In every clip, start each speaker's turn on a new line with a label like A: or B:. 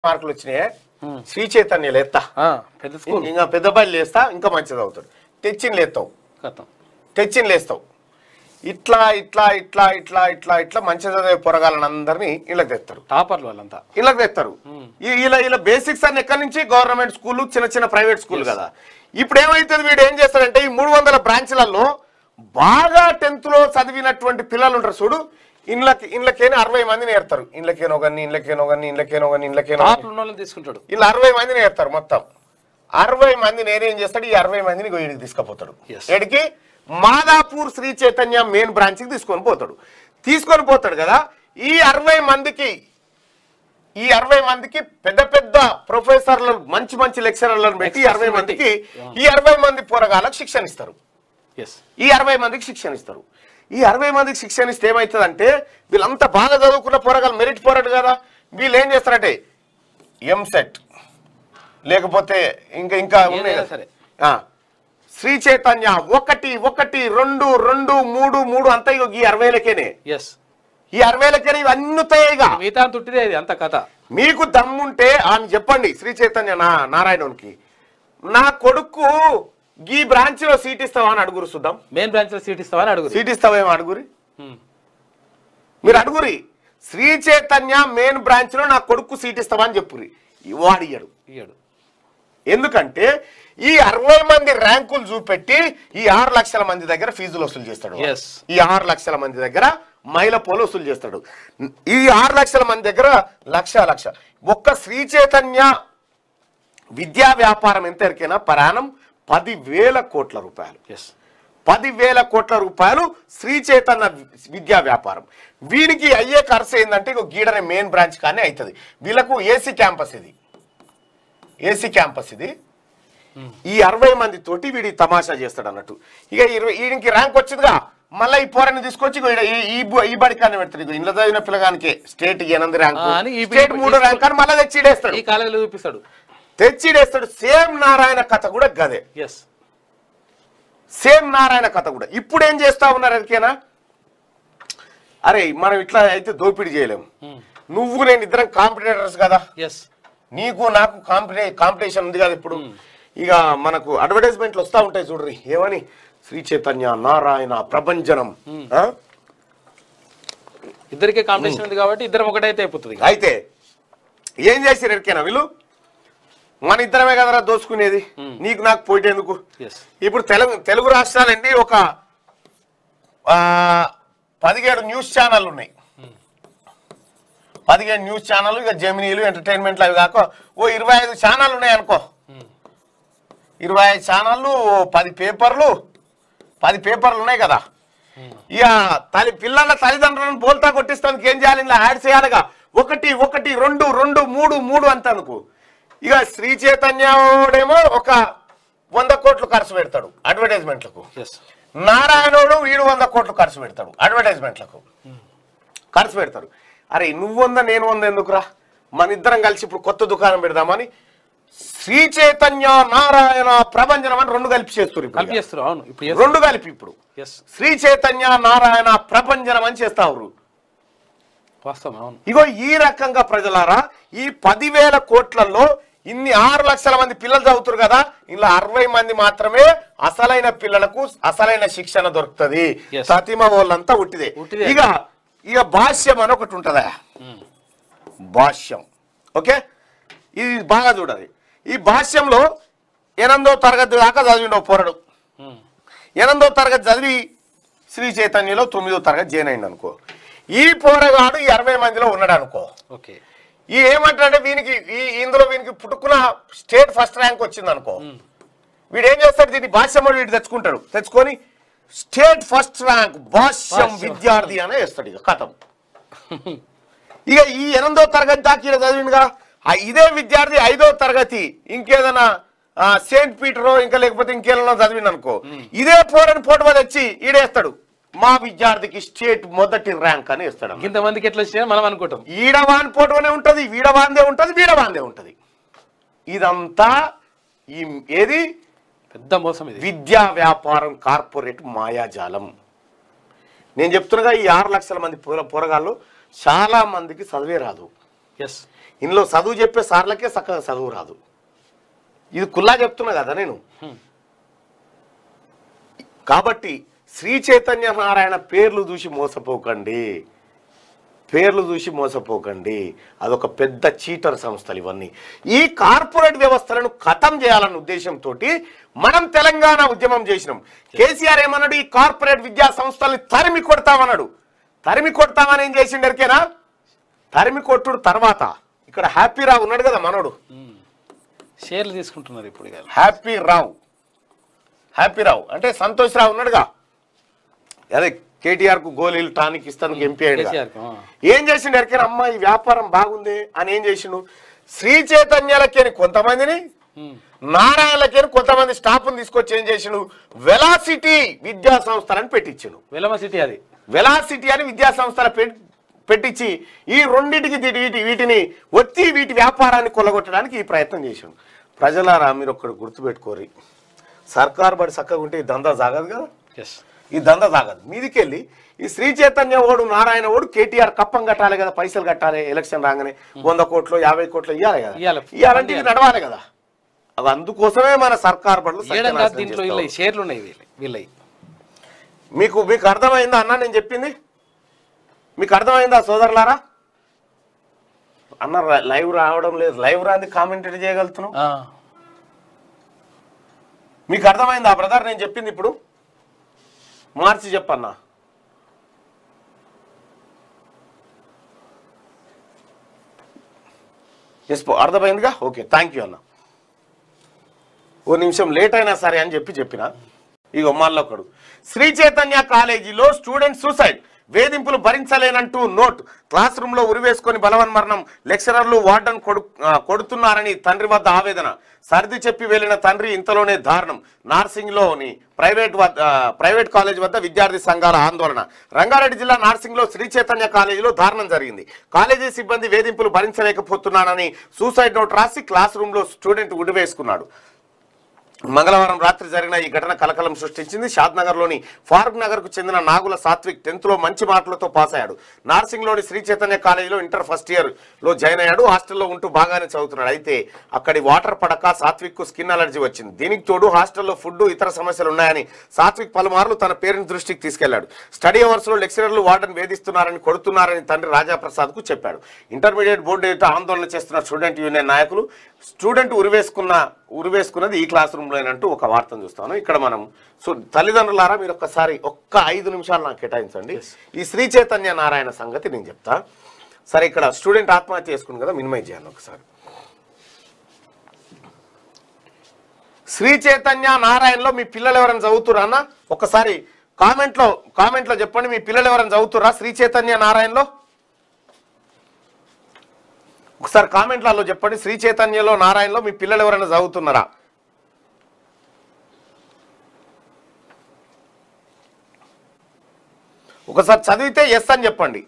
A: మార్కులు వచ్చినాయి శ్రీ చైతన్యలు ఎత్తా ఇంకా పెద్ద బయలు లేస్తా ఇంకా మంచిది అవుతాడు తెచ్చిన లేస్తావు తెచ్చిన లేస్తావు ఇట్లా ఇట్లా ఇట్లా ఇట్లా ఇట్లా ఇట్లా మంచి చదివే పొరగాలని అందరినీ ఇళ్ళకి తెస్తారు
B: టాపర్లు వాళ్ళంతా
A: ఇళ్ళకి తెస్తారు ఇలా ఇలా బేసిక్స్ అన్ని ఎక్కడి నుంచి గవర్నమెంట్ స్కూల్ చిన్న చిన్న ప్రైవేట్ స్కూల్ కదా ఇప్పుడు ఏమైతుంది వీడు ఏం చేస్తాడంటే ఈ 300 బ్రాంచ్లలో బాగా 10th లో చదివినటువంటి పిల్లలు ఉంటారు చూడు ఇళ్ళకేనో 60 మందిని ఏర్తారు ఇళ్ళకేనో కానీ
B: తీసుకుంటాడు
A: ఇలా 60 మందిని ఏర్తారు మొత్తం 60 మంది నేనేం చేస్తాడు ఈ 60 మందిని వీడికి తీసుకుపోతాడు ఎడికి మాదాపూర్ శ్రీ చైతన్య మెయిన్ బ్రాంచ్కి తీసుకొని పోతాడు కదా ఈ 60 మందికి పెద్ద పెద్ద ప్రొఫెసర్లు మంచి లెక్చరర్లను పెట్టి 60 మందికి ఈ 60 మంది పోరగాళ్ళకి శిక్షణ ఇస్తారు ఈ 60 మందికి శిక్షణ ఇస్తారు ఈ 60 మందికి శిక్షణ ఇస్తే ఏమవుతుందంటే వీళ్ళంతా బాగా చదువుకున్న పోరగాళ్ళు మెరిట్ పోరాడు కదా వీళ్ళు ఏం చేస్తారంటే ఎంసెట్ లేకపోతే ఇంకా ఉన్నాయి సరే శ్రీ చైతన్య 1 1 2 2 3 3 అంతా ఈ 60లకేనే ఈ 60లకేనే ఇవన్నీ
B: మిగతా తుట్టిదే అంత కథ
A: మీకు దమ్ముంటే అని చెప్పండి శ్రీ చైతన్య నారాయణకి నా కొడుకు ఈ బ్రాంచ్ లో సీట్ ఇస్తావా అని అడుగురు చూద్దాం
B: మెయిన్ బ్రాంచ్ లో సీట్ ఇస్తావా అని అడుగురు
A: సీట్ ఇస్తావేమో అడుగురి మీరు అడుగురి శ్రీ చైతన్య మెయిన్ బ్రాంచ్ లో నా కొడుకు సీట్ ఇస్తావా అని చెప్పురి వాడు ఇయ్యడు ఎందుకంటే ఈ 60 మంది ర్యాంకులు చూపెట్టి ఈ 6 లక్షల మంది దగ్గర ఫీజులు వసూలు చేస్తాడు ఈ 6 లక్షల మంది దగ్గర మైల పోలు వసూలు చేస్తాడు ఈ 6 లక్షల మంది దగ్గర లక్ష ఒక్క శ్రీ చైతన్య విద్యా వ్యాపారం ఎంత ఎరికైనా పరాణం 10,000 కోట్ల రూపాయలు 10,000 కోట్ల రూపాయలు శ్రీ చైతన్య విద్యా వ్యాపారం వీనికి అయ్యే ఖర్చు ఏంటంటే గీడనే మెయిన్ బ్రాంచ్ కానీ అవుతుంది వీళ్ళకు ఏసీ క్యాంపస్ ఇది ఈ 60 మంది తోటి వీడి తమాషా చేస్తాడు అన్నట్టు ఇక వీడికి ర్యాంక్ వచ్చిందిగా మళ్ళీ ఈ పోరాన్ని తీసుకొచ్చి ఈ బడికాన్ని పెడతాడు ఇంట్లో చదివిన పిల్లగానికి స్టేట్ 8 ర్యాంక్ స్టేట్ 3 ర్యాంక్ అని మళ్ళీ తెచ్చిడేస్తాడు సేమ్ నారాయణ కథ కూడా గదే సేమ్ నారాయణ కథ కూడా ఇప్పుడు ఏం చేస్తా ఉన్నారు ఎరికేనా అరే మనం ఇట్లా అయితే దోపిడీ చేయలేము నువ్వు నేను ఇద్దరం కాంపిటేటర్స్ కదా నీకు నాకు కాంపిటీషన్ ఉంది కదా ఇప్పుడు ఇక మనకు అడ్వర్టైజ్మెంట్లు వస్తూ ఉంటాయి చూడ్రి ఏమని శ్రీ చైతన్య నారాయణ ప్రభంజనం
B: ఇద్దరికే కాంపిటీషన్ ఉంది కాబట్టి ఇద్దరం ఒకటైతే అయిపోతుంది
A: అయితే ఏం చేసారు ఎరికేనా వీళ్ళు మన ఇద్దరమే కదరా దోచుకునేది నీకు నాకు పోయేందుకు ఇప్పుడు తెలుగు రాష్ట్రాలండి ఒక 17 న్యూస్ ఛానల్ ఉన్నాయి 17 న్యూస్ ఛానల్ ఇక జెమినీలు ఎంటర్టైన్మెంట్లు అవి కాక 25 ఛానల్ ఉన్నాయి అనుకో 25 ఛానళ్ళు 10 పేపర్లు ఉన్నాయి కదా ఇక పిల్లల తల్లిదండ్రులను బోల్తా కొట్టిస్తానికి ఏం చేయాలి ఇలా యాడ్ చేయాలిగా 1 1 2 2 3 3 అంత అనుకో ఇక శ్రీ చైతన్యడేమో ఒక 100 కోట్లు ఖర్చు పెడతాడు అడ్వర్టైజ్మెంట్లకు నారాయణుడు వీడు 100 కోట్లు ఖర్చు పెడతాడు అడ్వర్టైజ్మెంట్లకు ఖర్చు పెడతాడు అరే నువ్వు 100 నేను 100 ఎందుకురా మన ఇద్దరం కలిసి ఇప్పుడు కొత్త దుకాణం పెడదామని శ్రీ చైతన్య నారాయణ ప్రభంజనం అని 2 కలిపి చేస్తారు ఇప్పుడు 2 కలిపి ఇప్పుడు శ్రీ చైతన్య నారాయణ ప్రభంజనం అని చేస్తారు ఇగో ఈ రకంగా ప్రజలారా ఈ 10,000 కోట్లలో ఇన్ని 6 లక్షల మంది పిల్లలు చదువుతారు కదా ఇలా 60 మంది మాత్రమే అసలైన పిల్లలకు అసలైన శిక్షణ దొరుకుతుంది సతిమ వాళ్ళంతా ఉట్టిదే ఇక భాష్యం అని ఒకటి ఉంటుందా భాష్యం ఓకే ఇది బాగా చూడాలి ఈ భాష్యంలో 8వ తరగతి దాకా చదివిండవు పోరడు 8వ తరగతి చదివి శ్రీ చైతన్యలో 9వ తరగతి జాయిన్ అయింది అనుకో ఈ పోరగాడు ఈ 60 మందిలో ఉన్నాడు అనుకో ఈ ఏమంటాడంటే ఇందులో వీనికి పుట్టుకున్న స్టేట్ ఫస్ట్ ర్యాంక్ వచ్చింది అనుకో వీడు ఏం చేస్తాడు దీన్ని భాష్యం వీడు తెచ్చుకొని స్టేట్ ఫస్ట్ ర్యాంక్ భాష్యం విద్యార్థి అనే వేస్తాడు ఇక కథం ఇక ఈ 8వ తరగతి దాకా ఈడ చదివిండుగా ఇదే విద్యార్థి 5వ తరగతి ఇంకేదైనా సెయింట్ పీటరో ఇంకా లేకపోతే ఇంకేదైనా చదివిండు అనుకో ఇదే పోరని పోటీ తెచ్చి ఈడేస్తాడు మా విద్యార్థికి స్టేట్ మొదటి ర్యాంక్ అని ఇస్తాడు
B: ఇంతమందికి ఎట్లా వచ్చాయని మనం అనుకుంటాం
A: ఈడవాన్ పోటోనే ఉంటది వీడవాందే ఉంటది ఇదంతా ఏది
B: పెద్ద మోసం ఇది
A: విద్యా వ్యాపారం కార్పొరేట్ మాయాజాలం నేను చెప్తున్నగా ఈ 6 లక్షల మంది పోరగాళ్ళు చాలా మందికి చదివే రాదు ఇందులో చదువు చెప్పే సార్లకే చక్కగా చదువు రాదు. ఇది కుల్లా చెప్తున్నా కదా నేను. కాబట్టి శ్రీ చైతన్య నారాయణ పేర్లు చూసి మోసపోకండి, పేర్లు చూసి మోసపోకండి. అదొక పెద్ద చీటర్ సంస్థలు ఇవన్నీ. ఈ కార్పొరేట్ వ్యవస్థలను ఖతం చేయాలన్న ఉద్దేశంతో మనం తెలంగాణ ఉద్యమం చేసినాం. కేసీఆర్ ఏమన్నాడు, ఈ కార్పొరేట్ విద్యా సంస్థల్ని తరిమి కొడతామన్నాడు. తరిమి కొడతామని ఏం చేసిండు ఎరికేనా? తరిమి కొట్టుడు తర్వాత ఇక్కడ హ్యాపీ రావు ఉన్నాడు కదా మనోడు,
B: షేర్లు తీసుకుంటున్నారు ఇప్పుడు.
A: హ్యాపీ రావు అంటే సంతోష్ రావు ఉన్నాడుగా, అదే కేటీఆర్ కు గోళీలు టానిక్ ఇస్తాను ఎంపీ అయ్యాడు. ఏం చేసిండు ఎరికైనా, అమ్మ ఈ వ్యాపారం బాగుంది అని ఏం చేసిండు, శ్రీ చైతన్యాలకేని కొంతమందిని, నారాయణలకేని కొంతమంది స్టాఫ్ని తీసుకొచ్చి ఏం చేసిండు, వెలాసిటీ విద్యా సంస్థలని పెట్టించిండు. వెలాసిటీ అని విద్యా సంస్థల పెట్టించి ఈ రెండింటికి వీటిని వచ్చి వీటి వ్యాపారాన్ని కొల్లగొట్టడానికి ఈ ప్రయత్నం చేసిండు. ప్రజలారా మీరు ఒక్కడు గుర్తుపెట్టుకోరి, సర్కారు బడి చక్కగా ఉంటే ఈ దందా సాగదు కదా, ఈ దందా సాగదు. మీదికెళ్ళి ఈ శ్రీ చైతన్య ఓడు నారాయణ ఓడు కేటీఆర్ కప్పం కట్టాలి కదా, పైసలు కట్టాలి, ఎలక్షన్ రాగానే 100 కోట్లు 50 కోట్లు ఇవ్వాలి కదా, ఇవ్వాలంటే ఇది నడవాలి కదా. అది అందుకోసమే మన సర్కారు బడులు. మీకు అర్థమైందా అన్న నేను చెప్పింది? మీకు అర్థమైందా సోదరులారా? అన్న లైవ్ రావడం లేదు, లైవ్ రాంది కామెంటరీ చేయగలుగుతున్నాం. మీకు అర్థమైందా బ్రదర్ నేను చెప్పింది? ఇప్పుడు మార్చి చెప్పన్నా. ఎస్ అర్థమైందిగా, ఓకే థ్యాంక్ యూ అన్న. ఓ నిమిషం లేట్ అయినా సరే అని చెప్పిన ఇగో మళ్ళొకడు, శ్రీ చైతన్య కాలేజీలో స్టూడెంట్ సూసైడ్, వేధింపులు భరించలేనంటూ నోట్, క్లాస్ రూమ్ లో ఉరివేసుకొని బలవన్మరణం, లెక్చరర్లు వార్డన్ కొడుతున్నారని తండ్రి వద్ద ఆవేదన, సర్ది చెప్పి వెళ్లిన తండ్రి ఇంతలోనే దారుణం, నార్సింగ్ లోని ప్రైవేట్ కాలేజ్ వద్ద విద్యార్థి సంఘాల ఆందోళన. రంగారెడ్డి జిల్లా నార్సింగ్ లో శ్రీ చైతన్య కాలేజీలో దారుణం జరిగింది. కాలేజీ సిబ్బంది వేధింపులు భరించలేకపోతున్నానని సూసైడ్ నోట్ రాసి క్లాస్ రూమ్ లో స్టూడెంట్ ఉరివేసుకున్నాడు. మంగళవారం రాత్రి జరిగిన ఈ ఘటన కలకలం సృష్టించింది. షాద్నగర్లోని ఫారూక్ నగర్ కు చెందిన నాగుల సాత్విక్ 10th లో మంచి మార్కులతో పాస్ అయ్యాడు. నార్సింగ్లోని శ్రీ చైతన్య కాలేజీలో ఇంటర్ ఫస్ట్ ఇయర్ లో జాయిన్ అయ్యాడు. హాస్టల్లో ఉంటూ బాగానే చదువుతున్నాడు. అయితే అక్కడి వాటర్ పడక సాత్విక్ కు స్కిన్ అలర్జీ వచ్చింది. దీనికి తోడు హాస్టల్లో ఫుడ్ ఇతర సమస్యలు ఉన్నాయని సాత్విక్ పలుమార్లు తన పేరెంట్స్ దృష్టికి తీసుకెళ్లాడు. స్టడీ అవర్స్ లో లెక్చరర్లు వార్డెన్ వేధిస్తున్నారని, కొడుతున్నారని తండ్రి రాజాప్రసాద్ కు చెప్పాడు. ఇంటర్మీడియట్ బోర్డు ఎదుట ఆందోళన చేస్తున్న స్టూడెంట్ యూనియన్ నాయకులు, స్టూడెంట్ ఉరివేసుకున్నది ఈ క్లాస్ రూమ్ లోనంటూ ఒక వార్తను చూస్తాను. ఇక్కడ మనం తల్లిదండ్రులారా మీరు ఒక్కసారి 5 నిమిషాలు నాకు కేటాయించండి. ఈ శ్రీ చైతన్య నారాయణ సంగతి నేను చెప్తా. సరే ఇక్కడ స్టూడెంట్ ఆత్మహత్య చేసుకుంది కదా, మినిమైజ్ చేయాలి ఒకసారి. శ్రీ చైతన్య నారాయణలో మీ పిల్లలు ఎవరైనా చదువుతురా అన్న? ఒకసారి కామెంట్లో చెప్పండి, మీ పిల్లలు ఎవరైనా చదువుతురా శ్రీ చైతన్య నారాయణలో? ఒకసారి కామెంట్లలో చెప్పండి, శ్రీ చైతన్యలో నారాయణలో మీ పిల్లలు ఎవరైనా చదువుతున్నారా? ఒకసారి చదివితే ఎస్ అని చెప్పండి.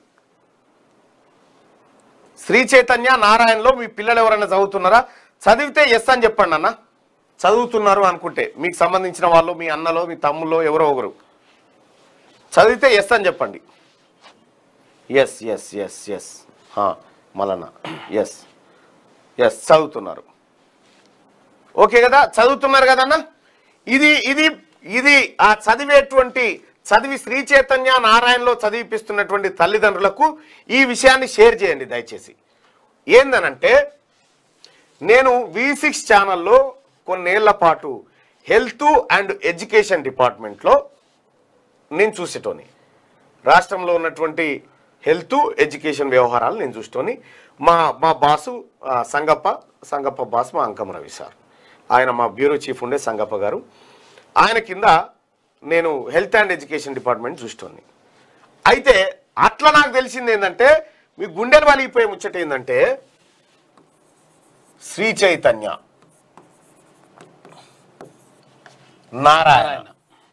A: శ్రీ చైతన్య నారాయణలో మీ పిల్లలు ఎవరైనా చదువుతున్నారా? చదివితే ఎస్ అని చెప్పండి అన్న. చదువుతున్నారు అనుకుంటే మీకు సంబంధించిన వాళ్ళు, మీ అన్నలో మీ తమ్ముల్లో ఎవరో ఒకరు చదివితే ఎస్ అని చెప్పండి. ఎస్ ఎస్ ఎస్ ఎస్ మళ్ళా ఎస్ ఎస్ చదువుతున్నారు. ఓకే కదా, చదువుతున్నారు కదన్నా. ఇది ఆ చదివి శ్రీ చైతన్య నారాయణలో చదివిపిస్తున్నటువంటి తల్లిదండ్రులకు ఈ విషయాన్ని షేర్ చేయండి దయచేసి. ఏందనంటే నేను V6 ఛానల్లో కొన్నేళ్ల పాటు హెల్త్ అండ్ ఎడ్యుకేషన్ డిపార్ట్మెంట్లో నేను చూసేటోని, రాష్ట్రంలో ఉన్నటువంటి హెల్త్ ఎడ్యుకేషన్ వ్యవహారాలు నేను చూసేటోని. మా బాసు సంగప్ప బాస్ మా అంకం రవి సార్, ఆయన మా బ్యూరో చీఫ్ ఉండే సంగప్ప గారు, ఆయన కింద నేను హెల్త్ అండ్ ఎడ్యుకేషన్ డిపార్ట్మెంట్ చూసేటోని. అయితే అట్లా నాకు తెలిసింది ఏంటంటే, మీ గుండెలు వలిగిపోయే ముచ్చట ఏంటంటే, శ్రీ చైతన్య నారాయణ,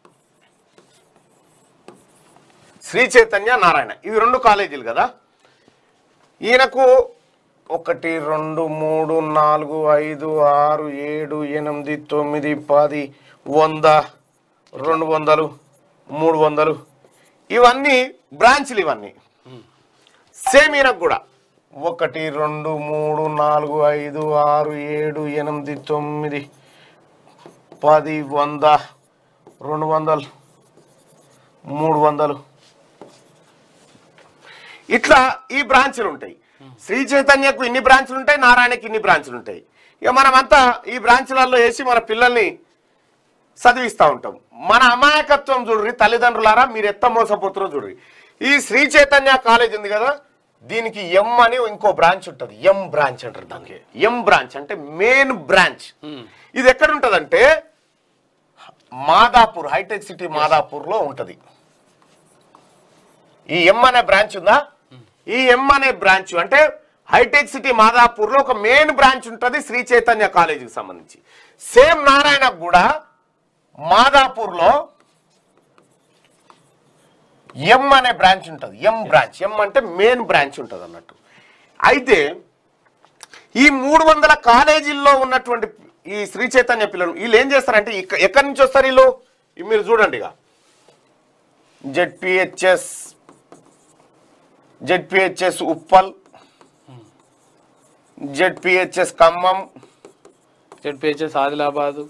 A: శ్రీ చైతన్య నారాయణ ఇవి 2 కాలేజీలు కదా. ఈయనకు 1 2 3 4 5 6 7 8 9 10 100 200 300 ఇవన్నీ బ్రాంచ్లు, ఇవన్నీ సేమ్ ఈయనకు కూడా 1 2 3 4 5 6 7 8 9 10 100 200 300 ఇట్లా ఈ బ్రాంచ్లు ఉంటాయి. శ్రీ చైతన్యకు ఇన్ని బ్రాంచ్లు ఉంటాయి, నారాయణకి ఇన్ని బ్రాంచ్లు ఉంటాయి. ఇక మనమంతా ఈ బ్రాంచ్లలో వేసి మన పిల్లల్ని చదివిస్తూ ఉంటాం. మన అమాయకత్వం చూడ్రి తల్లిదండ్రులారా, మీరు ఎత్త మోసపోతారో చూడ్రి. ఈ శ్రీ చైతన్య కాలేజ్ ఉంది కదా, దీనికి ఎం అని ఇంకో బ్రాంచ్ ఉంటుంది. ఎం బ్రాంచ్ అంటారు దానికి. ఎం బ్రాంచ్ అంటే మెయిన్ బ్రాంచ్. ఇది ఎక్కడ ఉంటదంటే మాదాపూర్, హైటెక్ సిటీ మాదాపూర్ లో ఉంటది. ఈ ఎం అనే బ్రాంచ్ ఉందా, ఈ ఎం అనే బ్రాంచ్ అంటే హైటెక్ సిటీ మాదాపూర్ లో ఒక మెయిన్ బ్రాంచ్ ఉంటుంది శ్రీ చైతన్య కాలేజీకి సంబంధించి. సేమ్ నారాయణకు కూడా మాదాపూర్ లో ఎం అనే బ్రాంచ్ ఉంటుంది. ఎం బ్రాంచ్, ఎం అంటే మెయిన్ బ్రాంచ్ ఉంటుంది అన్నట్టు. అయితే ఈ 300 కాలేజీల్లో ఉన్నటువంటి ఈ శ్రీ చైతన్య పిల్లలు వీళ్ళు ఏం చేస్తారంటే ఎక్కడి నుంచి వస్తారు వీళ్ళు, మీరు చూడండి. ఇక ZPHS Uppal, ZPHS Khammam,
B: ZPHS Adilabad,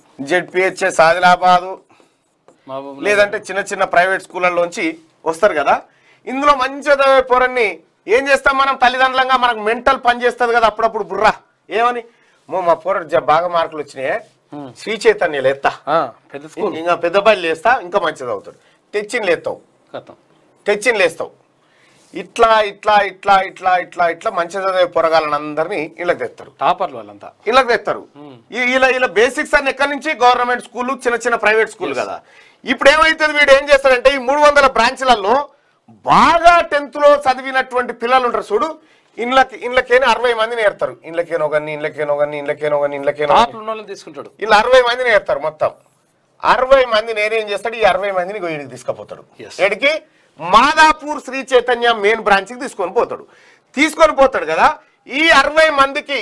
A: లేదంటే చిన్న చిన్న ప్రైవేట్ స్కూళ్ళలోంచి వస్తారు కదా. ఇందులో మంచిగా పోరన్ని ఏం చేస్తాం మనం తల్లిదండ్రులంగా, మనకు మెంటల్ పని చేస్తుంది కదా అప్పుడప్పుడు బుర్రా. ఏమని మా పోరడు బాగా మార్కులు వచ్చినాయి, శ్రీ చైతన్యలు ఎత్తా, ఇంకా పెద్ద బయలు లేస్తా, ఇంకా మంచిది అవుతాడు. తెచ్చిన లేస్తావు. ఇట్లా ఇట్లా ఇట్లా ఇట్లా ఇట్లా ఇట్లా మంచి చదివే పొరగాలని అందరినీ ఇళ్ళకి తెస్తారు.
B: టాపర్లు వాళ్ళంతా
A: ఇళ్ళకి తెస్తారు. ఇలా బేసిక్స్ అన్ని ఎక్కడి నుంచి గవర్నమెంట్ స్కూల్, చిన్న చిన్న ప్రైవేట్ స్కూల్ కదా. ఇప్పుడు ఏమైతుంది, వీడు ఏం చేస్తాడంటే ఈ 300 బ్రాంచ్లలో బాగా 10th లో చదివినటువంటి పిల్లలు ఉంటారు చూడు, ఇళ్ళకేనో 60 మందిని ఏర్తారు. ఇళ్ళకేనో
B: తీసుకుంటాడు.
A: ఇలా 60 మందిని ఏర్తారు. మొత్తం 60 మంది నేనేం చేస్తాడు, ఈ 60 మందిని వీడికి తీసుకుపోతాడు. ఎడికి మాదాపూర్ శ్రీ చైతన్య మెయిన్ బ్రాంచ్కి తీసుకొని పోతాడు కదా. ఈ 60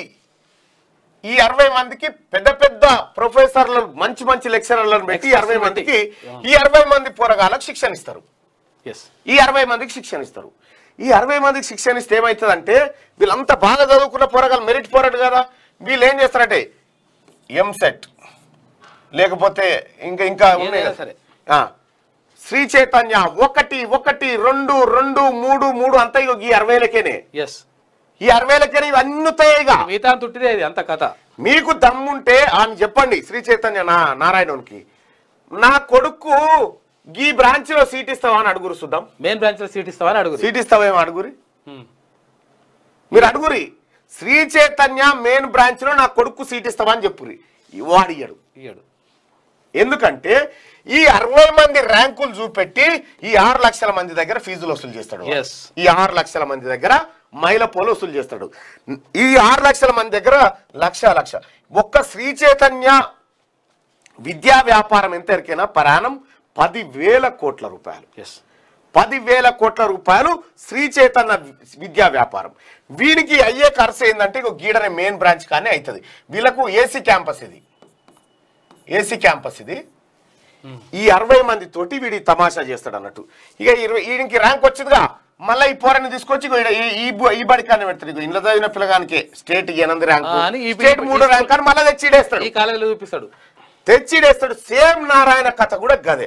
A: మందికి పెద్ద పెద్ద ప్రొఫెసర్లు, మంచి లెక్చరర్లను పెట్టి ఈ 60 మంది పోరగాళ్ళకి శిక్షణ ఇస్తారు. ఈ 60 మందికి శిక్షణ ఇస్తారు. ఈ 60 మందికి శిక్షణ ఇస్తే ఏమవుతుందంటే వీళ్ళంతా బాగా చదువుకున్న పోరగాళ్ళు, మెరిట్ పోరాడు కదా. వీళ్ళు ఏం చేస్తారంటే ఎంసెట్ లేకపోతే ఇంకా ఉన్నాయి సరే శ్రీ చైతన్య 1 1 2 2 3 3 అంతా ఈ 60,000కేనే. ఈ 60,000కేనే ఇవన్నీ తుట్టిదే అంత కథ. మీకు దమ్ముంటే అని చెప్పండి శ్రీ చైతన్య నారాయణకి, నా కొడుకు ఈ బ్రాంచ్ లో సీట్ ఇస్తావా అని అడుగురు. చూద్దాం.
B: మెయిన్ బ్రాంచ్ లో సీట్ ఇస్తావా అని అడుగురు.
A: సీట్ ఇస్తావేమో అడుగురి, మీరు అడుగురి. శ్రీ చైతన్య మెయిన్ బ్రాంచ్ లో నా కొడుకు సీట్ ఇస్తావా అని చెప్పురి. వాడు ఇయ్యడు. ఎందుకంటే ఈ 60 మంది ర్యాంకులు చూపెట్టి ఈ 6 లక్షల మంది దగ్గర ఫీజులు వసూలు చేస్తాడు. ఈ 6 లక్షల మంది దగ్గర మైల పోలు వసూలు చేస్తాడు. ఈ 6 లక్షల మంది దగ్గర లక్ష ఒక్క శ్రీ చైతన్య విద్యా వ్యాపారం ఎంత ఎరికైనా పరాణం 10,000 కోట్ల రూపాయలు. 10,000 కోట్ల రూపాయలు శ్రీ చైతన్య విద్యా వ్యాపారం. వీరికి అయ్యే ఖర్చు ఏంటంటే గీడనే మెయిన్ బ్రాంచ్ కానీ అవుతుంది. వీళ్ళకు ఏసీ క్యాంపస్ ఇది. ఈ 60 మంది తోటి వీడి తమాషా చేస్తాడు అన్నట్టు. ఇక వీడికి ర్యాంక్ వచ్చిందిగా, మళ్ళీ ఈ పోరాన్ని తీసుకొచ్చి ఈ బడికాన్ని పెడతాడు. ఇంట్లో చదివిన పిల్లగానికి స్టేట్ 8 ర్యాంకు, స్టేట్ 3 ర్యాంక్ అని మళ్ళీ తెచ్చిడేస్తాడు. సేమ్ నారాయణ కథ కూడా గదే.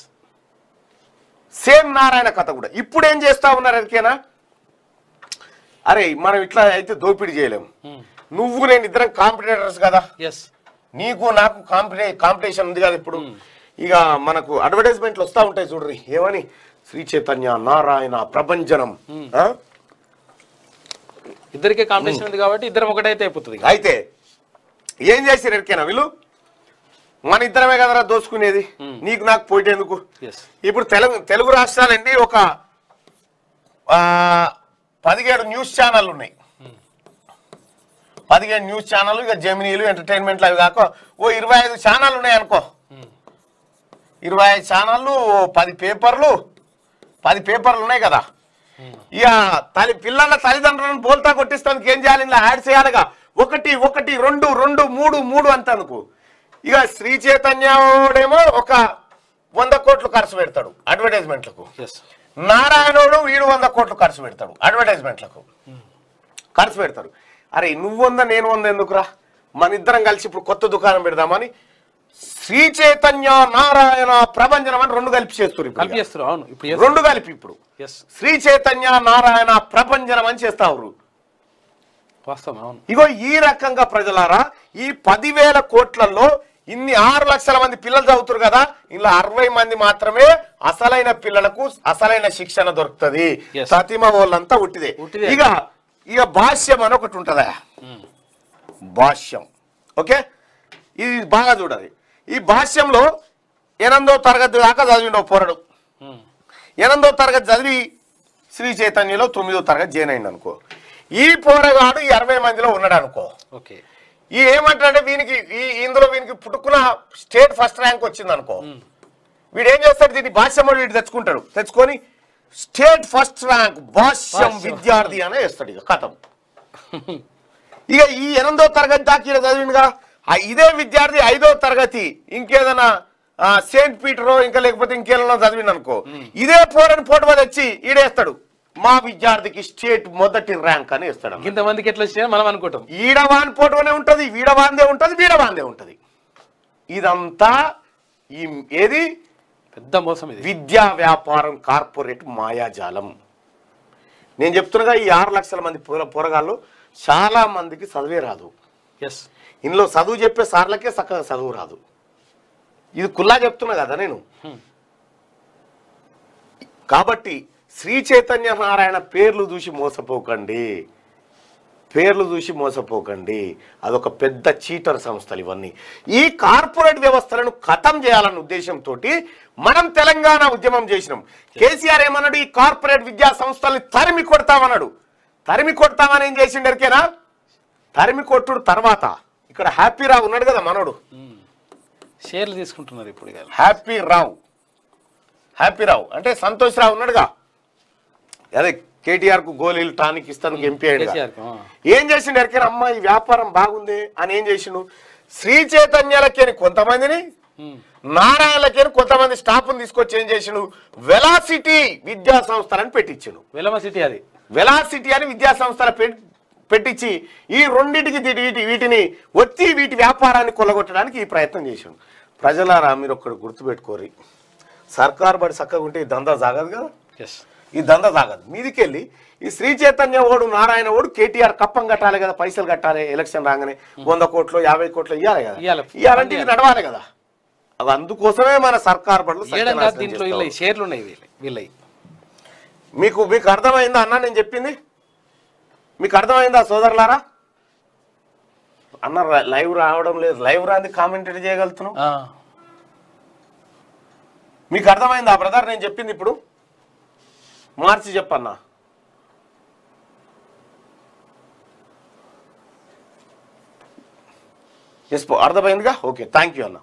A: సేమ్ నారాయణ కథ కూడా. ఇప్పుడు ఏం చేస్తా ఉన్నారు ఎరికేనా, అరే మనం ఇట్లా అయితే దోపిడీ చేయలేము, నువ్వు నేను ఇద్దరం కాంపిటేటర్స్ కదా, నీకు నాకు కాంపిటీషన్ ఉంది కదా. ఇప్పుడు ఇక మనకు అడ్వర్టైజ్మెంట్లు వస్తూ ఉంటాయి చూడ్రి, ఏమని శ్రీ చైతన్య నారాయణ ప్రభంజనం.
B: ఇద్దరికే కాంపిటీషన్ ఉంది కాబట్టి ఇద్దరం ఒకటైతే అయిపోతుంది.
A: అయితే ఏం చేశారు ఎరికేనా వీళ్ళు, మన ఇద్దరమే కదరా దోచుకునేది, నీకు నాకు పోయేందుకు. ఇప్పుడు తెలుగు రాష్ట్రాలండి ఒక 17 న్యూస్ ఛానల్ ఉన్నాయి. 17 న్యూస్ ఛానల్, ఇక జెమినీలు, ఎంటర్టైన్మెంట్లు అవి కాక 25 ఛానల్ ఉన్నాయి అనుకో. 25 ఛానళ్ళు, 10 పేపర్లు ఉన్నాయి కదా. ఇక పిల్లల తల్లిదండ్రులను బోల్తా కొట్టిస్తానికి ఏం చేయాలి, ఇలా యాడ్ చేయాలిగా. 1 1 2 2 3 3 అంత అనుకో. ఇక శ్రీ చైతన్యడేమో ఒక 100 కోట్లు ఖర్చు పెడతాడు అడ్వర్టైజ్మెంట్లకు. నారాయణుడు వీడు 100 కోట్లు ఖర్చు పెడతాడు అడ్వర్టైజ్మెంట్లకు. ఖర్చు పెడతారు. అరే నువ్వు 100 నేను 100 ఎందుకురా, మన ఇద్దరం కలిసి ఇప్పుడు కొత్త దుకాణం పెడదామని శ్రీ చైతన్య నారాయణ ప్రభంజనం అని 2 కలిపి చేస్తారు. ఇప్పుడు 2 కలిపి ఇప్పుడు శ్రీ చైతన్య నారాయణ ప్రభంజనం అని చేస్తారు. ఇగో ఈ రకంగా ప్రజలారా ఈ 10,000 కోట్లలో ఇన్ని 6 లక్షల మంది పిల్లలు చదువుతారు కదా, ఇలా 60 మంది మాత్రమే అసలైన పిల్లలకు అసలైన శిక్షణ దొరుకుతుంది. సతిమ వాళ్ళంతా ఉట్టిదే. ఇక భాష్యం అని ఒకటి ఉంటుందా, భాష్యం. ఓకే, ఇది బాగా చూడాలి. ఈ భాష్యంలో 8వ తరగతి దాకా చదివిండవు పోరడు. 8వ తరగతి చదివి శ్రీ చైతన్యలో 9వ తరగతి జాయిన్ అయింది అనుకో. ఈ పోరగాడు ఈ 60 మందిలో ఉన్నాడు అనుకో. ఈ ఏమంటాడంటే ఇందులో వీనికి పుట్టుకున్న స్టేట్ ఫస్ట్ ర్యాంక్ వచ్చింది అనుకో. వీడు ఏం చేస్తాడు, దీన్ని భాష్యం వీడు తెచ్చుకొని స్టేట్ ఫస్ట్ ర్యాంక్ భాష్యం విద్యార్థి అనే వేస్తాడు. ఇక కథం. ఇక ఈ 8వ తరగతి దాకా ఈడ చదివిండుగా, ఇదే విద్యార్థి 5వ తరగతి ఇంకేదైనా సెయింట్ పీటరో ఇంకా లేకపోతే ఇంకేదైనా చదివిండు అనుకో, ఇదే పోరని పోటీ తెచ్చి ఈడేస్తాడు, మా విద్యార్థికి స్టేట్ మొదటి ర్యాంక్ అని ఇస్తాడు.
B: ఇంతమందికి ఎట్లా వచ్చాయని మనం అనుకుంటాం.
A: ఈడవాన్ పోటీనే ఉంటది, వీడవాందే ఉంటది, వీడవాందే ఉంటది. ఇదంతా ఏది
B: పెద్ద మోసం. ఇది
A: విద్యా వ్యాపారం, కార్పొరేట్ మాయాజాలం. నేను చెప్తున్నగా ఈ 6 లక్షల మంది పోరగాళ్ళు చాలా మందికి చదివే రాదు. ఇందులో చదువు చెప్పే సార్లకే చక్కగా చదువు రాదు. ఇది కుల్లా చెప్తున్నా కదా నేను. కాబట్టి శ్రీ చైతన్య నారాయణ పేర్లు చూసి మోసపోకండి, అదొక పెద్ద చీటర్ సంస్థలు ఇవన్నీ. ఈ కార్పొరేట్ వ్యవస్థలను ఖతం చేయాలన్న ఉద్దేశంతో మనం తెలంగాణ ఉద్యమం చేసినాం. కేసీఆర్ ఏమన్నాడు, ఈ కార్పొరేట్ విద్యా సంస్థల్ని తరిమి కొడతామన్నాడు. తరిమి కొడతామని ఏం చేసిండు ఎరికేనా, తరిమి కొట్టుడు తర్వాత ఇక్కడ హ్యాపీ రావు ఉన్నాడు కదా మనోడు,
B: షేర్లు తీసుకుంటున్నారు ఇప్పుడు.
A: హ్యాపీ రావు అంటే సంతోష్ రావు ఉన్నాడుగా, అదే కేటీఆర్ కు గోళీలు టానిక్ ఇస్తాను ఎంపీ అయ్యాడు. ఏం చేసిండు ఎరికేనా, అమ్మ ఈ వ్యాపారం బాగుంది అని ఏం చేసిండు, శ్రీ చైతన్యాలకేని కొంతమందిని, నారాయణలకేని కొంతమంది స్టాఫ్ని తీసుకొచ్చి ఏం చేసిండు, వెలాసిటీ విద్యా సంస్థలని పెట్టించిండు. వెలాసిటీ అని విద్యా సంస్థల పెట్టించి ఈ రెండింటికి వీటిని ఒత్తి వీటి వ్యాపారాన్ని కొల్లగొట్టడానికి ఈ ప్రయత్నం చేసిండు. ప్రజలారా మీరు ఒక్కడు గుర్తుపెట్టుకోరి, సర్కారు బడి చక్కగా ఉంటే ఈ దందా సాగదు కదా, ఈ దందా సాగదు. మీదికెళ్ళి ఈ శ్రీ చైతన్య ఓడు నారాయణ ఓడు కేటీఆర్ కప్పం కట్టాలి కదా, పైసలు కట్టాలి, ఎలక్షన్ రాగానే 100 కోట్లు 50 కోట్లు ఇవ్వాలి కదా, ఇవ్వాలంటే ఇది నడవాలి కదా. అవి అందుకోసమే మన సర్కారు బడులు. మీకు అర్థమైందా అన్న నేను చెప్పింది, మీకు అర్థమైందా సోదరులారా? అన్న లైవ్ రావడం లేదు, లైవ్ రాంది కామెంటరీ చేయగలుగుతున్నాం. మీకు అర్థమైందా బ్రదర్ నేను చెప్పింది? ఇప్పుడు మార్చి చెప్పన్నా. ఎస్ అర్థమైందిగా, ఓకే థ్యాంక్ యూ అన్న.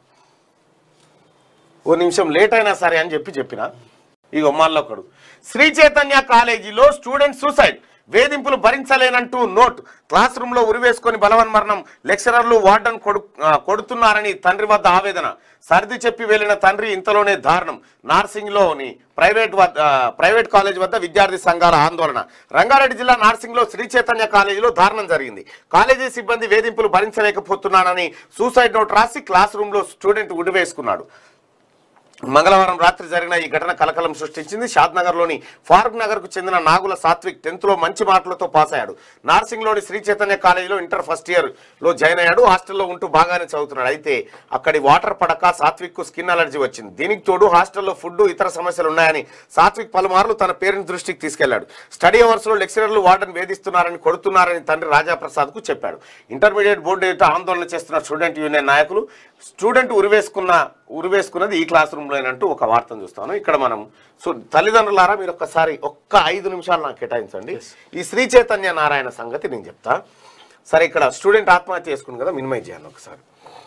A: ఓ నిమిషం లేట్ అయినా సరే అని చెప్పిన. ఇగో మళ్ళొకడు, శ్రీ చైతన్య కాలేజీలో స్టూడెంట్ సూసైడ్, వేధింపులు భరించలేనంటూ నోట్, క్లాస్ రూమ్ లో ఉరివేసుకొని బలవన్మరణం, లెక్చరర్లు వార్డన్ కొడుతున్నారని తండ్రి వద్ద ఆవేదన, సర్ది చెప్పి వెళ్లిన తండ్రి ఇంతలోనే దారుణం, నార్సింగ్ లోని ప్రైవేట్ కాలేజ్ వద్ద విద్యార్థి సంఘాల ఆందోళన. రంగారెడ్డి జిల్లా నార్సింగ్ లో శ్రీ చైతన్య కాలేజీలో దారుణం జరిగింది. కాలేజీ సిబ్బంది వేధింపులు భరించలేకపోతున్నానని సూసైడ్ నోట్ రాసి క్లాస్ రూమ్ లో స్టూడెంట్ ఉరివేసుకున్నాడు. మంగళవారం రాత్రి జరిగిన ఈ ఘటన కలకలం సృష్టించింది. షాద్నగర్లోని ఫారూక్ నగర్ కు చెందిన నాగుల సాత్విక్ 10th లో మంచి మార్కులతో పాస్ అయ్యాడు. నార్సింగ్లోని శ్రీ చైతన్య కాలేజీలో ఇంటర్ ఫస్ట్ ఇయర్ లో జాయిన్ అయ్యాడు. హాస్టల్లో ఉంటూ బాగానే చదువుతున్నాడు. అయితే అక్కడి వాటర్ పడక సాత్విక్ కు స్కిన్ అలర్జీ వచ్చింది. దీనికి తోడు హాస్టల్లో ఫుడ్ ఇతర సమస్యలు ఉన్నాయని సాత్విక్ పలుమార్లు తన పేరెంట్స్ దృష్టికి తీసుకెళ్లాడు. స్టడీ అవర్స్ లో లెక్చరర్లు వార్డెన్ వేధిస్తున్నారని, కొడుతున్నారని తండ్రి రాజాప్రసాద్ కు చెప్పాడు. ఇంటర్మీడియట్ బోర్డు ఎదుట ఆందోళన చేస్తున్న స్టూడెంట్ యూనియన్ నాయకులు స్టూడెంట్ ఉరివేసుకున్నది ఈ క్లాస్ రూమ్ లోనంటూ ఒక వార్తను చూస్తాను. ఇక్కడ మనం తల్లిదండ్రులారా మీరు ఒక్క 5 నిమిషాలు నాకు కేటాయించండి. ఈ శ్రీ చైతన్య నారాయణ సంగతి నేను చెప్తా. సరే, ఇక్కడ స్టూడెంట్ ఆత్మహత్య చేసుకుంది కదా, మినిమైజ్ చేయాలి ఒకసారి.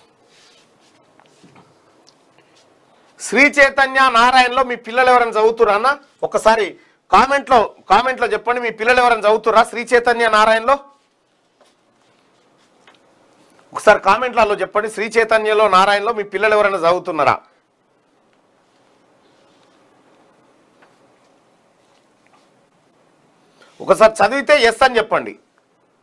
A: శ్రీ చైతన్య నారాయణలో మీ పిల్లలు ఎవరైనా చదువుతురా అన్న? ఒకసారి కామెంట్లో చెప్పండి, మీ పిల్లలు ఎవరైనా చదువుతురా శ్రీ చైతన్య నారాయణలో? ఒకసారి కామెంట్లలో చెప్పండి, శ్రీ చైతన్యలో నారాయణలో మీ పిల్లలు ఎవరైనా చదువుతున్నారా? ఒకసారి చదివితే ఎస్ అని చెప్పండి.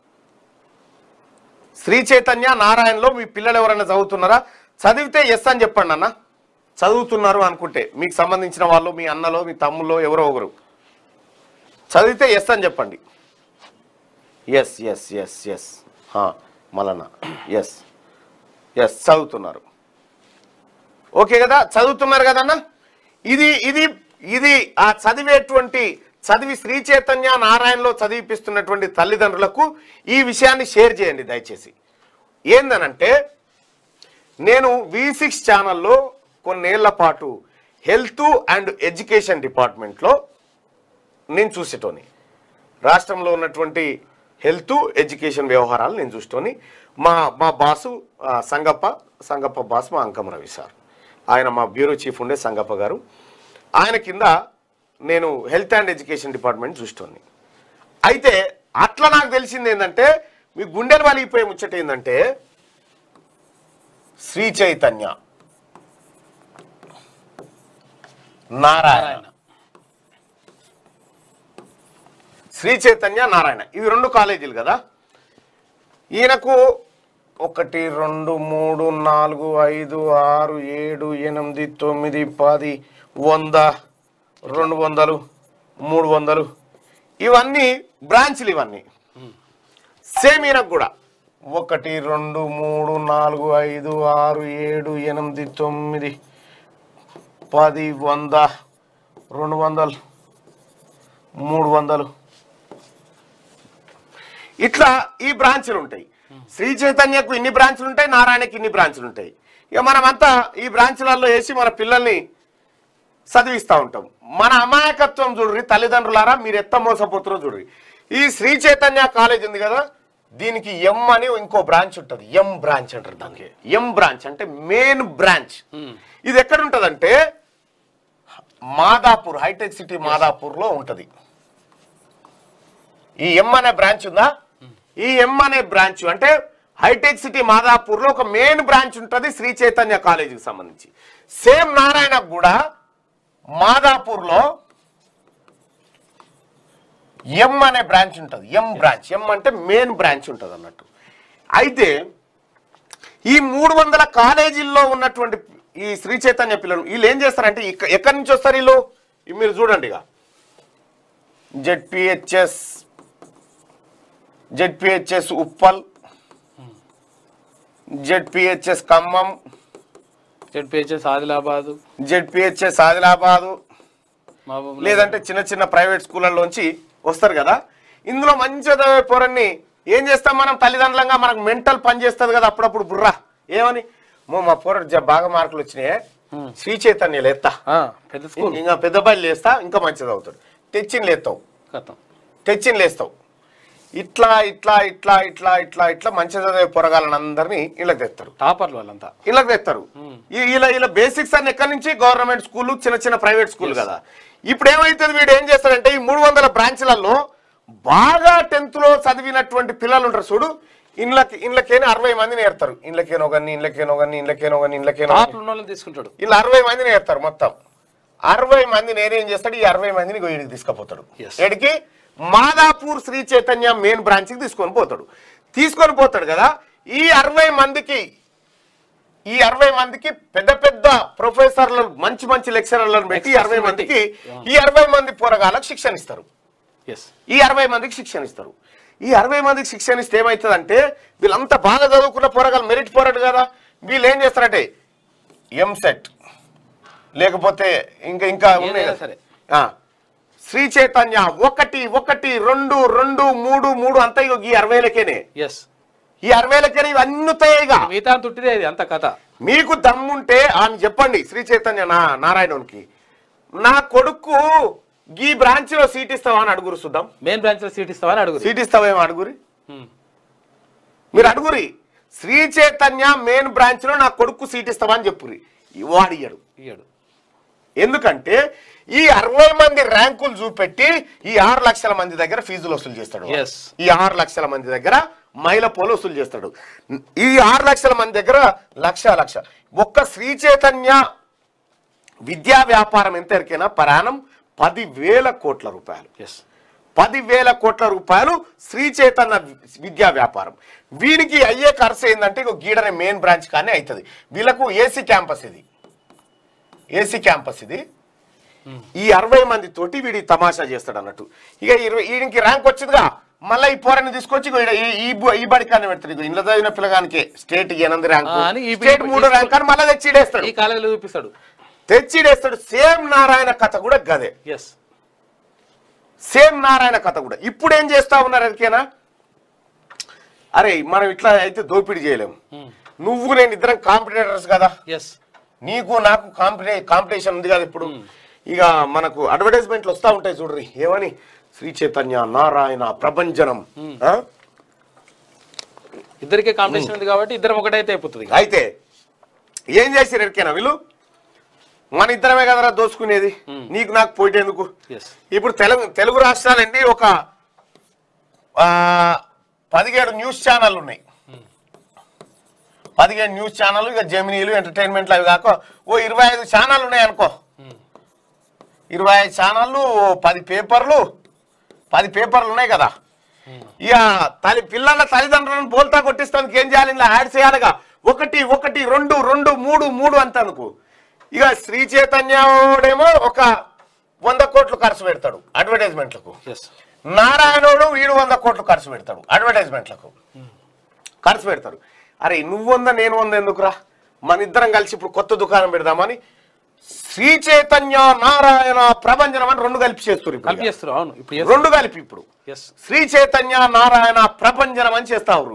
A: శ్రీ చైతన్య నారాయణలో మీ పిల్లలు ఎవరైనా చదువుతున్నారా? చదివితే ఎస్ అని చెప్పండి అన్న. చదువుతున్నారు అనుకుంటే మీకు సంబంధించిన వాళ్ళు, మీ అన్నలో, మీ తమ్ముల్లో ఎవరో ఒకరు చదివితే ఎస్ అని చెప్పండి. ఎస్ ఎస్ ఎస్ ఎస్ మళ్ళా ఎస్ ఎస్ చదువుతున్నారు. ఓకే కదా, చదువుతున్నారు కదన్నా. ఇది ఇది ఇది ఆ చదివి శ్రీ చైతన్య నారాయణలో చదివిపిస్తున్నటువంటి తల్లిదండ్రులకు ఈ విషయాన్ని షేర్ చేయండి దయచేసి. ఏందనంటే, నేను V6 ఛానల్లో కొన్నేళ్ల పాటు హెల్త్ అండ్ ఎడ్యుకేషన్ డిపార్ట్మెంట్లో నేను చూసేటోని, రాష్ట్రంలో ఉన్నటువంటి హెల్త్ ఎడ్యుకేషన్ వ్యవహారాలు నేను చూసేటోని. మా బాసు సంగప్ప బాస్ మా అంకం రవి సార్, ఆయన మా బ్యూరో చీఫ్ ఉండే సంగప్ప గారు. ఆయన కింద నేను హెల్త్ అండ్ ఎడ్యుకేషన్ డిపార్ట్మెంట్ చూసేటోని. అయితే అట్లా నాకు తెలిసింది ఏంటంటే, మీ గుండెలు వలిగిపోయే ముచ్చట ఏంటంటే, శ్రీ చైతన్య నారాయణ, శ్రీ చైతన్య నారాయణ ఇవి 2 కాలేజీలు కదా. ఈయనకు 1 2 3 4 5 6 7 8 9 10 100 200 300 ఇవన్నీ బ్రాంచ్లు. ఇవన్నీ సేమ్ ఈయనకు కూడా 1 2 3 4 5 6 7 8 9 10 100 200 300 ఇట్లా ఈ బ్రాంచ్లు ఉంటాయి. శ్రీ చైతన్యకు ఇన్ని బ్రాంచ్లు ఉంటాయి, నారాయణకి ఇన్ని బ్రాంచ్లు ఉంటాయి. ఇక మనమంతా ఈ బ్రాంచ్లలో వేసి మన పిల్లల్ని చదివిస్తూ ఉంటాం. మన అమాయకత్వం చూడ్రి తల్లిదండ్రులారా, మీరు ఎత్త మోసపోతారో చూడ్రి. ఈ శ్రీ చైతన్య కాలేజ్ ఉంది కదా, దీనికి ఎం అని ఇంకో బ్రాంచ్ ఉంటుంది. ఎం బ్రాంచ్ అంటారు దానికి. ఎం బ్రాంచ్ అంటే మెయిన్ బ్రాంచ్. ఇది ఎక్కడ ఉంటుందంటే మాదాపూర్, హైటెక్ సిటీ మాదాపూర్లో ఉంటుంది. ఈ ఎం అనే బ్రాంచ్ ఉందా, ఈ ఎం అనే బ్రాంచ్ అంటే హైటెక్ సిటీ మాదాపూర్లో ఒక మెయిన్ బ్రాంచ్ ఉంటుంది శ్రీ చైతన్య కాలేజీకి సంబంధించి. సేమ్ నారాయణకు కూడా మాదాపూర్లో ఎం అనే బ్రాంచ్ ఉంటుంది. ఎం బ్రాంచ్, ఎం అంటే మెయిన్ బ్రాంచ్ ఉంటుంది అన్నట్టు. అయితే ఈ 300 కాలేజీల్లో ఉన్నటువంటి ఈ శ్రీ చైతన్య పిల్లలు వీళ్ళు ఏం చేస్తారంటే, ఎక్కడి నుంచి వస్తారు వీళ్ళు? మీరు చూడండి, ఇక ZPHS Uppal, ZPHS Khammam,
B: ZPHS Adilabad,
A: లేదంటే చిన్న చిన్న ప్రైవేట్ స్కూళ్ళలోంచి వస్తారు కదా. ఇందులో మంచిగా పోరన్ని ఏం చేస్తాం మనం తల్లిదండ్రులంగా? మనకు మెంటల్ పని చేస్తుంది కదా అప్పుడప్పుడు బుర్రా. ఏమని, మా పోర బాగా మార్కులు వచ్చినాయి, శ్రీ చైతన్యలు ఎత్తా, ఇంకా పెద్ద బయలు లేస్తా, ఇంకా మంచిది అవుతాడు. తెచ్చిన లేస్తావు. ఇట్లా ఇట్లా ఇట్లా ఇట్లా ఇట్లా ఇట్లా మంచి చదివే పొరగాలని అందరినీ ఇళ్ళకి తెస్తారు.
B: టాపర్లు వాళ్ళంతా
A: ఇళ్ళకి తెస్తారు. ఇలా బేసిక్స్ అన్ని ఎక్కడి నుంచి? గవర్నమెంట్ స్కూల్, చిన్న చిన్న ప్రైవేట్ స్కూల్ కదా. ఇప్పుడు ఏమైతుంది, వీడు ఏం చేస్తాడంటే ఈ 300 బ్రాంచ్లలో బాగా 10th లో చదివినటువంటి పిల్లలు ఉంటారు చూడు, ఇళ్ళకేనో 60 మందిని ఏర్తారు. ఇళ్ళకేనో
B: తీసుకుంటాడు.
A: ఇలా 60 మందిని ఏర్తారు. మొత్తం 60 మంది నేనేం చేస్తాడు, ఈ 60 మందిని గొయ్యికి తీసుకుపోతాడు. ఎడికి? మాదాపూర్ శ్రీ చైతన్య మెయిన్ బ్రాంచ్కి తీసుకొని పోతాడు కదా. ఈ 60 మందికి పెద్ద పెద్ద ప్రొఫెసర్లు, మంచి లెక్చరర్లను పెట్టి ఈ 60 మంది పోరగాళ్ళకి శిక్షణ ఇస్తారు. ఈ 60 మందికి శిక్షణ ఇస్తారు. ఈ 60 మందికి శిక్షణ ఇస్తే ఏమవుతుందంటే, వీళ్ళంతా బాగా చదువుకున్న పోరగాళ్ళు, మెరిట్ పోరాడు కదా, వీళ్ళు ఏం చేస్తారంటే ఎంసెట్ లేకపోతే ఇంకా ఉన్నాయి సరే, శ్రీ చైతన్య 1 1 2 2 3 3 అంతా ఈ 60,000కేనే. ఈ 60,000కేనే ఇవన్నీ తుట్టిదే అంత కథ. మీకు దమ్ముంటే అని చెప్పండి శ్రీ చైతన్య నారాయణకి, నా కొడుకు ఈ బ్రాంచ్ లో సీట్ ఇస్తావా అని అడుగురు. చూద్దాం.
B: మెయిన్ బ్రాంచ్ లో సీట్ ఇస్తావా అని అడుగురు.
A: సీట్ ఇస్తావేమో అడుగురి, మీరు అడుగురి. శ్రీ చైతన్య మెయిన్ బ్రాంచ్ లో నా కొడుకు సీట్ ఇస్తావా అని చెప్పురి. వాడు ఇయ్యడు. ఎందుకంటే ఈ 60 మంది ర్యాంకులు చూపెట్టి ఈ 6 లక్షల మంది దగ్గర ఫీజులు వసూలు చేస్తాడు. ఈ 6 లక్షల మంది దగ్గర మైల పోలు వసూలు చేస్తాడు. ఈ 6 లక్షల మంది దగ్గర లక్ష ఒక్క శ్రీ చైతన్య విద్యా వ్యాపారం ఎంత ఎరికైనా పరాణం 10,000 కోట్ల రూపాయలు. 10,000 కోట్ల రూపాయలు శ్రీ చైతన్య విద్యా వ్యాపారం. వీనికి అయ్యే ఖర్చు ఏంటంటే ఇక గీడనే మెయిన్ బ్రాంచ్ కానీ అవుతుంది. వీళ్ళకు ఏసీ క్యాంపస్ ఇది ఈ 60 మంది తోటి వీడి తమాషా చేస్తాడు అన్నట్టు. ఇక 20 వీడికి ర్యాంక్ వచ్చిందిగా, మళ్ళీ ఈ పోరాన్ని తీసుకొచ్చి ఈ బడికాన్ని పెడతాడు. ఇంట్లో చదివిన పిల్లగానికి స్టేట్ 8 ర్యాంక్, స్టేట్ 3 ర్యాంక్ అని మళ్ళీ తెచ్చిడేస్తాడు.
B: ఈ కాలేజీలో చూపిస్తాడు,
A: తెచ్చిడేస్తాడు. సేమ్ నారాయణ కథ కూడా గదే, సేమ్ నారాయణ కథ కూడా. ఇప్పుడు ఏం చేస్తా ఉన్నారు ఎరికేనా? అరే మనం ఇట్లా అయితే దోపిడీ చేయలేము. నువ్వు నేను ఇద్దరం కాంపిటేటర్స్ కదా, నీకు నాకు కాంపిటీషన్ ఉంది కదా. ఇప్పుడు ఇక మనకు అడ్వర్టైజ్మెంట్లు వస్తూ ఉంటాయి చూడ్రి, ఏమని శ్రీ చైతన్య నారాయణ ప్రభంజనం.
B: ఇద్దరికే కాంపిటీషన్ ఉంది కాబట్టి ఇద్దరం ఒకటైతే అయిపోతుంది.
A: అయితే ఏం చేసారు ఎరికేనా వీళ్ళు? మన ఇద్దరమే కదరా దోసుకునేది, నీకు నాకు పోయేందుకు. ఇప్పుడు తెలుగు రాష్ట్రాలండి ఒక 17 న్యూస్ ఛానల్ ఉన్నాయి. 17 న్యూస్ ఛానల్, ఇక జెమినీలు ఎంటర్టైన్మెంట్లు అవి కాక 25 ఛానల్ ఉన్నాయి అనుకో. 25 ఛానళ్ళు, 10 పేపర్లు ఉన్నాయి కదా. ఇక పిల్లల తల్లిదండ్రులను బోల్తా కొట్టిస్తానికి ఏం చేయాలి? ఇలా యాడ్ చేయాలిగా, 1 1 2 2 3 3 అంత అనుకో. ఇక శ్రీ చైతన్యడేమో ఒక 100 కోట్లు ఖర్చు పెడతాడు అడ్వర్టైజ్మెంట్లకు, నారాయణోడు వీడు 100 కోట్లు ఖర్చు పెడతాడు అడ్వర్టైజ్మెంట్లకు ఖర్చు పెడతాడు. అరే నువ్వు 100 నేను 100 ఎందుకురా, మన ఇద్దరం కలిసి ఇప్పుడు కొత్త దుకాణం పెడదామని శ్రీ చైతన్య నారాయణ ప్రభంజనం అని 2 కలిపి చేస్తారు. ఇప్పుడు 2 కలిపి ఇప్పుడు శ్రీ చైతన్య నారాయణ ప్రభంజనం అని చేస్తారు.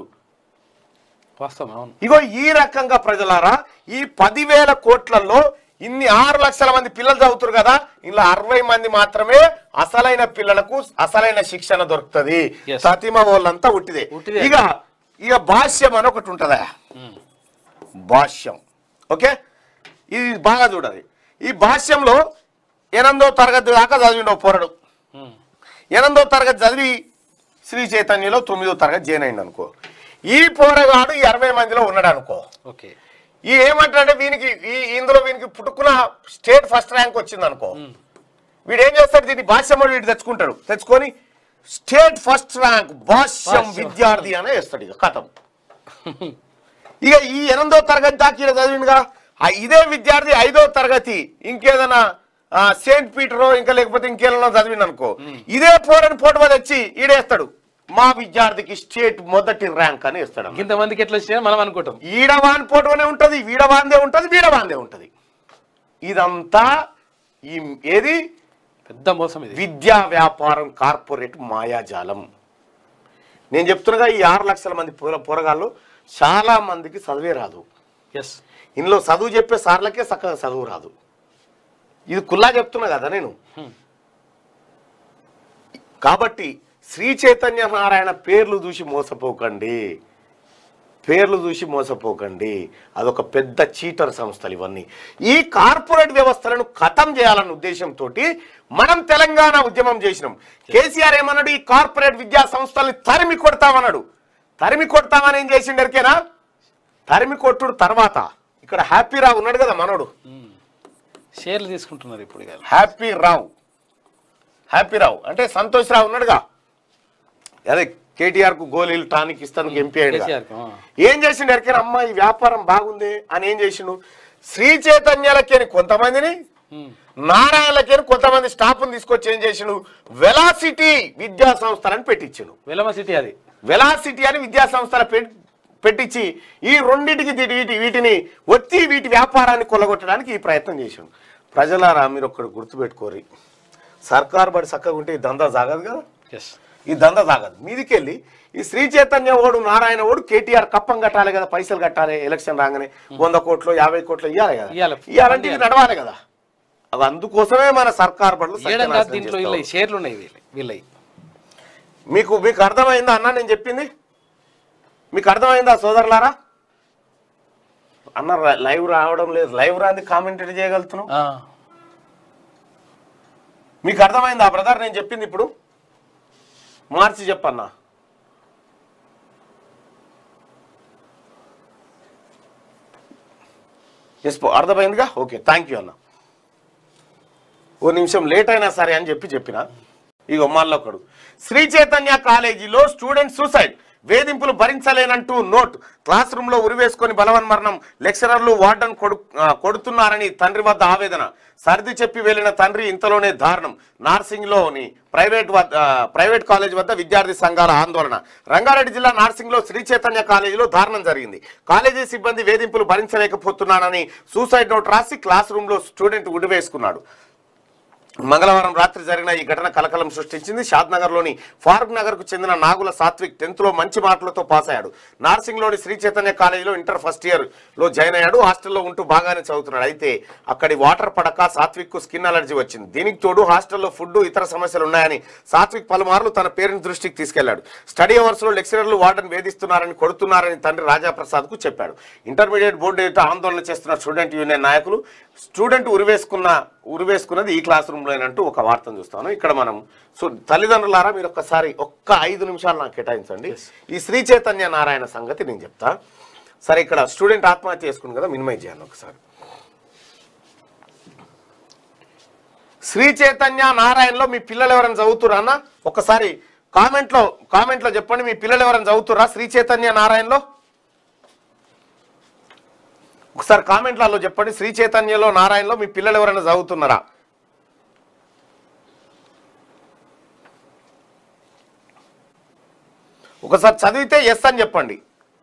A: ఇగో ఈ రకంగా ప్రజలారా, ఈ 10,000 కోట్లలో ఇన్ని 6 లక్షల మంది పిల్లలు చదువుతారు కదా, ఇలా 60 మంది మాత్రమే అసలైన పిల్లలకు అసలైన శిక్షణ దొరుకుతుంది. సతీమ వాళ్ళంతా ఉట్టిదే. ఇక భాష్యం అని ఒకటి ఉంటుందా, భాష్యం. ఓకే, ఇది బాగా చూడాలి. ఈ భాష్యంలో 8వ తరగతి దాకా చదివిండవు పోరడు. 8వ తరగతి చదివి శ్రీ చైతన్యలో 9వ తరగతి జాయిన్ అయింది అనుకో. ఈ పోరగాడు ఈ 60 మందిలో ఉన్నాడు అనుకో. ఈ ఏమంటాడంటే ఇందులో వీనికి పుట్టుకున్న స్టేట్ ఫస్ట్ ర్యాంక్ వచ్చింది అనుకో. వీడు ఏం చేస్తాడు, దీన్ని భాష్యం వీడు తెచ్చుకొని స్టేట్ ఫస్ట్ ర్యాంక్ భాష్యం విద్యార్థి అనే వేస్తాడు. ఇక కథం. ఇక ఈ 8వ తరగతి దాకా చదివిండుగా, ఇదే విద్యార్థి 5వ తరగతి ఇంకేదైనా సెయింట్ పీటరో ఇంకా లేకపోతే ఇంకేదో చదివింది అనుకో, ఇదే పోరని పోటీ తెచ్చి ఈడేస్తాడు, మా విద్యార్థికి స్టేట్ మొదటి ర్యాంక్ అని ఇస్తాడు.
B: ఇంతమందికి ఎట్లా వచ్చాయని మనం అనుకుంటాం.
A: ఈడవాన్ పోటీనే ఉంటది, వీడవాందే ఉంటది, వీడవాందే ఉంటది. ఇదంతా ఏది
B: పెద్ద మోసం. ఇది
A: విద్యా వ్యాపారం, కార్పొరేట్ మాయాజాలం. నేను చెప్తున్నగా ఈ 6 లక్షల మంది పోరగాళ్ళు చాలా మందికి చదివే రాదు. ఇందులో చదువు చెప్పే సార్లకే చక్కగా చదువు రాదు. ఇది కుల్లా చెప్తున్నా కదా నేను. కాబట్టి శ్రీ చైతన్య నారాయణ పేర్లు చూసి మోసపోకండి. అదొక పెద్ద చీటర్ సంస్థలు ఇవన్నీ. ఈ కార్పొరేట్ వ్యవస్థలను ఖతం చేయాలన్న ఉద్దేశంతో మనం తెలంగాణ ఉద్యమం చేసినాం. కేసీఆర్ ఏమన్నాడు, ఈ కార్పొరేట్ విద్యా సంస్థల్ని తరిమి కొడతామని ఏం చేసిండరికేనా? తరిమి కొట్టుడు తర్వాత ఇక్కడ హ్యాపీ రావు ఉన్నాడు కదా మనోడు,
B: షేర్లు తీసుకుంటున్నారు ఇప్పుడు.
A: హ్యాపీ రావు అంటే సంతోష్ రావు ఉన్నాడుగా, అదే కేటీఆర్ కు గోళీలు టానిక్ ఇస్తాను ఎంపీ అయ్యాడు. ఏం చేసిండు ఎరికైనా? అమ్మ ఈ వ్యాపారం బాగుంది అని ఏం చేసిండు, శ్రీ చైతన్యాలకేని కొంతమందిని, నారాయణలకేని కొంతమంది స్టాఫ్ని తీసుకొచ్చి ఏం చేసిండు, వెలాసిటీ విద్యా సంస్థలని పెట్టించిండు. వెలాసిటీ అని విద్యా సంస్థల పెట్టించి ఈ రెండింటికి వీటిని ఒత్తి వీటి వ్యాపారాన్ని కొల్లగొట్టడానికి ఈ ప్రయత్నం చేసిండు. ప్రజలారా మీరు ఒక్కడు గుర్తుపెట్టుకోరి, సర్కారు బడి చక్కగా ఉంటే ఈ దందా సాగదు కదా. ఈ దందా సాగదు. మీదికెళ్ళి ఈ శ్రీ చైతన్య ఓడు నారాయణ ఓడు కేటీఆర్ కప్పం కట్టాలి కదా, పైసలు కట్టాలి, ఎలక్షన్ రాగానే 100 కోట్లు 50 కోట్లు ఇవ్వాలి కదా, ఇవ్వాలంటే ఇది నడవాలి కదా. అవి అందుకోసమే మన సర్కారు బడులు. మీకు అర్థమైందా అన్న నేను చెప్పింది? మీకు అర్థమైందా సోదరులారా? అన్న లైవ్ రావడం లేదు, లైవ్ రాంది కామెంటరీ చేయగలుగుతున్నావు. మీకు అర్థమైందా బ్రదర్ నేను చెప్పింది? ఇప్పుడు మార్చి చెప్పన్నా. ఎస్ అర్థమైందిగా? ఓకే, థ్యాంక్ యూ అన్న. ఓ నిమిషం లేట్ అయినా సరే అని చెప్పిన ఇగో మళ్ళొకడు శ్రీ చైతన్య కాలేజీలో స్టూడెంట్ సూసైడ్, వేధింపులు భరించలేనంటూ నోట్, క్లాస్ రూమ్ లో ఉరివేసుకొని బలవన్మరణం, లెక్చరర్లు వార్డన్ కొడుతున్నారని తండ్రి వద్ద ఆవేదన, సర్ది చెప్పి వెళ్లిన తండ్రి ఇంతలోనే దారుణం, నార్సింగ్ లోని ప్రైవేట్ కాలేజ్ వద్ద విద్యార్థి సంఘాల ఆందోళన. రంగారెడ్డి జిల్లా నార్సింగ్ లో శ్రీ చైతన్య కాలేజీలో దారుణం జరిగింది. కాలేజీ సిబ్బంది వేధింపులు భరించలేకపోతున్నానని సూసైడ్ నోట్ రాసి క్లాస్ రూమ్ లో స్టూడెంట్ ఉరివేసుకున్నాడు. మంగళవారం రాత్రి జరిగిన ఈ ఘటన కలకలం సృష్టించింది. షాద్నగర్లోని ఫారూక్ నగర్ కు చెందిన నాగుల సాత్విక్ 10th లో మంచి మార్కులతో పాస్ అయ్యాడు. నార్సింగ్లోని శ్రీ చైతన్య కాలేజీలో ఇంటర్ ఫస్ట్ ఇయర్ లో జాయిన్ అయ్యాడు. హాస్టల్లో ఉంటూ బాగానే చదువుతున్నాడు. అయితే అక్కడి వాటర్ పడక సాత్విక్ కు స్కిన్ అలర్జీ వచ్చింది. దీనికి తోడు హాస్టల్లో ఫుడ్ ఇతర సమస్యలు ఉన్నాయని సాత్విక్ పలుమార్లు తన పేరెంట్స్ దృష్టికి తీసుకెళ్లాడు. స్టడీ అవర్స్ లో లెక్చరర్లు వార్డెన్ వేధిస్తున్నారని, కొడుతున్నారని తండ్రి రాజాప్రసాద్ కు చెప్పాడు. ఇంటర్మీడియట్ బోర్డు ఎదుట ఆందోళన చేస్తున్న స్టూడెంట్ యూనియన్ నాయకులు స్టూడెంట్ ఉరివేసుకున్నది ఈ క్లాస్ రూమ్ లోనంటూ ఒక వార్తను చూస్తాను. ఇక్కడ మనం తల్లిదండ్రులారా మీరు ఒక్కసారి 5 నిమిషాలు నాకు కేటాయించండి. ఈ శ్రీ చైతన్య నారాయణ సంగతి నేను చెప్తా. సరే, ఇక్కడ స్టూడెంట్ ఆత్మహత్య చేసుకుంది కదా, మినిమైజ్ చేయాలి ఒకసారి. శ్రీ చైతన్య నారాయణలో మీ పిల్లలు ఎవరైనా చదువుతురా అన్న? ఒకసారి కామెంట్లో చెప్పండి, మీ పిల్లలు ఎవరైనా చదువుతురా శ్రీ చైతన్య నారాయణలో? ఒకసారి కామెంట్లలో చెప్పండి, శ్రీ చైతన్యలో నారాయణలో మీ పిల్లలు ఎవరైనా చదువుతున్నారా? ఒకసారి చదివితే ఎస్ అని చెప్పండి.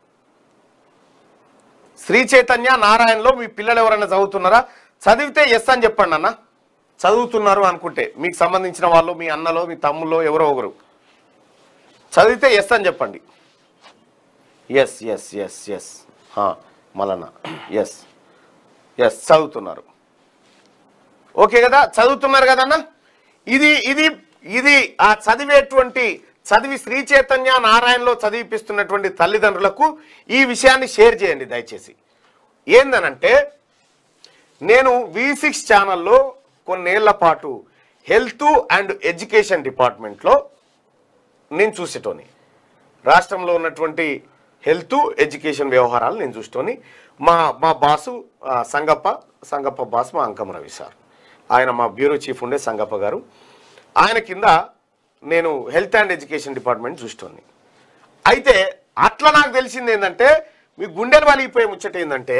A: శ్రీ చైతన్య నారాయణలో మీ పిల్లలు ఎవరైనా చదువుతున్నారా? చదివితే ఎస్ అని చెప్పండి అన్న. చదువుతున్నారు అనుకుంటే మీకు సంబంధించిన వాళ్ళు, మీ అన్నలో, మీ తమ్ముల్లో ఎవరో ఒకరు చదివితే ఎస్ అని చెప్పండి. ఎస్ ఎస్ ఎస్ ఎస్ మళ్ళా ఎస్ ఎస్ చదువుతున్నారు. ఓకే కదా, చదువుతున్నారు కదన్నా. ఇది ఆ చదివి శ్రీ చైతన్య నారాయణలో చదివిపిస్తున్నటువంటి తల్లిదండ్రులకు ఈ విషయాన్ని షేర్ చేయండి దయచేసి. ఏందనంటే, నేను V6 ఛానల్లో కొన్నేళ్ల పాటు హెల్త్ అండ్ ఎడ్యుకేషన్ డిపార్ట్మెంట్లో నేను చూసేటోని, రాష్ట్రంలో ఉన్నటువంటి హెల్త్ ఎడ్యుకేషన్ వ్యవహారాలు నేను చూసేటోని. మా బాసు సంగప్ప బాస్ మా అంకం రవి సార్, ఆయన మా బ్యూరో చీఫ్ ఉండే సంగప్ప గారు. ఆయన కింద నేను హెల్త్ అండ్ ఎడ్యుకేషన్ డిపార్ట్మెంట్ చూసేటోని. అయితే అట్లా నాకు తెలిసింది ఏంటంటే, మీ గుండెలు వలిగిపోయే ముచ్చట ఏంటంటే,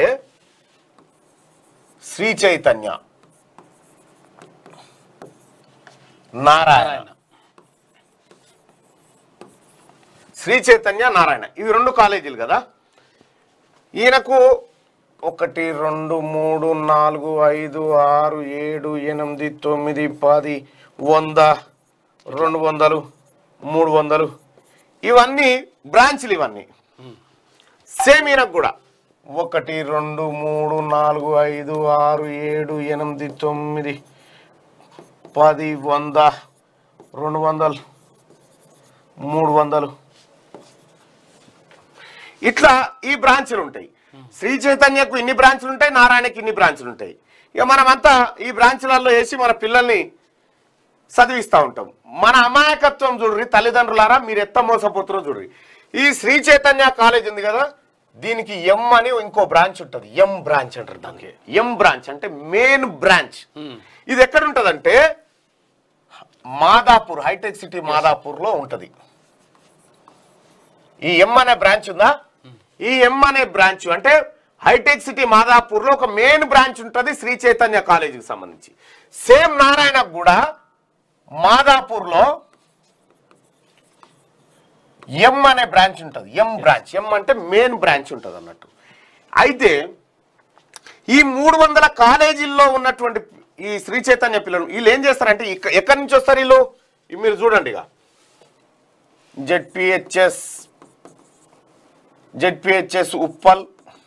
A: శ్రీ చైతన్య నారాయణ, శ్రీ చైతన్య నారాయణ ఇవి 2 కాలేజీలు కదా. ఈయనకు 1 2 3 4 5 6 7 8 9 10 100 200 300 ఇవన్నీ బ్రాంచ్లు. ఇవన్నీ సేమ్ ఈయనకు కూడా 1 2 3 4 5 6 7 8 9 10 100 200 300 ఇట్లా ఈ బ్రాంచ్లు ఉంటాయి. శ్రీ చైతన్యకు ఇన్ని బ్రాంచ్లు ఉంటాయి, నారాయణకి ఇన్ని బ్రాంచ్లు ఉంటాయి. ఇక మనమంతా ఈ బ్రాంచ్లలో వేసి మన పిల్లల్ని చదివిస్తూ ఉంటాం. మన అమాయకత్వం చూడ్రి తల్లిదండ్రులారా, మీరు ఎత్త మోసపోతారో చూడ్రి. ఈ శ్రీ చైతన్య కాలేజ్ ఉంది కదా, దీనికి ఎం అని ఇంకో బ్రాంచ్ ఉంటుంది. ఎం బ్రాంచ్ అంటారు దానికి. ఎం బ్రాంచ్ అంటే మెయిన్ బ్రాంచ్. ఇది ఎక్కడ ఉంటుందంటే మాదాపూర్, హైటెక్ సిటీ మాదాపూర్లో ఉంటుంది. ఈ ఎం అనే బ్రాంచ్ ఉందా, ఈ ఎం అనే బ్రాంచ్ అంటే హైటెక్ సిటీ మాదాపూర్లో ఒక మెయిన్ బ్రాంచ్ ఉంటుంది శ్రీ చైతన్య కాలేజీకి సంబంధించి. సేమ్ నారాయణకు కూడా మాదాపూర్లో ఎం అనే బ్రాంచ్ ఉంటుంది. ఎం బ్రాంచ్, ఎం అంటే మెయిన్ బ్రాంచ్ ఉంటుంది అన్నట్టు. అయితే ఈ 300 కాలేజీల్లో ఉన్నటువంటి ఈ శ్రీ చైతన్య పిల్లలు వీళ్ళు ఏం చేస్తారంటే, ఎక్కడి నుంచి వస్తారు వీళ్ళు? మీరు చూడండి, ఇక ZPHS Uppal,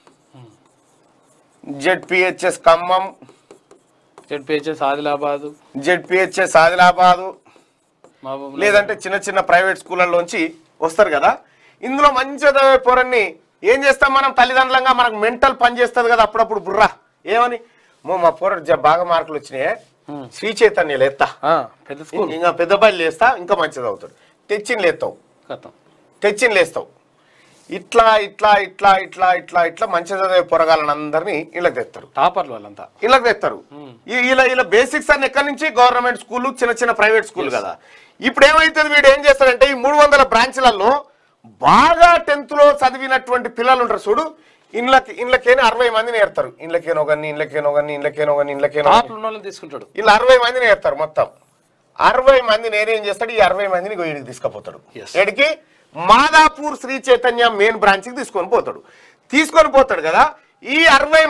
A: ZPHS Khammam,
B: ZPHS Adilabad,
A: లేదంటే చిన్న ప్రైవేట్ స్కూళ్ళలోంచి వస్తారు కదా. ఇందులో మంచిగా పోరన్ని ఏం చేస్తాం మనం తల్లిదండ్రులంగా? మనకు మెంటల్ పని చేస్తుంది కదా అప్పుడప్పుడు బుర్రా. ఏమని, మా పోర బాగా మార్కులు వచ్చినాయి, శ్రీ చైతన్యలు ఎత్తా, ఇంకా పెద్ద బయలు లేస్తా, ఇంకా మంచిది అవుతాడు, తెచ్చిని లేస్తావు. ఇట్లా ఇట్లా ఇట్లా ఇట్లా ఇట్లా ఇట్లా మంచి చదివే పొరగాలని అందరినీ ఇళ్ళకి తెస్తారు.
B: టాపర్లు వాళ్ళంతా
A: ఇళ్ళకి తెస్తారు. ఇలా బేసిక్స్ అన్ని ఎక్కడి నుంచి? గవర్నమెంట్ స్కూల్, చిన్న ప్రైవేట్ స్కూల్ కదా. ఇప్పుడు ఏమైతుంది, వీడు ఏం చేస్తాడంటే ఈ 300 బ్రాంచ్లలో బాగా 10th లో చదివినటువంటి పిల్లలు ఉంటారు చూడు, ఇండ్లకేని 60 మందిని ఏర్తారు. ఇండ్లకేనో
B: తీసుకుంటాడు.
A: ఇలా 60 మందిని ఏర్తారు. మొత్తం 60 మంది నేనేం చేస్తాడు, ఈ 60 మందిని వీడికి తీసుకుపోతాడు. ఎడికి మాదాపూర్ శ్రీ చైతన్య మెయిన్ బ్రాంచ్కి తీసుకొని పోతాడు కదా. ఈ 60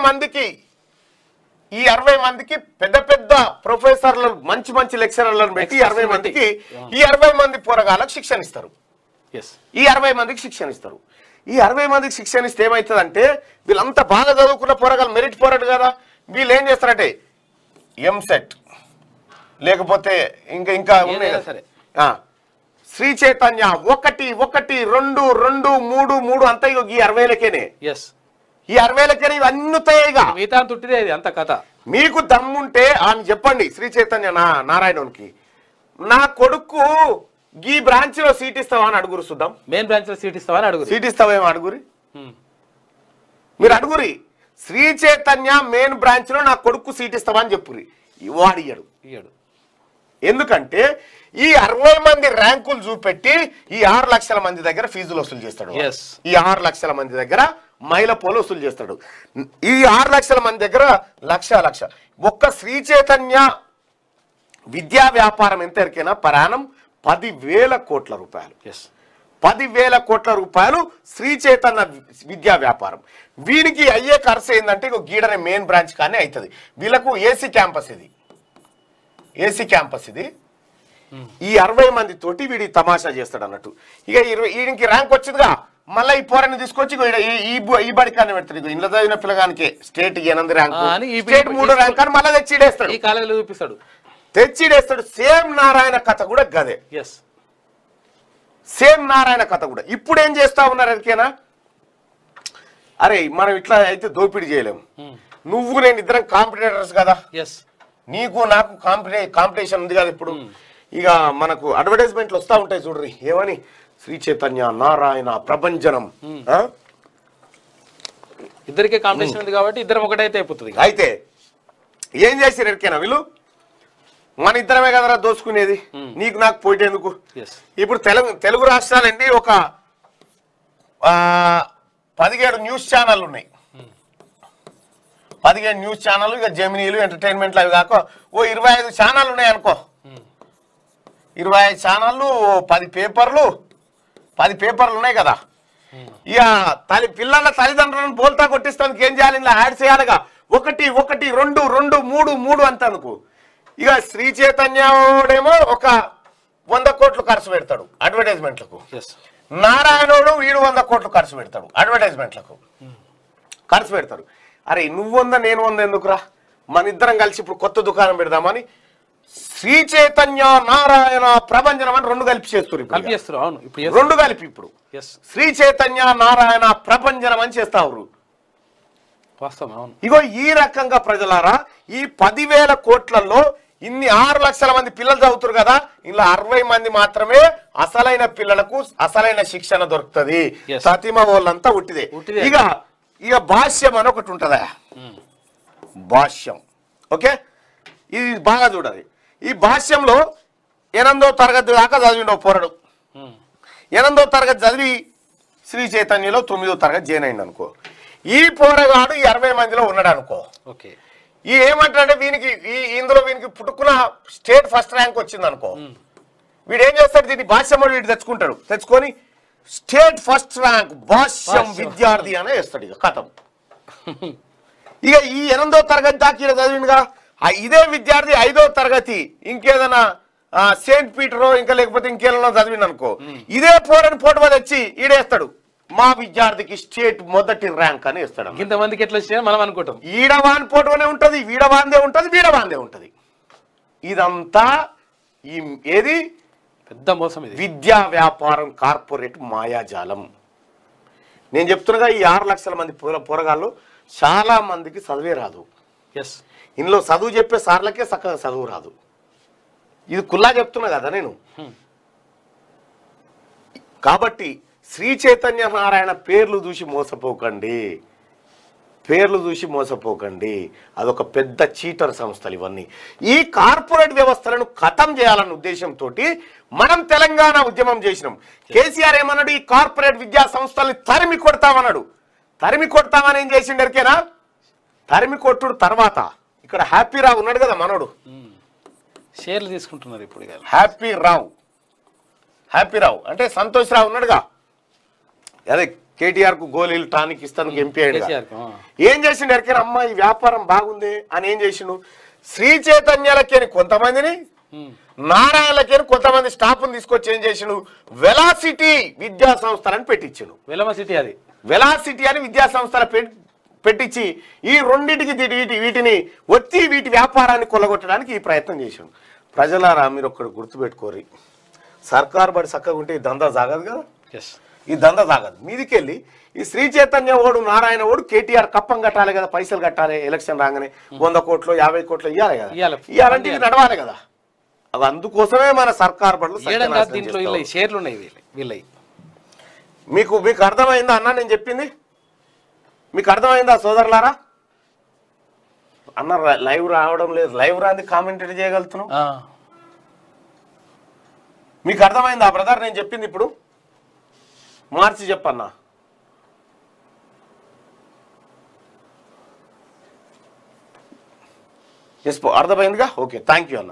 A: మందికి పెద్ద పెద్ద ప్రొఫెసర్లు మంచి లెక్చరర్లను పెట్టి ఈ 60 మంది పోరగాళ్ళకి శిక్షణ ఇస్తారు. ఈ 60 మందికి శిక్షణ ఇస్తారు. ఈ 60 మందికి శిక్షణ ఇస్తే ఏమవుతుందంటే వీళ్ళంతా బాగా చదువుకున్న పోరగాళ్ళు, మెరిట్ పోరాడు కదా, వీళ్ళు ఏం చేస్తారంటే ఎంసెట్ లేకపోతే ఇంకా ఉన్నాయి సరే శ్రీ చైతన్య 1 2 2 3 3 అంతా ఈ 60,000కేనే. ఈ 60,000కేనే ఇవన్నీ
B: మిగతా తుట్టిదే అంత కథ.
A: మీకు దమ్ముంటే అని చెప్పండి శ్రీ చైతన్య నారాయణకి, నా కొడుకు ఈ బ్రాంచ్ లో సీట్ ఇస్తావా అని అడుగురు. చూద్దాం.
B: మెయిన్ బ్రాంచ్ లో సీట్ ఇస్తావా అని అడుగురు.
A: సీట్ ఇస్తావేమో అడుగురి, మీరు అడుగురి. శ్రీ చైతన్య మెయిన్ బ్రాంచ్ లో నా కొడుకు సీట్ ఇస్తావా అని చెప్పురి. వాడు ఇయ్యడు. ఎందుకంటే ఈ 60 మంది ర్యాంకులు చూపెట్టి ఈ 6 లక్షల మంది దగ్గర ఫీజులు వసూలు చేస్తాడు. ఈ 6 లక్షల మంది దగ్గర మైల పోలు వసూలు చేస్తాడు. ఈ 6 లక్షల మంది దగ్గర లక్ష ఒక్క శ్రీ చైతన్య విద్యా వ్యాపారం ఎంత ఎరికైనా పరాణం 10,000 కోట్ల రూపాయలు. 10,000 కోట్ల రూపాయలు శ్రీ చైతన్య విద్యా వ్యాపారం. వీనికి అయ్యే ఖర్చు ఏంటంటే గీడనే మెయిన్ బ్రాంచ్ కానీ అవుతుంది. వీళ్ళకు ఏసీ క్యాంపస్ ఇది. ఈ 60 మంది తోటి వీడి తమాషా చేస్తాడు అన్నట్టు. ఇక వీడికి ర్యాంక్ వచ్చిందిగా, మళ్ళీ ఈ పోరాన్ని తీసుకొచ్చి ఈ బడికాన్ని పెడతాడు. ఇంట్లో చదివిన పిల్లగానికి స్టేట్ 8 ర్యాంకు, స్టేట్ 3 ర్యాంక్ అని మళ్ళీ తెచ్చిడేస్తాడు. సేమ్ నారాయణ కథ కూడా గదే. సేమ్ నారాయణ కథ కూడా. ఇప్పుడు ఏం చేస్తా ఉన్నారు ఎరికేనా, అరే మనం ఇట్లా అయితే దోపిడీ చేయలేము, నువ్వు నేను ఇద్దరం కాంపిటేటర్స్ కదా, నీకు నాకు కాంపిటీషన్ ఉంది కదా. ఇప్పుడు ఇక మనకు అడ్వర్టైజ్మెంట్లు వస్తూ ఉంటాయి చూడ్రి, ఏమని శ్రీ చైతన్య నారాయణ ప్రభంజనం,
B: ఇద్దరికే కాంపిటీషన్ ఉంది కాబట్టి ఇద్దరం ఒకటైతే అయిపోతుంది.
A: అయితే ఏం చేసారు ఎరికేనా వీళ్ళు, మన ఇద్దరమే కదరా దోచుకునేది, నీకు నాకు పోయేందుకు. ఇప్పుడు తెలుగు రాష్ట్రాలండి ఒక 17 న్యూస్ ఛానల్ ఉన్నాయి. 17 న్యూస్ ఛానల్, ఇక జెమినీలు ఎంటర్టైన్మెంట్లు అవి కాక 25 ఛానల్ ఉన్నాయి అనుకో. 25 ఛానళ్ళు, 10 పేపర్లు ఉన్నాయి కదా. ఇక పిల్లల తల్లిదండ్రులను బోల్తా కొట్టిస్తానికి ఏం చేయాలి, ఇలా యాడ్ చేయాలిగా. 1 1 2 2 3 3 అంత అనుకో. ఇక శ్రీ చైతన్యడేమో ఒక 100 కోట్లు ఖర్చు పెడతాడు అడ్వర్టైజ్మెంట్లకు, నారాయణుడు వీడు 100 కోట్లు ఖర్చు పెడతాడు అడ్వర్టైజ్మెంట్లకు ఖర్చు పెడతాడు. అరే నువ్వు 100 నేను 100 ఎందుకురా, మన ఇద్దరం కలిసి ఇప్పుడు కొత్త దుకాణం పెడదామని శ్రీ చైతన్య నారాయణ ప్రభంజనం అని 2 కలిపి చేస్తారు. ఇప్పుడు 2 కలిపి ఇప్పుడు శ్రీ చైతన్య నారాయణ ప్రభంజనం అని చేస్తారు. ఇగో ఈ రకంగా ప్రజలారా ఈ 10,000 కోట్లలో ఇన్ని 6 లక్షల మంది పిల్లలు చదువుతారు కదా, ఇలా 60 మంది మాత్రమే అసలైన పిల్లలకు అసలైన శిక్షణ దొరుకుతుంది. సతిమ వాళ్ళంతా ఉట్టిదే. ఇక భాష్యం అని ఒకటి ఉంటుందా, భాష్యం. ఓకే, ఇది బాగా చూడాలి. ఈ భాష్యంలో 8వ తరగతి దాకా చదివిండవు పోరడు. 8వ తరగతి చదివి శ్రీ చైతన్యలో 9వ తరగతి జాయిన్ అయింది అనుకో. ఈ పోరగాడు ఈ 60 మందిలో ఉన్నాడు అనుకో. ఈ ఏమంటాడంటే ఇందులో వీనికి పుట్టుకున్న స్టేట్ ఫస్ట్ ర్యాంక్ వచ్చింది అనుకో. వీడు ఏం చేస్తాడు, దీన్ని భాష్యం వీడు తెచ్చుకొని స్టేట్ ఫస్ట్ ర్యాంక్ భాష్యం విద్యార్థి అనే వేస్తాడు. ఇక కథం. ఇక ఈ 8వ తరగతి దాకా ఈడ చదివిండుగా, ఇదే విద్యార్థి 5వ తరగతి ఇంకేదైనా సెయింట్ పీటరో ఇంకా లేకపోతే ఇంకేదైనా చదివిండు అనుకో, ఇదే పోరని పోటీ తెచ్చి ఈడేస్తాడు, మా విద్యార్థికి స్టేట్ మొదటి ర్యాంక్ అని ఇస్తాడు.
B: ఇంతమందికి ఎట్లా వచ్చాయని మనం అనుకుంటాం.
A: ఈడవాన్ పోటోనే ఉంటది, వీడవాందే ఉంటది, వీడవాందే ఉంటది. ఇదంతా ఏది
B: పెద్ద మోసం. ఇది
A: విద్యా వ్యాపారం, కార్పొరేట్ మాయాజాలం. నేను చెప్తున్నగా ఈ 6 లక్షల మంది పోరగాళ్ళు చాలా మందికి చదివే రాదు. ఇందులో చదువు చెప్పే సార్లకే చక్కగా చదువు రాదు. ఇది కుల్లా చెప్తున్నా కదా నేను. కాబట్టి శ్రీ చైతన్య నారాయణ పేర్లు చూసి మోసపోకండి. పేర్లు చూసి మోసపోకండి, అదొక పెద్ద చీటర్ సంస్థలు ఇవన్నీ. ఈ కార్పొరేట్ వ్యవస్థలను ఖతం చేయాలన్న ఉద్దేశంతో మనం తెలంగాణ ఉద్యమం చేసినాం. కేసీఆర్ ఏమన్నాడు, ఈ కార్పొరేట్ విద్యా సంస్థల్ని తరిమి కొడతామన్నాడు. తరిమి కొడతామని ఏం చేసిండు ఎరికేనా? తరిమి కొట్టుడు తర్వాత ఇక్కడ హ్యాపీ రావు ఉన్నాడు కదా మనోడు,
B: షేర్లు తీసుకుంటున్నారు ఇప్పుడు.
A: హ్యాపీ రావు అంటే సంతోష్ రావు ఉన్నాడుగా, అదే కేటీఆర్ కు గోళీలు టానిక్ ఇస్తాను ఎంపీ అయ్యాడు. ఏం చేసిండు ఎరికైనా, అమ్మ ఈ వ్యాపారం బాగుంది అని ఏం చేసిండు, శ్రీ చైతన్యాలకేని కొంతమందిని, నారాయణలకేని కొంతమంది స్టాఫ్ని తీసుకొచ్చి ఏం చేసిండు, వెలాసిటీ విద్యా సంస్థలని పెట్టించిండు. వెలాసిటీ అని విద్యా సంస్థల పెట్టించి ఈ రెండింటికి వీటిని వచ్చి వీటి వ్యాపారాన్ని కొల్లగొట్టడానికి ఈ ప్రయత్నం చేసిండు. ప్రజలారా మీరు ఒక్కడు గుర్తుపెట్టుకోరి, సర్కారు బడి చక్కగా ఉంటే ఈ దందా సాగదు కదా, ఈ దందా సాగదు. మీదికెళ్ళి ఈ శ్రీ చైతన్య ఓడు నారాయణ ఓడు కేటీఆర్ కప్పం కట్టాలి కదా, పైసలు కట్టాలి, ఎలక్షన్ రాగానే 100 కోట్లు 50 కోట్లు ఇవ్వాలి కదా, ఇవ్వాలంటే ఇది నడవాలి కదా. అది అందుకోసమే మన సర్కారు బడులు. మీకు అర్థమైందా అన్న నేను చెప్పింది? మీకు అర్థమైందా సోదరులారా? అన్న లైవ్ రావడం లేదు, లైవ్ రాంది కామెంటరీ చేయగలుగుతున్నాం. మీకు అర్థమైందా బ్రదర్ నేను చెప్పింది? ఇప్పుడు మార్చి చెప్పన్నా. ఎస్ అర్థమైందిగా, ఓకే థ్యాంక్ యూ అన్న.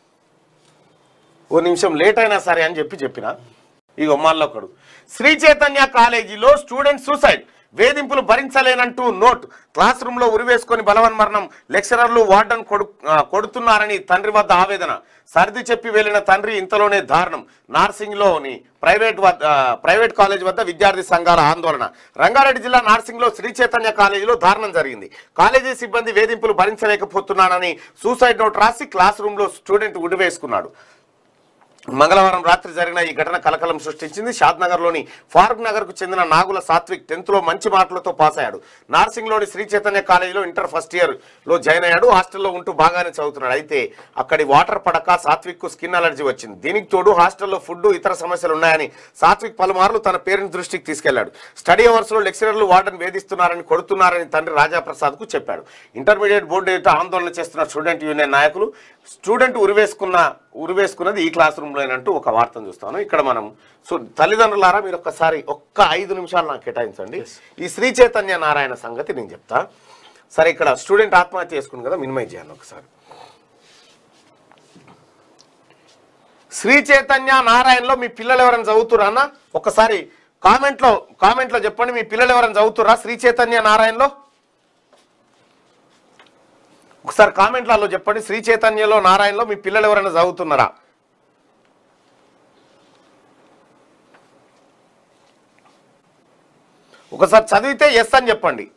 A: ఓ నిమిషం లేట్ అయినా సరే అని చెప్పిన ఇగో మళ్ళొకడు, శ్రీ చైతన్య కాలేజీలో స్టూడెంట్ సూసైడ్, వేధింపులు భరించలేనంటూ నోట్, క్లాస్ రూమ్ లో ఉరివేసుకొని బలవన్మరణం, లెక్చరర్లు వార్డన్ కొడుతున్నారని తండ్రి వద్ద ఆవేదన, సర్ది చెప్పి వెళ్లిన తండ్రి ఇంతలోనే దారుణం, నార్సింగ్ లోని ప్రైవేట్ కాలేజ్ వద్ద విద్యార్థి సంఘాల ఆందోళన. రంగారెడ్డి జిల్లా నార్సింగ్ లో శ్రీ చైతన్య కాలేజీలో దారుణం జరిగింది. కాలేజీ సిబ్బంది వేధింపులు భరించలేకపోతున్నానని సూసైడ్ నోట్ రాసి క్లాస్ రూమ్ లో స్టూడెంట్ ఉరివేసుకున్నాడు. మంగళవారం రాత్రి జరిగిన ఈ ఘటన కలకలం సృష్టించింది. షాద్నగర్లోని ఫారూక్ నగర్ కు చెందిన నాగుల సాత్విక్ 10th లో మంచి మార్కులతో పాస్ అయ్యాడు. నార్సింగ్లోని శ్రీ చైతన్య కాలేజీలో ఇంటర్ ఫస్ట్ ఇయర్ లో జాయిన్ అయ్యాడు. హాస్టల్లో ఉంటూ బాగానే చదువుతున్నాడు. అయితే అక్కడి వాటర్ పడక సాత్విక్ కు స్కిన్ అలర్జీ వచ్చింది. దీనికి తోడు హాస్టల్లో ఫుడ్ ఇతర సమస్యలు ఉన్నాయని సాత్విక్ పలుమార్లు తన పేరెంట్స్ దృష్టికి తీసుకెళ్లాడు. స్టడీ అవర్స్ లో లెక్చరర్లు వార్డెన్ వేధిస్తున్నారని, కొడుతున్నారని తండ్రి రాజాప్రసాద్ కు చెప్పాడు. ఇంటర్మీడియట్ బోర్డు ఎదుట ఆందోళన చేస్తున్న స్టూడెంట్ యూనియన్ నాయకులు, స్టూడెంట్ ఉరివేసుకున్నది ఈ క్లాస్ రూమ్ లోనంటూ ఒక వార్తను చూస్తాను. ఇక్కడ మనం తల్లిదండ్రులారా మీరు ఒక్క 5 నిమిషాలు నాకు కేటాయించండి. ఈ శ్రీ చైతన్య నారాయణ సంగతి నేను చెప్తా. సరే ఇక్కడ స్టూడెంట్ ఆత్మహత్య చేసుకుంది కదా, మినిమైజ్ చేయాలి ఒకసారి. శ్రీ చైతన్య నారాయణలో మీ పిల్లలు ఎవరైనా చదువుతురా అన్న? ఒకసారి కామెంట్లో చెప్పండి, మీ పిల్లలు ఎవరైనా చదువుతురా శ్రీ చైతన్య నారాయణలో? ఒకసారి కామెంట్లలో చెప్పండి, శ్రీ చైతన్యలో నారాయణలో మీ పిల్లలు ఎవరైనా చదువుతున్నారా? ఒకసారి చదివితే ఎస్ అని చెప్పండి.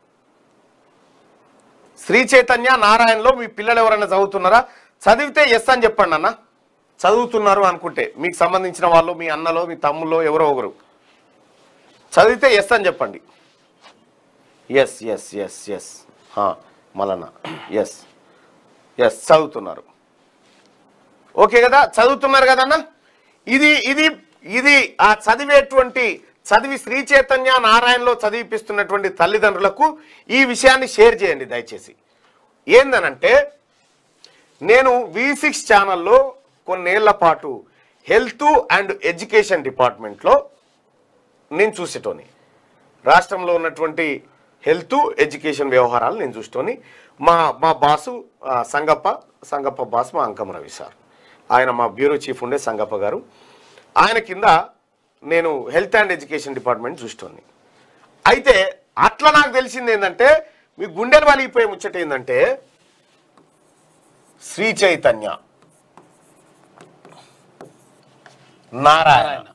A: శ్రీ చైతన్య నారాయణలో మీ పిల్లలు ఎవరైనా చదువుతున్నారా? చదివితే ఎస్ అని చెప్పండి అన్న. చదువుతున్నారు అనుకుంటే మీకు సంబంధించిన వాళ్ళు, మీ అన్నలో మీ తమ్ముల్లో ఎవరో ఒకరు చదివితే ఎస్ అని చెప్పండి. ఎస్ ఎస్ ఎస్ ఎస్ మలన్న ఎస్ ఎస్ చదువుతున్నారు. ఓకే కదా, చదువుతున్నారు కదన్నా. ఇది ఆ చదివి శ్రీ చైతన్య నారాయణలో చదివిపిస్తున్నటువంటి తల్లిదండ్రులకు ఈ విషయాన్ని షేర్ చేయండి దయచేసి. ఏందనంటే నేను V6 ఛానల్లో కొన్నేళ్ల పాటు హెల్త్ అండ్ ఎడ్యుకేషన్ డిపార్ట్మెంట్లో నేను చూసేటోని, రాష్ట్రంలో ఉన్నటువంటి హెల్త్ ఎడ్యుకేషన్ వ్యవహారాలు నేను చూసేటోని. మా బాసు సంగప్ప బాస్ మా అంకం రవి సార్, ఆయన మా బ్యూరో చీఫ్ ఉండే సంగప్ప గారు, ఆయన కింద నేను హెల్త్ అండ్ ఎడ్యుకేషన్ డిపార్ట్మెంట్ చూసేటోని. అయితే అట్లా నాకు తెలిసింది ఏంటంటే, మీ గుండెలు వలిగిపోయే ముచ్చట ఏంటంటే, శ్రీ చైతన్య నారాయణ,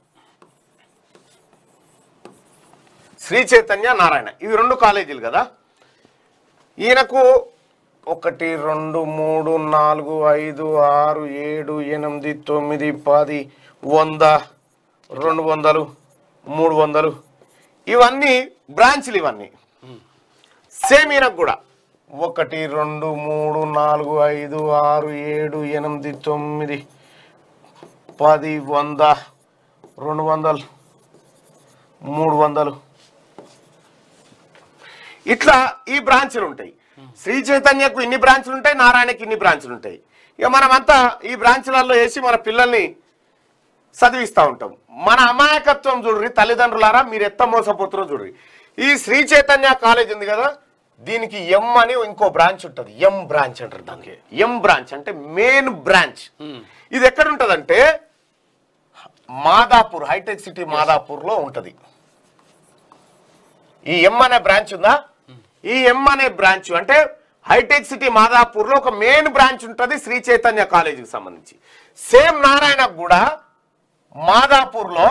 A: శ్రీ చైతన్య నారాయణ ఇవి 2 కాలేజీలు కదా. ఈయనకు 1 2 3 4 5 6 7 8 9 10 100 200 300 ఇవన్నీ బ్రాంచ్లు. ఇవన్నీ సేమ్ ఈయనకు కూడా 1 2 3 4 5 6 7 8 9 10 100 200 300 ఇట్లా ఈ బ్రాంచ్లు ఉంటాయి. శ్రీ చైతన్యకు ఇన్ని బ్రాంచ్లు ఉంటాయి, నారాయణకి ఇన్ని బ్రాంచ్లు ఉంటాయి. ఇక మనమంతా ఈ బ్రాంచ్లలో వేసి మన పిల్లల్ని చదివిస్తూ ఉంటాం. మన అమాయకత్వం చూడ్రి తల్లిదండ్రులారా, మీరు ఎత్త మోసపోతారో చూడ్రి. ఈ శ్రీ చైతన్య కాలేజ్ ఉంది కదా, దీనికి ఎం అని ఇంకో బ్రాంచ్ ఉంటుంది. ఎం బ్రాంచ్ అంటారు దానికి. ఎం బ్రాంచ్ అంటే మెయిన్ బ్రాంచ్. ఇది ఎక్కడ ఉంటదంటే మాదాపూర్, హైటెక్ సిటీ మాదాపూర్ లో ఉంటది. ఈ ఎం అనే బ్రాంచ్ ఉందా, ఈ ఎం అనే బ్రాంచ్ అంటే హైటెక్ సిటీ మాదాపూర్ లో ఒక మెయిన్ బ్రాంచ్ ఉంటుంది శ్రీ చైతన్య కాలేజీకి సంబంధించి. సేమ్ నారాయణకు కూడా మాదాపూర్ లో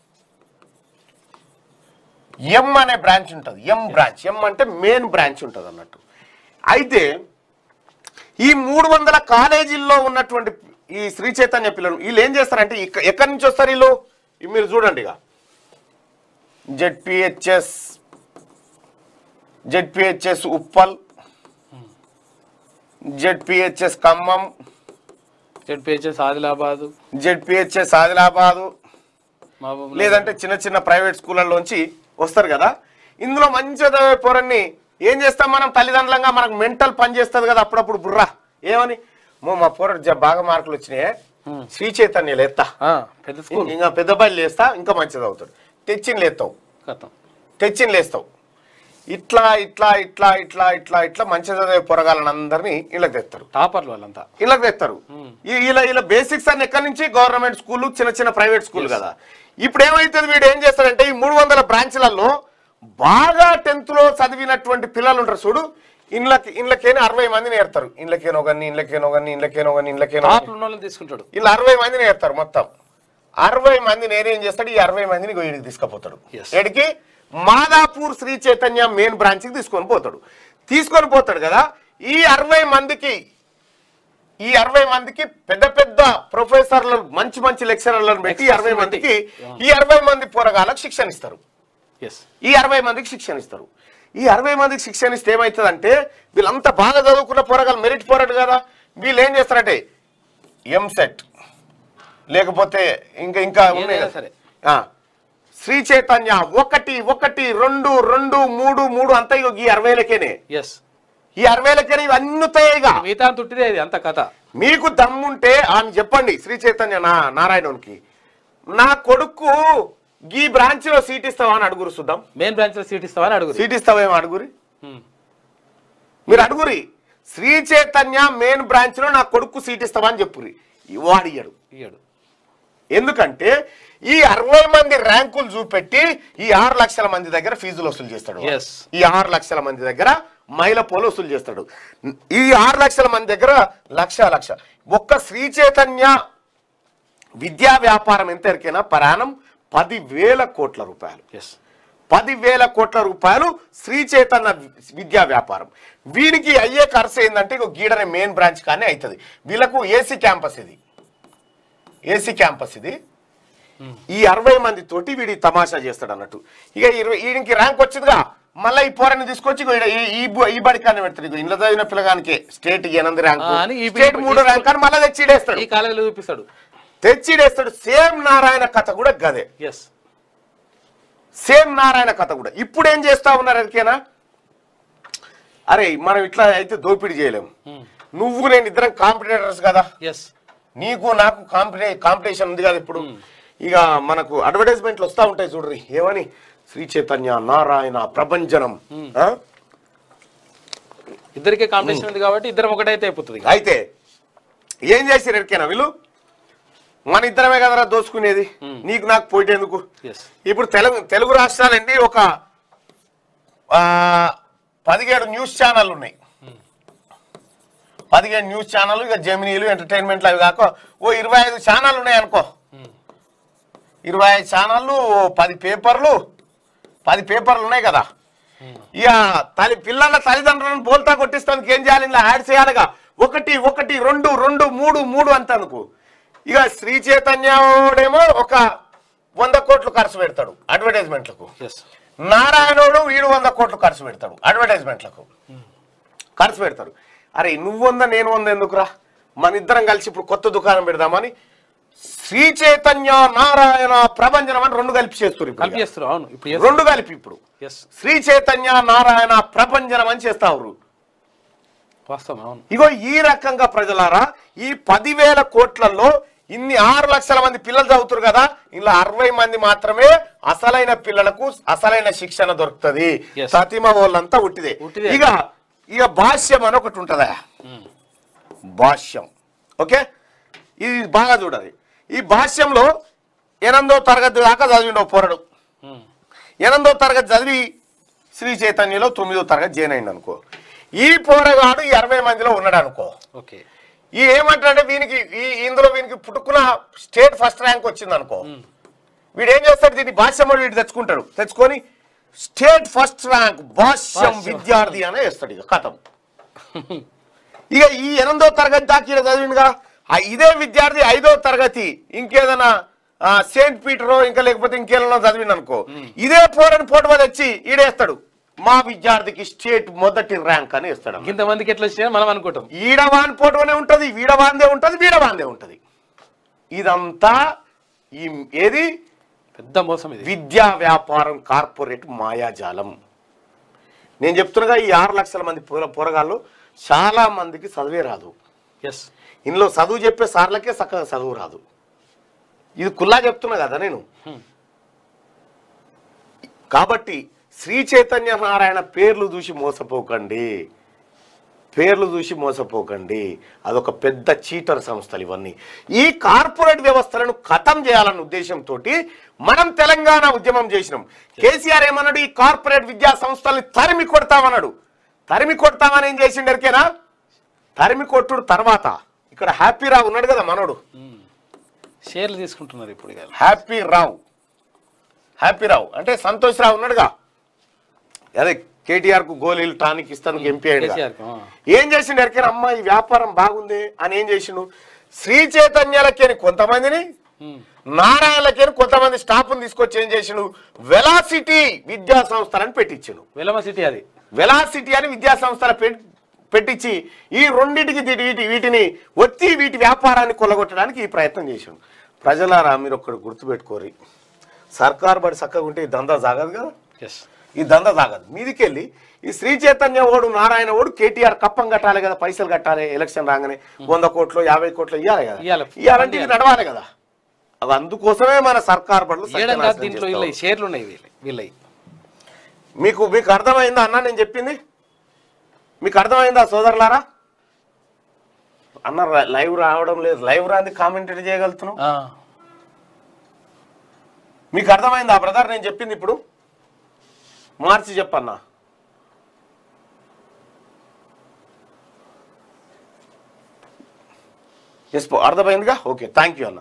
A: ఎం అనే బ్రాంచ్ ఉంటుంది. ఎం బ్రాంచ్, ఎం అంటే మెయిన్ బ్రాంచ్ ఉంటుంది అన్నట్టు. అయితే ఈ 300 కాలేజీల్లో ఉన్నటువంటి ఈ శ్రీ చైతన్య పిల్లలు వీళ్ళు ఏం చేస్తారంటే ఎక్కడి నుంచి వస్తారు వీళ్ళు, మీరు చూడండి. ఇక ZPHS Uppal, ZPHS Khammam,
B: ZPHS
A: Adilabad, లేదంటే చిన్న చిన్న ప్రైవేట్ స్కూళ్ళలోంచి వస్తారు కదా. ఇందులో మంచి చదివే పోరన్ని ఏం చేస్తాం మనం తల్లిదండ్రులంగా, మనకు మెంటల్ పని చేస్తుంది కదా అప్పుడప్పుడు బుర్రా. ఏమని, మా పోరడు బాగా మార్కులు వచ్చినాయి, శ్రీ చైతన్యలు ఎత్తా, ఇంకా పెద్ద బయలు లేస్తా, ఇంకా మంచిది అవుతాడు. తెచ్చిన లేస్తావు. ఇట్లా ఇట్లా ఇట్లా ఇట్లా ఇట్లా ఇట్లా మంచి చదివే పొరగాలని అందరినీ ఇళ్ళకి తెస్తారు.
B: టాపర్లు వాళ్ళంతా
A: ఇళ్ళకి తెస్తారు. ఇలా బేసిక్స్ అన్ని ఎక్కడి నుంచి గవర్నమెంట్ స్కూల్, చిన్న చిన్న ప్రైవేట్ స్కూల్ కదా. ఇప్పుడు ఏమైతుంది, వీడు ఏం చేస్తాడంటే ఈ 300 బ్రాంచ్లలో బాగా 10th లో చదివినటువంటి పిల్లలు ఉంటారు చూడు, ఇళ్ళకేనో 60 మందిని ఏర్తారు. ఇళ్ళకేనో
B: తీసుకుంటాడు.
A: ఇలా 60 మందిని ఏర్తారు. మొత్తం 60 మంది నేనేం చేస్తాడు, ఈ 60 మందిని వీడికి తీసుకుపోతాడు. ఎడికి మాదాపూర్ శ్రీ చైతన్య మెయిన్ బ్రాంచ్కి తీసుకొని పోతాడు కదా. ఈ 60 మందికి పెద్ద పెద్ద ప్రొఫెసర్లు, మంచి లెక్చరర్లను పెట్టి ఈ 60 మంది పోరగాళ్ళకి శిక్షణ ఇస్తారు. ఈ 60 మందికి శిక్షణ ఇస్తారు. ఈ 60 మందికి శిక్షణ ఇస్తే ఏమవుతుందంటే వీళ్ళంతా బాగా చదువుకున్న పోరగాళ్ళు, మెరిట్ పోరాడు కదా, వీళ్ళు ఏం చేస్తారంటే ఎంసెట్ లేకపోతే ఇంకా ఉన్నాయి సరే శ్రీ చైతన్య 1, 1, 2, 2, 3, 3 అంతా ఈ 60,000కేనే. ఈ 60,000కేనే ఇవన్నీ తుట్టిదే
B: అంత కథ.
A: మీకు దమ్ముంటే అని చెప్పండి శ్రీ చైతన్య నారాయణకి, నా కొడుకు ఈ బ్రాంచ్ లో సీట్ ఇస్తావా అని అడుగురు. చూద్దాం.
B: మెయిన్ బ్రాంచ్ లో సీట్ ఇస్తావా అని అడుగురు.
A: సీట్ ఇస్తావేమో అడుగురి, మీరు అడుగురి. శ్రీ చైతన్య మెయిన్ బ్రాంచ్ లో నా కొడుకు సీట్ ఇస్తావా అని చెప్పురి. వాడు ఇయ్యడు. ఎందుకంటే ఈ 60 మంది ర్యాంకులు చూపెట్టి ఈ 6 లక్షల మంది దగ్గర ఫీజులు వసూలు చేస్తాడు. ఈ 6 లక్షల మంది దగ్గర మైల పోలు వసూలు చేస్తాడు. ఈ 6 లక్షల మంది దగ్గర లక్ష ఒక్క శ్రీ చైతన్య విద్యా వ్యాపారం ఎంత ఎరికైనా పరాణం 10,000 కోట్ల రూపాయలు. 10,000 కోట్ల రూపాయలు శ్రీ చైతన్య విద్యా వ్యాపారం. వీరికి అయ్యే ఖర్చు ఏంటంటే గీడనే మెయిన్ బ్రాంచ్ కానీ అవుతుంది. వీళ్ళకు ఏసీ క్యాంపస్ ఇది. ఈ 60 మంది తోటి వీడి తమాషా చేస్తాడు అన్నట్టు. ఇక వీడికి ర్యాంక్ వచ్చిందిగా, మళ్ళీ ఈ పోరాన్ని తీసుకొచ్చి ఈ బడికాన్ని పెడతాడు. ఇంట్లో చదివిన పిల్లగానికి స్టేట్ 8 ర్యాంకు, స్టేట్ 3 ర్యాంక్ అని మళ్ళీ తెచ్చిడేస్తాడు. సేమ్ నారాయణ కథ కూడా గదే. సేమ్ నారాయణ కథ కూడా. ఇప్పుడు ఏం చేస్తా ఉన్నారు ఎరికేనా, అరే మనం ఇట్లా అయితే దోపిడీ చేయలేము, నువ్వు నేను ఇద్దరం కాంపిటేటర్స్ కదా, నీకు నాకు కాంపిటీషన్ ఉంది కదా. ఇప్పుడు ఇక మనకు అడ్వర్టైజ్మెంట్లు వస్తూ ఉంటాయి చూడ్రి, ఏమని శ్రీ చైతన్య, నారాయణ, ప్రభంజనం,
B: ఇద్దరికే కాంపిటీషన్ ఉంది కాబట్టి ఇద్దరం ఒకటైతే అయిపోతుంది.
A: అయితే ఏం చేసారు ఎరికేనా వీళ్ళు, మన ఇద్దరమే కదరా దోచుకునేది, నీకు నాకు పోయేందుకు. ఇప్పుడు తెలుగు రాష్ట్రాలండి ఒక 17 న్యూస్ ఛానల్ ఉన్నాయి. 15 న్యూస్ ఛానల్, ఇక జెమినీలు, ఎంటర్టైన్మెంట్లు అవి కాక 25 ఛానల్ ఉన్నాయి అనుకో. 25 ఛానళ్ళు, 10 పేపర్లు ఉన్నాయి కదా. ఇక పిల్లల తల్లిదండ్రులను బోల్తా కొట్టిస్తానికి ఏం చేయాలి, ఇలా యాడ్ చేయాలిగా. 1, 1, 2, 2, 3, 3 అంత అనుకో. ఇక శ్రీ చైతన్యడేమో ఒక 100 కోట్లు ఖర్చు పెడతాడు అడ్వర్టైజ్మెంట్లకు. నారాయణుడు వీడు 100 కోట్లు ఖర్చు పెడతాడు అడ్వర్టైజ్మెంట్లకు. ఖర్చు పెడతారు. అరే నువ్వు 100 నేను 100 ఎందుకురా, మన ఇద్దరం కలిసి ఇప్పుడు కొత్త దుకాణం పెడదామని శ్రీ చైతన్య నారాయణ ప్రభంజనం అని రెండు కలిపి చేస్తారు
B: కలిపి చేస్తారు. అవును, ఇప్పుడు
A: రెండు కలిపి ఇప్పుడు శ్రీ చైతన్య నారాయణ ప్రభంజనం అని చేస్తారు.
B: వాస్తవం. అవును.
A: ఇగో ఈ రకంగా ప్రజలారా ఈ 10,000 కోట్లలో ఇన్ని 6 లక్షల మంది పిల్లలు చదువుతారు కదా, ఇలా 60 మంది మాత్రమే అసలైన పిల్లలకు అసలైన శిక్షణ దొరుకుతుంది. సతీమ వాళ్ళంతా ఉట్టిదే. ఇక భాష్యం అని ఒకటి ఉంటుందా, భాష్యం. ఓకే, ఇది బాగా చూడాలి. ఈ భాష్యంలో 8వ తరగతి దాకా చదివిండవు పోరడు. 8వ తరగతి చదివి శ్రీ చైతన్యలో 9వ తరగతి జాయిన్ అయింది అనుకో. ఈ పోరగాడు 20 మందిలో ఉన్నాడు అనుకో.
B: ఓకే,
A: ఈ ఏమంటాడంటే వీనికి ఇందులో వీనికి పుట్టుకున్న స్టేట్ ఫస్ట్ ర్యాంక్ వచ్చింది అనుకో. వీడు ఏం చేస్తాడు, దీన్ని భాష్యం వీడు తెచ్చుకుంటాడు. తెచ్చుకొని స్టేట్ ఫస్ట్ ర్యాంక్ భాష్యం విద్యార్థి అనే వేస్తాడు. ఇక కథం. ఇక ఈ 8వ తరగతి దాకా ఈడ చదివిండుగా, ఇదే విద్యార్థి 5వ తరగతి ఇంకేదైనా సెయింట్ పీటరో ఇంకా లేకపోతే ఇంకేదైనా చదివిండు అనుకో, ఇదే పోరని పోటీ తెచ్చి ఈడేస్తాడు. మా విద్యార్థికి స్టేట్ మొదటి ర్యాంక్ అని ఇస్తాడు.
B: ఇంతమందికి ఎట్లా వచ్చినా మనం అనుకుంటాం.
A: ఈడవాన్ పోటునే ఉంటది, వీడవాందే ఉంటది, వీడవాందే ఉంటది. ఇదంతా ఏది
B: పెద్ద మోసం. ఇది
A: విద్యా వ్యాపారం, కార్పొరేట్ మాయాజాలం. నేను చెప్తున్నగా ఈ 6 లక్షల మంది పోరగాళ్ళు చాలా మందికి చదివే రాదు. ఇందులో చదువు చెప్పే సార్లకే చక్కగా చదువు రాదు. ఇది కుల్లా చెప్తున్నా కదా నేను. కాబట్టి శ్రీ చైతన్య నారాయణ పేర్లు చూసి మోసపోకండి, పేర్లు చూసి మోసపోకండి. అదొక పెద్ద చీటర్ సంస్థలు ఇవన్నీ. ఈ కార్పొరేట్ వ్యవస్థలను ఖతం చేయాలన్న ఉద్దేశంతో మనం తెలంగాణ ఉద్యమం చేసినాం. కేసీఆర్ ఏమన్నాడు, ఈ కార్పొరేట్ విద్యా సంస్థల్ని తరిమి కొడతామన్నాడు. తరిమి కొడతామని ఏం చేసిండరికేనా, తరిమి కొట్టుడు తర్వాత ఇక్కడ హ్యాపీ రావు ఉన్నాడు కదా మనోడు,
B: షేర్లు తీసుకుంటున్నారు ఇప్పుడు.
A: హ్యాపీ రావు అంటే సంతోష్ రావు ఉన్నాడుగా, అదే కేటీఆర్ కు గోళీలు టానిక్ ఇస్తాను ఎంపీ అయ్యాడు. ఏం చేసిండు ఎరికైనా, అమ్మ ఈ వ్యాపారం బాగుంది అని ఏం చేసిండు, శ్రీ చైతన్యాలకేని కొంతమందిని, నారాయణలకేని కొంతమంది స్టాఫ్ని తీసుకొచ్చి ఏం చేసిండు, వెలాసిటీ విద్యా సంస్థలని పెట్టించిండు. వెలాసిటీ అని విద్యా సంస్థల పెట్టించి ఈ రెండింటికి వీటిని ఒత్తి వీటి వ్యాపారాన్ని కొల్లగొట్టడానికి ఈ ప్రయత్నం చేసిండు. ప్రజలారా మీరు ఒక్కడు గుర్తుపెట్టుకోరి, సర్కారు బడి చక్కగా ఉంటే ఈ దందా సాగదు కదా. ఈ దందా సాగదు. మీదికెళ్ళి ఈ శ్రీ చైతన్య ఓడు నారాయణ ఓడు కేటీఆర్ కప్పం కట్టాలి కదా, పైసలు కట్టాలి, ఎలక్షన్ రాగానే 100 కోట్లు 50 కోట్లు ఇవ్వాలి కదా, ఇవ్వాలంటే ఇది నడవాలి కదా. అవి అందుకోసమే మన సర్కారు బడులు. మీకు అర్థమైందా అన్న నేను చెప్పింది? మీకు అర్థమైందా సోదరులారా? అన్న లైవ్ రావడం లేదు, లైవ్ రాంది కామెంటరీ చేయగలుగుతున్నాం. మీకు అర్థమైందా బ్రదర్ నేను చెప్పింది? ఇప్పుడు మార్చి చెప్పన్నా. ఎస్ అర్థమైందిగా, ఓకే థ్యాంక్ యూ అన్న.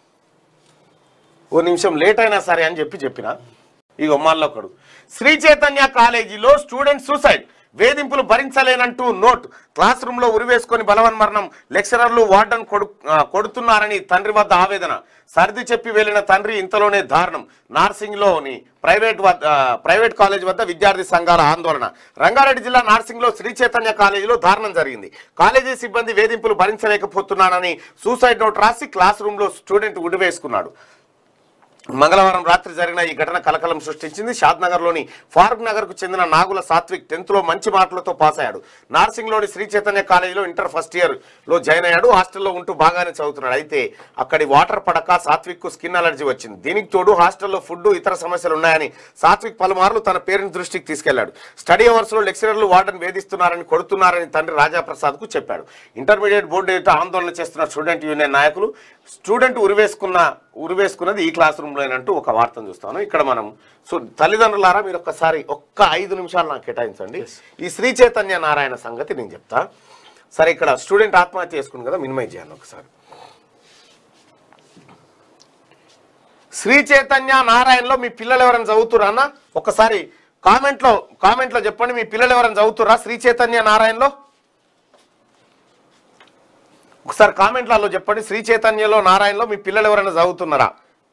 A: ఓ నిమిషం లేట్ అయినా సరే అని చెప్పిన. ఇగో మళ్ళొకడు, శ్రీ చైతన్య కాలేజీలో స్టూడెంట్ సూసైడ్, వేధింపులు భరించలేనంటూ నోట్, క్లాస్ రూమ్ లో ఉరివేసుకొని బలవన్మరణం, లెక్చరర్లు వార్డన్ కొడుతున్నారని తండ్రి వద్ద ఆవేదన, సర్ది చెప్పి వెళ్లిన తండ్రి ఇంతలోనే దారుణం, నార్సింగ్ లోని ప్రైవేట్ కాలేజ్ వద్ద విద్యార్థి సంఘాల ఆందోళన. రంగారెడ్డి జిల్లా నార్సింగ్ లో శ్రీ చైతన్య కాలేజీలో దారుణం జరిగింది. కాలేజీ సిబ్బంది వేధింపులు భరించలేకపోతున్నానని సూసైడ్ నోట్ రాసి క్లాస్ రూమ్ లో స్టూడెంట్ ఉరివేసుకున్నాడు. మంగళవారం రాత్రి జరిగిన ఈ ఘటన కలకలం సృష్టించింది. షాద్నగర్లోని ఫారూక్ నగర్ కు చెందిన నాగుల సాత్విక్ 10th లో మంచి మార్కులతో పాస్ అయ్యాడు. నార్సింగ్లోని శ్రీ చైతన్య కాలేజీలో ఇంటర్ ఫస్ట్ ఇయర్ లో జాయిన్ అయ్యాడు. హాస్టల్లో ఉంటూ బాగానే చదువుతున్నాడు. అయితే అక్కడి వాటర్ పడక సాత్విక్ కు స్కిన్ అలర్జీ వచ్చింది. దీనికి తోడు హాస్టల్లో ఫుడ్ ఇతర సమస్యలు ఉన్నాయని సాత్విక్ పలుమార్లు తన పేరెంట్స్ దృష్టికి తీసుకెళ్లాడు. స్టడీ అవర్స్ లో లెక్చరర్లు వార్డెన్ వేధిస్తున్నారని, కొడుతున్నారని తండ్రి రాజాప్రసాద్ కు చెప్పాడు. ఇంటర్మీడియట్ బోర్డు ఎదుట ఆందోళన చేస్తున్న స్టూడెంట్ యూనియన్ నాయకులు స్టూడెంట్ ఉరివేసుకున్నది ఈ క్లాస్ రూమ్ లోనంటూ ఒక వార్తను చూస్తాను. ఇక్కడ మనం తల్లిదండ్రులారా మీరు ఒక్క 5 నిమిషాలు నాకు కేటాయించండి. ఈ శ్రీ చైతన్య నారాయణ సంగతి నేను చెప్తా. సరే, ఇక్కడ స్టూడెంట్ ఆత్మహత్య చేసుకుంది కదా, మినిమైజ్ చేయాలి ఒకసారి. శ్రీ చైతన్య నారాయణలో మీ పిల్లలు ఎవరైనా చదువుతురా అన్న? ఒకసారి కామెంట్లో చెప్పండి, మీ పిల్లలు ఎవరైనా చదువుతురా శ్రీ చైతన్య నారాయణలో? ఒకసారి కామెంట్లలో చెప్పండి, శ్రీ చైతన్యలో నారాయణలో మీ పిల్లలు ఎవరైనా చదువుతున్నారా?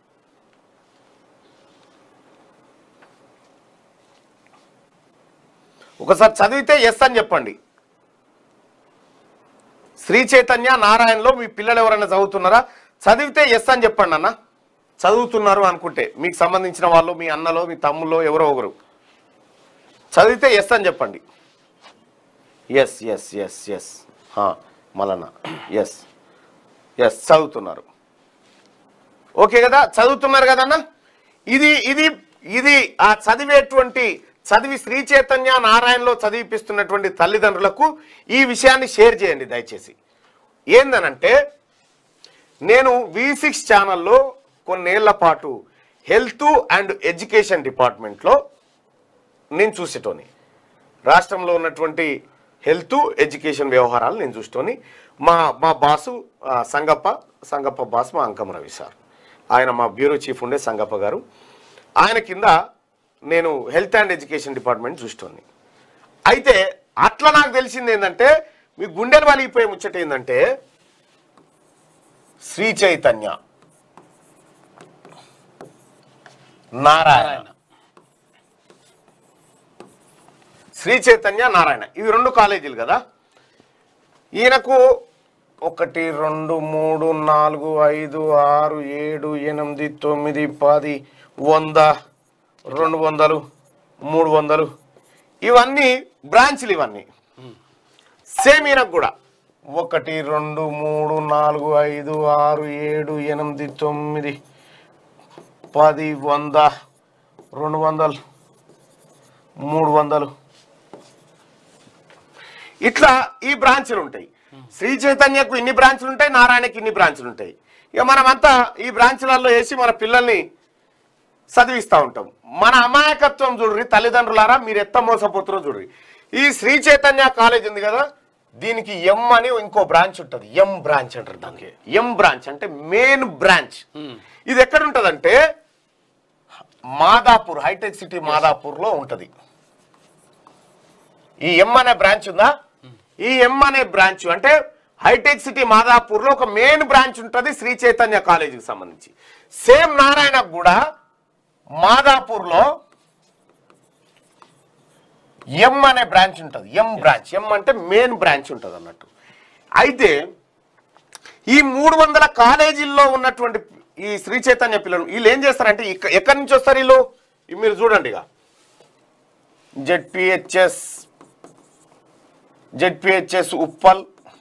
A: ఒకసారి చదివితే ఎస్ అని చెప్పండి. శ్రీ చైతన్య నారాయణలో మీ పిల్లలు ఎవరైనా చదువుతున్నారా? చదివితే ఎస్ అని చెప్పండి అన్న. చదువుతున్నారు అనుకుంటే మీకు సంబంధించిన వాళ్ళు, మీ అన్నలో మీ తమ్ముల్లో ఎవరో ఒకరు చదివితే ఎస్ అని చెప్పండి. ఎస్ ఎస్ ఎస్ ఎస్ మళ్ళా ఎస్ ఎస్ చదువుతున్నారు. ఓకే కదా, చదువుతున్నారు కదన్నా. ఇది ఇది ఇది ఆ చదివి శ్రీ చైతన్య నారాయణలో చదివిపిస్తున్నటువంటి తల్లిదండ్రులకు ఈ విషయాన్ని షేర్ చేయండి దయచేసి. ఏందనంటే, నేను V6 ఛానల్లో కొన్నేళ్ల పాటు హెల్త్ అండ్ ఎడ్యుకేషన్ డిపార్ట్మెంట్లో నేను చూసేటోని, రాష్ట్రంలో ఉన్నటువంటి హెల్త్ ఎడ్యుకేషన్ వ్యవహారాలు నేను చూసేటోని. మా బాసు సంగప్ప బాస్ మా అంకం రవి సార్, ఆయన మా బ్యూరో చీఫ్ ఉండే సంగప్ప గారు, ఆయన కింద నేను హెల్త్ అండ్ ఎడ్యుకేషన్ డిపార్ట్మెంట్ చూసేటోని. అయితే అట్లా నాకు తెలిసింది ఏంటంటే, మీ గుండెలు వలిగిపోయే ముచ్చట ఏంటంటే, శ్రీ చైతన్య నారాయణ, శ్రీ చైతన్య నారాయణ ఇవి 2 కాలేజీలు కదా. ఈయనకు 1 2 3 4 5 6 7 8 9 10 100 200 300 ఇవన్నీ బ్రాంచ్లు. ఇవన్నీ సేమ్ ఈయనకు కూడా 1 2 3 4 5 6 7 8 9 10 100 200 300 ఇట్లా ఈ బ్రాంచ్లు ఉంటాయి. శ్రీ చైతన్యకు ఇన్ని బ్రాంచ్లు ఉంటాయి, నారాయణకి ఇన్ని బ్రాంచ్లు ఉంటాయి. ఇక మనమంతా ఈ బ్రాంచ్లలో వేసి మన పిల్లల్ని చదివిస్తూ ఉంటాం. మన అమాయకత్వం చూడ్రి తల్లిదండ్రులారా, మీరు ఎత్త మోసపోతారో చూడ్రి. ఈ శ్రీ చైతన్య కాలేజ్ ఉంది కదా, దీనికి ఎం అని ఇంకో బ్రాంచ్ ఉంటుంది. ఎం బ్రాంచ్ అంటారు దానికి. ఎం బ్రాంచ్ అంటే మెయిన్ బ్రాంచ్. ఇది ఎక్కడ ఉంటుందంటే మాదాపూర్, హైటెక్ సిటీ మాదాపూర్లో ఉంటుంది. ఈ ఎం అనే బ్రాంచ్ ఉందా, ఈ ఎం అనే బ్రాంచ్ అంటే హైటెక్ సిటీ మాదాపూర్లో ఒక మెయిన్ బ్రాంచ్ ఉంటుంది శ్రీ చైతన్య కాలేజీకి సంబంధించి. సేమ్ నారాయణకు కూడా మాదాపూర్లో ఎం అనే బ్రాంచ్ ఉంటుంది. ఎం బ్రాంచ్, ఎం అంటే మెయిన్ బ్రాంచ్ ఉంటుంది అన్నట్టు. అయితే ఈ 300 కాలేజీల్లో ఉన్నటువంటి ఈ శ్రీ చైతన్య పిల్లలు వీళ్ళు ఏం చేస్తారంటే, ఎక్కడి నుంచి వస్తారు వీళ్ళు, మీరు చూడండి. ఇక ZPHS Uppal,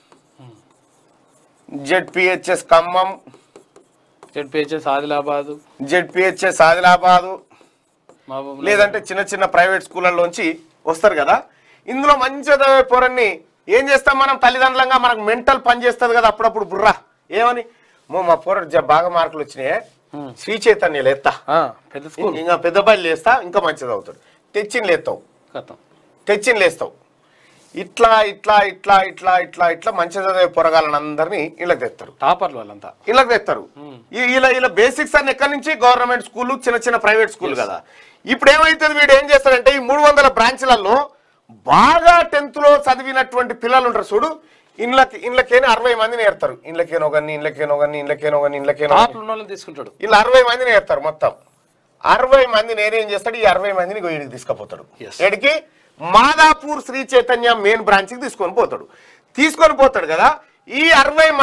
A: ZPHS Khammam,
B: ZPHS Adilabad,
A: లేదంటే చిన్న చిన్న ప్రైవేట్ స్కూళ్ళలోంచి వస్తారు కదా. ఇందులో మంచిగా పోరన్ని ఏం చేస్తాం మనం తల్లిదండ్రులంగా, మనకు మెంటల్ పని చేస్తుంది కదా అప్పుడప్పుడు బుర్రా. ఏమని, మా పోర బాగా మార్కులు వచ్చినాయి, శ్రీ చైతన్యలు ఎత్తా, ఇంకా పెద్ద బయలు లేస్తా, ఇంకా మంచిది అవుతాడు, తెచ్చిని లేస్తావు. ఇట్లా ఇట్లా ఇట్లా ఇట్లా ఇట్లా ఇట్లా మంచి చదివే పొరగాలని అందరినీ ఇళ్ళకి తెస్తారు.
B: టాపర్లు వాళ్ళంతా
A: ఇళ్ళకి తెస్తారు. ఇలా బేసిక్స్ అన్ని ఎక్కడి నుంచి, గవర్నమెంట్ స్కూల్, చిన్న చిన్న ప్రైవేట్ స్కూల్ కదా. ఇప్పుడు ఏమైతుంది, వీడు ఏం చేస్తాడంటే ఈ 300 బ్రాంచ్లలో బాగా 10th లో చదివినటువంటి పిల్లలు ఉంటారు చూడు, ఇళ్ళకేనో 60 మందిని ఏర్తారు. ఇళ్ళకేనో
B: తీసుకుంటాడు.
A: ఇలా 60 మందిని ఏర్తారు. మొత్తం 60 మంది నేనేం చేస్తాడు, ఈ 60 మందిని గొయ్యికి తీసుకుపోతాడు. ఎడికి, మాదాపూర్ శ్రీ చైతన్య మెయిన్ బ్రాంచ్కి తీసుకొని పోతాడు కదా. ఈ 60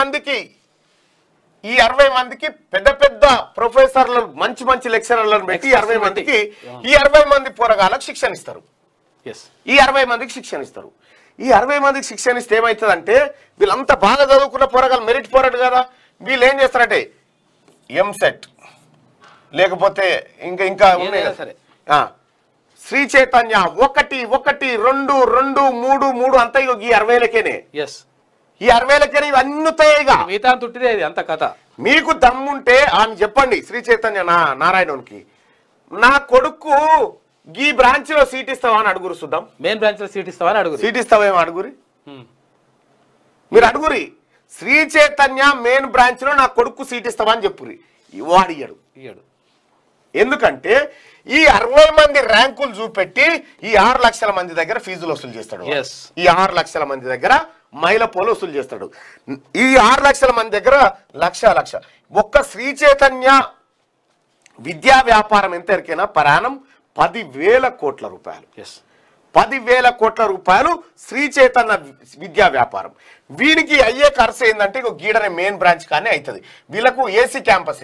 A: మందికి పెద్ద పెద్ద ప్రొఫెసర్లు, మంచి లెక్చరర్లను పెట్టి ఈ 60 మంది పోరగాళ్ళకి శిక్షణ ఇస్తారు. ఈ 60 మందికి శిక్షణ ఇస్తారు. ఈ 60 మందికి శిక్షణ ఇస్తే ఏమవుతుందంటే, వీళ్ళంతా బాగా చదువుకున్న పోరగాళ్ళు, మెరిట్ పోరాడు కదా, వీళ్ళు ఏం చేస్తారంటే ఎంసెట్ లేకపోతే ఇంకా ఉన్నాయి సరే, శ్రీ చైతన్య 1 1 2 2 3 3 అంతా ఈ 60,000కేనే. ఈ 60,000కేనే ఇవన్నీ తుట్టిదే అంత కథ. మీకు దమ్ముంటే అని చెప్పండి శ్రీ చైతన్య నారాయణకి, నా కొడుకు ఈ బ్రాంచ్ లో సీట్ ఇస్తావా అని అడుగురు. చూద్దాం,
B: మెయిన్ బ్రాంచ్ లో సీట్
A: ఇస్తావేమో అడుగురి, మీరు అడుగురి. శ్రీ చైతన్య మెయిన్ బ్రాంచ్ లో నా కొడుకు సీట్ ఇస్తావా అని చెప్పురి. వాడు ఇయ్యడు. ఎందుకంటే ఈ 60 మంది ర్యాంకులు చూపెట్టి ఈ 6 లక్షల మంది దగ్గర ఫీజులు వసూలు చేస్తాడు. ఈ 6 లక్షల మంది దగ్గర మైల పోలు వసూలు చేస్తాడు. ఈ 6 లక్షల మంది దగ్గర లక్ష ఒక్క శ్రీ చైతన్య విద్యా వ్యాపారం ఎంత ఎరికైనా పరాణం 10,000 కోట్ల రూపాయలు. 10,000 కోట్ల రూపాయలు శ్రీ చైతన్య విద్యా వ్యాపారం. వీనికి అయ్యే ఖర్చు ఏంటంటే ఇక గీడనే మెయిన్ బ్రాంచ్ కానీ అవుతుంది. వీళ్ళకు ఏసీ క్యాంపస్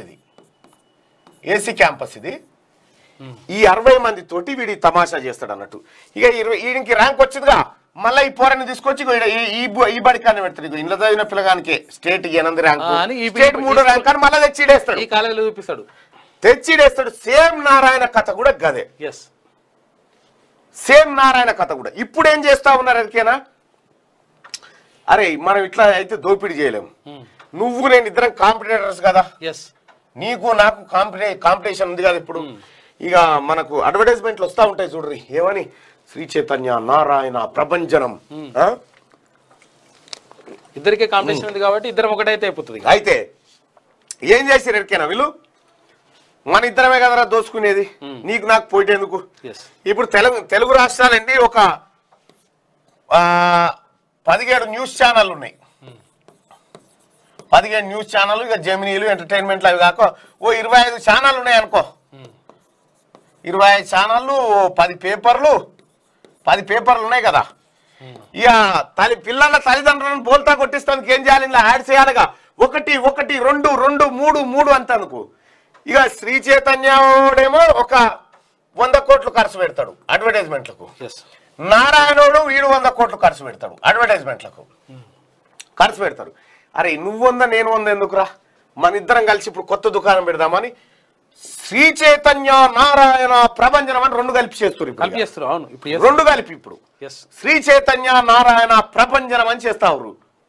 A: ఇది ఈ 60 మంది తోటి వీడి తమాషా చేస్తాడు అన్నట్టు. ఇక 20 వీడికి ర్యాంక్ వచ్చిందిగా, మళ్ళీ ఈ పోరాన్ని తీసుకొచ్చి ఈ బడికాన్ని పెడతాడు. ఇంట్లో చదివిన పిల్లగానికి స్టేట్ 8 ర్యాంక్, స్టేట్ 3 ర్యాంక్ అని మళ్ళీ తెచ్చిడేస్తాడు.
B: ఈ కాలేజీలో చూపిస్తాడు,
A: తెచ్చిడేస్తాడు. సేమ్ నారాయణ కథ కూడా గదే, సేమ్ నారాయణ కథ కూడా. ఇప్పుడు ఏం చేస్తా ఉన్నారు ఎరికేనా? అరే మనం ఇట్లా అయితే దోపిడీ చేయలేము. నువ్వు నేను ఇద్దరం కాంపిటేటర్స్ కదా, నీకు నాకు కాంపిటీషన్ ఉంది కదా. ఇప్పుడు ఇక మనకు అడ్వర్టైజ్మెంట్లు వస్తూ ఉంటాయి చూడ్రి, ఏమని శ్రీ చైతన్య నారాయణ ప్రభంజనం.
B: ఇద్దరికే కాంపిటీషన్ ఉంది కాబట్టి ఇద్దరం ఒకటైతే అయిపోతుంది.
A: అయితే ఏం చేసారు ఎరికేనా వీళ్ళు? మన ఇద్దరమే కదరా దోచుకునేది, నీకు నాకు పోయేందుకు. ఇప్పుడు తెలుగు రాష్ట్రాలండి ఒక 17 న్యూస్ ఛానల్ ఉన్నాయి. 17 న్యూస్ ఛానల్, ఇక జెమినీలు ఎంటర్టైన్మెంట్లు అవి కాక ఓ 25 ఛానల్ ఉన్నాయి అనుకో. 25 ఛానళ్ళు, 10 పేపర్లు ఉన్నాయి కదా. ఇక పిల్లల తల్లిదండ్రులను బోల్తా కొట్టిస్తానికి ఏం చేయాలి? ఇలా యాడ్ చేయాలిగా, 1 1 2 2 3 3 అంత అనుకో. ఇక శ్రీ చైతన్యడేమో ఒక 100 కోట్లు ఖర్చు పెడతాడు అడ్వర్టైజ్మెంట్లకు, నారాయణోడు వీడు 100 కోట్లు ఖర్చు పెడతాడు అడ్వర్టైజ్మెంట్లకు ఖర్చు పెడతాడు. అరే నువ్వు 100 నేను 100 ఎందుకురా, మన ఇద్దరం కలిసి ఇప్పుడు కొత్త దుకాణం పెడదామని శ్రీ చైతన్య నారాయణ ప్రభంజనం అని 2 కలిపి చేస్తారు. ఇప్పుడు 2 కలిపి ఇప్పుడు శ్రీ చైతన్య నారాయణ ప్రభంజనం అని చేస్తారు.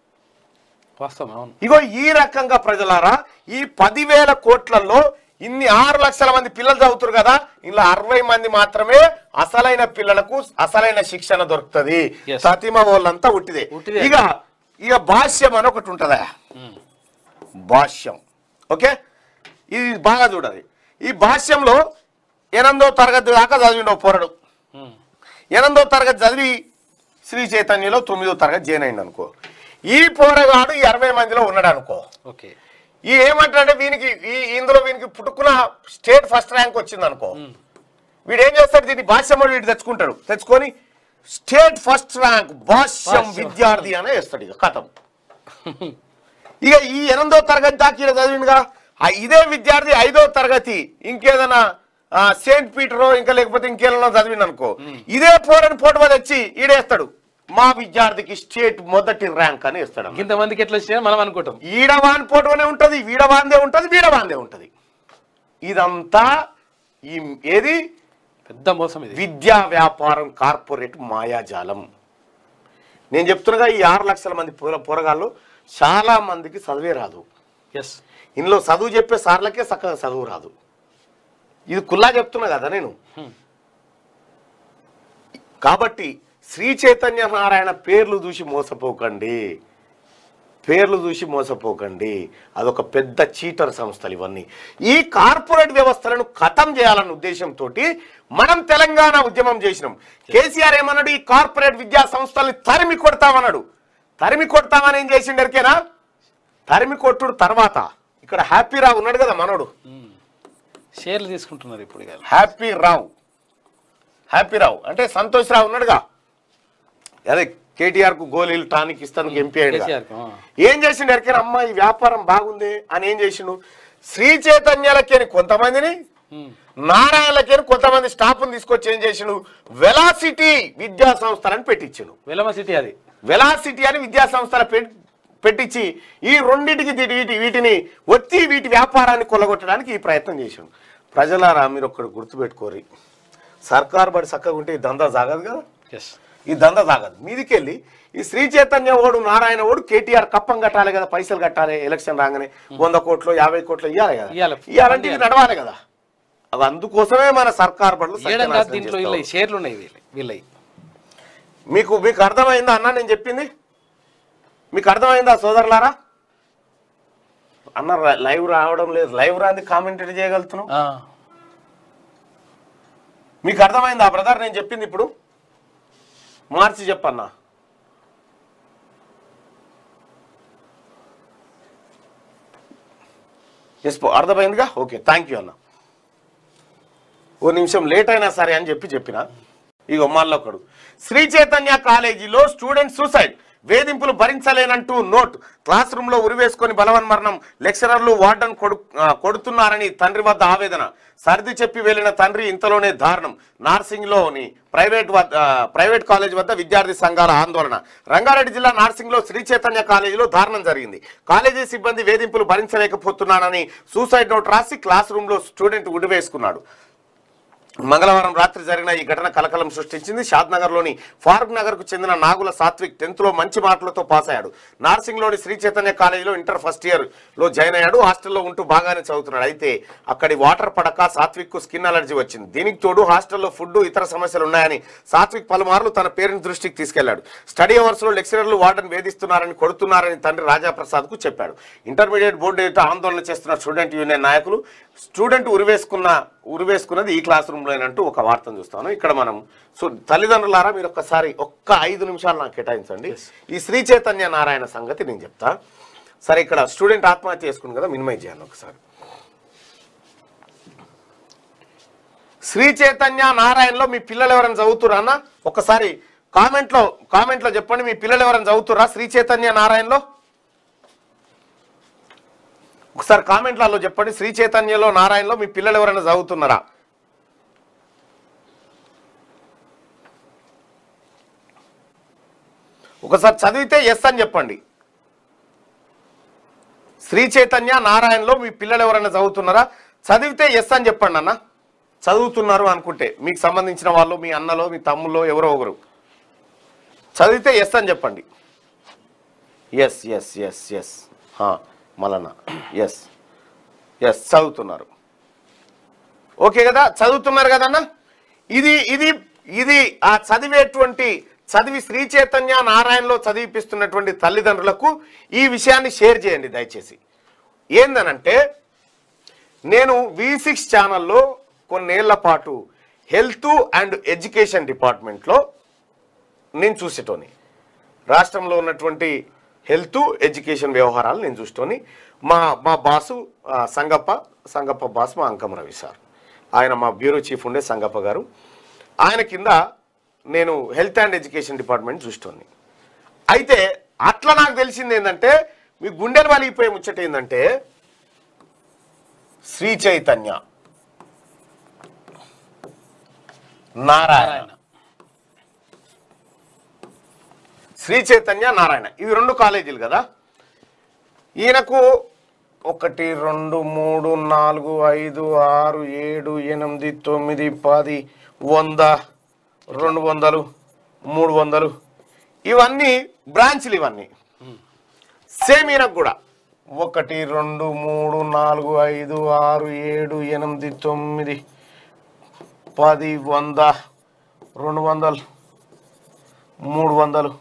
A: ఇగో ఈ రకంగా ప్రజలారా, ఈ 10,000 కోట్లలో ఇన్ని 6 లక్షల మంది పిల్లలు చదువుతారు కదా, ఇలా 60 మంది మాత్రమే అసలైన పిల్లలకు అసలైన శిక్షణ దొరుకుతుంది. సతీమ వాళ్ళంతా ఉట్టిదే. ఇక భాష్యం అని ఒకటి ఉంటుందా, భాష్యం. ఓకే, ఇది బాగా చూడాలి. ఈ భాష్యంలో 8వ తరగతి దాకా చదివిండో పోరడు, 8వ తరగతి చదివి శ్రీ చైతన్యలో 9వ తరగతి జాయిన్ అయింది అనుకో. ఈ పోరగాడు ఈ 60 మందిలో ఉన్నాడు అనుకో. ఈ ఏమంటాడంటే ఇందులో వీనికి పుట్టుకున్న స్టేట్ ఫస్ట్ ర్యాంక్ వచ్చింది అనుకో. వీడు ఏం చేస్తాడు, దీన్ని భాష్యం వీడు తెచ్చుకొని స్టేట్ ఫస్ట్ ర్యాంక్ భాష్యం విద్యార్థి అనే వేస్తాడు. ఇక కథం. ఇక ఈ 8వ తరగతి దాకా ఈడ చదివిండుగా, ఇదే విద్యార్థి 5వ తరగతి ఇంకేదైనా సెయింట్ పీటరో ఇంకా లేకపోతే ఇంకేదో చదివిండు అనుకో, ఇదే పోరని పోటీ తెచ్చి ఈడేస్తాడు, మా విద్యార్థికి స్టేట్ మొదటి ర్యాంక్ అని ఇస్తాడు.
B: ఇంతమందికి ఎట్లా వచ్చాయని మనం అనుకుంటాం.
A: ఈడవాన్ పోటీనే ఉంటది, వీడవాందే ఉంటది, వీడవాందే ఉంటది. ఇదంతా ఏది
B: పెద్ద మోసం. ఇది
A: విద్యా వ్యాపారం, కార్పొరేట్ మాయాజాలం. నేను చెప్తున్నగా ఈ 6 లక్షల మంది పోరగాళ్ళు చాలా మందికి చదివే రాదు. ఇందులో చదువు చెప్పే సార్లకే చక్కగా చదువు రాదు. ఇది కుల్లా చెప్తున్నా కదా నేను. కాబట్టి శ్రీ చైతన్య నారాయణ పేర్లు చూసి మోసపోకండి. అదొక పెద్ద చీటర్ సంస్థలు ఇవన్నీ. ఈ కార్పొరేట్ వ్యవస్థలను ఖతం చేయాలన్న ఉద్దేశంతో మనం తెలంగాణ ఉద్యమం చేసినాం. కేసీఆర్ ఏమన్నాడు, ఈ కార్పొరేట్ విద్యా సంస్థల్ని తరిమి కొడతామని ఏం చేసిండరికేనా? తరిమి కొట్టుడు తర్వాత ఇక్కడ హ్యాపీ రావు ఉన్నాడు కదా మనోడు,
B: షేర్లు తీసుకుంటున్నారు ఇప్పుడు.
A: హ్యాపీ రావు అంటే సంతోష్ రావు ఉన్నాడుగా, అదే కేటీఆర్ కు గోళీలు టానిక్ ఇస్తాను ఎంపీ అయ్యాడు. ఏం చేసిండు ఎరికైనా? అమ్మ ఈ వ్యాపారం బాగుంది అని ఏం చేసిండు, శ్రీ చైతన్యాలకేని కొంతమందిని, నారాయణలకేని కొంతమంది స్టాఫ్ని తీసుకొచ్చి ఏం చేసిండు, వెలాసిటీ విద్యా సంస్థలని పెట్టించిండు. వెలాసిటీ అని విద్యా సంస్థలు పెట్టించి ఈ రెండింటికి వీటిని ఒత్తి వీటి వ్యాపారాన్ని కొల్లగొట్టడానికి ఈ ప్రయత్నం చేసిండు. ప్రజలారా మీరు ఒక్కడు గుర్తుపెట్టుకోరి, సర్కారు బడి చక్కగా ఉంటే ఈ దందా సాగదు కదా. ఈ దందా సాగదు. మీదికెళ్ళి ఈ శ్రీ చైతన్య ఓడు నారాయణ ఓడు కేటీఆర్ కప్పం కట్టాలి కదా, పైసలు కట్టాలి, ఎలక్షన్ రాగానే 100 కోట్లు 50 కోట్లు ఇవ్వాలి కదా, ఇవ్వాలంటే ఇది నడవాలి కదా. అవి అందుకోసమే మన సర్కారు బడులు. మీకు అర్థమైందా అన్న నేను చెప్పింది? మీకు అర్థమైందా సోదరులారా? అన్న లైవ్ రావడం లేదు, లైవ్ రాంది కామెంటరీ చేయగలుగుతున్నాం. మీకు అర్థమైందా బ్రదర్ నేను చెప్పింది? ఇప్పుడు మార్చి చెప్పన్నా. ఎస్ అర్థమైందిగా? ఓకే, థ్యాంక్ యూ అన్న. ఓ నిమిషం లేట్ అయినా సరే అని చెప్పిన ఇగో మళ్ళొకడు శ్రీ చైతన్య కాలేజీలో స్టూడెంట్ సూసైడ్, వేధింపులు భరించలేనంటూ నోట్, క్లాస్ రూమ్ లో ఉరివేసుకొని బలవన్మరణం, లెక్చరర్లు వార్డన్ కొడుతున్నారని తండ్రి వద్ద ఆవేదన, సర్ది చెప్పి వెళ్లిన తండ్రి ఇంతలోనే దారుణం, నార్సింగ్ లోని ప్రైవేట్ కాలేజ్ వద్ద విద్యార్థి సంఘాల ఆందోళన. రంగారెడ్డి జిల్లా నార్సింగ్ లో శ్రీ చైతన్య కాలేజీలో దారుణం జరిగింది. కాలేజీ సిబ్బంది వేధింపులు భరించలేకపోతున్నానని సూసైడ్ నోట్ రాసి క్లాస్ రూమ్ లో స్టూడెంట్ ఉరివేసుకున్నాడు. మంగళవారం రాత్రి జరిగిన ఈ ఘటన కలకలం సృష్టించింది. షాద్నగర్లోని ఫారూక్ నగర్ కు చెందిన నాగుల సాత్విక్ 10th లో మంచి మార్కులతో పాస్ అయ్యాడు. నార్సింగ్లోని శ్రీ చైతన్య కాలేజీలో ఇంటర్ ఫస్ట్ ఇయర్ లో జాయిన్ అయ్యాడు. హాస్టల్లో ఉంటూ బాగానే చదువుతున్నాడు. అయితే అక్కడి వాటర్ పడక సాత్విక్ కు స్కిన్ అలర్జీ వచ్చింది. దీనికి తోడు హాస్టల్లో ఫుడ్ ఇతర సమస్యలు ఉన్నాయని సాత్విక్ పలుమార్లు తన పేరెంట్స్ దృష్టికి తీసుకెళ్లాడు. స్టడీ అవర్స్ లో లెక్చరర్లు వార్డెన్ వేధిస్తున్నారని, కొడుతున్నారని తండ్రి రాజాప్రసాద్ కు చెప్పాడు. ఇంటర్మీడియట్ బోర్డు ఎదుట ఆందోళన చేస్తున్న స్టూడెంట్ యూనియన్ నాయకులు స్టూడెంట్ ఉరివేసుకున్నది ఈ క్లాస్ రూమ్ లోనంటూ ఒక వార్తను చూస్తాను. ఇక్కడ మనం తల్లిదండ్రులారా మీరు ఒక్కసారి 5 నిమిషాలు నాకు కేటాయించండి. ఈ శ్రీ చైతన్య నారాయణ సంగతి నేను చెప్తా. సరే, ఇక్కడ స్టూడెంట్ ఆత్మహత్య చేసుకుంది కదా, మినిమైజ్ చేయాలి ఒకసారి. శ్రీ చైతన్య నారాయణలో మీ పిల్లలు ఎవరైనా చదువుతురా అన్న? ఒకసారి కామెంట్లో చెప్పండి, మీ పిల్లలు ఎవరైనా చదువుతురా శ్రీ చైతన్య నారాయణలో? ఒకసారి కామెంట్లలో చెప్పండి, శ్రీ చైతన్యలో నారాయణలో మీ పిల్లలు ఎవరైనా చదువుతున్నారా? ఒకసారి చదివితే ఎస్ అని చెప్పండి. శ్రీ చైతన్య నారాయణలో మీ పిల్లలు ఎవరైనా చదువుతున్నారా? చదివితే ఎస్ అని చెప్పండి అన్న. చదువుతున్నారు అనుకుంటే మీకు సంబంధించిన వాళ్ళు, మీ అన్నలో, మీ తమ్ముల్లో ఎవరో ఒకరు చదివితే ఎస్ అని చెప్పండి. ఎస్ ఎస్ ఎస్ ఎస్ మళ్ళా ఎస్ ఎస్ చదువుతున్నారు. ఓకే కదా, చదువుతున్నారు కదన్నా. ఇది ఆ చదివి శ్రీ చైతన్య నారాయణలో చదివిపిస్తున్నటువంటి తల్లిదండ్రులకు ఈ విషయాన్ని షేర్ చేయండి దయచేసి. ఏందనంటే, నేను V6 ఛానల్లో కొన్నేళ్ల పాటు హెల్త్ అండ్ ఎడ్యుకేషన్ డిపార్ట్మెంట్లో నేను చూసేటోని, రాష్ట్రంలో ఉన్నటువంటి హెల్త్ ఎడ్యుకేషన్ వ్యవహారాలు నేను చూసేటోని. మా బాసు సంగప్ప బాస్ మా అంకం రవి సార్, ఆయన మా బ్యూరో చీఫ్ ఉండే సంగప్ప గారు. ఆయన కింద నేను హెల్త్ అండ్ ఎడ్యుకేషన్ డిపార్ట్మెంట్ చూసేటోని. అయితే అట్లా నాకు తెలిసింది ఏంటంటే, మీ గుండెలు వలిగిపోయే ముచ్చట ఏంటంటే, శ్రీ చైతన్య నారాయణ, శ్రీ చైతన్య నారాయణ ఇవి 2 కాలేజీలు కదా. ఈయనకు 1 2 3 4 5 6 7 8 9 10 100 200 300 ఇవన్నీ బ్రాంచ్లు. ఇవన్నీ సేమ్ ఈయనకు కూడా 1 2 3 4 5 6 7 8 9 10 100 200 300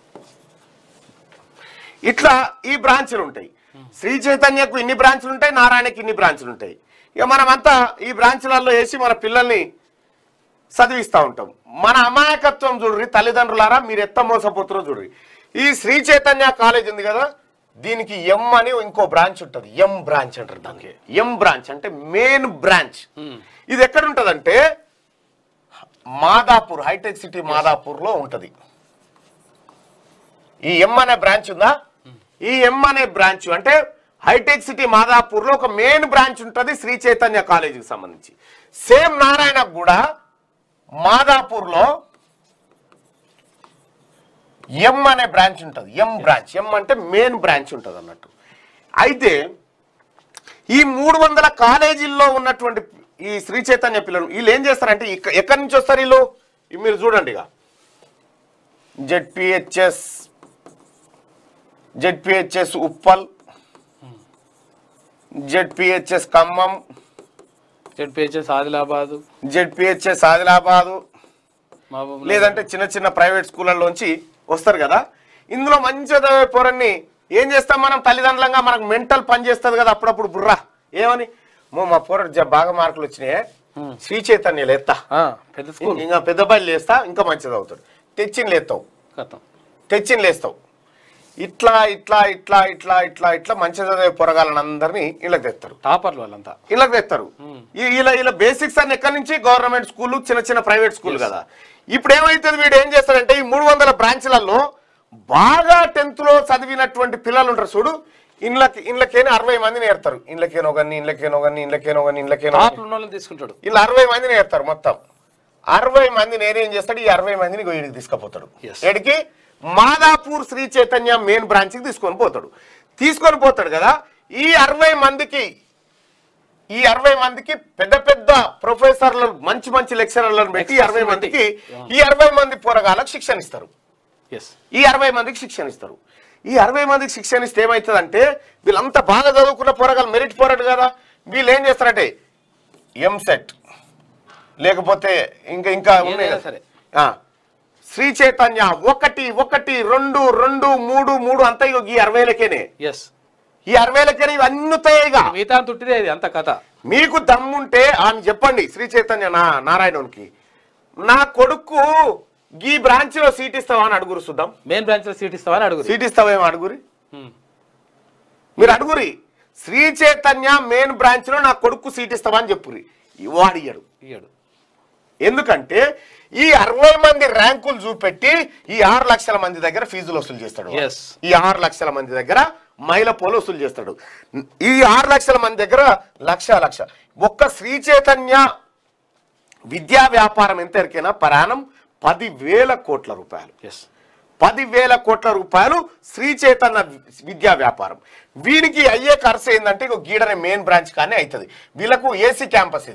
A: ఇట్లా ఈ బ్రాంచ్లు ఉంటాయి. శ్రీ చైతన్యకు ఇన్ని బ్రాంచ్లు ఉంటాయి, నారాయణకి ఇన్ని బ్రాంచ్లు ఉంటాయి. ఇక మనమంతా ఈ బ్రాంచ్లలో వేసి మన పిల్లల్ని చదివిస్తూ ఉంటాం. మన అమాయకత్వం చూడ్రి తల్లిదండ్రులారా, మీరు ఎత్త మోసపోతారో చూడ్రి. ఈ శ్రీ చైతన్య కాలేజ్ ఉంది కదా, దీనికి ఎం అని ఇంకో బ్రాంచ్ ఉంటుంది. ఎం బ్రాంచ్ అంటారు దానికి. ఎం బ్రాంచ్ అంటే మెయిన్ బ్రాంచ్. ఇది ఎక్కడ ఉంటుందంటే మాదాపూర్, హైటెక్ సిటీ మాదాపూర్లో ఉంటుంది. ఈ ఎం అనే బ్రాంచ్ ఉందా, ఈ ఎం అనే బ్రాంచ్ అంటే హైటెక్ సిటీ మాదాపూర్లో ఒక మెయిన్ బ్రాంచ్ ఉంటుంది శ్రీ చైతన్య కాలేజీకి సంబంధించి. సేమ్ నారాయణకు కూడా మాదాపూర్లో ఎం అనే బ్రాంచ్ ఉంటుంది. ఎం బ్రాంచ్, ఎం అంటే మెయిన్ బ్రాంచ్ ఉంటుంది అన్నట్టు. అయితే ఈ 300 కాలేజీల్లో ఉన్నటువంటి ఈ శ్రీ చైతన్య పిల్లలు వీళ్ళు ఏం చేస్తారంటే, ఎక్కడి నుంచి వస్తారు వీళ్ళు? మీరు చూడండి, ఇక ZPHS Uppal, ZPHS Khammam,
B: ZPHS Adilabad,
A: లేదంటే చిన్న ప్రైవేట్ స్కూళ్ళలోంచి వస్తారు కదా. ఇందులో మంచిగా చదివే పోరన్ని ఏం చేస్తాం మనం తల్లిదండ్రులంగా? మనకు మెంటల్ పని చేస్తుంది కదా అప్పుడప్పుడు బుర్రా. ఏమని, మా పోర బాగా మార్కులు వచ్చినాయి, శ్రీ చైతన్యలు ఎత్తా, ఇంకా పెద్ద బయలు వేస్తా, ఇంకా మంచిది అవుతాడు. తెచ్చిన లేస్తావు. ఇట్లా ఇట్లా ఇట్లా ఇట్లా ఇట్లా ఇట్లా మంచి చదివే పొరగాలని అందరినీ ఇళ్ళకి తెస్తారు,
B: టాపర్లు వాళ్ళంతా
A: ఇళ్ళకి తెస్తారు. ఇలా బేసిక్స్ అన్ని ఎక్కడి నుంచి గవర్నమెంట్ స్కూల్, చిన్న చిన్న ప్రైవేట్ స్కూల్ కదా. ఇప్పుడు ఏమైతుంది, వీడు ఏం చేస్తాడంటే ఈ 300 బ్రాంచ్లలో బాగా 10th లో చదివినటువంటి పిల్లలు ఉంటారు చూడు, ఇళ్ళకేనో 60 మందిని నేర్తారు. ఇళ్ళకేనో కానీ
B: తీసుకుంటాడు.
A: ఇలా 60 మందిని నేర్తారు. మొత్తం 60 మంది నేనేం చేస్తాడు, ఈ 60 మందిని వీడికి తీసుకుపోతాడు. ఎడికి మాదాపూర్ శ్రీ చైతన్య మెయిన్ బ్రాంచ్కి తీసుకొని పోతాడు కదా. ఈ 60 మందికి పెద్ద పెద్ద ప్రొఫెసర్లు, మంచి లెక్చరర్లను పెట్టి ఈ 60 మంది పోరగాళ్ళకి శిక్షణ ఇస్తారు. ఈ 60 మందికి శిక్షణ ఇస్తారు. ఈ 60 మందికి శిక్షణ ఇస్తే ఏమవుతుందంటే, వీళ్ళంతా బాగా చదువుకున్న పోరగాళ్ళు, మెరిట్ పోరాడు కదా, వీళ్ళు ఏం చేస్తారంటే ఎంసెట్ లేకపోతే ఇంకా ఉన్నాయి సరే శ్రీ చైతన్య 1 2 2 3 3 అంతా ఈ 60,000కేనే. ఈ 60,000కేనే ఇవన్నీ
B: మిగతా తుట్టిదే అంత కథ.
A: మీకు దమ్ముంటే అని చెప్పండి శ్రీ చైతన్య నారాయణకి, నా కొడుకు ఈ బ్రాంచ్ లో సీట్ ఇస్తావా అని అడుగురు. చూద్దాం,
B: మెయిన్ బ్రాంచ్ లో సీట్ ఇస్తావా అని అడుగురు.
A: సీట్ ఇస్తావేమో అడుగురి, మీరు అడుగురి. శ్రీ చైతన్య మెయిన్ బ్రాంచ్ లో నా కొడుకు సీట్ ఇస్తావా అని చెప్పురి. వాడు ఇయ్యడు. ఎందుకంటే ఈ 60 మంది ర్యాంకులు చూపెట్టి ఈ 6 లక్షల మంది దగ్గర ఫీజులు వసూలు చేస్తాడు. ఈ 6 లక్షల మంది దగ్గర మైల పోలు వసూలు చేస్తాడు. ఈ 6 లక్షల మంది దగ్గర లక్ష ఒక్క శ్రీ చైతన్య విద్యా వ్యాపారం ఎంత ఎరికైనా పరాణం 10,000 కోట్ల రూపాయలు. 10,000 కోట్ల రూపాయలు శ్రీ చైతన్య విద్యా వ్యాపారం. వీరికి అయ్యే ఖర్చు ఏంటంటే గీడనే మెయిన్ బ్రాంచ్ కానీ అవుతుంది. వీళ్ళకు ఏసీ క్యాంపస్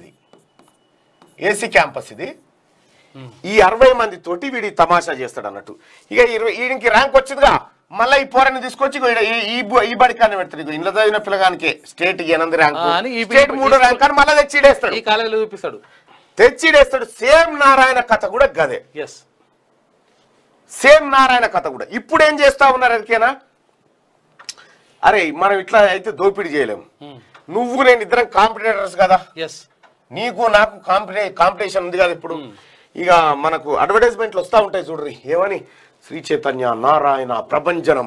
A: ఇది. ఈ 60 మంది తోటి వీడి తమాషా చేస్తాడు అన్నట్టు. ఇక వీడికి ర్యాంక్ వచ్చిందిగా, మళ్ళీ ఈ పోరాన్ని తీసుకొచ్చి ఈ బడికాన్ని పెడతాడు. ఇంట్లో చదివిన పిల్లగానికి స్టేట్ 8 ర్యాంకు, స్టేట్ 3 ర్యాంక్ అని మళ్ళీ తెచ్చిడేస్తాడు. సేమ్ నారాయణ కథ కూడా గదే. సేమ్ నారాయణ కథ కూడా. ఇప్పుడు ఏం చేస్తా ఉన్నారు ఎరికేనా, అరే మనం ఇట్లా అయితే దోపిడీ చేయలేము, నువ్వు నేను ఇద్దరం కాంపిటేటర్స్ కదా, నీకు నాకు కాంపిటీషన్ ఉంది కదా. ఇప్పుడు ఇక మనకు అడ్వర్టైజ్మెంట్లు వస్తూ ఉంటాయి చూడ్రి, ఏమని శ్రీ చైతన్య నారాయణ ప్రభంజనం,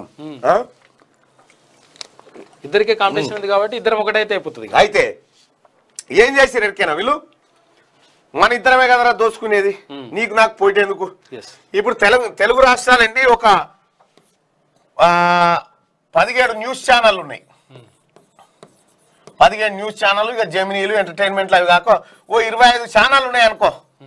B: ఇద్దరికే కాంపిటీషన్ ఉంది కాబట్టి ఇద్దరం ఒకటైతే అయిపోతుంది.
A: అయితే ఏం చేసారు ఎరికేనా వీళ్ళు, మన ఇద్దరమే కదరా దోచుకునేది, నీకు నాకు పోయేందుకు. ఇప్పుడు తెలుగు రాష్ట్రాలండి ఒక 17 న్యూస్ ఛానల్ ఉన్నాయి. 17 న్యూస్ ఛానల్, ఇక జెమినీలు, ఎంటర్టైన్మెంట్లు అవి కాక 25 ఛానల్ ఉన్నాయి అనుకో.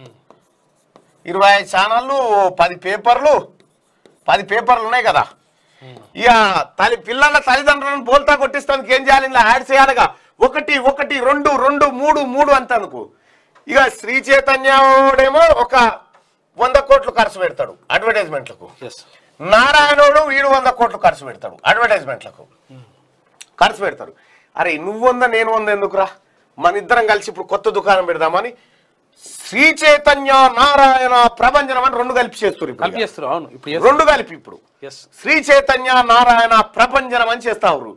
A: 25 ఛానళ్ళు, 10 పేపర్లు ఉన్నాయి కదా. ఇక పిల్లల తల్లిదండ్రులను బోల్తా కొట్టిస్తానికి ఏం చేయాలి, ఇలా యాడ్ చేయాలిగా. 1 1 2 2 3 3 అంత అనుకో. ఇక శ్రీ చైతన్యడేమో ఒక 100 కోట్లు ఖర్చు పెడతాడు అడ్వర్టైజ్మెంట్లకు, నారాయణుడు వీడు 100 కోట్లు ఖర్చు పెడతాడు అడ్వర్టైజ్మెంట్లకు ఖర్చు పెడతాడు. అరే నువ్వు 100 నేను 100 ఎందుకురా, మన ఇద్దరం కలిసి ఇప్పుడు కొత్త దుకాణం పెడదామని శ్రీ చైతన్య నారాయణ ప్రభంజనం అని 2 కలిపి చేస్తారు. ఇప్పుడు 2 కలిపి ఇప్పుడు శ్రీ చైతన్య నారాయణ ప్రభంజనం అని చేస్తారు.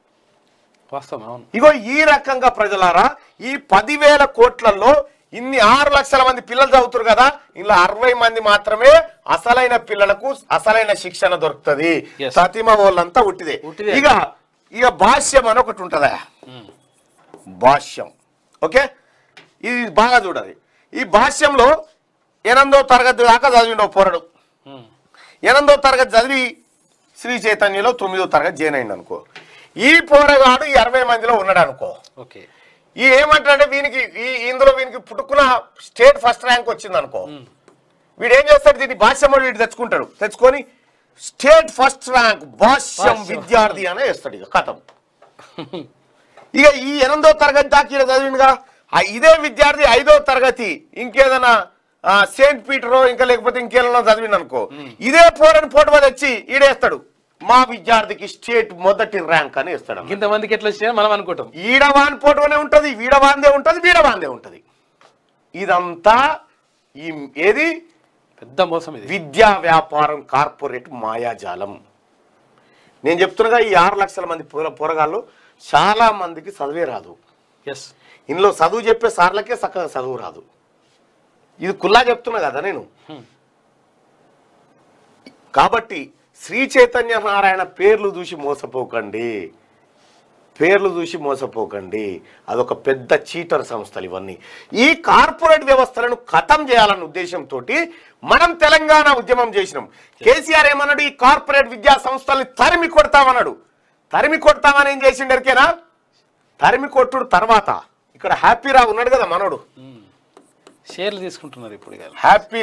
A: ఇగో ఈ రకంగా ప్రజలారా, ఈ 10,000 కోట్లలో ఇన్ని 6 లక్షల మంది పిల్లలు చదువుతారు కదా, ఇలా 60 మంది మాత్రమే అసలైన పిల్లలకు అసలైన శిక్షణ దొరుకుతుంది. సతీమ వాళ్ళంతా ఉట్టిదే. ఇక భాష్యం అని ఒకటి ఉంటుందా, భాష్యం. ఓకే, ఇది బాగా చూడాలి. ఈ భాష్యంలో 8వ తరగతి దాకా చదివిండవు పోరడు. 8వ తరగతి చదివి శ్రీ చైతన్యలో 9వ తరగతి జాయిన్ అయింది అనుకో. ఈ పోరగాడు ఈ 60 మందిలో ఉన్నాడు అనుకో. ఈ ఏమంటాడంటే ఇందులో వీనికి పుట్టుకున్న స్టేట్ ఫస్ట్ ర్యాంక్ వచ్చింది అనుకో. వీడు ఏం చేస్తాడు, దీన్ని భాష్యం వీడు తెచ్చుకొని స్టేట్ ఫస్ట్ ర్యాంక్ భాష్యం విద్యార్థి అనే వేస్తాడు. ఇక కథం. ఇక ఈ 8వ తరగతి దాకా ఈడ చదివిండుగా, ఇదే విద్యార్థి 5వ తరగతి ఇంకేదైనా సెయింట్ పీటరో ఇంకా లేకపోతే ఇంకేదైనా చదివిండు అనుకో, ఇదే పోరని పోటీ తెచ్చి ఈడేస్తాడు, మా విద్యార్థికి స్టేట్ మొదటి ర్యాంక్ అని ఇస్తాడు.
B: ఇంతమందికి ఎట్లా వచ్చాయని మనం అనుకుంటాం.
A: ఈడవాన్ పోటోనే ఉంటది, వీడవాందే ఉంటది, వీడవాందే ఉంటది. ఇదంతా ఏది
B: పెద్ద మోసం. ఇది
A: విద్యా వ్యాపారం, కార్పొరేట్ మాయాజాలం. నేను చెప్తున్నగా ఈ 6 లక్షల మంది పోరగాళ్ళు చాలా మందికి చదివే రాదు. ఇందులో చదువు చెప్పే సార్లకే చక్కగా చదువు రాదు. ఇది కుల్లా చెప్తున్నా కదా నేను. కాబట్టి శ్రీ చైతన్య నారాయణ పేర్లు చూసి మోసపోకండి, పేర్లు చూసి మోసపోకండి. అదొక పెద్ద చీటర్ సంస్థలు ఇవన్నీ. ఈ కార్పొరేట్ వ్యవస్థలను ఖతం చేయాలన్న ఉద్దేశంతో మనం తెలంగాణ ఉద్యమం చేసినాం. కేసీఆర్ ఏమన్నాడు? ఈ కార్పొరేట్ విద్యా సంస్థల్ని తరిమి కొడతామన్నాడు. తరిమి కొడతామని ఏం చేసిండరికేనా? తరిమి కొట్టుడు తర్వాత ఇక్కడ హ్యాపీ రావు ఉన్నాడు కదా మనోడు,
B: షేర్లు తీసుకుంటున్నారు ఇప్పుడు.
A: హ్యాపీ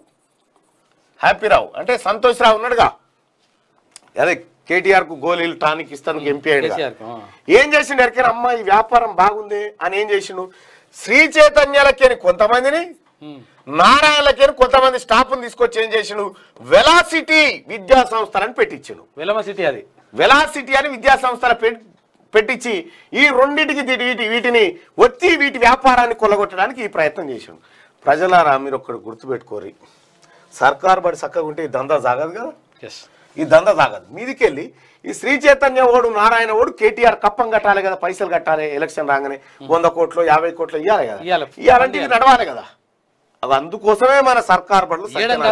A: రావు అంటే సంతోష్ రావు ఉన్నాడుగా, అదే కేటీఆర్ కు గోళీలు టానిక్ ఇస్తాను ఎంపీ అయ్యాడు. ఏం చేసిండు ఎరికైనా? అమ్మ ఈ వ్యాపారం బాగుంది అని ఏం చేసిండు? శ్రీ చైతన్యాలకేని కొంతమందిని, నారాయణలకేని కొంతమంది స్టాఫ్ని తీసుకొచ్చి ఏం చేసిండు? వెలాసిటీ విద్యా సంస్థలను పెట్టించిండు. వెలాసిటీ అని విద్యా సంస్థల పెట్టించి ఈ రెండింటికి వీటిని ఒత్తి వీటి వ్యాపారాన్ని కొల్లగొట్టడానికి ఈ ప్రయత్నం చేసిండు. ప్రజలారా మీరు ఒక్కడు గుర్తుపెట్టుకోరి, సర్కారు బడి చక్కగా ఉంటే ఈ దందా సాగదు కదా, ఈ దందా సాగదు. మీదికెళ్ళి ఈ శ్రీ చైతన్య ఓడు నారాయణ ఓడు కేటీఆర్ కప్పం కట్టాలి కదా, పైసలు కట్టాలి, ఎలక్షన్ రాగానే 100 కోట్లు 50 కోట్లు ఇవ్వాలి కదా, ఇవ్వాలంటే ఇది నడవాలి కదా. అది అందుకోసమే మన సర్కారు బడులు.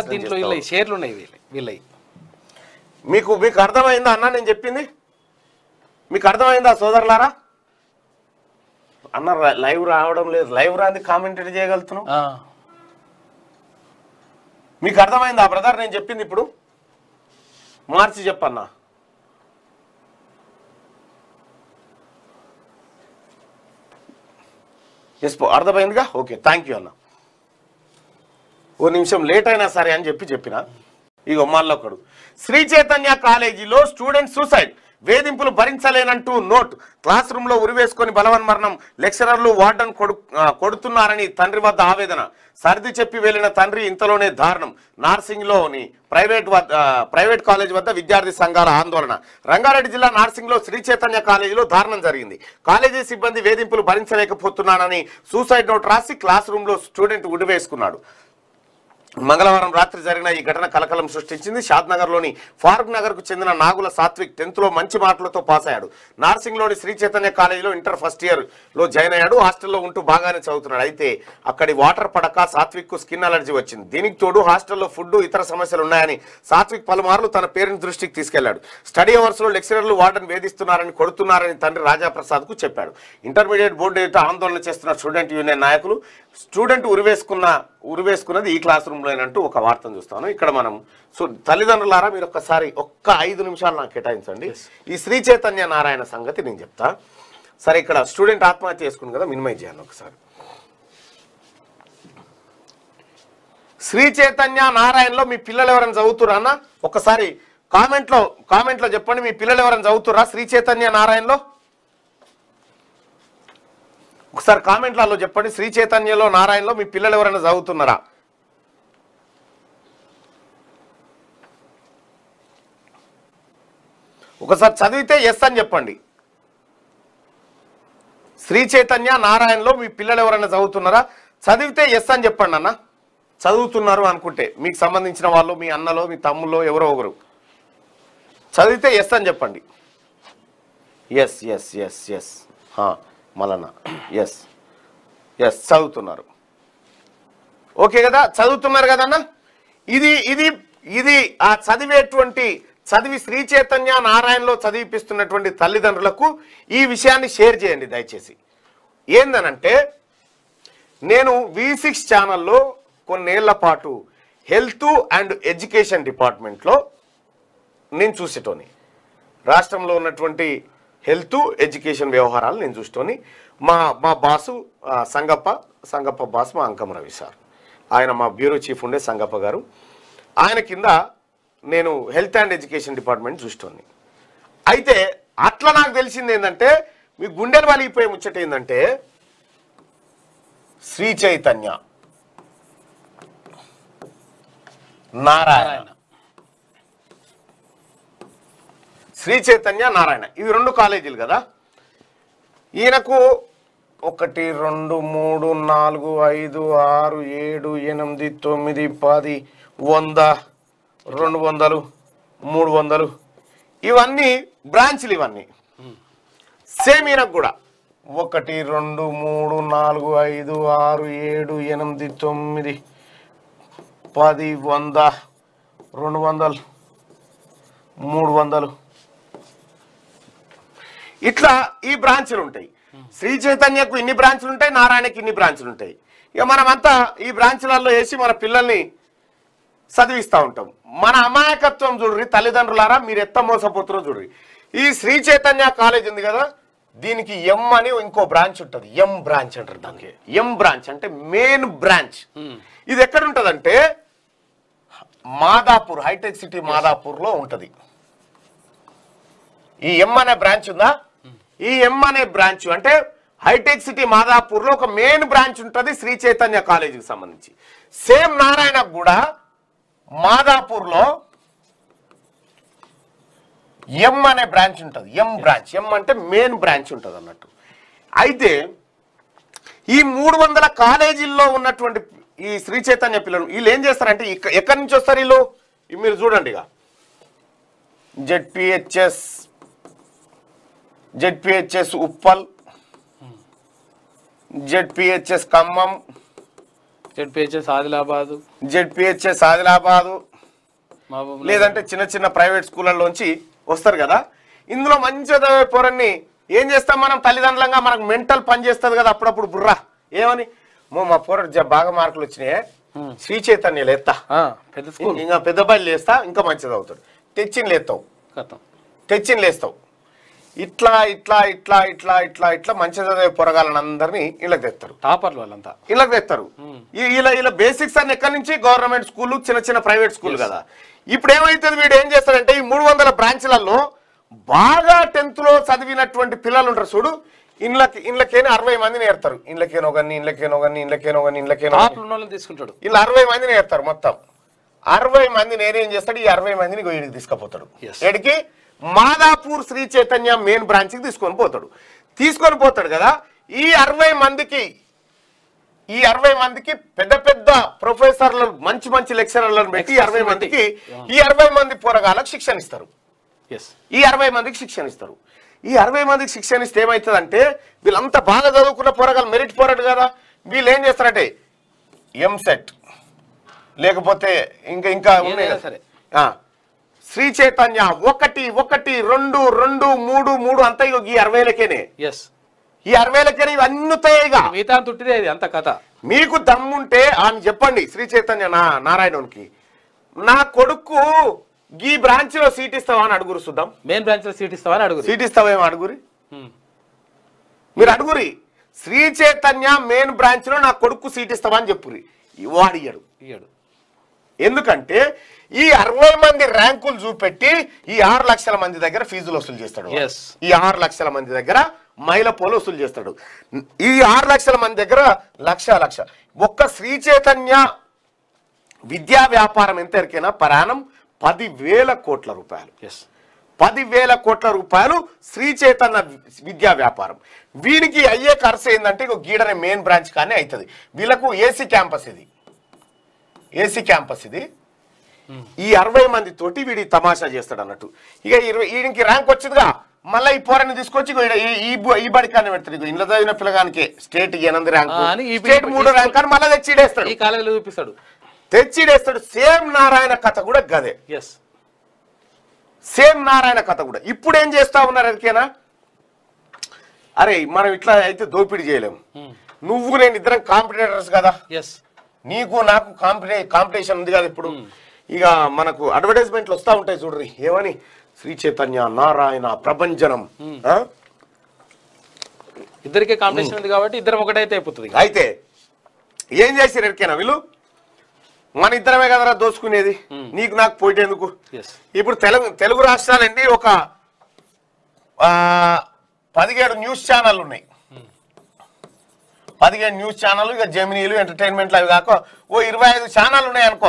A: మీకు అర్థమైందా అన్న నేను చెప్పింది? మీకు అర్థమైందా సోదరులారా? అన్న లైవ్ రావడం లేదు, లైవ్ రాంది కామెంట్ చేయగలుగుతున్నాం. మీకు అర్థమైందా బ్రదర్ నేను చెప్పింది? ఇప్పుడు మార్చి చెప్పన్నా. ఎస్ అర్థమైందిగా? ఓకే, థ్యాంక్ యూ అన్న. ఓ నిమిషం లేట్ అయినా సరే అని చెప్పిన ఇగో మళ్ళొకడు. శ్రీ చైతన్య కాలేజీలో స్టూడెంట్ సూసైడ్, వేధింపులు భరించలేనంటూ నోట్, క్లాస్ రూమ్ లో ఉరివేసుకొని బలవన్మరణం, లెక్చరర్లు వార్డన్ కొడుతున్నారని తండ్రి వద్ద ఆవేదన, సర్ది చెప్పి వెళ్లిన తండ్రి ఇంతలోనే దారుణం, నార్సింగ్ లోని ప్రైవేట్ కాలేజ్ వద్ద విద్యార్థి సంఘాల ఆందోళన. రంగారెడ్డి జిల్లా నార్సింగ్ లో శ్రీ చైతన్య కాలేజీలో దారుణం జరిగింది. కాలేజీ సిబ్బంది వేధింపులు భరించలేకపోతున్నానని సూసైడ్ నోట్ రాసి క్లాస్ రూమ్ లో స్టూడెంట్ ఉరివేసుకున్నాడు. మంగళవారం రాత్రి జరిగిన ఈ ఘటన కలకలం సృష్టించింది. షాద్నగర్లోని ఫారూక్ నగర్ కు చెందిన నాగుల సాత్విక్ 10th లో మంచి మార్కులతో పాస్ అయ్యాడు. నార్సింగ్లోని శ్రీ చైతన్య కాలేజీలో ఇంటర్ ఫస్ట్ ఇయర్ లో జాయిన్ అయ్యాడు. హాస్టల్లో ఉంటూ బాగానే చదువుతున్నాడు. అయితే అక్కడి వాటర్ పడక సాత్విక్ కు స్కిన్ అలర్జీ వచ్చింది. దీనికి తోడు హాస్టల్లో ఫుడ్ ఇతర సమస్యలు ఉన్నాయని సాత్విక్ పలుమార్లు తన పేరెంట్స్ దృష్టికి తీసుకెళ్లాడు. స్టడీ అవర్స్ లో లెక్చరర్లు వార్డెన్ వేధిస్తున్నారని, కొడుతున్నారని తండ్రి రాజాప్రసాద్ కు చెప్పాడు. ఇంటర్మీడియట్ బోర్డు ఎదుట ఆందోళన చేస్తున్న స్టూడెంట్ యూనియన్ నాయకులు స్టూడెంట్ ఉరివేసుకున్నది ఈ క్లాస్ రూమ్ లోనంటూ ఒక వార్తను చూస్తాను. ఇక్కడ మనం తల్లిదండ్రులారా మీరు ఒక్కసారి 5 నిమిషాలు నాకు కేటాయించండి. ఈ శ్రీ చైతన్య నారాయణ సంగతి నేను చెప్తా. సరే, ఇక్కడ స్టూడెంట్ ఆత్మహత్య చేసుకుంది కదా, మినిమైజ్ చేయాలి ఒకసారి. శ్రీ చైతన్య నారాయణలో మీ పిల్లలు ఎవరైనా చదువుతురా అన్న? ఒకసారి కామెంట్లో చెప్పండి, మీ పిల్లలు ఎవరైనా చదువుతురా శ్రీ చైతన్య నారాయణలో? ఒకసారి కామెంట్లలో చెప్పండి, శ్రీ చైతన్యలో నారాయణలో మీ పిల్లలు ఎవరైనా చదువుతున్నారా? ఒకసారి చదివితే ఎస్ అని చెప్పండి. శ్రీ చైతన్య నారాయణలో మీ పిల్లలు ఎవరైనా చదువుతున్నారా? చదివితే ఎస్ అని చెప్పండి అన్న. చదువుతున్నారు అనుకుంటే మీకు సంబంధించిన వాళ్ళు, మీ అన్నలో మీ తమ్ముల్లో ఎవరో ఒకరు చదివితే ఎస్ అని చెప్పండి. ఎస్ ఎస్ ఎస్ ఎస్ మళ్ళా ఎస్ ఎస్ చదువుతున్నారు. ఓకే కదా, చదువుతున్నారు కదన్నా. ఇది ఆ చదివి శ్రీ చైతన్య నారాయణలో చదివిపిస్తున్నటువంటి తల్లిదండ్రులకు ఈ విషయాన్ని షేర్ చేయండి దయచేసి. ఏందనంటే, నేను V6 ఛానల్లో కొన్నేళ్ల పాటు హెల్త్ అండ్ ఎడ్యుకేషన్ డిపార్ట్మెంట్లో నేను చూసేటోని, రాష్ట్రంలో ఉన్నటువంటి హెల్త్ ఎడ్యుకేషన్ వ్యవహారాలు నేను చూసేటోని. మా బాసు సంగప్ప బాస్ మా అంకం రవి సార్, ఆయన మా బ్యూరో చీఫ్ ఉండే సంగప్ప గారు, ఆయన కింద నేను హెల్త్ అండ్ ఎడ్యుకేషన్ డిపార్ట్మెంట్ చూసేటోని. అయితే అట్లా నాకు తెలిసింది ఏంటంటే, మీ గుండెలు వలిగిపోయే ముచ్చట ఏంటంటే, శ్రీ చైతన్య నారాయణ, శ్రీ చైతన్య నారాయణ ఇవి 2 కాలేజీలు కదా. ఈయనకు 1 2 3 4 5 6 7 8 9 10 100 200 300 ఇవన్నీ బ్రాంచ్లు. ఇవన్నీ సేమ్ ఈయనకు కూడా 1 2 3 4 5 6 7 8 9 10 100 200 300. ఇట్లా ఈ బ్రాంచ్లు ఉంటాయి. శ్రీ చైతన్యకు ఇన్ని బ్రాంచ్లు ఉంటాయి, నారాయణకి ఇన్ని బ్రాంచ్లు ఉంటాయి. ఇక మనమంతా ఈ బ్రాంచ్లలో వేసి మన పిల్లల్ని చదివిస్తూ ఉంటాం. మన అమాయకత్వం చూడ్రి తల్లిదండ్రులారా, మీరు ఎత్త మోసపోతారో చూడ్రి. ఈ శ్రీ చైతన్య కాలేజ్ ఉంది కదా, దీనికి ఎం అని ఇంకో బ్రాంచ్ ఉంటుంది. ఎం బ్రాంచ్ అంటారు దానికి. ఎం బ్రాంచ్ అంటే మెయిన్ బ్రాంచ్. ఇది ఎక్కడ ఉంటదంటే మాదాపూర్, హైటెక్ సిటీ మాదాపూర్ లో ఉంటది. ఈ ఎం అనే బ్రాంచ్ ఉందా, ఈ ఎం అనే బ్రాంచ్ అంటే హైటెక్ సిటీ మాదాపూర్ లో ఒక మెయిన్ బ్రాంచ్ ఉంటుంది శ్రీ చైతన్య కాలేజీకి సంబంధించి. సేమ్ నారాయణకు కూడా మాదాపూర్ లో ఎం అనే బ్రాంచ్ ఉంటుంది. ఎం బ్రాంచ్, ఎం అంటే మెయిన్ బ్రాంచ్ ఉంటుంది అన్నట్టు. అయితే ఈ 300 కాలేజీల్లో ఉన్నటువంటి ఈ శ్రీ చైతన్య పిల్లలు వీళ్ళు ఏం చేస్తారంటే ఎక్కడి నుంచి వస్తారు వీళ్ళు, మీరు చూడండి. ఇక ZPHS Uppal, ZPHS Khammam,
B: ZPHS Adilabad, లేదంటే చిన్న చిన్న ప్రైవేట్ స్కూళ్ళలోంచి వస్తారు కదా. ఇందులో మంచిగా పోరన్ని ఏం చేస్తాం మనం తల్లిదండ్రులంగా, మనకు మెంటల్ పని చేస్తుంది కదా అప్పుడప్పుడు బుర్రా. ఏమని, మా పోరడు బాగా మార్కులు వచ్చినాయి, శ్రీ చైతన్యలు ఎత్తా, ఇంకా పెద్ద బయలు లేస్తా, ఇంకా మంచిది అవుతాడు. తెచ్చిన లేస్తావు. ఇట్లా ఇట్లా ఇట్లా ఇట్లా ఇట్లా ఇట్లా మంచి చదివే పొరగాలని అందరినీ ఇళ్ళకి తెస్తారు. టాపర్లు వాళ్ళంతా
A: ఇళ్ళకి తెస్తారు. ఇలా బేసిక్స్ అన్ని ఎక్కడి నుంచి గవర్నమెంట్ స్కూల్, చిన్న చిన్న ప్రైవేట్ స్కూల్ కదా. ఇప్పుడు ఏమైతుంది, వీడు ఏం చేస్తాడంటే ఈ 300 బ్రాంచ్లలో బాగా 10th లో చదివినటువంటి పిల్లలు ఉంటారు చూడు, ఇళ్ళకేనో 60 మందిని ఏర్తారు. ఇళ్ళకేనో
B: తీసుకుంటాడు.
A: ఇలా 60 మందిని ఏర్తారు. మొత్తం 60 మంది నేనేం చేస్తాడు, ఈ 60 మందిని వీడికి తీసుకుపోతాడు. ఎడికి మాదాపూర్ శ్రీ చైతన్య మెయిన్ బ్రాంచ్కి తీసుకొని పోతాడు కదా. ఈ 60 మందికి పెద్ద పెద్ద ప్రొఫెసర్లు, మంచి లెక్చరర్లను పెట్టి ఈ 60 మంది పోరగాళ్ళకి శిక్షణ ఇస్తారు. ఈ 60 మందికి శిక్షణ ఇస్తారు. ఈ 60 మందికి శిక్షణ ఇస్తే ఏమవుతుందంటే వీళ్ళంతా బాగా చదువుకున్న పోరగాళ్ళు, మెరిట్ పోరాడు కదా, వీళ్ళు ఏం చేస్తారంటే ఎంసెట్ లేకపోతే ఇంకా ఉన్నాయి సరే శ్రీ చైతన్య 1, 1, 2, 2, 3, 3 అంతా ఈ 60,000కేనే. ఈ 60,000కేనే ఇవన్నీ తుట్టిదే
B: అంత కథ.
A: మీకు దమ్ముంటే అని చెప్పండి శ్రీ చైతన్య నారాయణకి, నా కొడుకు ఈ బ్రాంచ్ లో సీట్ ఇస్తావా అని అడుగురు. చూద్దాం.
B: మెయిన్ బ్రాంచ్ లో సీట్
A: ఇస్తావేమో అడుగురి. మీరు అడుగురి, శ్రీ చైతన్య మెయిన్ బ్రాంచ్ లో నా కొడుకు సీట్ ఇస్తావా అని చెప్పురి. వాడు ఇయ్యడు. ఎందుకంటే ఈ 60 మంది ర్యాంకులు చూపెట్టి ఈ 6 లక్షల మంది దగ్గర ఫీజులు వసూలు చేస్తాడు. ఈ 6 లక్షల మంది దగ్గర మైల పోలు వసూలు చేస్తాడు. ఈ 6 లక్షల మంది దగ్గర లక్ష ఒక్క శ్రీ చైతన్య విద్యా వ్యాపారం ఎంత ఎరికైనా పరాణం 10,000 కోట్ల రూపాయలు. 10,000 కోట్ల రూపాయలు శ్రీ చైతన్య విద్యా వ్యాపారం. వీరికి అయ్యే ఖర్చు ఏంటంటే గీడనే మెయిన్ బ్రాంచ్ కానీ అవుతుంది. వీళ్ళకు ఏసీ క్యాంపస్ ఇది. ఈ 60 మంది తోటి వీడి తమాషా చేస్తాడు అన్నట్టు. ఇక వీడికి ర్యాంక్ వచ్చిందిగా, మళ్ళీ ఈ పోరాన్ని తీసుకొచ్చి ఈ బడికాన్ని పెడతాడు. ఇంట్లో చదివిన పిల్లగానికి స్టేట్ 8 ర్యాంకు, స్టేట్ 3 ర్యాంక్ అని మళ్ళీ తెచ్చిడేస్తాడు. సేమ్ నారాయణ కథ కూడా గదే. సేమ్ నారాయణ కథ కూడా. ఇప్పుడు ఏం చేస్తా ఉన్నారు ఎరికేనా, అరే మనం ఇట్లా అయితే దోపిడీ చేయలేము, నువ్వు నేను ఇద్దరం కాంపిటేటర్స్ కదా, నీకు నాకు కాంపిటీషన్ ఉంది కదా. ఇప్పుడు ఇక మనకు అడ్వర్టైజ్మెంట్లు వస్తూ ఉంటాయి చూడ్రి, ఏమని శ్రీ చైతన్య, నారాయణ, ప్రభంజనం,
B: ఇద్దరికే కాంపిటీషన్ ఉంది కాబట్టి ఇద్దరం ఒకటైతే అయిపోతుంది.
A: అయితే ఏం చేశారు ఎరికేనా వీళ్ళు, మన ఇద్దరమే కదరా దోచుకునేది, నీకు నాకు పోయేందుకు. ఇప్పుడు తెలుగు రాష్ట్రాలండి ఒక 17 న్యూస్ ఛానల్ ఉన్నాయి. 15 న్యూస్ ఛానల్, ఇక జెమినీలు, ఎంటర్టైన్మెంట్లు అవి కాక 25 ఛానల్ ఉన్నాయి అనుకో.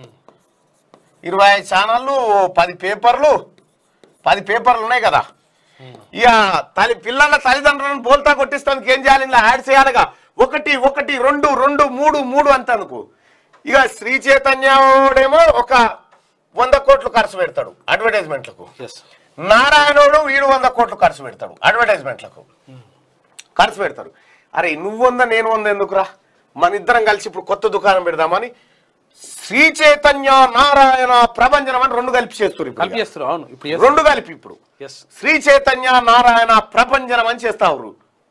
A: 25 ఛానళ్ళు, 10 పేపర్లు ఉన్నాయి కదా. ఇక పిల్లల తల్లిదండ్రులను బోల్తా కొట్టిస్తానికి ఏం చేయాలి, ఇలా యాడ్ చేయాలిగా. 1, 1, 2, 2, 3, 3 అంత అనుకో. ఇక శ్రీ చైతన్యడేమో ఒక 100 కోట్లు ఖర్చు పెడతాడు అడ్వర్టైజ్మెంట్లకు. నారాయణుడు వీడు 100 కోట్లు ఖర్చు పెడతాడు అడ్వర్టైజ్మెంట్లకు. అరే నువ్వు 100 నేను 100 ఎందుకురా, మన ఇద్దరం కలిసి ఇప్పుడు కొత్త దుకాణం పెడదామని శ్రీ చైతన్య నారాయణ ప్రభంజనం అని రెండు కలిపి చేస్తారు ఇప్పుడు.
C: అవును
A: రెండు కలిపి ఇప్పుడు శ్రీ చైతన్య నారాయణ ప్రభంజనం అని చేస్తారు.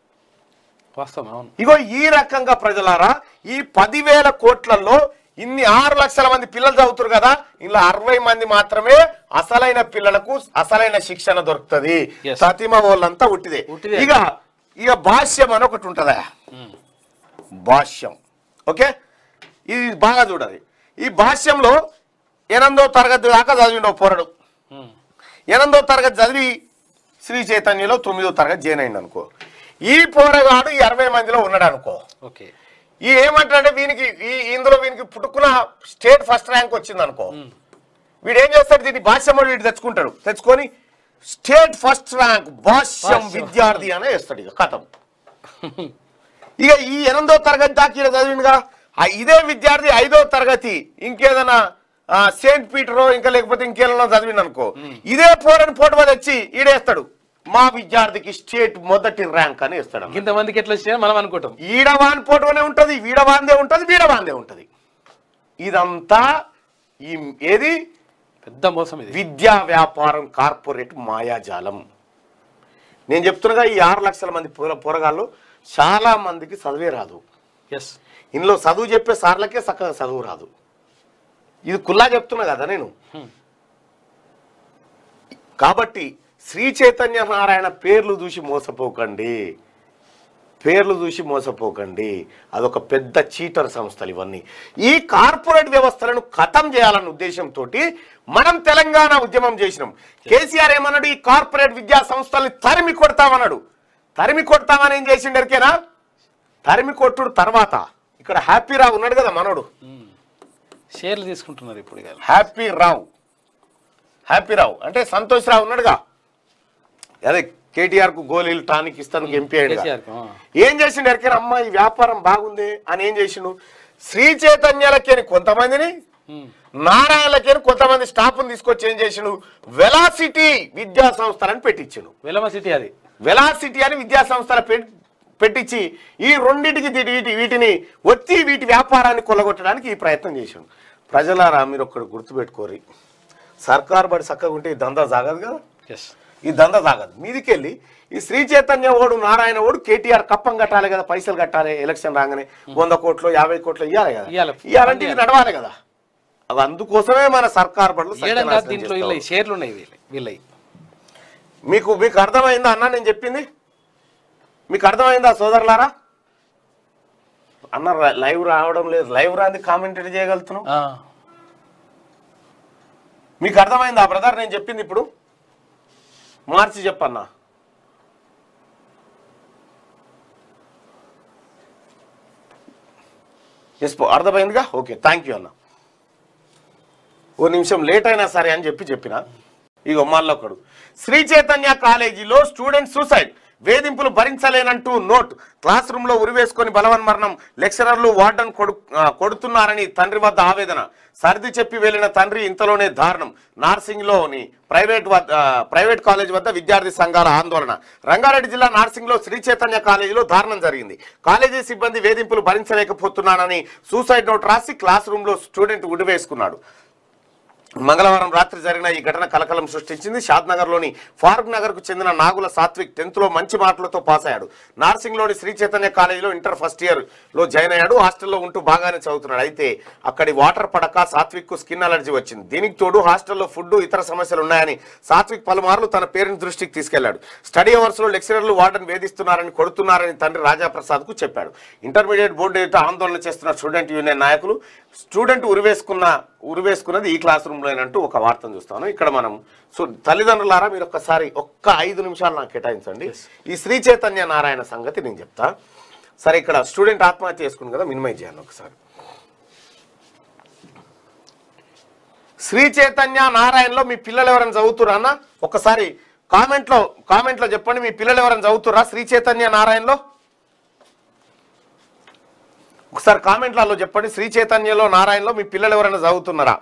A: ఇగో ఈ రకంగా ప్రజలారా ఈ 10,000 కోట్లలో ఇన్ని 6 లక్షల మంది పిల్లలు చదువుతారు కదా, ఇలా 60 మంది మాత్రమే అసలైన పిల్లలకు అసలైన శిక్షణ దొరుకుతుంది. సతిమ వాళ్ళంతా ఉట్టిదే. ఇక భాష్యం అని ఒకటి ఉంటుందా, భాష్యం. ఓకే, ఇది బాగా చూడాలి. ఈ భాష్యంలో 8వ తరగతి దాకా చదివిండవు పోరడు. 8వ తరగతి చదివి శ్రీ చైతన్యలో 9వ తరగతి జాయిన్ అయింది అనుకో. ఈ పోరగాడు 20 మందిలో ఉన్నాడు అనుకో. ఈ ఏమంటాడంటే ఇందులో వీనికి పుట్టుకున్న స్టేట్ ఫస్ట్ ర్యాంక్ వచ్చింది అనుకో. వీడు ఏం చేస్తాడు, దీన్ని భాష్యం వీడు తెచ్చుకొని స్టేట్ ఫస్ట్ ర్యాంక్ భాష్యం విద్యార్థి అనే వేస్తాడు. ఇక కథం. ఇక ఈ 8వ తరగతి దాకా ఈడ చదివిండుగా, ఇదే విద్యార్థి 5వ తరగతి ఇంకేదైనా సెయింట్ పీటరో ఇంకా లేకపోతే ఇంకేదో చదివిండు అనుకో, ఇదే పోరని పోటీ తెచ్చి ఈడేస్తాడు, మా విద్యార్థికి స్టేట్ మొదటి ర్యాంక్ అని ఇస్తాడు.
C: ఇంతమందికి ఎట్లా వచ్చాయని మనం అనుకుంటాం.
A: ఈడవాన్ పోటీనే ఉంటది, వీడవాందే ఉంటది, వీడవాందే ఉంటది. ఇదంతా ఏది
C: పెద్ద మోసం. ఇది
A: విద్యా వ్యాపారం, కార్పొరేట్ మాయాజాలం. నేను చెప్తున్నగా ఈ 6 లక్షల మంది పోరగాళ్ళు చాలా మందికి చదివే రాదు. ఇందులో చదువు చెప్పే సార్లకే చక్కగా చదువు రాదు. ఇది కుల్లా చెప్తున్నా కదా నేను. కాబట్టి శ్రీ చైతన్య నారాయణ పేర్లు చూసి మోసపోకండి, పేర్లు చూసి మోసపోకండి. అదొక పెద్ద చీటర్ సంస్థలు ఇవన్నీ. ఈ కార్పొరేట్ వ్యవస్థలను ఖతం చేయాలన్న ఉద్దేశంతో మనం తెలంగాణ ఉద్యమం చేసినాం. కేసీఆర్ ఏమన్నాడు, ఈ కార్పొరేట్ విద్యా సంస్థల్ని తరిమి కొడతామన్నాడు. తరిమి కొడతామని ఏం చేసిండరికేనా, తరిమి కొట్టుడు తర్వాత ఇక్కడ హ్యాపీ రావు ఉన్నాడు కదా మనోడు,
C: షేర్లు తీసుకుంటున్నారు ఇప్పుడు.
A: హ్యాపీ రావు అంటే సంతోష్ రావు ఉన్నాడుగా, అదే కేటీఆర్ కు గోళీలు టానిక్ ఇస్తాను ఎంపీ అయ్యాడు. ఏం చేసిండు ఎరికైనా, అమ్మ ఈ వ్యాపారం బాగుంది అని ఏం చేసిండు, శ్రీ చైతన్యాలకేని కొంతమందిని, నారాయణలకేని కొంతమంది స్టాఫ్ని తీసుకొచ్చి ఏం చేసిండు, వెలాసిటీ విద్యా సంస్థలని పెట్టించిండు. వెలాసిటీ అని విద్యా సంస్థల పెట్టించి ఈ రెండింటికి వీటిని ఒత్తి వీటి వ్యాపారాన్ని కొల్లగొట్టడానికి ఈ ప్రయత్నం చేసిండు. ప్రజలారా మీరు ఒక్కడు గుర్తుపెట్టుకోరి, సర్కారు బడి చక్కగా ఉంటే ఈ దందా సాగదు కదా, ఈ దందా సాగదు. మీదికెళ్ళి ఈ శ్రీ చైతన్య ఓడు నారాయణ ఓడు కేటీఆర్ కప్పం కట్టాలి కదా, పైసలు కట్టాలి, ఎలక్షన్ రాగానే 100 కోట్లు 50 కోట్లు ఇవ్వాలి కదా, ఇవ్వాలంటే ఇది నడవాలి కదా. అవి అందుకోసమే మన సర్కారు బడులు. మీకు అర్థమైందా అన్న నేను చెప్పింది? మీకు అర్థమైందా సోదరులారా? అన్న లైవ్ రావడం లేదు, లైవ్ రాంది కామెంటరీ చేయగలుగుతున్నాం. మీకు అర్థమైందా బ్రదర్ నేను చెప్పింది? ఇప్పుడు మార్చి చెప్పన్నా. ఎస్ అర్థమైందిగా, ఓకే థ్యాంక్ యూ అన్న. ఓ నిమిషం లేట్ అయినా సరే అని చెప్పిన. ఇగో మళ్ళొకడు, శ్రీ చైతన్య కాలేజీలో స్టూడెంట్ సూసైడ్, వేధింపులు భరించలేనంటూ నోట్, క్లాస్ రూమ్ లో ఉరివేసుకొని బలవన్మరణం, లెక్చరర్లు వార్డన్ కొడుతున్నారని తండ్రి వద్ద ఆవేదన, సర్ది చెప్పి వెళ్లిన తండ్రి ఇంతలోనే దారుణం, నార్సింగ్ లోని ప్రైవేట్ కాలేజ్ వద్ద విద్యార్థి సంఘాల ఆందోళన. రంగారెడ్డి జిల్లా నార్సింగ్ లో శ్రీ చైతన్య కాలేజీలో దారుణం జరిగింది. కాలేజీ సిబ్బంది వేధింపులు భరించలేకపోతున్నానని సూసైడ్ నోట్ రాసి క్లాస్ రూమ్ లో స్టూడెంట్ ఉరివేసుకున్నాడు. మంగళవారం రాత్రి జరిగిన ఈ ఘటన కలకలం సృష్టించింది. షాద్నగర్ లోని ఫారూక్ నగర్ కు చెందిన నాగుల సాత్విక్ 10th లో మంచి మార్కులతో పాస్ అయ్యాడు. నార్సింగ్ లోని శ్రీ చైతన్య కాలేజీలో ఇంటర్ ఫస్ట్ ఇయర్ లో జాయిన్ అయ్యాడు. హాస్టల్లో ఉంటూ బాగానే చదువుతున్నాడు. అయితే అక్కడి వాటర్ పడక సాత్విక్ కు స్కిన్ అలర్జీ వచ్చింది. దీనికి తోడు హాస్టల్లో ఫుడ్ ఇతర సమస్యలు ఉన్నాయని సాత్విక్ పలుమార్లు తన పేరెంట్స్ దృష్టికి తీసుకెళ్లాడు. స్టడీ అవర్స్ లో లెక్చరర్లు వార్డెన్ వేధిస్తున్నారని, కొడుతున్నారని తండ్రి రాజాప్రసాద్ కు చెప్పాడు. ఇంటర్మీడియట్ బోర్డు ఎదుట ఆందోళన చేస్తున్న స్టూడెంట్ యూనియన్ నాయకులు స్టూడెంట్ ఉరివేసుకున్నది ఈ క్లాస్ రూమ్ లోనంటూ ఒక వార్తను చూస్తాను. ఇక్కడ మనం తల్లిదండ్రులారా మీరు ఒక్క 5 నిమిషాలు నాకు కేటాయించండి. ఈ శ్రీ చైతన్య నారాయణ సంగతి నేను చెప్తా. సరే, ఇక్కడ స్టూడెంట్ ఆత్మహత్య చేసుకుంది కదా, మినిమైజ్ చేయాలి ఒకసారి. శ్రీ చైతన్య నారాయణలో మీ పిల్లలు ఎవరైనా చదువుతురా అన్న? ఒకసారి కామెంట్లో చెప్పండి, మీ పిల్లలు ఎవరైనా చదువుతురా శ్రీ చైతన్య నారాయణలో? ఒకసారి కామెంట్లలో చెప్పండి, శ్రీ చైతన్యలో నారాయణలో మీ పిల్లలు ఎవరైనా చదువుతున్నారా?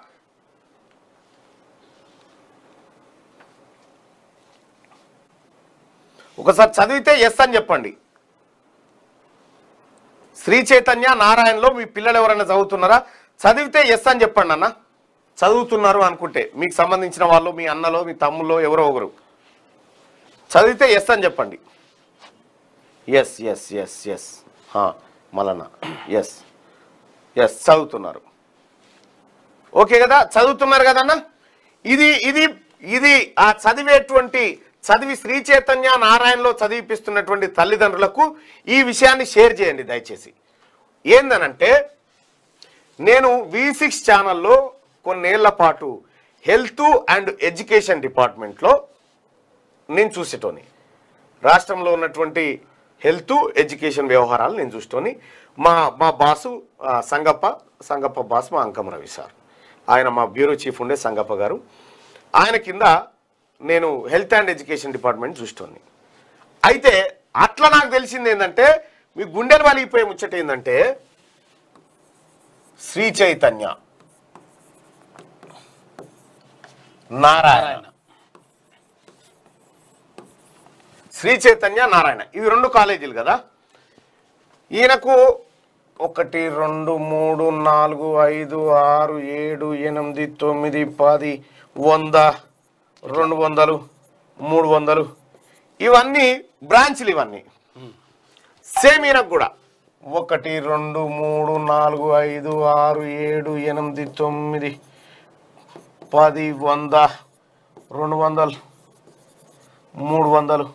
A: ఒకసారి చదివితే ఎస్ అని చెప్పండి. శ్రీ చైతన్య నారాయణలో మీ పిల్లలు ఎవరైనా చదువుతున్నారా?
B: చదివితే ఎస్ అని చెప్పండి అన్న. చదువుతున్నారు అనుకుంటే మీకు సంబంధించిన వాళ్ళు, మీ అన్నలో మీ తమ్ముల్లో ఎవరో ఒకరు చదివితే ఎస్ అని చెప్పండి. ఎస్ ఎస్ ఎస్ ఎస్ మళ్ళా ఎస్ ఎస్ చదువుతున్నారు. ఓకే కదా, చదువుతున్నారు కదన్నా. ఇది ఇది ఇది ఆ చదివి శ్రీ చైతన్య నారాయణలో చదివిపిస్తున్నటువంటి తల్లిదండ్రులకు ఈ విషయాన్ని షేర్ చేయండి దయచేసి. ఏందనంటే, నేను V6 ఛానల్లో కొన్నేళ్ల పాటు హెల్త్ అండ్ ఎడ్యుకేషన్ డిపార్ట్మెంట్లో నేను చూసేటోని, రాష్ట్రంలో ఉన్నటువంటి హెల్త్ ఎడ్యుకేషన్ వ్యవహారాలు నేను చూసేటోని. మా బాసు సంగప్ప బాస్ మా అంకం రవి సార్, ఆయన మా బ్యూరో చీఫ్ ఉండే సంగప్ప గారు, ఆయన కింద నేను హెల్త్ అండ్ ఎడ్యుకేషన్ డిపార్ట్మెంట్ చూసేటోని. అయితే అట్లా నాకు తెలిసింది ఏంటంటే, మీ గుండెలు వలిగిపోయే ముచ్చట ఏంటంటే, శ్రీ చైతన్య నారాయణ, శ్రీ చైతన్య నారాయణ ఇవి 2 కాలేజీలు కదా. ఈయనకు 1 2 3 4 5 6 7 8 9 10 100 200 300 ఇవన్నీ బ్రాంచ్లు. ఇవన్నీ సేమ్ ఈయనకు కూడా 1 2 3 4 5 6 7 8 9 10 100 200 300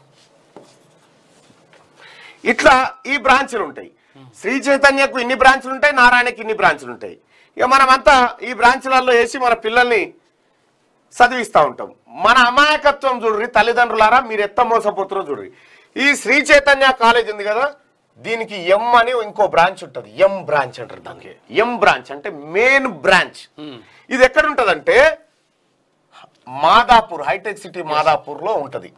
B: ఇట్లా ఈ బ్రాంచ్లు ఉంటాయి. శ్రీ చైతన్యకు ఇన్ని బ్రాంచ్లు ఉంటాయి, నారాయణకి ఇన్ని బ్రాంచ్లు ఉంటాయి. ఇక మనమంతా ఈ బ్రాంచ్లలో వేసి మన పిల్లల్ని చదివిస్తూ ఉంటాం. మన అమాయకత్వం చూడ్రి తల్లిదండ్రులారా, మీరు ఎత్త మోసపోతారో చూడ్రి. ఈ శ్రీ చైతన్య కాలేజ్ ఉంది కదా, దీనికి ఎం అని ఇంకో బ్రాంచ్ ఉంటుంది. ఎం బ్రాంచ్ అంటారు దానికి. ఎం బ్రాంచ్ అంటే మెయిన్ బ్రాంచ్. ఇది ఎక్కడ ఉంటుందంటే మాదాపూర్, హైటెక్ సిటీ మాదాపూర్లో ఉంటుంది.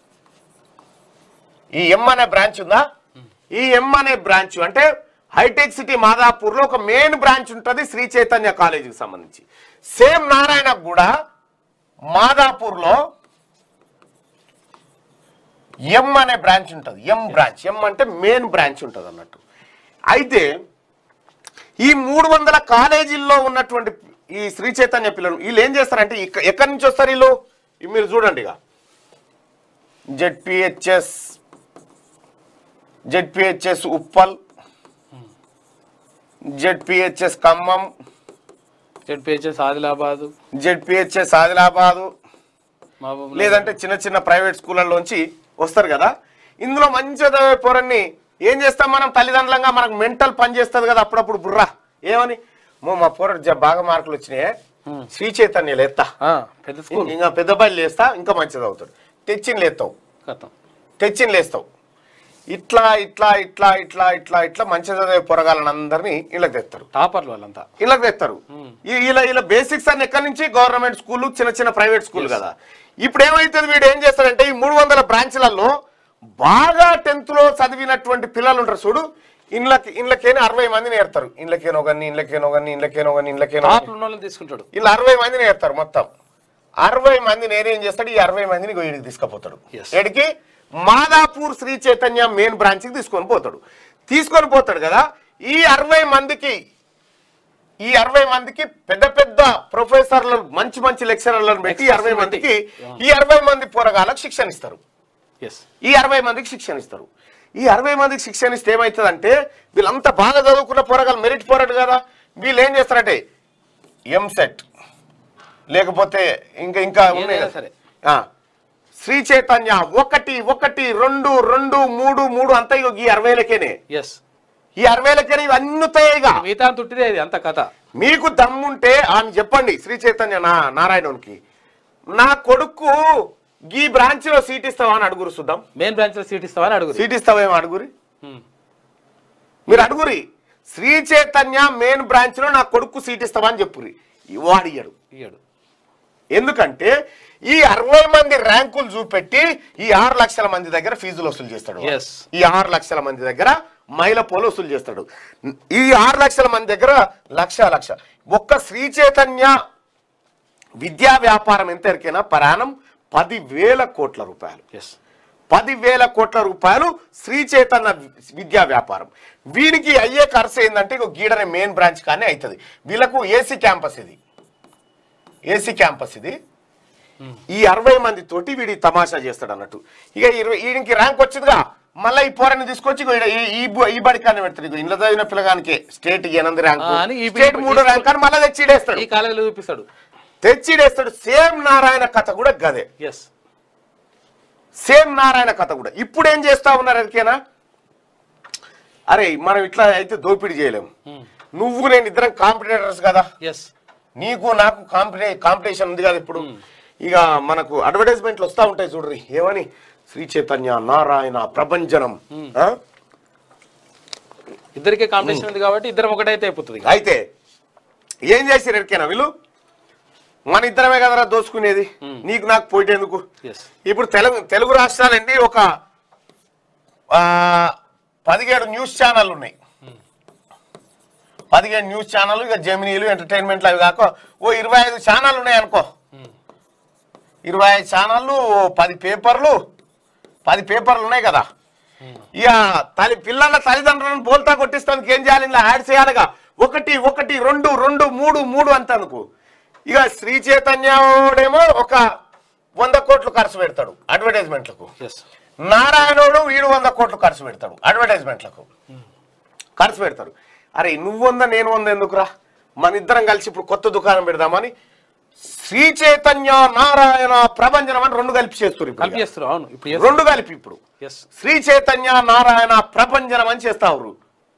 B: ఈ ఎం అనే బ్రాంచ్ ఉందా, ఈ ఎం అనే బ్రాంచ్ అంటే హైటెక్ సిటీ మాదాపూర్లో ఒక మెయిన్ బ్రాంచ్ ఉంటుంది శ్రీ చైతన్య కాలేజీకి సంబంధించి. సేమ్ నారాయణకు కూడా మాదాపూర్లో ఎం అనే బ్రాంచ్ ఉంటుంది. ఎం బ్రాంచ్, ఎం అంటే మెయిన్ బ్రాంచ్ ఉంటుంది అన్నట్టు. అయితే ఈ 300 కాలేజీల్లో ఉన్నటువంటి ఈ శ్రీ చైతన్య పిల్లలు వీళ్ళు ఏం చేస్తారంటే, ఎక్కడి నుంచి వస్తారు వీళ్ళు, మీరు చూడండి. ఇక ZPHS Uppal, ZPHS Khammam,
C: ZPHS Adilabad,
B: లేదంటే చిన్న ప్రైవేట్ స్కూళ్ళలోంచి వస్తారు కదా. ఇందులో మంచి చదివే పోరన్ని ఏం చేస్తాం మనం తల్లిదండ్రులంగా, మనకు మెంటల్ పని చేస్తుంది కదా అప్పుడప్పుడు బుర్రా. ఏమని, మా పోరడు బాగా మార్కులు వచ్చినాయి, శ్రీ చైతన్యలు ఎత్తా, ఇంకా పెద్ద బయలు లేస్తా, ఇంకా మంచిది అవుతాడు, తెచ్చిన లేస్తావు. ఇట్లా ఇట్లా ఇట్లా ఇట్లా ఇట్లా ఇట్లా మంచి చదివే పొరగాలని అందరినీ ఇళ్ళకి తెస్తారు.
C: టాపర్లు వాళ్ళంతా
B: ఇళ్ళకి తెస్తారు. ఇలా బేసిక్స్ అన్ని ఎక్కడి నుంచి, గవర్నమెంట్ స్కూల్, చిన్న ప్రైవేట్ స్కూల్ కదా. ఇప్పుడు ఏమైతుంది, వీడు ఏం చేస్తాడంటే ఈ 300 బ్రాంచ్లలో బాగా 10th లో చదివినటువంటి పిల్లలు ఉంటారు చూడు, ఇళ్ళకేనో 60 మందిని ఏర్తారు. ఇళ్ళకేనో
C: తీసుకుంటాడు.
B: ఇలా 60 మందిని ఏర్తారు. మొత్తం 60 మంది నేనేం చేస్తాడు, ఈ 60 మందిని వీడికి తీసుకుపోతాడు. ఎడికి, మాదాపూర్ శ్రీ చైతన్య మెయిన్ బ్రాంచ్కి తీసుకొని పోతాడు కదా. ఈ 60 మందికి పెద్ద ప్రొఫెసర్లు, మంచి లెక్చరర్లను పెట్టి ఈ 60 మంది పోరగాళ్ళకి శిక్షణ ఇస్తారు. ఈ 60 మందికి శిక్షణ ఇస్తారు. ఈ 60 మందికి శిక్షణ ఇస్తే ఏమవుతుందంటే, వీళ్ళంతా బాగా చదువుకున్న పోరగాళ్ళు, మెరిట్ పోరాడు కదా, వీళ్ళు ఏం చేస్తారంటే ఎంసెట్ లేకపోతే ఇంకా ఉన్నాయి సరే, శ్రీ చైతన్య 1 1 2 2 3 3 అంతా ఈ 60,000కేనే. ఈ 60,000కేనే ఇవన్నీ తుట్టిదే అంత కథ. మీకు దమ్ముంటే అని చెప్పండి శ్రీ చైతన్య నారాయణకి, నా కొడుకు ఈ బ్రాంచ్ లో సీట్ ఇస్తావా అని అడుగురు. చూద్దాం,
C: మెయిన్ బ్రాంచ్ లో సీట్
B: ఇస్తావేమో అడుగురి, మీరు అడుగురి. శ్రీ చైతన్య మెయిన్ బ్రాంచ్ లో నా కొడుకు సీట్ ఇస్తావా అని చెప్పురి. వాడు ఇయ్యడు. ఎందుకంటే ఈ 60 మంది ర్యాంకులు చూపెట్టి ఈ 6 లక్షల మంది దగ్గర ఫీజులు వసూలు చేస్తాడు. ఈ 6 లక్షల మంది దగ్గర మైల పోలు వసూలు చేస్తాడు. ఈ 6 లక్షల మంది దగ్గర లక్ష ఒక్క శ్రీ చైతన్య విద్యా వ్యాపారం ఎంత ఎరికైనా పరాణం 10,000 కోట్ల రూపాయలు. 10,000 కోట్ల రూపాయలు శ్రీ చైతన్య విద్యా వ్యాపారం. వీరికి అయ్యే ఖర్చు ఏంటంటే ఇక గీడనే మెయిన్ బ్రాంచ్ కానీ అవుతుంది. వీళ్ళకు ఏసీ క్యాంపస్ ఇది, ఏసీ క్యాంపస్ ఇది. ఈ 60 మంది తోటి వీడి తమాషా చేస్తాడు అన్నట్టు. ఇక వీడికి ర్యాంక్ వచ్చిందిగా, మళ్ళీ ఈ పోరాన్ని తీసుకొచ్చి ఈ బడికాన్ని పెడతాడు. ఇంట్లో చదివిన పిల్లగానికి స్టేట్ 8 ర్యాంక్, స్టేట్ 3 ర్యాంక్ అని మళ్ళీ తెచ్చిడేస్తాడు,
C: ఈ కాలేజీలో చూపిస్తాడు,
B: తెచ్చిడేస్తాడు. సేమ్ నారాయణ కథ కూడా గదే, సేమ్ నారాయణ కథ కూడా. ఇప్పుడు ఏం చేస్తా ఉన్నారు ఎరికేనా, అరే మనం ఇట్లా అయితే దోపిడీ చేయలేము, నువ్వు నేను ఇద్దరం కాంపిటేటర్స్ కదా, నీకు నాకు కాంపిటీషన్ ఉంది కదా. ఇప్పుడు ఇక మనకు అడ్వర్టైజ్మెంట్లు వస్తూ ఉంటాయి చూడ్రి, ఏమని శ్రీ చైతన్య నారాయణ ప్రభంజనం,
C: ఇద్దరికే కాంపిటీషన్ ఉంది కాబట్టి ఇద్దరం ఒకటైతే అయిపోతుంది.
B: అయితే ఏం చేసారు ఎరికేనా వీళ్ళు, మన ఇద్దరమే కదరా దోచుకునేది, నీకు నాకు పోయేందుకు. ఇప్పుడు తెలుగు రాష్ట్రాలండి ఒక 17 న్యూస్ ఛానల్ ఉన్నాయి, 17 న్యూస్ ఛానల్, ఇక జెమినీలు ఎంటర్టైన్మెంట్లు అవి కాక ఓ 25 ఛానల్ ఉన్నాయి అనుకో, 25 ఛానళ్ళు, 10 పేపర్లు ఉన్నాయి కదా. ఇక పిల్లల తల్లిదండ్రులను బోల్తా కొట్టిస్తానికి ఏం చేయాలి, ఇలా యాడ్ చేయాలిగా, 1 1 2 2 3 3 అంత అనుకో. ఇక శ్రీ చైతన్యడేమో ఒక 100 కోట్లు ఖర్చు పెడతాడు అడ్వర్టైజ్మెంట్లకు, నారాయణోడు వీడు 100 కోట్లు ఖర్చు పెడతాడు అడ్వర్టైజ్మెంట్లకు ఖర్చు పెడతాడు. అరే నువ్వు 100 నేను 100 ఎందుకురా, మన ఇద్దరం కలిసి ఇప్పుడు కొత్త దుకాణం పెడదామని శ్రీ చైతన్య నారాయణ ప్రభంజనం అని 2 కలిపి చేస్తారు. ఇప్పుడు 2 కలిపి ఇప్పుడు శ్రీ చైతన్య నారాయణ ప్రభంజనం అని చేస్తారు.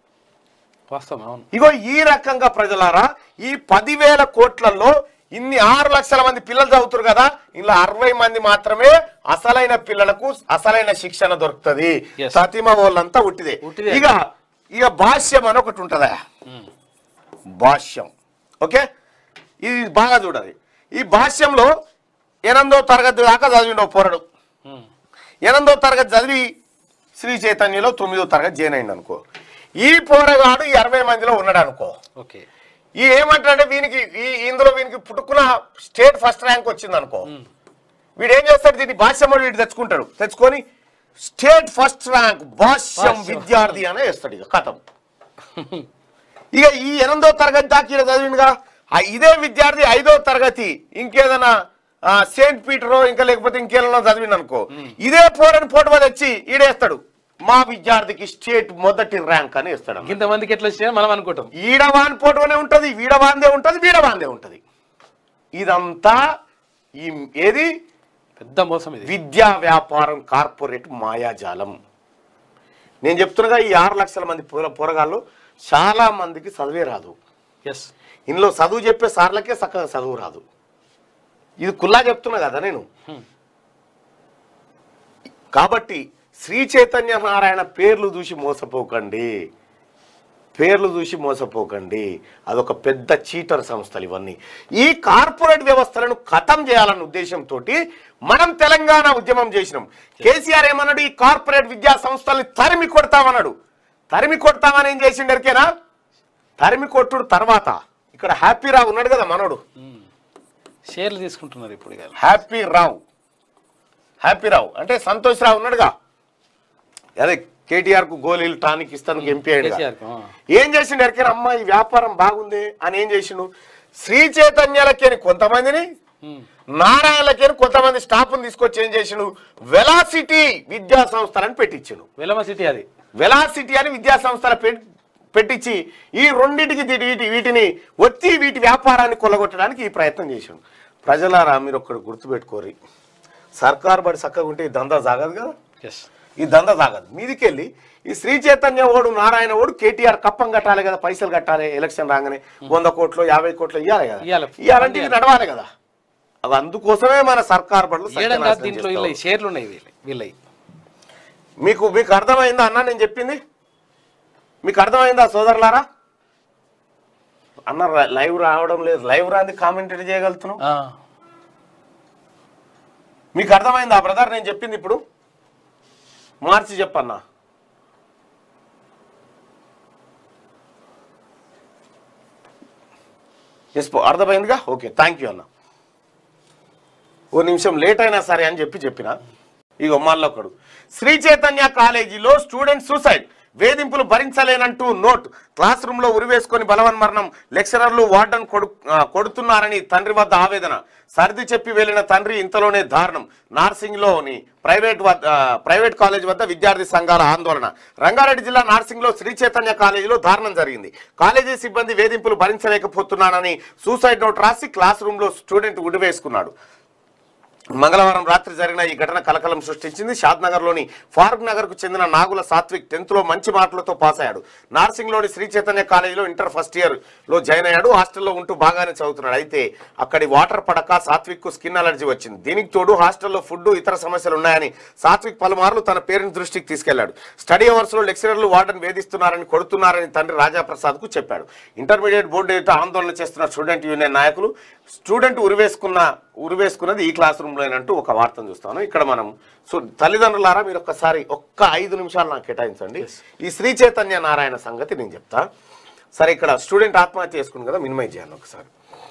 B: ఇగో ఈ రకంగా ప్రజలారా, ఈ 10,000 కోట్లలో ఇన్ని 6 లక్షల మంది పిల్లలు చదువుతారు కదా, ఇలా 60 మంది మాత్రమే అసలైన పిల్లలకు అసలైన శిక్షణ దొరుకుతుంది. సతిమ వాళ్ళంతా ఉట్టిదే. ఇక భాష్యం అని ఒకటి ఉంటుందా, భాష్యం. ఓకే, ఇది బాగా చూడాలి. ఈ భాష్యంలో 8వ తరగతి దాకా చదివిండవు పోరడు, 8వ తరగతి చదివి శ్రీ చైతన్యలో 9వ తరగతి జాయిన్ అయింది అనుకో. ఈ పోరగాడు ఈ 60 మందిలో ఉన్నాడు అనుకో. ఈ ఏమంటాడంటే ఇందులో వీనికి పుట్టుకున్న స్టేట్ ఫస్ట్ ర్యాంక్ వచ్చింది అనుకో, వీడు ఏం చేస్తాడు, దీన్ని భాష్యం వీడు తెచ్చుకొని స్టేట్ ఫస్ట్ ర్యాంక్ భాష్యం విద్యార్థి అనే వేస్తాడు. ఇక కథం. ఇక ఈ 8వ తరగతి దాకా ఈడ చదివిండుగా, ఇదే విద్యార్థి 5వ తరగతి ఇంకేదైనా సెయింట్ పీటరో ఇంకా లేకపోతే ఇంకేదో చదివిండు అనుకో, ఇదే పోరని పోటీ తెచ్చి ఈడేస్తాడు, మా విద్యార్థికి స్టేట్ మొదటి ర్యాంక్ అని ఇస్తాడు.
C: ఇంతమందికి ఎట్లా వచ్చాయని మనం అనుకుంటాం.
B: ఈడవాన్ పోటోనే ఉంటది, వీడవాందే ఉంటది, వీడవాందే ఉంటది. ఇదంతా ఏది
C: పెద్ద మోసం, ఇది
B: విద్యా వ్యాపారం, కార్పొరేట్ మాయాజాలం. నేను చెప్తున్నగా ఈ 6 లక్షల మంది పోరగాళ్ళు చాలా మందికి చదివే రాదు. ఇందులో చదువు చెప్పే సార్లకే చక్కగా చదువు రాదు. ఇది కుల్లా చెప్తున్నా కదా నేను. కాబట్టి శ్రీ చైతన్య నారాయణ పేర్లు చూసి మోసపోకండి, అదొక పెద్ద చీటర్ సంస్థలు ఇవన్నీ. ఈ కార్పొరేట్ వ్యవస్థలను ఖతం చేయాలన్న ఉద్దేశంతో మనం తెలంగాణ ఉద్యమం చేసినాం. కేసీఆర్ ఏమన్నాడు, ఈ కార్పొరేట్ విద్యా సంస్థల్ని తరిమి కొడతామన్నాడు. తరిమి కొడతామని ఏం చేసిండరికేనా, తరిమి కొట్టుడు తర్వాత ఇక్కడ హ్యాపీ రావు ఉన్నాడు కదా మనోడు,
C: షేర్లు తీసుకుంటున్నారు ఇప్పుడు.
B: హ్యాపీ రావు అంటే సంతోష్ రావు ఉన్నాడుగా, అదే కేటీఆర్ కు గోళీలు టానిక్ ఇస్తాను ఎంపీ అయ్యాడు. ఏం చేసిండు ఎరికైనా, అమ్మ ఈ వ్యాపారం బాగుంది అని ఏం చేసిండు, శ్రీ చైతన్యాలకేని కొంతమందిని, నారాయణలకేని కొంతమంది స్టాఫ్ని తీసుకొచ్చి ఏం చేసిండు, వెలాసిటీ విద్యా సంస్థలని పెట్టించిండు. వెలాసిటీ అని విద్యా సంస్థలు పెట్టించి ఈ రెండింటికి వీటిని ఒత్తి వీటి వ్యాపారాన్ని కొల్లగొట్టడానికి ఈ ప్రయత్నం చేసిండు. ప్రజలారా మీరు ఒక్కడు గుర్తుపెట్టుకోరి, సర్కారు బడి చక్కగా ఉంటే ఈ దందా సాగదు కదా, ఈ దందా సాగదు. మీదికెళ్ళి ఈ శ్రీ చైతన్య ఓడు నారాయణ ఓడు కేటీఆర్ కప్పం కట్టాలి కదా, పైసలు కట్టాలి, ఎలక్షన్ రాగానే 100 కోట్లు 50 కోట్లు ఇవ్వాలి కదా, ఇవ్వాలంటే ఇది నడవాలి కదా. అవి అందుకోసమే మన సర్కారు బడులు. మీకు అర్థమైందా అన్న నేను చెప్పింది, మీకు అర్థమైందా సోదరులారా? అన్న లైవ్ రావడం లేదు, లైవ్ రాంది కామెంటరీ చేయగలుగుతున్నావు. మీకు అర్థమైందా బ్రదర్ నేను చెప్పింది? ఇప్పుడు మార్చి చెప్పన్నా. ఎస్ అర్థమైందిగా, ఓకే థ్యాంక్ యూ అన్న. ఓ నిమిషం లేట్ అయినా సరే అని చెప్పిన ఇగో మళ్ళొకడు శ్రీ చైతన్య కాలేజీలో స్టూడెంట్ సూసైడ్, వేధింపులు భరించలేనంటూ నోట్, క్లాస్ రూమ్ లో ఉరివేసుకొని బలవన్మరణం, లెక్చరర్లు వార్డన్ కొడుతున్నారని తండ్రి వద్ద ఆవేదన, సర్ది చెప్పి వెళ్లిన తండ్రి ఇంతలోనే దారుణం, నార్సింగ్ లోని ప్రైవేట్ కాలేజ్ వద్ద విద్యార్థి సంఘాల ఆందోళన. రంగారెడ్డి జిల్లా నార్సింగ్ లో శ్రీ చైతన్య కాలేజీలో దారుణం జరిగింది. కాలేజీ సిబ్బంది వేధింపులు భరించలేకపోతున్నానని సూసైడ్ నోట్ రాసి క్లాస్ రూమ్ లో స్టూడెంట్ ఉరివేసుకున్నాడు. మంగళవారం రాత్రి జరిగిన ఈ ఘటన కలకలం సృష్టించింది. షాద్నగర్లోని ఫారూక్ నగర్ కు చెందిన నాగుల సాత్విక్ 10th లో మంచి మార్కులతో పాస్ అయ్యాడు. నార్సింగ్లోని శ్రీ చైతన్య కాలేజీలో ఇంటర్ ఫస్ట్ ఇయర్ లో జాయిన్ అయ్యాడు. హాస్టల్లో ఉంటూ బాగానే చదువుతున్నాడు. అయితే అక్కడి వాటర్ పడక సాత్విక్ కు స్కిన్ అలర్జీ వచ్చింది. దీనికి తోడు హాస్టల్లో ఫుడ్ ఇతర సమస్యలు ఉన్నాయని సాత్విక్ పలుమార్లు తన పేరెంట్స్ దృష్టికి తీసుకెళ్లాడు. స్టడీ అవర్స్ లో లెక్చరర్లు వార్డెన్ వేధిస్తున్నారని, కొడుతున్నారని తండ్రి రాజాప్రసాద్ కు చెప్పాడు. ఇంటర్మీడియట్ బోర్డు ఎదుట ఆందోళన చేస్తున్న స్టూడెంట్ యూనియన్ నాయకులు స్టూడెంట్ ఉరివేసుకున్నది ఈ క్లాస్ రూమ్ లోనంటూ ఒక వార్తను చూస్తాను. ఇక్కడ మనం తల్లిదండ్రులారా మీరు ఒక్కసారి 5 నిమిషాలు నాకు కేటాయించండి. ఈ శ్రీ చైతన్య నారాయణ సంగతి నేను చెప్తా. సరే, ఇక్కడ స్టూడెంట్ ఆత్మహత్య చేసుకుంది కదా, మినిమైజ్ చేయాలి ఒకసారి.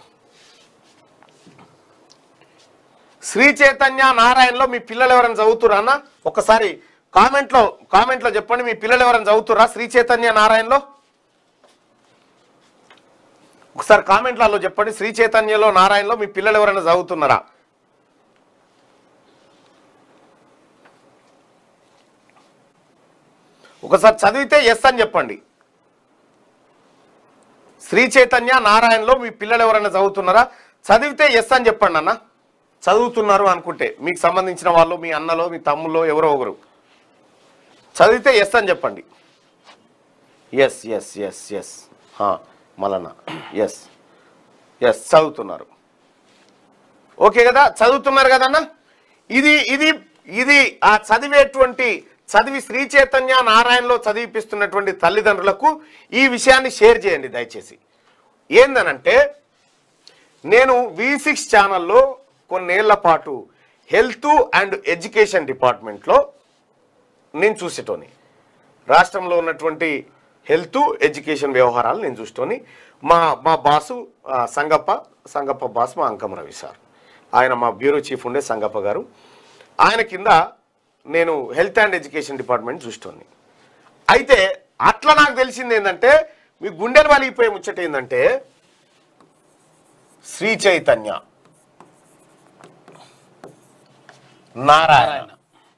B: శ్రీ చైతన్య నారాయణలో మీ పిల్లలు ఎవరైనా చదువుతురా అన్న? ఒకసారి కామెంట్లో చెప్పండి, మీ పిల్లలు ఎవరైనా చదువుతురా శ్రీ చైతన్య నారాయణలో? ఒకసారి కామెంట్లలో చెప్పండి, శ్రీ చైతన్యలో నారాయణలో మీ పిల్లలు ఎవరైనా చదువుతున్నారా? ఒకసారి చదివితే ఎస్ అని చెప్పండి. శ్రీ చైతన్య నారాయణలో మీ పిల్లలు ఎవరైనా చదువుతున్నారా? చదివితే ఎస్ అని చెప్పండి అన్న. చదువుతున్నారు అనుకుంటే మీకు సంబంధించిన వాళ్ళు, మీ అన్నలో, మీ తమ్ముల్లో ఎవరో ఒకరు చదివితే ఎస్ అని చెప్పండి. ఎస్ ఎస్ ఎస్ ఎస్ మళ్ళా ఎస్ ఎస్ చదువుతున్నారు. ఓకే కదా, చదువుతున్నారు కదన్నా. ఇది ఆ చదివి శ్రీ చైతన్య నారాయణలో చదివిపిస్తున్నటువంటి తల్లిదండ్రులకు ఈ విషయాన్ని షేర్ చేయండి దయచేసి. ఏందనంటే, నేను V6 ఛానల్లో కొన్నేళ్ల పాటు హెల్త్ అండ్ ఎడ్యుకేషన్ డిపార్ట్మెంట్లో నేను చూసేటోని, రాష్ట్రంలో ఉన్నటువంటి హెల్త్ ఎడ్యుకేషన్ వ్యవహారాలు నేను చూసేటోని. మా బాసు సంగప్ప బాస్ మా అంకం రవి సార్, ఆయన మా బ్యూరో చీఫ్ ఉండే సంగప్ప గారు. ఆయన కింద నేను హెల్త్ అండ్ ఎడ్యుకేషన్ డిపార్ట్మెంట్ చూసేటోని. అయితే అట్లా నాకు తెలిసింది ఏంటంటే, మీ గుండెలు వలిగిపోయే ముచ్చట ఏంటంటే, శ్రీ చైతన్య నారాయణ,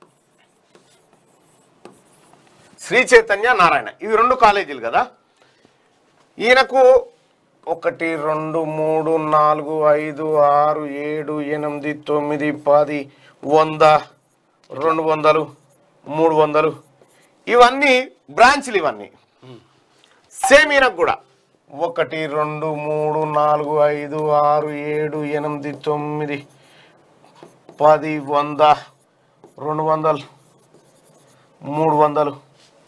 B: శ్రీ చైతన్య నారాయణ ఇవి 2 కాలేజీలు కదా. ఈయనకు 1 2 3 4 5 6 7 8 9 10 100 200 300 ఇవన్నీ బ్రాంచ్లు. ఇవన్నీ సేమ్ ఈయనకు కూడా 1 2 3 4 5 6 7 8 9 10 100 200 300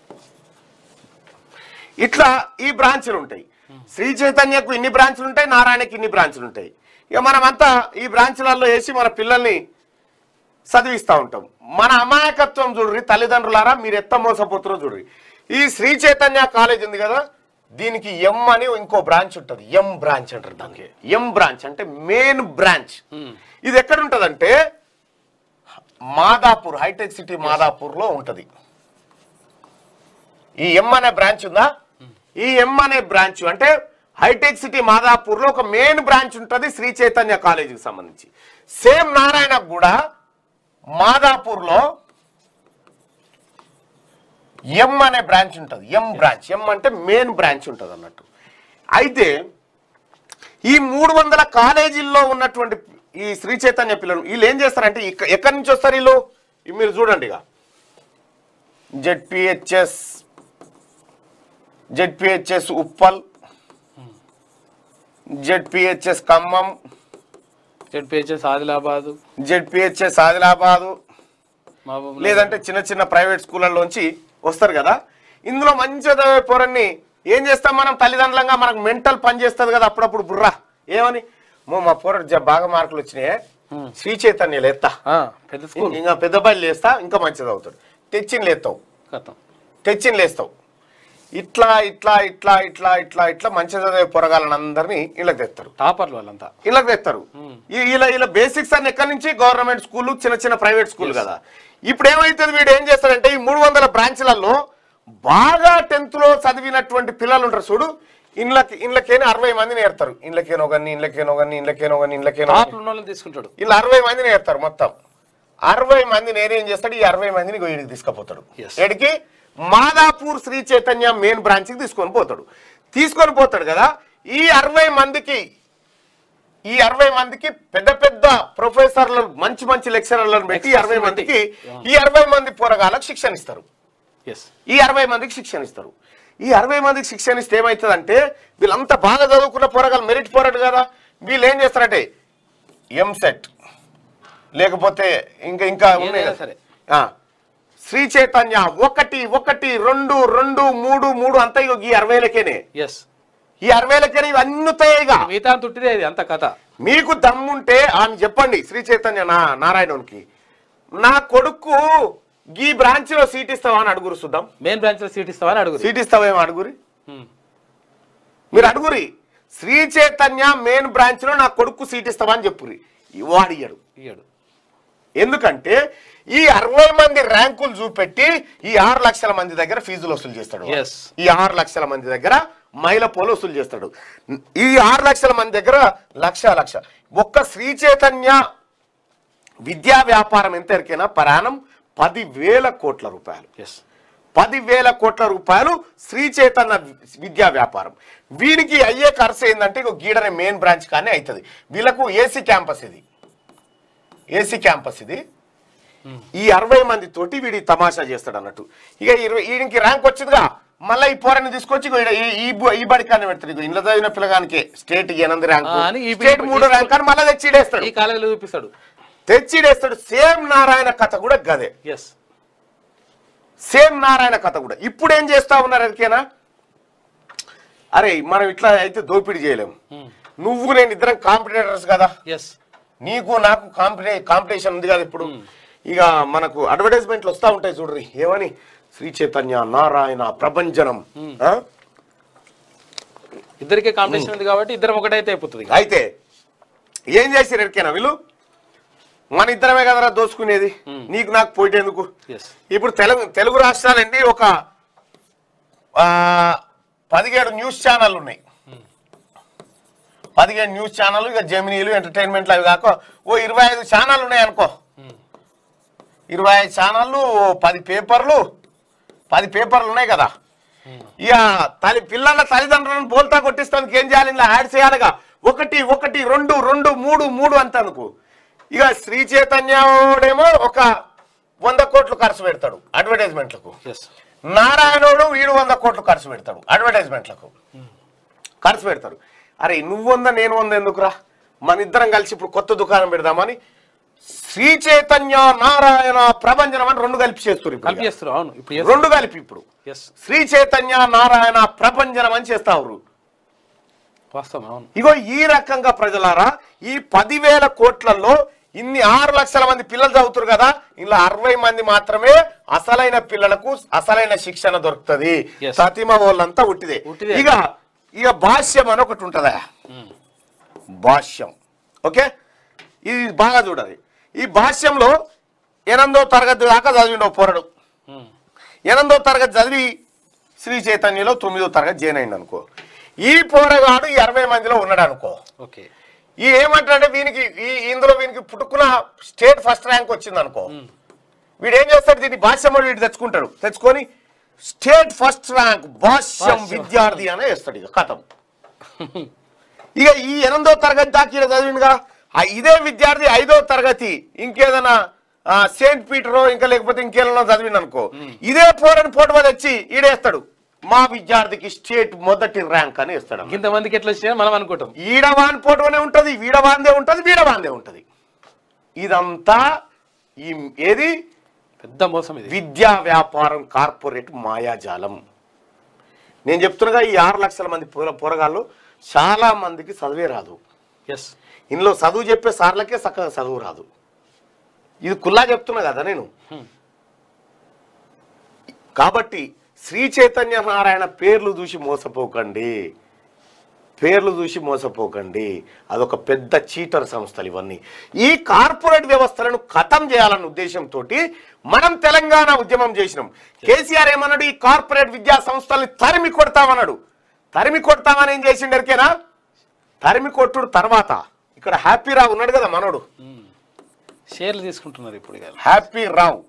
B: ఇట్లా ఈ బ్రాంచ్లు ఉంటాయి. శ్రీ చైతన్యకు ఇన్ని బ్రాంచ్లు ఉంటాయి, నారాయణకి ఇన్ని బ్రాంచ్లు ఉంటాయి. ఇక మనమంతా ఈ బ్రాంచ్లలో వేసి మన పిల్లల్ని చదివిస్తూ ఉంటాం. మన అమాయకత్వం చూడ్రి తల్లిదండ్రులారా, మీరు ఎత్త మోసపోతారో చూడ్రి. ఈ శ్రీ చైతన్య కాలేజ్ ఉంది కదా, దీనికి ఎం అని ఇంకో బ్రాంచ్ ఉంటుంది. ఎం బ్రాంచ్ అంటారు దానికి. ఎం బ్రాంచ్ అంటే మెయిన్ బ్రాంచ్. ఇది ఎక్కడ ఉంటుందంటే మాదాపూర్, హైటెక్ సిటీ మాదాపూర్లో ఉంటుంది. ఈ ఎం అనే బ్రాంచ్ ఉందా, ఈ ఎం అనే బ్రాంచ్ అంటే హైటెక్ సిటీ మాదాపూర్లో ఒక మెయిన్ బ్రాంచ్ ఉంటుంది శ్రీ చైతన్య కాలేజీకి సంబంధించి. సేమ్ నారాయణకు కూడా మాదాపూర్లో ఎం అనే బ్రాంచ్ ఉంటుంది. ఎం బ్రాంచ్, ఎం అంటే మెయిన్ బ్రాంచ్ ఉంటుంది అన్నట్టు. అయితే ఈ 300 కాలేజీల్లో ఉన్నటువంటి ఈ శ్రీ చైతన్య పిల్లలు వీళ్ళు ఏం చేస్తారంటే, ఎక్కడి నుంచి వస్తారు వీళ్ళు? మీరు చూడండి, ఇక ZPHS Uppal, ZPHS Khammam,
C: ZPHS Adilabad,
B: లేదంటే చిన్న ప్రైవేట్ స్కూళ్ళలోంచి వస్తారు కదా. ఇందులో మంచి చదివే పోరన్ని ఏం చేస్తాం మనం తల్లిదండ్రులంగా? మనకు మెంటల్ పని చేస్తుంది కదా అప్పుడప్పుడు బుర్రా. ఏమని, మా పోర బాగా మార్కులు వచ్చినాయి, శ్రీ చైతన్యలు ఎత్తా, ఇంకా పెద్ద బయలు లేస్తా, ఇంకా మంచిది అవుతాడు, తెచ్చిని లేస్తావు. ఇట్లా ఇట్లా ఇట్లా ఇట్లా ఇట్లా ఇట్లా మంచి చదివే పొరగాలని అందరినీ ఇళ్ళకి తెస్తారు.
C: టాపర్లు వాళ్ళంతా
B: ఇళ్ళకి తెస్తారు. ఇలా బేసిక్స్ అన్ని ఎక్కడి నుంచి? గవర్నమెంట్ స్కూల్, చిన్న ప్రైవేట్ స్కూల్ కదా. ఇప్పుడు ఏమైతుంది, వీడు ఏం చేస్తాడంటే ఈ 300 బ్రాంచ్లలో బాగా 10th లో చదివినటువంటి పిల్లలు ఉంటారు చూడు, ఇళ్ళకేనో 60 మందిని ఏర్తారు. ఇళ్ళకేనో
C: తీసుకుంటాడు.
B: ఇలా 60 మందిని ఏర్తారు. మొత్తం 60 మంది నేనేం చేస్తాడు, ఈ 60 మందిని వీడికి తీసుకుపోతాడు. ఎడికి మాదాపూర్ శ్రీ చైతన్య మెయిన్ బ్రాంచ్కి తీసుకొని పోతాడు కదా. ఈ 60 మందికి పెద్ద పెద్ద ప్రొఫెసర్లు మంచి లెక్చరర్లను పెట్టి ఈ 60 మంది పోరగాళ్ళకి శిక్షణ ఇస్తారు. ఈ 60 మందికి శిక్షణ ఇస్తారు. ఈ 60 మందికి శిక్షణ ఇస్తే ఏమవుతుందంటే వీళ్ళంతా బాగా చదువుకున్న పోరగాళ్ళు, మెరిట్ పోరాడు కదా, వీళ్ళు ఏం చేస్తారంటే ఎంసెట్ లేకపోతే ఇంకా ఉన్నాయి సరే శ్రీ చైతన్య 1 2 2 3 3 అంతా ఈ 60,000కేనే. ఈ 60,000కేనే ఇవన్నీ
C: మిగతా తుట్టిదే అంత కథ.
B: మీకు దమ్ముంటే అని చెప్పండి శ్రీ చైతన్య నారాయణకి, నా కొడుకు ఈ బ్రాంచ్ లో సీట్ ఇస్తావా అని అడుగురు. చూద్దాం.
C: మెయిన్ బ్రాంచ్ లో సీట్ ఇస్తావా అని అడుగురు.
B: సీట్ ఇస్తావేమో అడుగురి, మీరు అడుగురి. శ్రీ చైతన్య మెయిన్ బ్రాంచ్ లో నా కొడుకు సీట్ ఇస్తావా అని చెప్పురి. వాడు ఇయ్యడు. ఎందుకంటే ఈ 60 మంది ర్యాంకులు చూపెట్టి ఈ 6 లక్షల మంది దగ్గర ఫీజులు వసూలు చేస్తాడు. ఈ 6 లక్షల మంది దగ్గర మైల పోలు వసూలు చేస్తాడు. ఈ 6 లక్షల మంది దగ్గర లక్ష ఒక్క శ్రీ చైతన్య విద్యా వ్యాపారం ఎంత ఎరికైనా పరాణం 10,000 కోట్ల రూపాయలు. 10,000 కోట్ల రూపాయలు శ్రీ చైతన్య విద్యా వ్యాపారం. వీరికి అయ్యే ఖర్చు ఏంటంటే గీడనే మెయిన్ బ్రాంచ్ కానీ అవుతుంది. వీళ్ళకు ఏసీ క్యాంపస్ ఇది. ఈ 60 మంది తోటి వీడి తమాషా చేస్తాడు అన్నట్టు. ఇక వీడికి ర్యాంక్ వచ్చిందిగా, మళ్ళీ ఈ పోరాన్ని తీసుకొచ్చి ఈ బడికాన్ని పెడతాడు. ఇంట్లో చదివిన పిల్లగానికి స్టేట్ 8 ర్యాంకు, స్టేట్ 3 ర్యాంక్ అని మళ్ళీ తెచ్చిడేస్తాడు. సేమ్ నారాయణ కథ కూడా గదే. సేమ్ నారాయణ కథ కూడా. ఇప్పుడు ఏం చేస్తా ఉన్నారు ఎరికేనా, అరే మనం ఇట్లా అయితే దోపిడీ చేయలేము, నువ్వు నేను ఇద్దరం కాంపిటేటర్స్ కదా, నీకు నాకు కాంపిటీషన్ ఉంది కదా. ఇప్పుడు ఇక మనకు అడ్వర్టైజ్మెంట్లు వస్తూ ఉంటాయి చూడ్రి, ఏమని శ్రీ చైతన్య నారాయణ ప్రభంజనం,
C: ఇద్దరికే కాంపిటీషన్ ఉంది కాబట్టి ఇద్దరం ఒకటైతే అయిపోతుంది.
B: అయితే ఏం చేసారు ఎరికేనా వీళ్ళు, మన ఇద్దరమే కదరా దోచుకునేది, నీకు నాకు పోయేందుకు. ఇప్పుడు తెలుగు రాష్ట్రాలండి ఒక 17 న్యూస్ ఛానల్ ఉన్నాయి. 17 న్యూస్ ఛానల్, ఇక జెమినీలు ఎంటర్టైన్మెంట్లు అవి కాక 25 ఛానల్ ఉన్నాయి అనుకో. 25 ఛానళ్ళు, 10 పేపర్లు ఉన్నాయి కదా. ఇక పిల్లల తల్లిదండ్రులను బోల్తా కొట్టిస్తానికి ఏం చేయాలి, ఇలా యాడ్ చేయాలిగా. 1 1 2 2 3 3 అంత అనుకో. ఇక శ్రీ చైతన్యడేమో ఒక 100 కోట్లు ఖర్చు పెడతాడు అడ్వర్టైజ్మెంట్లకు, నారాయణుడు వీడు 100 కోట్లు ఖర్చు పెడతాడు అడ్వర్టైజ్మెంట్లకు ఖర్చు పెడతాడు. అరే నువ్వు 100 నేను 100 ఎందుకురా, మన ఇద్దరం కలిసి ఇప్పుడు కొత్త దుకాణం పెడదామని శ్రీ చైతన్య నారాయణ ప్రభంజనం అని 2 కలిపి చేస్తారు. ఇప్పుడు 2 కలిపి ఇప్పుడు శ్రీ చైతన్య నారాయణ ప్రభంజనం అని చేస్తారు. ఇగో ఈ రకంగా ప్రజలారా ఈ 10,000 కోట్లలో ఇన్ని 6 లక్షల మంది పిల్లలు చదువుతారు కదా, ఇలా 60 మంది మాత్రమే అసలైన పిల్లలకు అసలైన శిక్షణ దొరుకుతుంది. సతీమ వాళ్ళంతా ఉట్టిదే. ఇక భాష్యం అని ఒకటి ఉంటుందా, భాష్యం. ఓకే, ఇది బాగా చూడాలి. ఈ భాష్యంలో 8వ తరగతి దాకా చదివిండవు పోరడు. 8వ తరగతి చదివి శ్రీ చైతన్యలో 9వ తరగతి జాయిన్ అయింది అనుకో. ఈ పోరగాడు ఈ 60 మందిలో ఉన్నాడు అనుకో. ఈ ఏమంటాడంటే ఇందులో వీనికి పుట్టుకున్న స్టేట్ ఫస్ట్ ర్యాంక్ వచ్చింది అనుకో. వీడు ఏం చేస్తాడు, దీన్ని భాష్యం వీడు తెచ్చుకొని స్టేట్ ఫస్ట్ ర్యాంక్ భాష్యం విద్యార్థి అనే వేస్తాడు. ఇక కథం. ఇక ఈ 8వ తరగతి దాకా ఈడ చదివిండుగా, ఇదే విద్యార్థి 5వ తరగతి ఇంకేదైనా సెయింట్ పీటరో ఇంకా లేకపోతే ఇంకేదైనా చదివిండు అనుకో, ఇదే పోరని పోటీ తెచ్చి ఈడేస్తాడు, మా విద్యార్థికి స్టేట్ మొదటి ర్యాంక్ అని ఇస్తాడు.
C: ఇంతమందికి ఎట్లా వచ్చాయని మనం అనుకుంటాం.
B: ఈడవాన్ పోటోనే ఉంటది, వీడవాందే ఉంటది, వీడవాందే ఉంటది. ఇదంతా ఏది
C: పెద్ద మోసం. ఇది
B: విద్యా వ్యాపారం, కార్పొరేట్ మాయాజాలం. నేను చెప్తున్నగా ఈ 6 లక్షల మంది పోరగాళ్ళు చాలా మందికి చదివే రాదు. ఇందులో చదువు చెప్పే సార్లకే చక్కగా చదువు రాదు. ఇది కుల్లా చెప్తున్నా కదా నేను. కాబట్టి శ్రీ చైతన్య నారాయణ పేర్లు చూసి మోసపోకండి. పేర్లు చూసి మోసపోకండి, అదొక పెద్ద చీటర్ సంస్థలు ఇవన్నీ. ఈ కార్పొరేట్ వ్యవస్థలను ఖతం చేయాలన్న ఉద్దేశంతో మనం తెలంగాణ ఉద్యమం చేసినాం. కేసీఆర్ ఏమన్నాడు, ఈ కార్పొరేట్ విద్యా సంస్థల్ని తరిమి కొడతామన్నాడు. తరిమి కొడతామని ఏం చేసిండరికేనా, తరిమి కొట్టుడు తర్వాత ఇక్కడ హ్యాపీ రావు ఉన్నాడు కదా మనోడు,
C: షేర్లు తీసుకుంటున్నారు ఇప్పుడు.
B: హ్యాపీ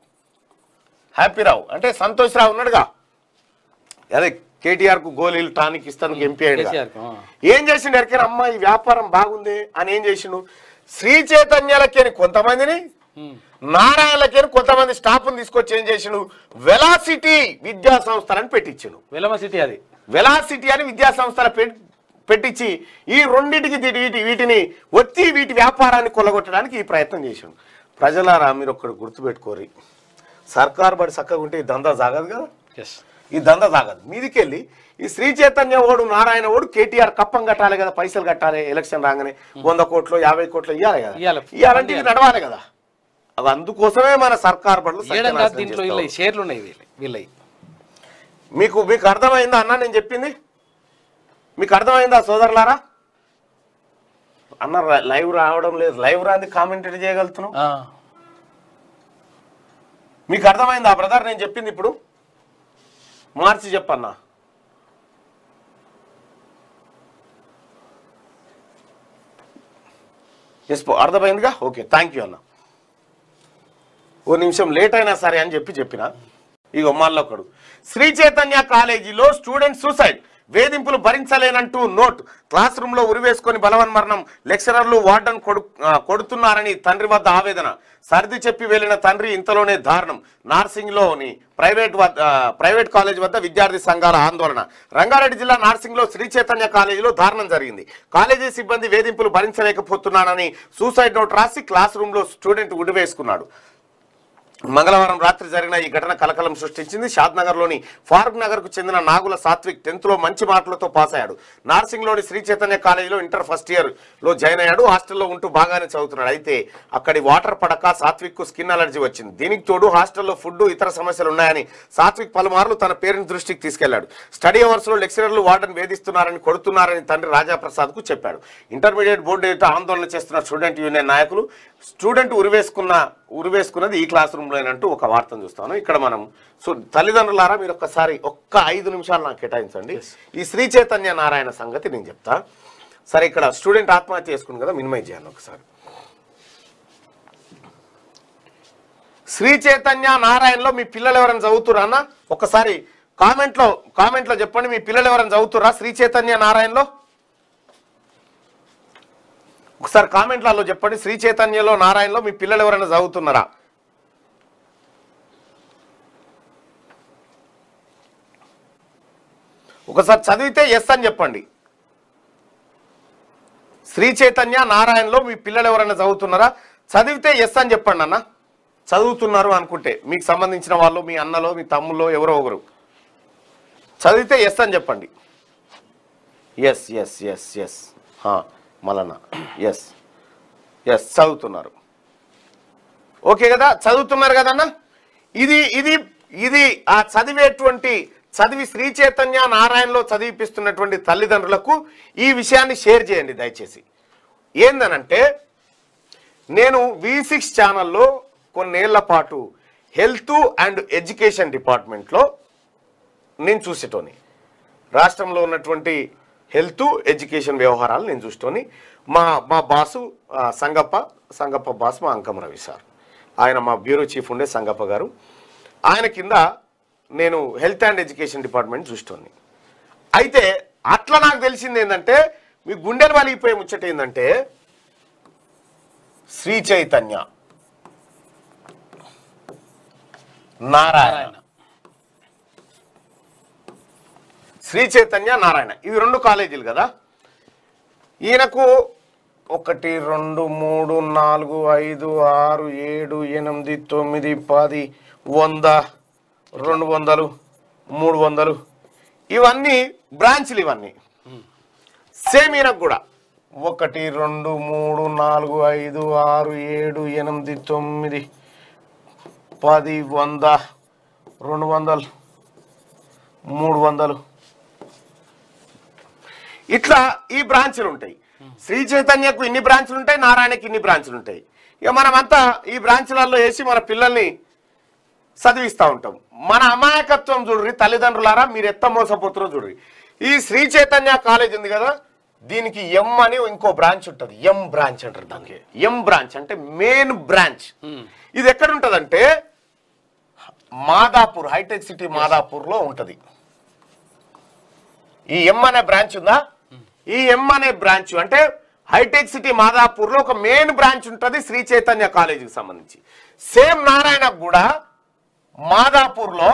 B: రావు అంటే సంతోష్ రావు ఉన్నాడుగా, అదే కేటీఆర్ కు గోళీలు టానిక్ ఇస్తాను ఎంపీ అయ్యాడు. ఏం చేసిండు ఎరికైనా, అమ్మ ఈ వ్యాపారం బాగుంది అని ఏం చేసిండు, శ్రీ చైతన్యాలకేని కొంతమందిని, నారాయణలకేని కొంతమంది స్టాఫ్ని తీసుకొచ్చి ఏం చేసిండు, వెలాసిటీ విద్యా సంస్థలని పెట్టించిండు. వెలాసిటీ అని విద్యా సంస్థల పెట్టించి ఈ రెండింటికి వీటిని వచ్చి వీటి వ్యాపారాన్ని కొల్లగొట్టడానికి ఈ ప్రయత్నం చేసిండు. ప్రజలారా మీరు ఒక్కడు గుర్తుపెట్టుకోరి, సర్కారు బడి చక్కగా ఉంటే ఈ దందా సాగదు కదా, ఈ దందా సాగదు. మీదికెళ్ళి ఈ శ్రీ చైతన్య ఓడు నారాయణ ఓడు కేటీఆర్ కప్పం కట్టాలి కదా, పైసలు కట్టాలి, ఎలక్షన్ రాగానే 100 కోట్లు 50 కోట్లు ఇవ్వాలి కదా, ఇవ్వాలంటే ఇది నడవాలి కదా. అది అందుకోసమే మన సర్కారు బడులు. మీకు అర్థమైందా అన్న నేను చెప్పింది? మీకు అర్థమైందా సోదరులారా? అన్న లైవ్ రావడం లేదు, లైవ్ రాంది కామెంట్ చేయగలుగుతున్నాం. మీకు అర్థమైందా బ్రదర్ నేను చెప్పింది? ఇప్పుడు మార్చి చెప్పన్నా. ఎస్ అర్థమైందిగా, ఓకే థ్యాంక్ యూ అన్న. ఓ నిమిషం లేట్ అయినా సరే అని చెప్పిన ఇగో మళ్ళొకడు, శ్రీ చైతన్య కాలేజీలో స్టూడెంట్ సూసైడ్, వేధింపులు భరించలేనంటూ నోట్, క్లాస్ రూమ్ లో ఉరివేసుకొని బలవన్మరణం, లెక్చరర్లు వార్డన్ కొడుతున్నారని తండ్రి వద్ద ఆవేదన, సర్ది చెప్పి వెళ్లిన తండ్రి ఇంతలోనే దారుణం, నార్సింగ్ లోని ప్రైవేట్ కాలేజ్ వద్ద విద్యార్థి సంఘాల ఆందోళన. రంగారెడ్డి జిల్లా నార్సింగ్ లో శ్రీ చైతన్య కాలేజీలో దారుణం జరిగింది. కాలేజీ సిబ్బంది వేధింపులు భరించలేకపోతున్నానని సూసైడ్ నోట్ రాసి క్లాస్ రూమ్ లో స్టూడెంట్ ఉరివేసుకున్నాడు. మంగళవారం రాత్రి జరిగిన ఈ ఘటన కలకలం సృష్టించింది. షాద్నగర్లోని ఫారూక్ నగర్ కు చెందిన నాగుల సాత్విక్ 10th లో మంచి మార్కులతో పాస్ అయ్యాడు. నార్సింగ్లోని శ్రీ చైతన్య కాలేజీలో ఇంటర్ ఫస్ట్ ఇయర్ లో జాయిన్ అయ్యాడు. హాస్టల్లో ఉంటూ బాగానే చదువుతున్నాడు. అయితే అక్కడి వాటర్ పడక సాత్విక్ కు స్కిన్ అలర్జీ వచ్చింది. దీనికి తోడు హాస్టల్లో ఫుడ్ ఇతర సమస్యలు ఉన్నాయని సాత్విక్ పలుమార్లు తన పేరెంట్స్ దృష్టికి తీసుకెళ్లాడు. స్టడీ అవర్స్ లో లెక్చరర్లు వార్డెన్ వేధిస్తున్నారని, కొడుతున్నారని తండ్రి రాజాప్రసాద్ కు చెప్పాడు. ఇంటర్మీడియట్ బోర్డు ఎదుట ఆందోళన చేస్తున్న స్టూడెంట్ యూనియన్ నాయకులు, స్టూడెంట్ ఉరివేసుకున్నది ఈ క్లాస్ రూమ్ లోనంటూ ఒక వార్తను చూస్తాను. ఇక్కడ మనం తల్లిదండ్రులారా మీరు ఒక్క 5 నిమిషాలు నాకు కేటాయించండి. ఈ శ్రీ చైతన్య నారాయణ సంగతి నేను చెప్తా. సరే ఇక్కడ స్టూడెంట్ ఆత్మహత్య చేసుకుంది కదా, మినిమైజ్ చేయాలి ఒకసారి. శ్రీ చైతన్య నారాయణలో మీ పిల్లలు ఎవరైనా చదువుతురా అన్న? ఒకసారి కామెంట్లో చెప్పండి, మీ పిల్లలు ఎవరైనా చదువుతురా శ్రీ చైతన్య నారాయణలో? ఒకసారి కామెంట్లలో చెప్పండి, శ్రీ చైతన్యలో నారాయణలో మీ పిల్లలు ఎవరైనా చదువుతున్నారా? ఒకసారి చదివితే ఎస్ అని చెప్పండి. శ్రీ చైతన్య నారాయణలో మీ పిల్లలు ఎవరైనా చదువుతున్నారా? చదివితే ఎస్ అని చెప్పండి అన్న. చదువుతున్నారు అనుకుంటే మీకు సంబంధించిన వాళ్ళు, మీ అన్నలో మీ తమ్ముల్లో ఎవరో ఒకరు చదివితే ఎస్ అని చెప్పండి. ఎస్ ఎస్ ఎస్ ఎస్ మలన్న ఎస్ ఎస్ చదువుతున్నారు. ఓకే కదా, చదువుతున్నారు కదన్నా. ఇది ఆ చదివి శ్రీ చైతన్య నారాయణలో చదివిపిస్తున్నటువంటి తల్లిదండ్రులకు ఈ విషయాన్ని షేర్ చేయండి దయచేసి. ఏందనంటే నేను V6 ఛానల్లో కొన్నేళ్ల పాటు హెల్త్ అండ్ ఎడ్యుకేషన్ డిపార్ట్మెంట్లో నేను చూసేటోని, రాష్ట్రంలో ఉన్నటువంటి హెల్త్ ఎడ్యుకేషన్ వ్యవహారాలు నేను చూసేటోని. మా బాసు సంగప్ప బాస్ మా అంకం రవి సార్, ఆయన మా బ్యూరో చీఫ్ ఉండే సంగప్ప గారు, ఆయన కింద నేను హెల్త్ అండ్ ఎడ్యుకేషన్ డిపార్ట్మెంట్ చూసేటోని. అయితే అట్లా నాకు తెలిసింది ఏంటంటే, మీ గుండెలు వలిగిపోయే ముచ్చట ఏంటంటే, శ్రీ చైతన్య నారాయణ, శ్రీ చైతన్య నారాయణ ఇవి 2 కాలేజీలు కదా. ఈయనకు 1 2 3 4 5 6 7 8 9 10 100 200 300 ఇవన్నీ బ్రాంచ్లు. ఇవన్నీ సేమ్ ఈయనకు కూడా 1 2 3 4 5 6 7 8 9 10 100 200 300 ఇట్లా ఈ బ్రాంచ్లు ఉంటాయి. శ్రీ చైతన్యకు ఇన్ని బ్రాంచ్లు ఉంటాయి, నారాయణకి ఇన్ని బ్రాంచ్లు ఉంటాయి. ఇక మనమంతా ఈ బ్రాంచ్లలో వేసి మన పిల్లల్ని చదివిస్తూ ఉంటాం. మన అమాయకత్వం చూడ్రి తల్లిదండ్రులారా, మీరు ఎత్త మోసపోతారో చూడ్రి. ఈ శ్రీ చైతన్య కాలేజ్ ఉంది కదా, దీనికి ఎం అని ఇంకో బ్రాంచ్ ఉంటుంది. ఎం బ్రాంచ్ అంటారు దానికి. ఎం బ్రాంచ్ అంటే మెయిన్ బ్రాంచ్. ఇది ఎక్కడ ఉంటదంటే మాదాపూర్, హైటెక్ సిటీ మాదాపూర్ లో ఉంటది. ఈ ఎం అనే బ్రాంచ్ ఉందా, ఈ ఎం అనే బ్రాంచ్ అంటే హైటెక్ సిటీ మాదాపూర్ లో ఒక మెయిన్ బ్రాంచ్ ఉంటుంది శ్రీ చైతన్య కాలేజీకి సంబంధించి. సేమ్ నారాయణకు కూడా మాదాపూర్ లో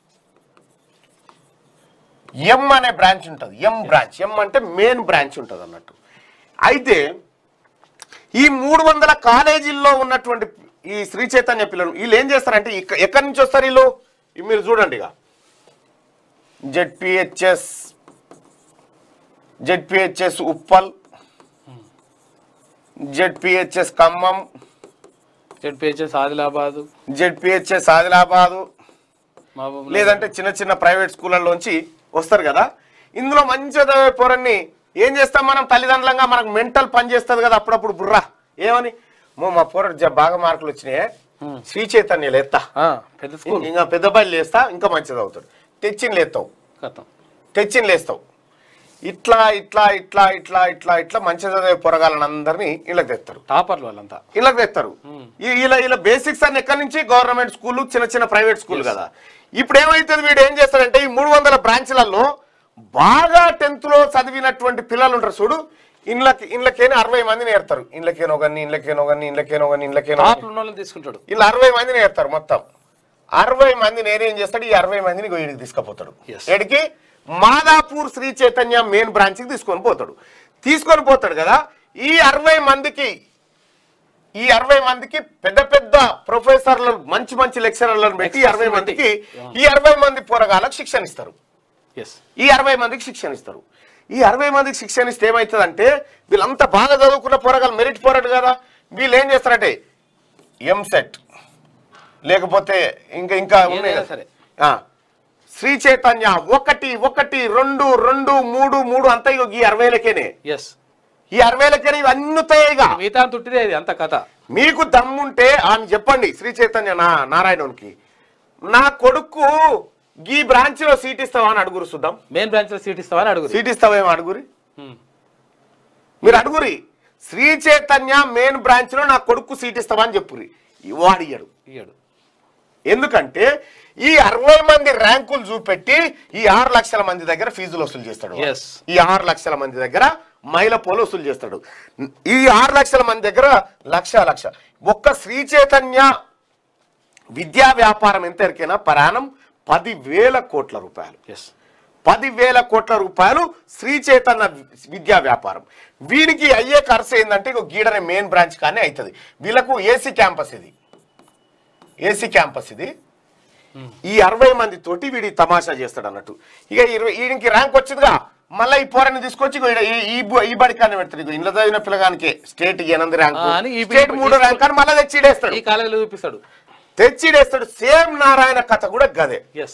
B: ఎం అనే బ్రాంచ్ ఉంటుంది. ఎం బ్రాంచ్, ఎం అంటే మెయిన్ బ్రాంచ్ ఉంటుంది అన్నట్టు. అయితే ఈ 300 కాలేజీల్లో ఉన్నటువంటి ఈ శ్రీ చైతన్య పిల్లలు వీళ్ళు ఏం చేస్తారంటే ఎక్కడి నుంచి వస్తారు వీళ్ళు, మీరు చూడండి. ఇక ZPHS Uppal, ZPHS Khammam,
C: ZPHS Adilabad,
B: ZPHS Adilabad, లేదంటే చిన్న చిన్న ప్రైవేట్ స్కూళ్ళలోంచి వస్తారు కదా. ఇందులో మంచి చదివే పోరన్ని ఏం చేస్తాం మనం తల్లిదండ్రులంగా, మనకు మెంటల్ పని చేస్తుంది కదా అప్పుడప్పుడు బుర్రా. ఏమని, మా పోరడు బాగా మార్కులు వచ్చినాయి, శ్రీ చైతన్యలు ఎత్తా, ఇంకా పెద్ద బయలు లేస్తా, ఇంకా మంచిది అవుతాడు. తెచ్చిన లేస్తావు, తెచ్చిన లేస్తావు. ఇట్లా ఇట్లా ఇట్లా ఇట్లా ఇట్లా ఇట్లా మంచి చదివే పొరగాలని అందరినీ ఇళ్ళకి తెస్తారు.
C: టాపర్లు వాళ్ళంతా
B: ఇళ్ళకి తెస్తారు. ఇలా బేసిక్స్ అన్ని ఎక్కడి నుంచి గవర్నమెంట్ స్కూల్, చిన్న చిన్న ప్రైవేట్ స్కూల్ కదా. ఇప్పుడు ఏమైతుంది, వీడు ఏం చేస్తాడంటే ఈ 300 బ్రాంచ్లలో బాగా 10th లో చదివినటువంటి పిల్లలు ఉంటారు చూడు, ఇళ్ళకేనో 60 మందిని ఏర్తారు. ఇళ్ళకేనో కానీ
C: తీసుకుంటాడు.
B: ఇలా 60 మందిని ఏర్తారు. మొత్తం 60 మంది నేనేం చేస్తాడు, ఈ 60 మందిని వీడికి తీసుకుపోతాడు. ఎడికి మాదాపూర్ శ్రీ చైతన్య మెయిన్ బ్రాంచ్కి తీసుకొని పోతాడు కదా. ఈ 60 మందికి పెద్ద పెద్ద ప్రొఫెసర్లు, మంచి లెక్చరర్లను పెట్టి ఈ 60 మంది పోరగాళ్ళకి శిక్షణ ఇస్తారు. ఈ 60 మందికి శిక్షణ ఇస్తారు. ఈ 60 మందికి శిక్షణ ఇస్తే ఏమవుతుందంటే వీళ్ళంతా బాగా చదువుకున్న పోరగాళ్ళు, మెరిట్ పోరాడు కదా, వీళ్ళు ఏం చేస్తారంటే ఎంసెట్ లేకపోతే ఇంకా ఉన్నాయి సరే శ్రీ చైతన్య 1 1 2 2 3 3 అంతా ఈ 60,000కేనే. ఈ 60,000కేనే ఇవన్నీ తుట్టిదే అంత కథ. మీకు దమ్ముంటే అని చెప్పండి శ్రీ చైతన్య నారాయణకి, నా కొడుకు ఈ బ్రాంచ్ లో సీట్ ఇస్తావా అని అడుగురు. చూద్దాం.
C: మెయిన్ బ్రాంచ్ లో సీట్ ఇస్తావా అని అడుగురు.
B: సీట్ ఇస్తావేమో అడుగురి, మీరు అడుగురి. శ్రీ చైతన్య మెయిన్ బ్రాంచ్ లో నా కొడుకు సీట్ ఇస్తావా అని చెప్పురి. వాడు ఇయ్యడు. ఎందుకంటే ఈ 60 మంది ర్యాంకులు చూపెట్టి ఈ 6 లక్షల మంది దగ్గర ఫీజులు వసూలు చేస్తాడు. ఈ 6 లక్షల మంది దగ్గర మైల పోలు వసూలు చేస్తాడు. ఈ 6 లక్షల మంది దగ్గర లక్ష ఒక్క శ్రీ చైతన్య విద్యా వ్యాపారం ఎంత ఎరికైనా పరాణం 10,000 కోట్ల రూపాయలు. 10,000 కోట్ల రూపాయలు శ్రీ చైతన్య విద్యా వ్యాపారం. వీరికి అయ్యే ఖర్చు ఏంటంటే గీడనే మెయిన్ బ్రాంచ్ కానీ అవుతుంది. వీళ్ళకు ఏసీ క్యాంపస్ ఇది. ఈ 60 మంది తోటి వీడి తమాషా చేస్తాడు అన్నట్టు. ఇక వీడికి ర్యాంక్ వచ్చిందిగా, మళ్ళీ ఈ పోరాన్ని తీసుకొచ్చి ఈ బడికాన్ని పెడతాడు. ఇంట్లో చదివిన పిల్లగానికి స్టేట్ 8 ర్యాంకు, స్టేట్ 3 ర్యాంక్ అని మళ్ళీ తెచ్చిడేస్తాడు. సేమ్ నారాయణ కథ కూడా గదే.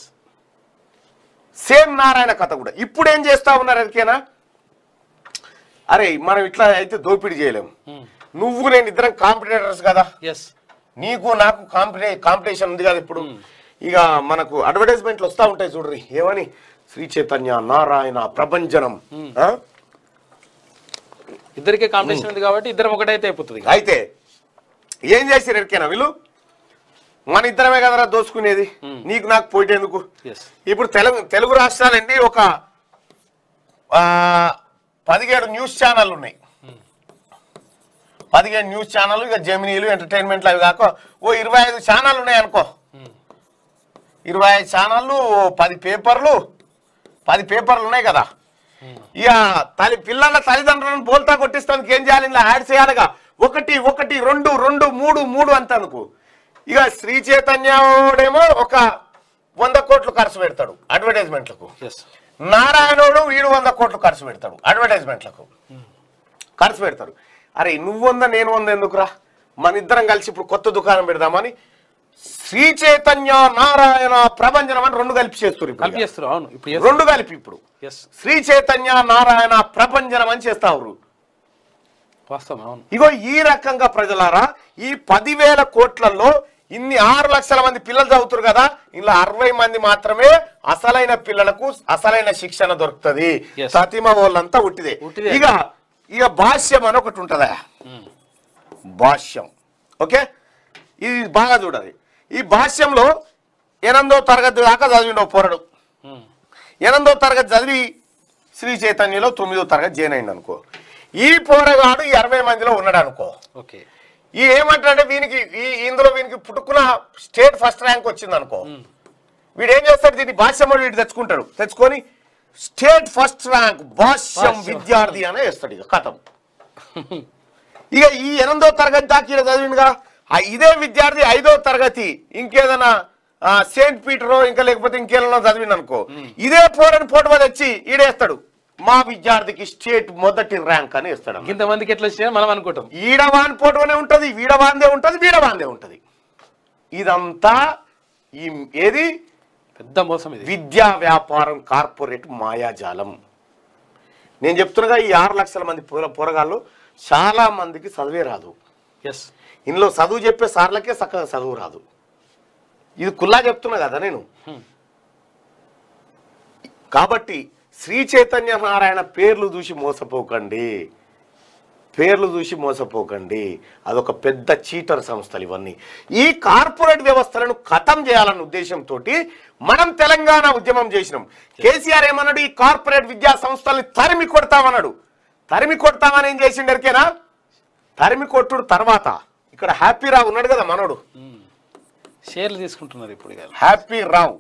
B: సేమ్ నారాయణ కథ కూడా. ఇప్పుడు ఏం చేస్తా ఉన్నారు ఎరికేనా, అరే మనం ఇట్లా అయితే దోపిడీ చేయలేము, నువ్వు నేను ఇద్దరం కాంపిటేటర్స్ కదా, నీకు నాకు కాంపిటీషన్ ఉంది కదా. ఇప్పుడు ఇక మనకు అడ్వర్టైజ్మెంట్లు వస్తూ ఉంటాయి చూడ్రి, ఏమని శ్రీ చైతన్య నారాయణ ప్రభంజనం,
C: ఇద్దరికే కాంపిటీషన్ ఉంది కాబట్టి ఇద్దరం ఒకటైతే అయిపోతుంది.
B: అయితే ఏం చేశారు ఎరికేనా వీళ్ళు, మన ఇద్దరమే కదరా దోచుకునేది, నీకు నాకు పోయేందుకు. ఇప్పుడు తెలుగు రాష్ట్రాలండి ఒక 17 న్యూస్ ఛానల్ ఉన్నాయి. 15 న్యూస్ ఛానల్, ఇక జెమినీలు, ఎంటర్టైన్మెంట్లు అవి కాక 25 ఛానల్ ఉన్నాయి అనుకో. 25 ఛానళ్ళు, 10 పేపర్లు ఉన్నాయి కదా. ఇక పిల్లల తల్లిదండ్రులను బోల్తా కొట్టిస్తానికి ఏం చేయాలి, ఇలా యాడ్ చేయాలిగా. 1 1 2 2 3 3 అంత అనుకో. ఇక శ్రీ చైతన్యడేమో ఒక 100 కోట్లు ఖర్చు పెడతాడు అడ్వర్టైజ్మెంట్లకు. నారాయణుడు వీడు 100 కోట్లు ఖర్చు పెడతాడు అడ్వర్టైజ్మెంట్లకు. ఖర్చు పెడతారు. అరే నువ్వు 100 నేను 100 ఎందుకురా, మన ఇద్దరం కలిసి ఇప్పుడు కొత్త దుకాణం పెడదామని
A: శ్రీ చైతన్య నారాయణ ప్రభంజనం అని రెండు కలిపి చేస్తారు
C: కలిపి చేస్తారు. అవును, ఇప్పుడు
A: రెండు కలిపి ఇప్పుడు శ్రీ చైతన్య నారాయణ ప్రభంజనం అని చేస్తారు.
C: వాస్తవం. అవును.
A: ఇగో ఈ రకంగా ప్రజలారా ఈ 10,000 కోట్లలో ఇన్ని 6 లక్షల మంది పిల్లలు చదువుతారు కదా, ఇలా 60 మంది మాత్రమే అసలైన పిల్లలకు అసలైన శిక్షణ దొరుకుతుంది. సతీమ వాళ్ళంతా ఉట్టిదే. ఇక భాష్యం అని ఒకటి ఉంటుందా, భాష్యం. ఓకే, ఇది బాగా చూడాలి. ఈ భాష్యంలో 8వ తరగతి దాకా చదివిండవు పోరడు. 8వ తరగతి చదివి శ్రీ చైతన్యలో 9వ తరగతి జాయిన్ అయింది అనుకో. ఈ పోరగాడు 20 మందిలో ఉన్నాడు అనుకో.
C: ఓకే,
A: ఈ ఏమంటాడంటే వీనికి ఇందులో వీనికి పుట్టుకున్న స్టేట్ ఫస్ట్ ర్యాంక్ వచ్చింది అనుకో. వీడు ఏం చేస్తాడు, దీన్ని భాష్యం వీడు తెచ్చుకుంటాడు. తెచ్చుకొని స్టేట్ ఫస్ట్ ర్యాంక్ భాష్యం విద్యార్థి అనే వేస్తాడు. ఇక కథం. ఇక ఈ 8వ తరగతి దాకా ఈడ చదివిండుగా, ఇదే విద్యార్థి 5వ తరగతి ఇంకేదైనా సెయింట్ పీటరో ఇంకా లేకపోతే ఇంకేదైనా చదివిండు అనుకో, ఇదే పోరని పోటీ తెచ్చి ఈడేస్తాడు, మా విద్యార్థికి స్టేట్ మొదటి ర్యాంక్ అని ఇస్తాడు.
C: ఇంతమందికి ఎట్లా వచ్చినా మనం అనుకుంటాం.
A: ఈడవాన్ పోటునే ఉంటది, వీడవాందే ఉంటది, వీడవాందే ఉంటది. ఇదంతా ఏది
C: పెద్ద మోసం. ఇది
A: విద్యా వ్యాపారం, కార్పొరేట్ మాయాజాలం. నేను చెప్తున్నగా ఈ 6 లక్షల మంది పోరగాళ్ళు చాలా మందికి చదివే రాదు. ఇందులో చదువు చెప్పే సార్లకే చక్కగా చదువు రాదు. ఇది కుల్లా చెప్తున్నా కదా నేను. కాబట్టి శ్రీ చైతన్య నారాయణ పేర్లు చూసి మోసపోకండి, పేర్లు చూసి మోసపోకండి. అదొక పెద్ద చీటర్ సంస్థలు ఇవన్నీ. ఈ కార్పొరేట్ వ్యవస్థలను ఖతం చేయాలన్న ఉద్దేశంతో మనం తెలంగాణ ఉద్యమం చేసినాం. కేసీఆర్ ఏమన్నాడు, ఈ కార్పొరేట్ విద్యా సంస్థల్ని తరిమి కొడతామన్నాడు. తరిమి కొడతామని ఏం చేసిండరికేనా, తరిమి కొట్టుడు తర్వాత ఇక్కడ హ్యాపీ రావు ఉన్నాడు కదా మనోడు,
C: షేర్లు తీసుకుంటున్నారు ఇప్పుడు.
A: హ్యాపీ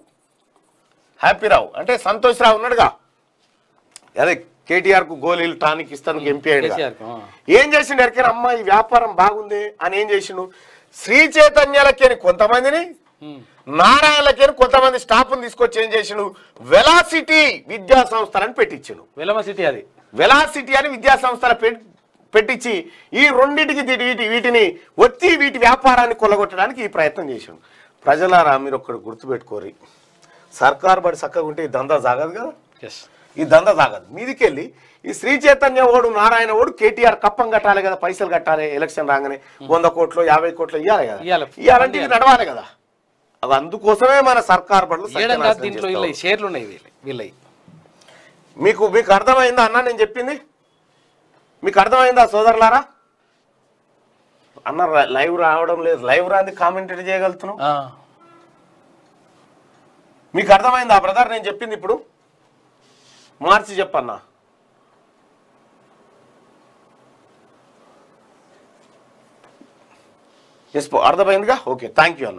A: రావు అంటే సంతోష్ రావు ఉన్నాడుగా, అదే కేటీఆర్ కు గోళీలు టానిక్ ఇస్తాను ఎంపీ అయ్యాడు. ఏం చేసిండు ఎరికైనా, అమ్మ ఈ వ్యాపారం బాగుంది అని ఏం చేసిండు, శ్రీ చైతన్యాలకేని కొంతమందిని, నారాయణలకేని కొంతమంది స్టాఫ్ని తీసుకొచ్చి ఏం చేసిండు, వెలాసిటీ విద్యా సంస్థలని పెట్టించిండు. వెలాసిటీ అని విద్యా సంస్థల పెట్టించి ఈ రెండింటికి వీటిని ఒత్తి వీటి వ్యాపారాన్ని కొల్లగొట్టడానికి ఈ ప్రయత్నం చేసిండు. ప్రజలారా మీరు ఒక్కడు గుర్తుపెట్టుకోరి, సర్కారు బడి చక్కగా ఉంటే ఈ దందా సాగదు కదా, ఈ దందా సాగదు. మీదికెళ్ళి ఈ శ్రీ చైతన్య ఓడు నారాయణ ఓడు కేటీఆర్ కప్పం కట్టాలి కదా, పైసలు కట్టాలి, ఎలక్షన్ రాగానే 100 కోట్లు 50 కోట్లు ఇవ్వాలి కదా, ఇవ్వాలంటే ఇది నడవాలి కదా. అది అందుకోసమే మన సర్కారు బడులు. మీకు అర్థమైందా అన్న నేను చెప్పింది? మీకు అర్థమైందా సోదరులారా? అన్న లైవ్ రావడం లేదు, లైవ్ రాంది కామెంటరీ చేయగలుగుతున్నాం. మీకు అర్థమైందా బ్రదర్ నేను చెప్పింది? ఇప్పుడు మార్చి చెప్పన్నా. ఎస్ అర్థమైందిగా, ఓకే థ్యాంక్ యూ అన్న.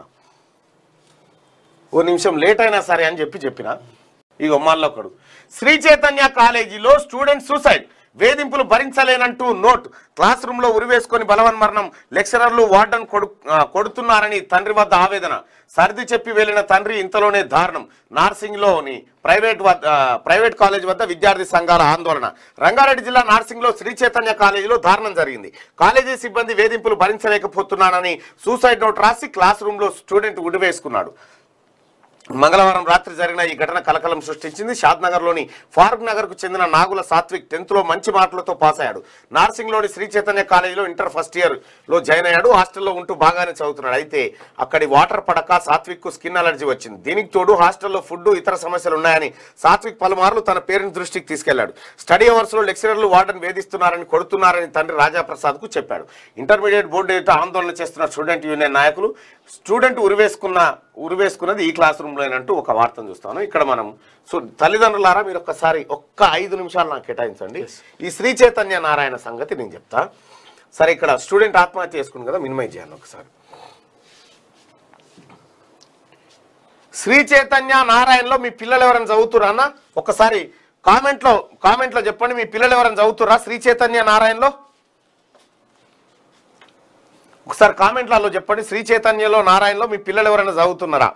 A: ఓ నిమిషం లేట్ అయినా సరే అని చెప్పిన. ఇగో మళ్ళొకడు, శ్రీ చైతన్య కాలేజీలో స్టూడెంట్ సూసైడ్, వేధింపులు భరించలేనంటూ నోట్, క్లాస్ రూమ్ లో ఉరివేసుకొని బలవన్మరణం, లెక్చరర్లు వార్డన్ కొడుతున్నారని తండ్రి వద్ద ఆవేదన, సర్ది చెప్పి వెళ్లిన తండ్రి ఇంతలోనే దారుణం, నార్సింగ్ లోని ప్రైవేట్ కాలేజ్ వద్ద విద్యార్థి సంఘాల ఆందోళన. రంగారెడ్డి జిల్లా నార్సింగ్ లో శ్రీ చైతన్య కాలేజీలో దారుణం జరిగింది. కాలేజీ సిబ్బంది వేధింపులు భరించలేకపోతున్నానని సూసైడ్ నోట్ రాసి క్లాస్ రూమ్ లో స్టూడెంట్ ఉరివేసుకున్నాడు. మంగళవారం రాత్రి జరిగిన ఈ ఘటన కలకలం సృష్టించింది. షాద్నగర్లోని ఫారూక్ నగర్ కు చెందిన నాగుల సాత్విక్ 10th లో మంచి మార్కులతో పాస్ అయ్యాడు. నార్సింగ్లోని శ్రీ చైతన్య కాలేజీలో ఇంటర్ ఫస్ట్ ఇయర్ లో జాయిన్ అయ్యాడు. హాస్టల్లో ఉంటూ బాగానే చదువుతున్నాడు. అయితే అక్కడి వాటర్ పడక సాత్విక్ కు స్కిన్ అలర్జీ వచ్చింది. దీనికి తోడు హాస్టల్లో ఫుడ్ ఇతర సమస్యలు ఉన్నాయని సాత్విక్ పలుమార్లు తన పేరెంట్స్ దృష్టికి తీసుకెళ్లాడు. స్టడీ అవర్స్ లో లెక్చరర్లు వార్డెన్ వేధిస్తున్నారని, కొడుతున్నారని తండ్రి రాజాప్రసాద్ కు చెప్పాడు. ఇంటర్మీడియట్ బోర్డు ఎదుట ఆందోళన చేస్తున్న స్టూడెంట్ యూనియన్ నాయకులు, స్టూడెంట్ ఉరివేసుకున్నది ఈ క్లాస్ రూమ్ లోనంటూ ఒక వార్తను చూస్తాను. ఇక్కడ మనం తల్లిదండ్రులారా మీరు ఒక్క 5 నిమిషాలు నాకు కేటాయించండి. ఈ శ్రీ చైతన్య నారాయణ సంగతి నేను చెప్తా. సరే, ఇక్కడ స్టూడెంట్ ఆత్మహత్య చేసుకుంది కదా, మినిమైజ్ చేయాలి ఒకసారి. శ్రీ చైతన్య నారాయణలో మీ పిల్లలు ఎవరైనా చదువుతురా అన్న? ఒకసారి కామెంట్లో చెప్పండి, మీ పిల్లలు ఎవరైనా చదువుతురా శ్రీ చైతన్య నారాయణలో? ఒకసారి కామెంట్లలో చెప్పండి, శ్రీ చైతన్యలో నారాయణలో మీ పిల్లలు ఎవరైనా చదువుతున్నారా?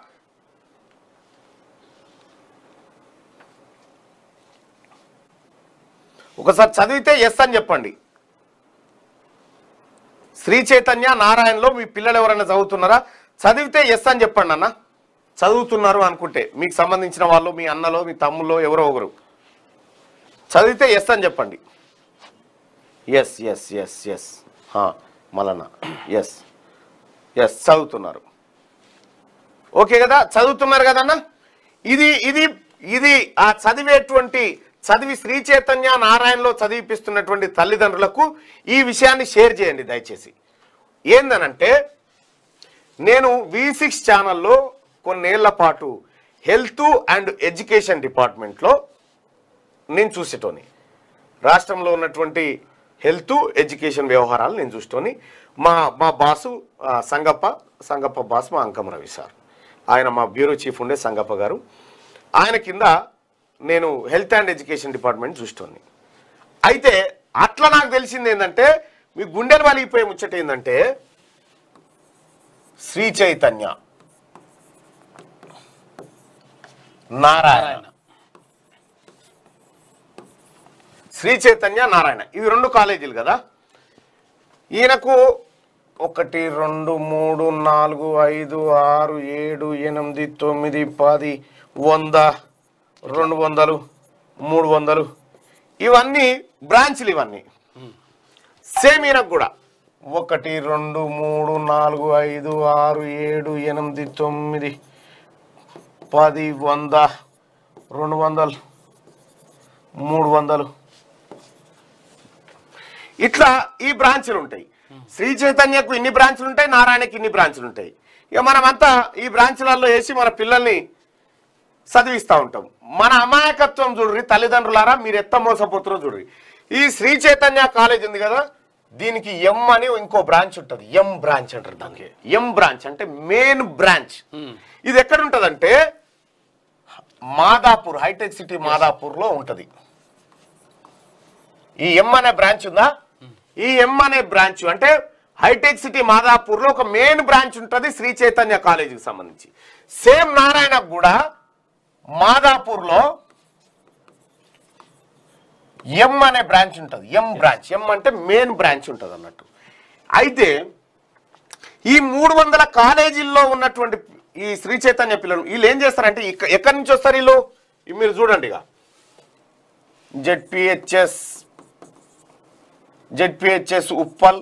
A: ఒకసారి చదివితే ఎస్ అని చెప్పండి. శ్రీ చైతన్య నారాయణలో మీ పిల్లలు ఎవరైనా చదువుతున్నారా?
B: చదివితే ఎస్ అని చెప్పండి అన్న. చదువుతున్నారు అనుకుంటే మీకు సంబంధించిన వాళ్ళు, మీ అన్నలో మీ తమ్ముల్లో ఎవరో ఒకరు చదివితే ఎస్ అని చెప్పండి. ఎస్ ఎస్ ఎస్ ఎస్ మళ్ళా ఎస్ ఎస్ చదువుతున్నారు. ఓకే కదా, చదువుతున్నారు కదన్నా. ఇది ఇది ఇది ఆ చదివి శ్రీ చైతన్య నారాయణలో చదివిపిస్తున్నటువంటి తల్లిదండ్రులకు ఈ విషయాన్ని షేర్ చేయండి దయచేసి. ఏందనంటే, నేను V6 ఛానల్లో కొన్నేళ్ల పాటు హెల్త్ అండ్ ఎడ్యుకేషన్ డిపార్ట్మెంట్లో నేను చూసేటోని, రాష్ట్రంలో ఉన్నటువంటి హెల్త్ ఎడ్యుకేషన్ వ్యవహారాలు నేను చూసేటోని. మా బాసు సంగప్ప బాస్ మా అంకం రవి సార్, ఆయన మా బ్యూరో చీఫ్ ఉండే సంగప్ప గారు, ఆయన కింద నేను హెల్త్ అండ్ ఎడ్యుకేషన్ డిపార్ట్మెంట్ చూసేటోని. అయితే అట్లా నాకు తెలిసింది ఏంటంటే, మీ గుండెలు వలిగిపోయే ముచ్చట ఏంటంటే, శ్రీ చైతన్య నారాయణ, శ్రీ చైతన్య నారాయణ ఇవి 2 కాలేజీలు కదా. ఈయనకు 1 2 3 4 5 6 7 8 9 10 100 200 300 ఇవన్నీ బ్రాంచ్లు. ఇవన్నీ సేమ్ ఈయనకు కూడా 1 2 3 4 5 6 7 8 9 10 100 200 300 ఇట్లా ఈ బ్రాంచ్లు ఉంటాయి. శ్రీ చైతన్యకు ఇన్ని బ్రాంచ్లు ఉంటాయి, నారాయణకి ఇన్ని బ్రాంచ్లు ఉంటాయి. ఇక మనమంతా ఈ బ్రాంచ్లలో వేసి మన పిల్లల్ని చదివిస్తూ ఉంటాం. మన అమాయకత్వం చూడ్రి తల్లిదండ్రులారా, మీరు ఎత్త మోసపోతారో చూడ్రి. ఈ శ్రీ చైతన్య కాలేజ్ ఉంది కదా, దీనికి ఎం అని ఇంకో బ్రాంచ్ ఉంటుంది. ఎం బ్రాంచ్ అంటారు దానికి. ఎం బ్రాంచ్ అంటే మెయిన్ బ్రాంచ్. ఇది ఎక్కడ ఉంటుందంటే మాదాపూర్, హైటెక్ సిటీ మాదాపూర్లో ఉంటుంది. ఈ ఎం అనే బ్రాంచ్ ఉందా, ఈ ఎం అనే బ్రాంచ్ అంటే హైటెక్ సిటీ మాదాపూర్లో ఒక మెయిన్ బ్రాంచ్ ఉంటుంది శ్రీ చైతన్య కాలేజీకి సంబంధించి. సేమ్ నారాయణకు కూడా మాదాపూర్లో ఎం అనే బ్రాంచ్ ఉంటుంది. ఎం బ్రాంచ్, ఎం అంటే మెయిన్ బ్రాంచ్ ఉంటుంది అన్నట్టు. అయితే ఈ 300 కాలేజీల్లో ఉన్నటువంటి ఈ శ్రీ చైతన్య పిల్లలు వీళ్ళు ఏం చేస్తారంటే, ఎక్కడి నుంచి వస్తారు వీళ్ళు, మీరు చూడండి. ఇక ZPHS Uppal,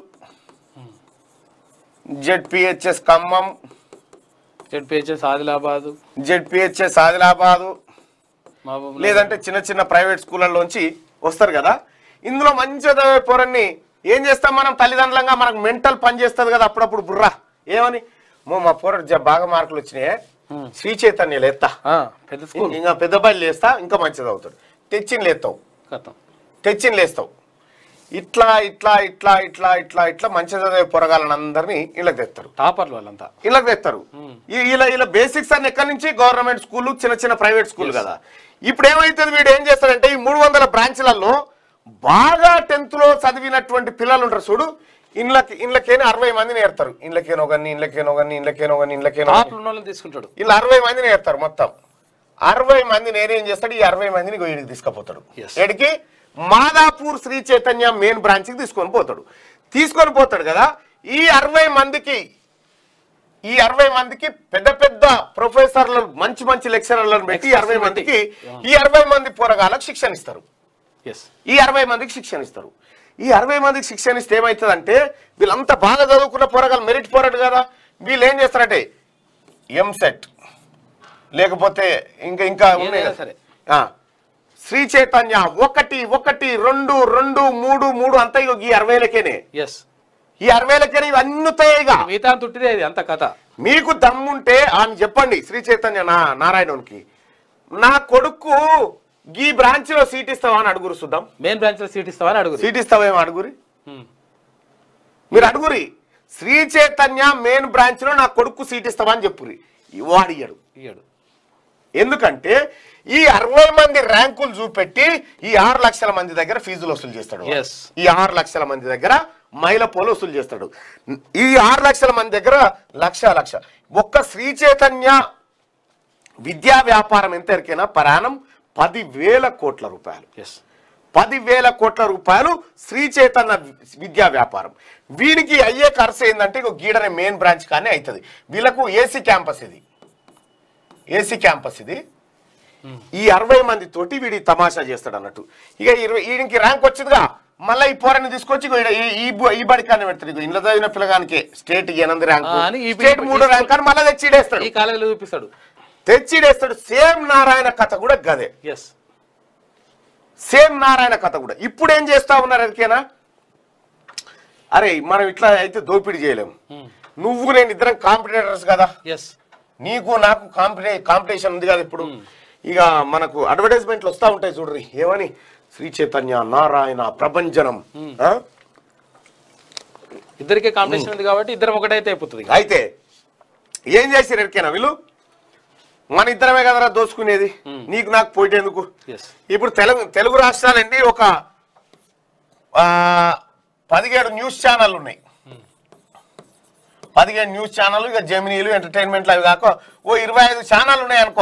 B: ZPHS Khammam,
C: ZPHS Adilabad,
B: లేదంటే చిన్న ప్రైవేట్ స్కూళ్ళలోంచి వస్తారు కదా. ఇందులో మంచి చదివే పోరన్ని ఏం చేస్తాం మనం తల్లిదండ్రులంగా, మనకు మెంటల్ పని చేస్తుంది కదా అప్పుడప్పుడు బుర్రా. ఏమని, మా పోరడు బాగా మార్కులు వచ్చినాయి, శ్రీ చైతన్యలు ఎత్తా, ఇంకా పెద్ద బయలు లేస్తా, ఇంకా మంచిది అవుతాడు, తెచ్చిని లేస్తావు. ఇట్లా ఇట్లా ఇట్లా ఇట్లా ఇట్లా ఇట్లా మంచి చదివే పొరగాలని అందరినీ ఇళ్ళకి తెస్తారు.
C: టాపర్లు వాళ్ళంతా
B: ఇళ్ళకి తెస్తారు. ఇలా బేసిక్స్ అన్ని ఎక్కడి నుంచి, గవర్నమెంట్ స్కూల్, చిన్న ప్రైవేట్ స్కూల్ కదా. ఇప్పుడు ఏమైతుంది, వీడు ఏం చేస్తాడంటే ఈ 300 బ్రాంచ్లలో బాగా 10th లో చదివినటువంటి పిల్లలు ఉంటారు చూడు, ఇళ్ళకేనో 60 మందిని ఏర్తారు. ఇళ్ళకేనో
C: తీసుకుంటాడు.
B: ఇలా 60 మందిని ఏర్తారు. మొత్తం 60 మంది నేనేం చేస్తాడు, ఈ 60 మందిని వీడికి తీసుకుపోతాడు. ఎడికి, మాదాపూర్ శ్రీ చైతన్య మెయిన్ బ్రాంచ్కి తీసుకొని పోతాడు కదా. ఈ 60 మందికి పెద్ద ప్రొఫెసర్లు, మంచి లెక్చరర్లను పెట్టి ఈ 60 మంది పోరగాళ్ళకి శిక్షణ ఇస్తారు. ఈ 60 మందికి శిక్షణ ఇస్తారు. ఈ 60 మందికి శిక్షణ ఇస్తే ఏమవుతుందంటే, వీళ్ళంతా బాగా చదువుకున్న పోరగాళ్ళు, మెరిట్ పోరాడు కదా, వీళ్ళు ఏం చేస్తారంటే ఎంసెట్ లేకపోతే ఇంకా ఉన్నాయి సరే, శ్రీ చైతన్య 1 1 2 2 3 3 అంతా ఈ 60,000కేనే. ఈ 60,000కేనే ఇవన్నీ తుట్టిదే అంత కథ. మీకు దమ్ముంటే అని చెప్పండి శ్రీ చైతన్య నారాయణకి, నా కొడుకు ఈ బ్రాంచ్ లో సీట్ ఇస్తావా అని అడుగురు. చూద్దాం,
C: మెయిన్ బ్రాంచ్ లో సీట్
B: ఇస్తావేమో అడుగురి, మీరు అడుగురి. శ్రీ చైతన్య మెయిన్ బ్రాంచ్ లో నా కొడుకు సీట్ ఇస్తావా అని చెప్పురి. వాడు ఇయ్యడు. ఎందుకంటే ఈ 60 మంది ర్యాంకులు చూపెట్టి ఈ 6 లక్షల మంది దగ్గర ఫీజులు వసూలు చేస్తాడు. ఈ 6 లక్షల మంది దగ్గర మైల పోలు వసూలు చేస్తాడు. ఈ 6 లక్షల మంది దగ్గర లక్ష ఒక్క శ్రీ చైతన్య విద్యా వ్యాపారం ఎంత ఎరికైనా పరాణం 10,000 కోట్ల రూపాయలు. 10,000 కోట్ల రూపాయలు శ్రీ చైతన్య విద్యా వ్యాపారం. వీరికి అయ్యే ఖర్చు ఏంటంటే ఇక గీడనే మెయిన్ బ్రాంచ్ కానీ అవుతుంది. వీళ్ళకు ఏసీ క్యాంపస్ ఇది, ఏసీ క్యాంపస్ ఇది. ఈ 60 మంది తోటి వీడి తమాషా చేస్తాడు అన్నట్టు. ఇక వీడికి ర్యాంక్ వచ్చిందిగా, మళ్ళీ ఈ పోరాన్ని తీసుకొచ్చి ఈ బడికాన్ని పెడతాడు. ఇంట్లో చదివిన పిల్లగానికి స్టేట్ 8 ర్యాంక్, స్టేట్ 3 ర్యాంక్ అని మళ్ళీ తెచ్చిడేస్తాడు,
C: ఈ కాలేజీలో చూపిస్తాడు,
B: తెచ్చిడేస్తాడు. సేమ్ నారాయణ కథ కూడా గదే, సేమ్ నారాయణ కథ కూడా. ఇప్పుడు ఏం చేస్తా ఉన్నారు ఎరికేనా, అరే మనం ఇట్లా అయితే దోపిడీ చేయలేము, నువ్వు నేను ఇద్దరం కాంపిటేటర్స్ కదా, నీకు నాకు కాంపిటీషన్ ఉంది కదా. ఇప్పుడు ఇక మనకు అడ్వర్టైజ్మెంట్లు వస్తూ ఉంటాయి చూడ్రి, ఏమని శ్రీ చైతన్య నారాయణ ప్రభంజనం,
C: ఇద్దరికే కాంపిటీషన్ ఉంది కాబట్టి ఇద్దరం ఒకటైతే అయిపోతుంది.
B: అయితే ఏం చేసారు ఎరికేనా వీళ్ళు, మన ఇద్దరమే కదరా దోచుకునేది, నీకు నాకు పోయేందుకు. ఇప్పుడు తెలుగు రాష్ట్రాలండి ఒక 17 న్యూస్ ఛానల్ ఉన్నాయి, 17 న్యూస్ ఛానల్, ఇక జెమినీలు ఎంటర్టైన్మెంట్లు అవి కాక ఓ 25 ఛానల్ ఉన్నాయి అనుకో,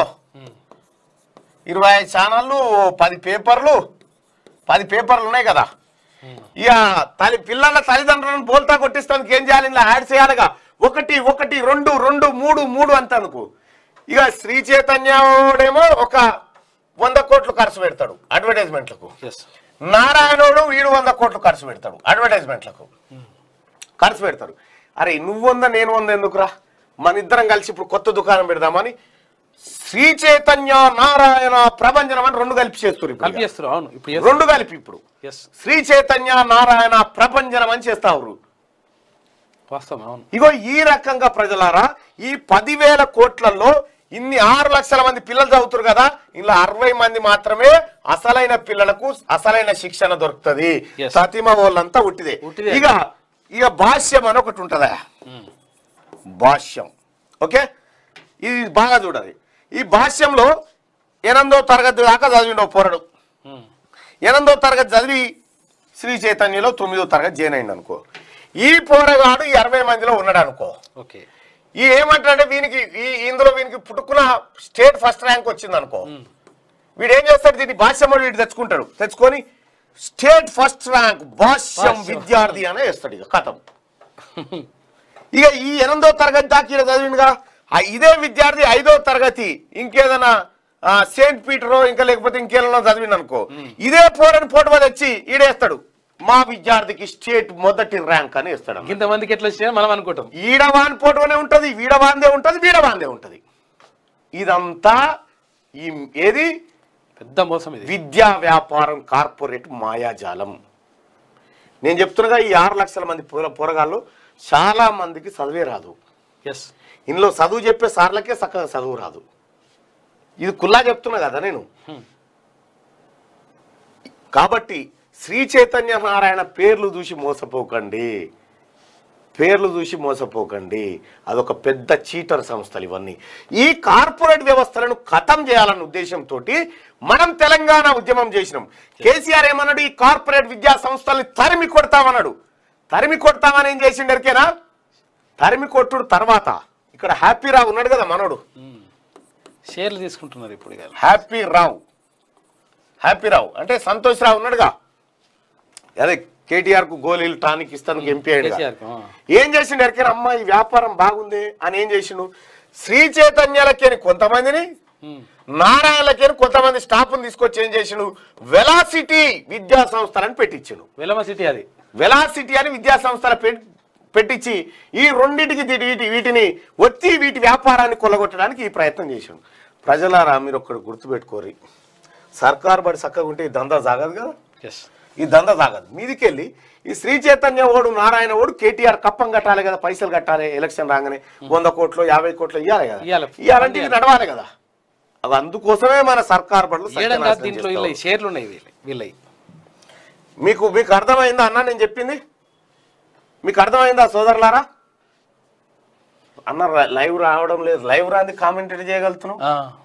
B: 25 ఛానళ్ళు, 10 పేపర్లు ఉన్నాయి కదా. ఇక పిల్లల తల్లిదండ్రులను బోల్తా కొట్టిస్తానికి ఏం చేయాలి, ఇలా యాడ్ చేయాలిగా, 1 1 2 2 3 3 అంత అనుకో. ఇక శ్రీ చైతన్యడేమో ఒక 100 కోట్లు ఖర్చు పెడతాడు అడ్వర్టైజ్మెంట్లకు, నారాయణోడు వీడు 100 కోట్లు ఖర్చు పెడతాడు అడ్వర్టైజ్మెంట్లకు ఖర్చు పెడతాడు. అరే నువ్వు 100 నేను 100 ఎందుకురా, మన ఇద్దరం కలిసి ఇప్పుడు కొత్త దుకాణం పెడదామని శ్రీ చైతన్య నారాయణ ప్రభంజనం అని 2 కలిపి చేస్తారు. ఇప్పుడు 2 కలిపి ఇప్పుడు శ్రీ చైతన్య నారాయణ ప్రభంజనం అని చేస్తారు. ఇగో ఈ రకంగా ప్రజలారా, ఈ 10,000 కోట్లలో ఇన్ని 6 లక్షల మంది పిల్లలు చదువుతారు కదా, ఇలా 60 మంది మాత్రమే అసలైన పిల్లలకు అసలైన శిక్షణ దొరుకుతుంది. సతిమ వాళ్ళంతా ఉట్టిదే. ఇక భాష్యం అని ఒకటి ఉంటుందా, భాష్యం. ఓకే, ఇది బాగా చూడాలి. ఈ భాష్యంలో 8వ తరగతి దాకా చదివిండవు పోరడు, 8వ తరగతి చదివి శ్రీ చైతన్యలో 9వ తరగతి జాయిన్ అయింది అనుకో. ఈ పోరగాడు ఈ 60 మందిలో ఉన్నాడు అనుకో. ఈ ఏమంటాడంటే ఇందులో వీనికి పుట్టుకున్న స్టేట్ ఫస్ట్ ర్యాంక్ వచ్చింది అనుకో, వీడు ఏం చేస్తాడు, దీన్ని భాష్యం వీడు తెచ్చుకొని స్టేట్ ఫస్ట్ ర్యాంక్ భాష్యం విద్యార్థి అనే వేస్తాడు. ఇక కథం. ఇక ఈ 8వ తరగతి దాకా ఈడ చదివిండుగా, ఇదే విద్యార్థి 5వ తరగతి ఇంకేదైనా సెయింట్ పీటరో ఇంకా లేకపోతే ఇంకేదో చదివిండు అనుకో, ఇదే పోరని పోటీ తెచ్చి ఈడేస్తాడు, మా విద్యార్థికి స్టేట్ మొదటి ర్యాంక్ అని ఇస్తాడు.
C: ఇంతమందికి ఎట్లా వచ్చినా మనం అనుకుంటాం,
B: ఈడవాన్ పోటోనే ఉంటది, వీడవాందే ఉంటది. ఇదంతా ఏది
C: పెద్ద మోసం, ఇది
B: విద్యా వ్యాపారం, కార్పొరేట్ మాయాజాలం. నేను చెప్తున్నగా ఈ 6 లక్షల మంది పోరగాళ్ళు చాలా మందికి చదివే రాదు. ఇందులో చదువు చెప్పే సార్లకే చక్కగా చదువు రాదు. ఇది కుల్లా చెప్తున్నా కదా నేను. కాబట్టి శ్రీ చైతన్య నారాయణ పేర్లు చూసి మోసపోకండి, అదొక పెద్ద చీటర్ సంస్థలు ఇవన్నీ. ఈ కార్పొరేట్ వ్యవస్థలను ఖతం చేయాలన్న ఉద్దేశంతో మనం తెలంగాణ ఉద్యమం చేసినాం. కేసీఆర్ ఏమన్నాడు, ఈ కార్పొరేట్ విద్యా సంస్థల్ని తరిమి కొడతామని ఏం చేసిండరికేనా, తరిమి కొట్టుడు తర్వాత ఇక్కడ హ్యాపీ రావు ఉన్నాడు కదా మనోడు,
C: షేర్లు తీసుకుంటున్నారు ఇప్పుడు.
B: హ్యాపీ రావు అంటే సంతోష్ రావు ఉన్నాడుగా, అదే కేటీఆర్ కు గోళీలు టానిక్ ఇస్తాను ఎంపీ అయ్యాడు. ఏం చేసిండు ఎరికైనా, అమ్మ ఈ వ్యాపారం బాగుంది అని ఏం చేసిండు, శ్రీ చైతన్యాలకేని కొంతమందిని, నారాయణలకేని కొంతమంది స్టాఫ్ని తీసుకొచ్చి ఏం చేసిండు, వెలాసిటీ విద్యా సంస్థలని పెట్టించిండు. వెలాసిటీ అని విద్యా సంస్థల పెట్టించి ఈ రెండింటికి వీటిని ఒత్తి వీటి వ్యాపారాన్ని కొల్లగొట్టడానికి ఈ ప్రయత్నం చేసిండు. ప్రజలారా మీరు ఒక్కడు గుర్తుపెట్టుకోరి, సర్కారు బడి చక్కగా ఉంటే ఈ దందా సాగదు కదా, ఈ దందా సాగదు. మీదికెళ్ళి ఈ శ్రీ చైతన్య ఓడు నారాయణ ఓడు కేటీఆర్ కప్పం కట్టాలి కదా, పైసలు కట్టాలి, ఎలక్షన్ రాగానే 100 కోట్లు 50 కోట్లు ఇవ్వాలి కదా, ఇవ్వాలంటే ఇది నడవాలి కదా. అవి అందుకోసమే మన సర్కారు బడులు. మీకు అర్థమైందా అన్న నేను చెప్పింది, మీకు అర్థమైందా సోదరులారా? అన్న లైవ్ రావడం లేదు, లైవ్ రాంది కామెంటరీ చేయగలుగుతున్నాం.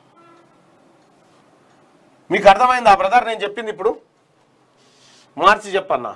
B: మీకు అర్థమైందా బ్రదర్ నేను చెప్పింది? ఇప్పుడు మార్చి చెప్పన్నా.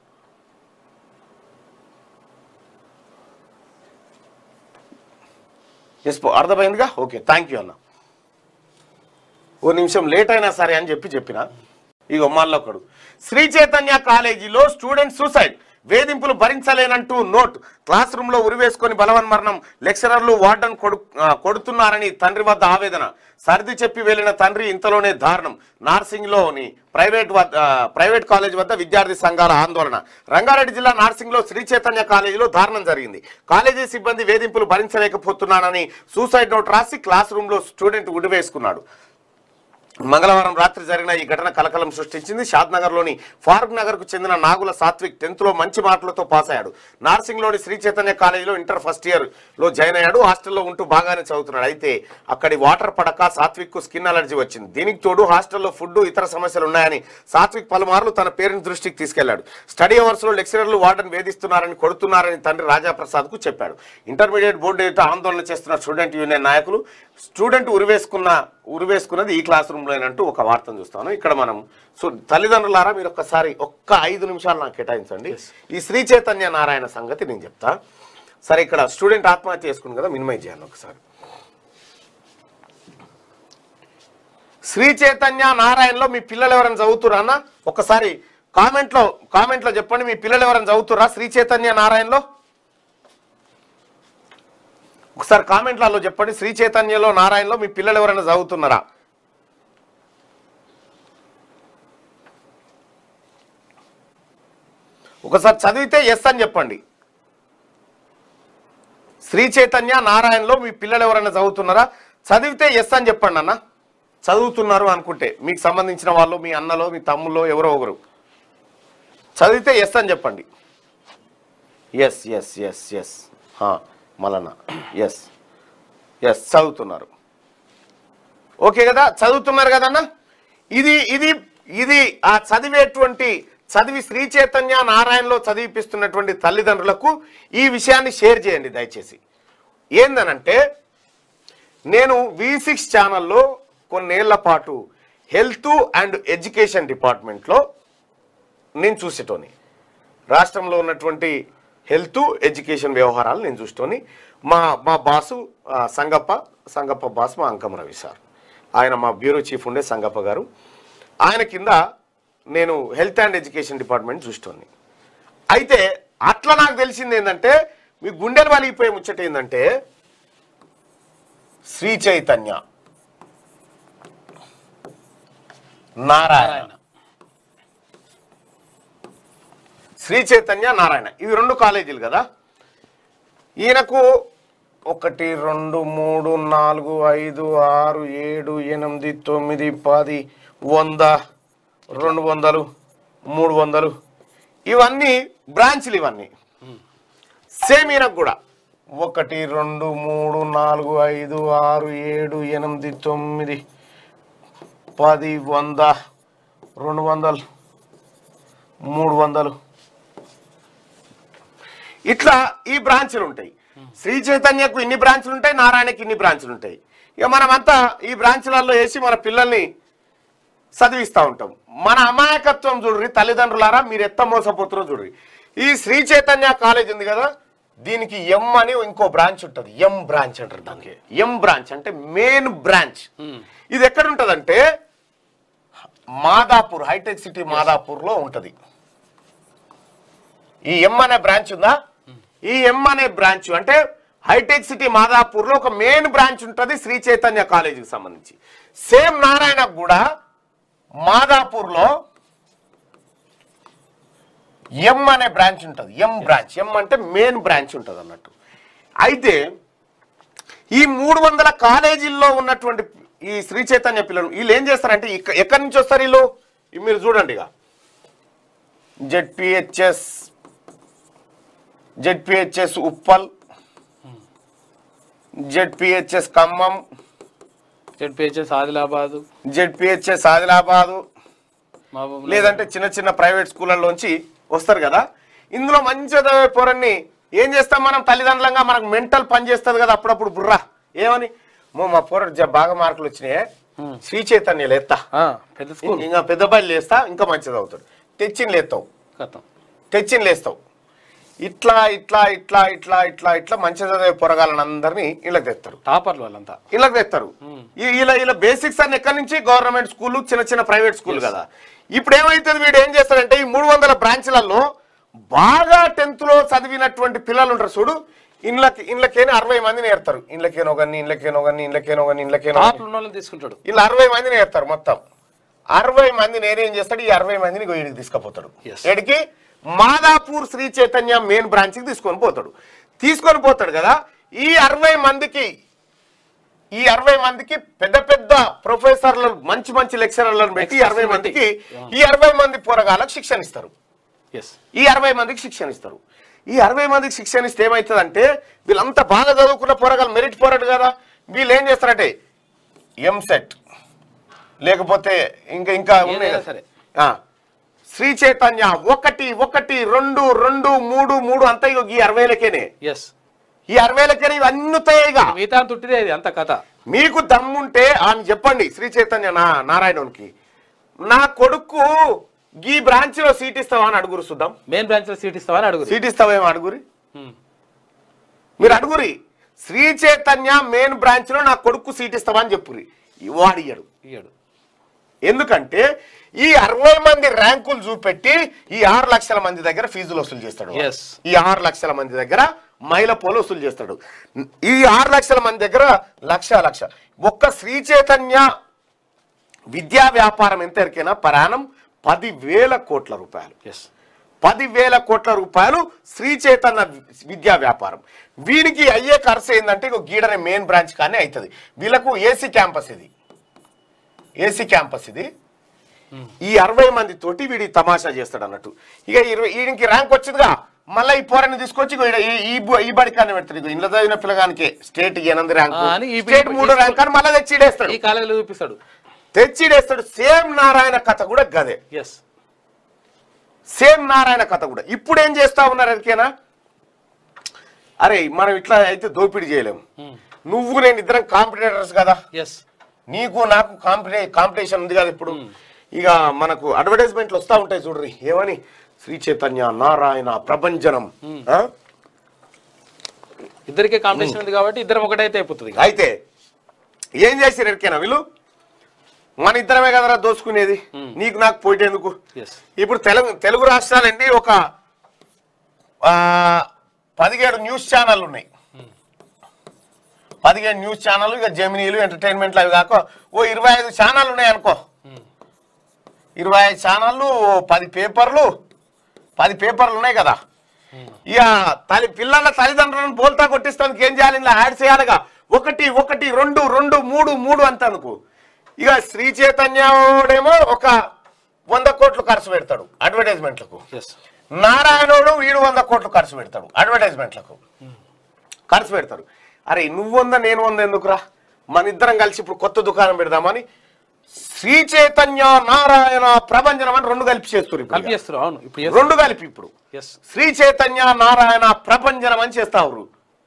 B: ఎస్ అర్థమైందిగా, ఓకే థ్యాంక్ యూ అన్న. ఓ నిమిషం లేట్ అయినా సరే అని చెప్పిన ఇగో మళ్ళొకడు శ్రీ చైతన్య కాలేజీలో స్టూడెంట్ సూసైడ్, వేధింపులు భరించలేనంటూ నోట్, క్లాస్ రూమ్ లో ఉరివేసుకొని బలవన్మరణం, లెక్చరర్లు వార్డన్ కొడుతున్నారని తండ్రి వద్ద ఆవేదన, సర్ది చెప్పి వెళ్లిన తండ్రి ఇంతలోనే దారుణం, నార్సింగ్ లోని ప్రైవేట్ కాలేజ్ వద్ద విద్యార్థి సంఘాల ఆందోళన. రంగారెడ్డి జిల్లా నార్సింగ్ లో శ్రీ చైతన్య కాలేజీలో దారుణం జరిగింది. కాలేజీ సిబ్బంది వేధింపులు భరించలేకపోతున్నానని సూసైడ్ నోట్ రాసి క్లాస్ రూమ్ లో స్టూడెంట్ ఉరివేసుకున్నాడు. మంగళవారం రాత్రి జరిగిన ఈ ఘటన కలకలం సృష్టించింది. షాద్నగర్లోని ఫారూక్ నగర్ కు చెందిన నాగుల సాత్విక్ 10th లో మంచి మార్కులతో పాస్ అయ్యాడు. నార్సింగ్లోని శ్రీ చైతన్య కాలేజీలో ఇంటర్ ఫస్ట్ ఇయర్ లో జాయిన్ అయ్యాడు. హాస్టల్లో ఉంటూ బాగానే చదువుతున్నాడు. అయితే అక్కడి వాటర్ పడక సాత్విక్ కు స్కిన్ అలర్జీ వచ్చింది. దీనికి తోడు హాస్టల్లో ఫుడ్ ఇతర సమస్యలు ఉన్నాయని సాత్విక్ పలుమార్లు తన పేరెంట్స్ దృష్టికి తీసుకెళ్లాడు. స్టడీ అవర్స్ లో లెక్చరర్లు వార్డెన్ వేధిస్తున్నారని, కొడుతున్నారని తండ్రి రాజాప్రసాద్ కు చెప్పాడు. ఇంటర్మీడియట్ బోర్డు ఎదుట ఆందోళన చేస్తున్న స్టూడెంట్ యూనియన్ నాయకులు స్టూడెంట్ ఉరివేసుకున్నది ఈ క్లాస్ రూమ్ లోనంటూ ఒక వార్తను చూస్తాను. ఇక్కడ మనం తల్లిదండ్రులారా మీరు ఒక్కసారి 5 నిమిషాలు నాకు కేటాయించండి. ఈ శ్రీ చైతన్య నారాయణ సంగతి నేను చెప్తా. సరే, ఇక్కడ స్టూడెంట్ ఆత్మహత్య చేసుకుంది కదా, మినిమైజ్ చేయాలి ఒకసారి. శ్రీ చైతన్య నారాయణలో మీ పిల్లలు ఎవరైనా చదువుతురా అన్న? ఒకసారి కామెంట్లో చెప్పండి, మీ పిల్లలు ఎవరైనా చదువుతురా శ్రీ చైతన్య నారాయణలో? ఒకసారి కామెంట్లలో చెప్పండి, శ్రీ చైతన్యలో నారాయణలో మీ పిల్లలు ఎవరైనా చదువుతున్నారా? ఒకసారి చదివితే ఎస్ అని చెప్పండి. శ్రీ చైతన్య నారాయణలో మీ పిల్లలు ఎవరైనా చదువుతున్నారా? చదివితే ఎస్ అని చెప్పండి అన్న. చదువుతున్నారు అనుకుంటే మీకు సంబంధించిన వాళ్ళు, మీ అన్నలో, మీ తమ్ముల్లో ఎవరో ఒకరు చదివితే ఎస్ అని చెప్పండి. ఎస్ ఎస్ ఎస్ ఎస్ మళ్ళా ఎస్ ఎస్ చదువుతున్నారు. ఓకే కదా, చదువుతున్నారు కదన్నా. ఇది ఆ చదివి శ్రీ చైతన్య నారాయణలో చదివిపిస్తున్నటువంటి తల్లిదండ్రులకు ఈ విషయాన్ని షేర్ చేయండి దయచేసి. ఏందనంటే, నేను V6 ఛానల్లో కొన్నేళ్ల పాటు హెల్త్ అండ్ ఎడ్యుకేషన్ డిపార్ట్మెంట్లో నేను చూసేటోని, రాష్ట్రంలో ఉన్నటువంటి హెల్త్ ఎడ్యుకేషన్ వ్యవహారాలు నేను చూసేటోని. మా బాసు సంగప్ప బాస్ మా అంకం రవి సార్, ఆయన మా బ్యూరో చీఫ్ ఉండే సంగప్ప గారు. ఆయన కింద నేను హెల్త్ అండ్ ఎడ్యుకేషన్ డిపార్ట్మెంట్ చూసేటోని. అయితే అట్లా నాకు తెలిసింది ఏంటంటే, మీ గుండెలు వలిగిపోయే ముచ్చట ఏంటంటే, శ్రీ చైతన్య నారాయణ, శ్రీ చైతన్య నారాయణ ఇవి 2 కాలేజీలు కదా. ఈయనకు 1 2 3 4 5 6 7 8 9 10 100 200 300 ఇవన్నీ బ్రాంచ్లు. ఇవన్నీ సేమ్ ఈయనకు కూడా 1 2 3 4 5 6 7 8 9 10 100 200 300 ఇట్లా ఈ బ్రాంచ్లు ఉంటాయి. శ్రీ చైతన్యకు ఇన్ని బ్రాంచ్లు ఉంటాయి, నారాయణకి ఇన్ని బ్రాంచ్లు ఉంటాయి. ఇక మనమంతా ఈ బ్రాంచ్లలో వేసి మన పిల్లల్ని చదివిస్తూ ఉంటాం. మన అమాయకత్వం చూడ్రి తల్లిదండ్రులారా, మీరు ఎత్త మోసపోతారో చూడ్రి. ఈ శ్రీ చైతన్య కాలేజ్ ఉంది కదా, దీనికి ఎం అని ఇంకో బ్రాంచ్ ఉంటుంది. ఎం బ్రాంచ్ అంటారు దానికి. ఎం బ్రాంచ్ అంటే మెయిన్ బ్రాంచ్. ఇది ఎక్కడ ఉంటుందంటే మాదాపూర్, హైటెక్ సిటీ మాదాపూర్లో ఉంటుంది. ఈ ఎం అనే బ్రాంచ్ ఉందా, ఈ ఎం అనే బ్రాంచ్ అంటే హైటెక్ సిటీ మాదాపూర్లో ఒక మెయిన్ బ్రాంచ్ ఉంటుంది శ్రీ చైతన్య కాలేజీకి సంబంధించి. సేమ్ నారాయణకు కూడా మాదాపూర్లో ఎం అనే బ్రాంచ్ ఉంటుంది. ఎం బ్రాంచ్, ఎం అంటే మెయిన్ బ్రాంచ్ ఉంటుంది అన్నట్టు. అయితే ఈ 300 కాలేజీల్లో ఉన్నటువంటి ఈ శ్రీ చైతన్య పిల్లలు వీళ్ళు ఏం చేస్తారంటే, ఎక్కడి నుంచి వస్తారు వీళ్ళు? మీరు చూడండి, ఇక ZPHS Uppal, ZPHS Khammam,
C: ZPHS Adilabad,
B: లేదంటే చిన్న ప్రైవేట్ స్కూళ్ళలోంచి వస్తారు కదా. ఇందులో మంచి చదివే పోరన్ని ఏం చేస్తాం మనం తల్లిదండ్రులంగా? మనకు మెంటల్ పని చేస్తుంది కదా అప్పుడప్పుడు బుర్రా. ఏమని, మా పోర బాగా మార్కులు వచ్చినాయి, శ్రీ చైతన్యలు ఎత్తా, ఇంకా పెద్ద బయలు లేస్తా, ఇంకా మంచిది అవుతాడు, తెచ్చిని లేస్తావు. ఇట్లా ఇట్లా ఇట్లా ఇట్లా ఇట్లా ఇట్లా మంచి చదివే పొరగాలని అందరినీ ఇళ్ళకి తెస్తారు.
C: టాపర్లు వాళ్ళంతా
B: ఇళ్ళకి తెస్తారు. ఇలా బేసిక్స్ అన్ని ఎక్కడి నుంచి? గవర్నమెంట్ స్కూల్, చిన్న ప్రైవేట్ స్కూల్ కదా. ఇప్పుడు ఏమైతుంది, వీడు ఏం చేస్తాడంటే ఈ 300 బ్రాంచ్లలో బాగా 10th లో చదివినటువంటి పిల్లలు ఉంటారు చూడు, ఇండ్లకేని 60 మందిని ఏర్తారు. ఇండ్లకేనో
C: తీసుకుంటాడు.
B: ఇలా 60 మందిని ఏర్తారు. మొత్తం 60 మంది నేనేం చేస్తాడు, ఈ 60 మందిని వీడికి తీసుకుపోతాడు. ఎడికి మాదాపూర్ శ్రీ చైతన్య మెయిన్ బ్రాంచ్కి తీసుకొని పోతాడు కదా. ఈ 60 మందికి పెద్ద పెద్ద ప్రొఫెసర్లు మంచి లెక్చరర్లను పెట్టి ఈ 60 మంది పోరగాళ్ళకి శిక్షణ ఇస్తారు. ఈ 60 మందికి శిక్షణ ఇస్తారు. ఈ 60 మందికి శిక్షణ ఇస్తే ఏమవుతుందంటే వీళ్ళంతా బాగా చదువుకున్న పోరగాళ్ళు, మెరిట్ పోరాడు కదా, వీళ్ళు ఏం చేస్తారంటే ఎంసెట్ లేకపోతే ఇంకా ఉన్నాయి సరే శ్రీ చైతన్య 1 2 2 3 3 అంతా ఈ 60,000కేనే. ఈ 60,000కేనే ఇవన్నీ
C: మిగతా తుట్టిదే అంత కథ.
B: మీకు దమ్ముంటే అని చెప్పండి శ్రీ చైతన్య నారాయణకి, నా కొడుకు ఈ బ్రాంచ్ లో సీట్ ఇస్తావా అని అడుగురు. చూద్దాం.
C: మెయిన్ బ్రాంచ్ లో సీట్ ఇస్తావా అని అడుగురు.
B: సీట్ ఇస్తావేమో అడుగురి, మీరు అడుగురి. శ్రీ చైతన్య మెయిన్ బ్రాంచ్ లో నా కొడుకు సీట్ ఇస్తావా అని చెప్పురి. వాడు ఇయ్యడు. ఎందుకంటే ఈ 60 మంది ర్యాంకులు చూపెట్టి ఈ 6 లక్షల మంది దగ్గర ఫీజులు వసూలు చేస్తాడు. ఈ 6 లక్షల మంది దగ్గర మైల పోలు వసూలు చేస్తాడు. ఈ 6 లక్షల మంది దగ్గర లక్ష ఒక్క శ్రీ చైతన్య విద్యా వ్యాపారం ఎంత ఎరికైనా పరాణం 10,000 కోట్ల రూపాయలు. 10,000 కోట్ల రూపాయలు శ్రీ చైతన్య విద్యా వ్యాపారం. వీనికి అయ్యే ఖర్చు ఏంటంటే గీడనే మెయిన్ బ్రాంచ్ కానీ అవుతుంది. వీళ్ళకు ఏసీ క్యాంపస్ ఇది. ఈ 60 మంది తోటి వీడి తమాషా చేస్తాడు అన్నట్టు. ఇక వీడికి ర్యాంక్ వచ్చిందిగా, మళ్ళీ ఈ పోరాన్ని తీసుకొచ్చి ఈ బడికాన్ని పెడతాడు. ఇంట్లో చదివిన పిల్లగానికి స్టేట్ 8 ర్యాంకు, స్టేట్ 3 ర్యాంక్ అని మళ్ళీ తెచ్చిడేస్తాడు. సేమ్ నారాయణ కథ కూడా గదే. సేమ్ నారాయణ కథ కూడా. ఇప్పుడు ఏం చేస్తా ఉన్నారు ఎరికేనా, అరే మనం ఇట్లా అయితే దోపిడీ చేయలేము, నువ్వు నేను ఇద్దరం కాంపిటేటర్స్ కదా, నీకు నాకు కాంపిటీషన్ ఉంది కదా. ఇప్పుడు ఇక మనకు అడ్వర్టైజ్మెంట్లు వస్తూ ఉంటాయి చూడ్రి, ఏమని శ్రీ చైతన్య నారాయణ ప్రభంజనం,
C: ఇద్దరికే కాంపిటీషన్ ఉంది కాబట్టి ఇద్దరం ఒకటైతే అయిపోతుంది.
B: అయితే ఏం చేసారు ఎరికేనా వీళ్ళు, మన ఇద్దరమే కదరా దోచుకునేది, నీకు నాకు పోయేందుకు. ఇప్పుడు తెలుగు రాష్ట్రాలండి ఒక 17 న్యూస్ ఛానల్ ఉన్నాయి. 17 న్యూస్ ఛానల్, ఇక జెమినీలు ఎంటర్టైన్మెంట్లు అవి కాక 25 ఛానల్ ఉన్నాయి అనుకో. 25 ఛానళ్ళు, 10 పేపర్లు ఉన్నాయి కదా. ఇక పిల్లల తల్లిదండ్రులను బోల్తా కొట్టిస్తానికి ఏం చేయాలి, ఇలా యాడ్ చేయాలిగా. 1 1 2 2 3 3 అంత అనుకో. ఇక శ్రీ చైతన్యడేమో ఒక 100 కోట్లు ఖర్చు పెడతాడు అడ్వర్టైజ్మెంట్లకు, నారాయణుడు వీడు 100 కోట్లు ఖర్చు పెడతాడు అడ్వర్టైజ్మెంట్లకు ఖర్చు పెడతాడు. అరే నువ్వు 100 నేను 100 ఎందుకురా, మన ఇద్దరం కలిసి ఇప్పుడు కొత్త దుకాణం పెడదామని శ్రీ చైతన్య నారాయణ ప్రభంజనం అని 2 కలిపి చేస్తారు. ఇప్పుడు 2 కలిపి ఇప్పుడు శ్రీ చైతన్య నారాయణ ప్రభంజనం అని చేస్తారు.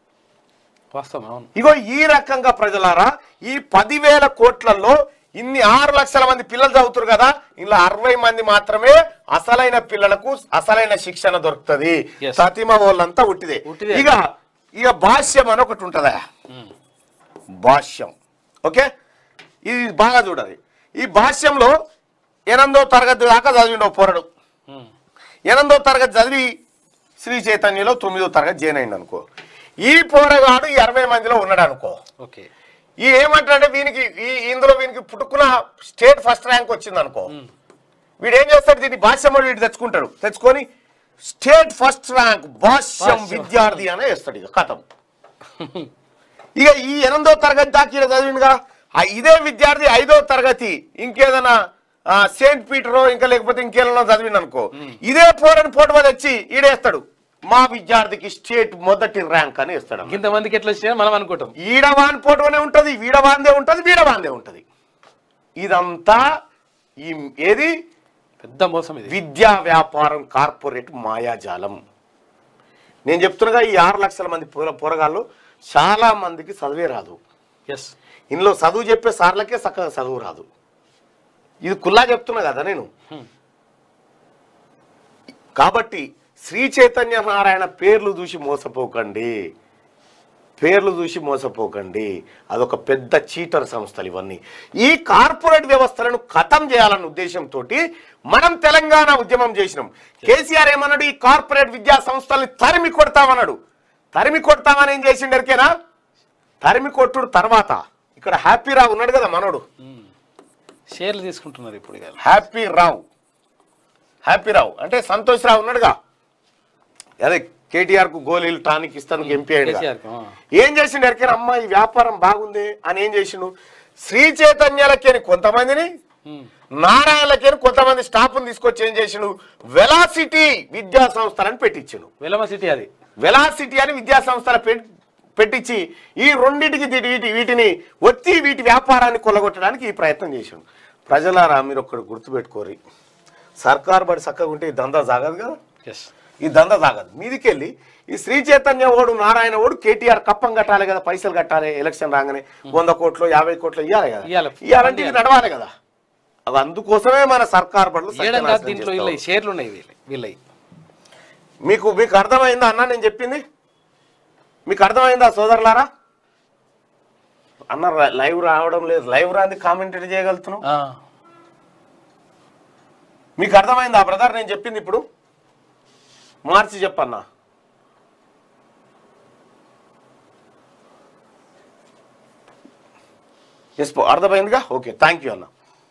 B: ఇగో ఈ రకంగా ప్రజలారా ఈ 10,000 కోట్లలో ఇన్ని 6 లక్షల మంది పిల్లలు చదువుతారు కదా, ఇలా 60 మంది మాత్రమే అసలైన పిల్లలకు అసలైన శిక్షణ దొరుకుతుంది. సతిమ వాళ్ళంతా ఉట్టిదే. ఇక భాష్యం అని ఒకటి ఉంటుందా, భాష్యం. ఓకే, ఇది బాగా చూడాలి. ఈ భాష్యంలో 8వ తరగతి దాకా చదివిండవు పోరడు. 8వ తరగతి చదివి శ్రీ చైతన్యలో 9వ తరగతి జాయిన్ అయింది అనుకో. ఈ పోరగాడు ఈ 60 మందిలో ఉన్నాడు అనుకో. ఈ ఏమంటాడంటే ఇందులో వీనికి పుట్టుకున్న స్టేట్ ఫస్ట్ ర్యాంక్ వచ్చింది అనుకో. వీడు ఏం చేస్తాడు, దీన్ని భాష్యం వీడు తెచ్చుకొని స్టేట్ ఫస్ట్ ర్యాంక్ భాష్యం విద్యార్థి అనే వేస్తాడు. ఇక కథం. ఇక ఈ 8వ తరగతి దాకా ఈడ చదివిండుగా, ఇదే విద్యార్థి 5వ తరగతి ఇంకేదైనా సెయింట్ పీటరో ఇంకా లేకపోతే ఇంకేదో చదివిండు అనుకో, ఇదే పోరని పోటీ తెచ్చి ఈడేస్తాడు, మా విద్యార్థికి స్టేట్ మొదటి ర్యాంక్ అని ఇస్తాడు.
C: ఇంతమందికి ఎట్లా వచ్చాయని మనం అనుకుంటాం.
B: ఈడవాన్ పోటోనే ఉంటది, వీడవాందే ఉంటది, వీడవాందే ఉంటది. ఇదంతా ఏది
C: పెద్ద మోసం. ఇది
B: విద్యా వ్యాపారం, కార్పొరేట్ మాయాజాలం. నేను చెప్తున్నగా ఈ 6 లక్షల మంది పోరగాళ్ళు చాలా మందికి చదివే రాదు. ఇందులో చదువు చెప్పే సార్లకే చక్కగా చదువు రాదు. ఇది కుల్లా చెప్తున్నా కదా నేను. కాబట్టి శ్రీ చైతన్య నారాయణ పేర్లు చూసి మోసపోకండి. పేర్లు చూసి మోసపోకండి, అదొక పెద్ద చీటర్ సంస్థలు ఇవన్నీ. ఈ కార్పొరేట్ వ్యవస్థలను ఖతం చేయాలన్న ఉద్దేశంతో మనం తెలంగాణ ఉద్యమం చేసినాం. కేసీఆర్ ఏమన్నాడు, ఈ కార్పొరేట్ విద్యా సంస్థల్ని తరిమి కొడతామన్నాడు. తరిమి కొడతామని ఏం చేసిండరికేనా, తరిమి కొట్టుడు తర్వాత ఇక్కడ హ్యాపీ రావు ఉన్నాడు కదా మనోడు,
C: షేర్లు తీసుకుంటున్నారు ఇప్పుడు.
B: హ్యాపీ రావు అంటే సంతోష్ రావు ఉన్నాడుగా, అదే కేటీఆర్ కు గోళీలు టానిక్ ఇస్తాను ఎంపీ అయ్యాడు. ఏం చేసిండు ఎరికైనా, అమ్మ ఈ వ్యాపారం బాగుంది అని ఏం చేసిండు, శ్రీ చైతన్యాలకేని కొంతమందిని, నారాయణలకేని కొంతమంది స్టాఫ్ని తీసుకొచ్చి ఏం చేసిండు, వెలాసిటీ విద్యా సంస్థలని పెట్టించిండు. వెలాసిటీ అని విద్యా సంస్థల పెట్టించి ఈ రెండింటికి వీటిని వచ్చి వీటి వ్యాపారాన్ని కొల్లగొట్టడానికి ఈ ప్రయత్నం చేసిండు. ప్రజలారా మీరు ఒక్కడు గుర్తుపెట్టుకోరి, సర్కారు బడి చక్కగా ఉంటే ఈ దందా సాగదు కదా, ఈ దందా సాగదు. మీదికెళ్ళి ఈ శ్రీ చైతన్య ఓడు నారాయణ ఓడు కేటీఆర్ కప్పం కట్టాలి కదా, పైసలు కట్టాలి, ఎలక్షన్ రాగానే 100 కోట్లు 50 కోట్లు ఇవ్వాలి కదా, ఇవ్వాలంటే ఇది నడవాలి కదా. అది అందుకోసమే మన సర్కారు బడులు. మీకు అర్థమైందా అన్న నేను చెప్పింది? మీకు అర్థమైందా సోదరులారా? అన్న లైవ్ రావడం లేదు, లైవ్ రాంది కామెంటరీ చేయగలుగుతున్నాం. మీకు అర్థమైందా బ్రదర్ నేను చెప్పింది? ఇప్పుడు మార్చి చెప్పన్నా. ఎస్ అర్థమైందిగా, ఓకే థ్యాంక్ యూ అన్న.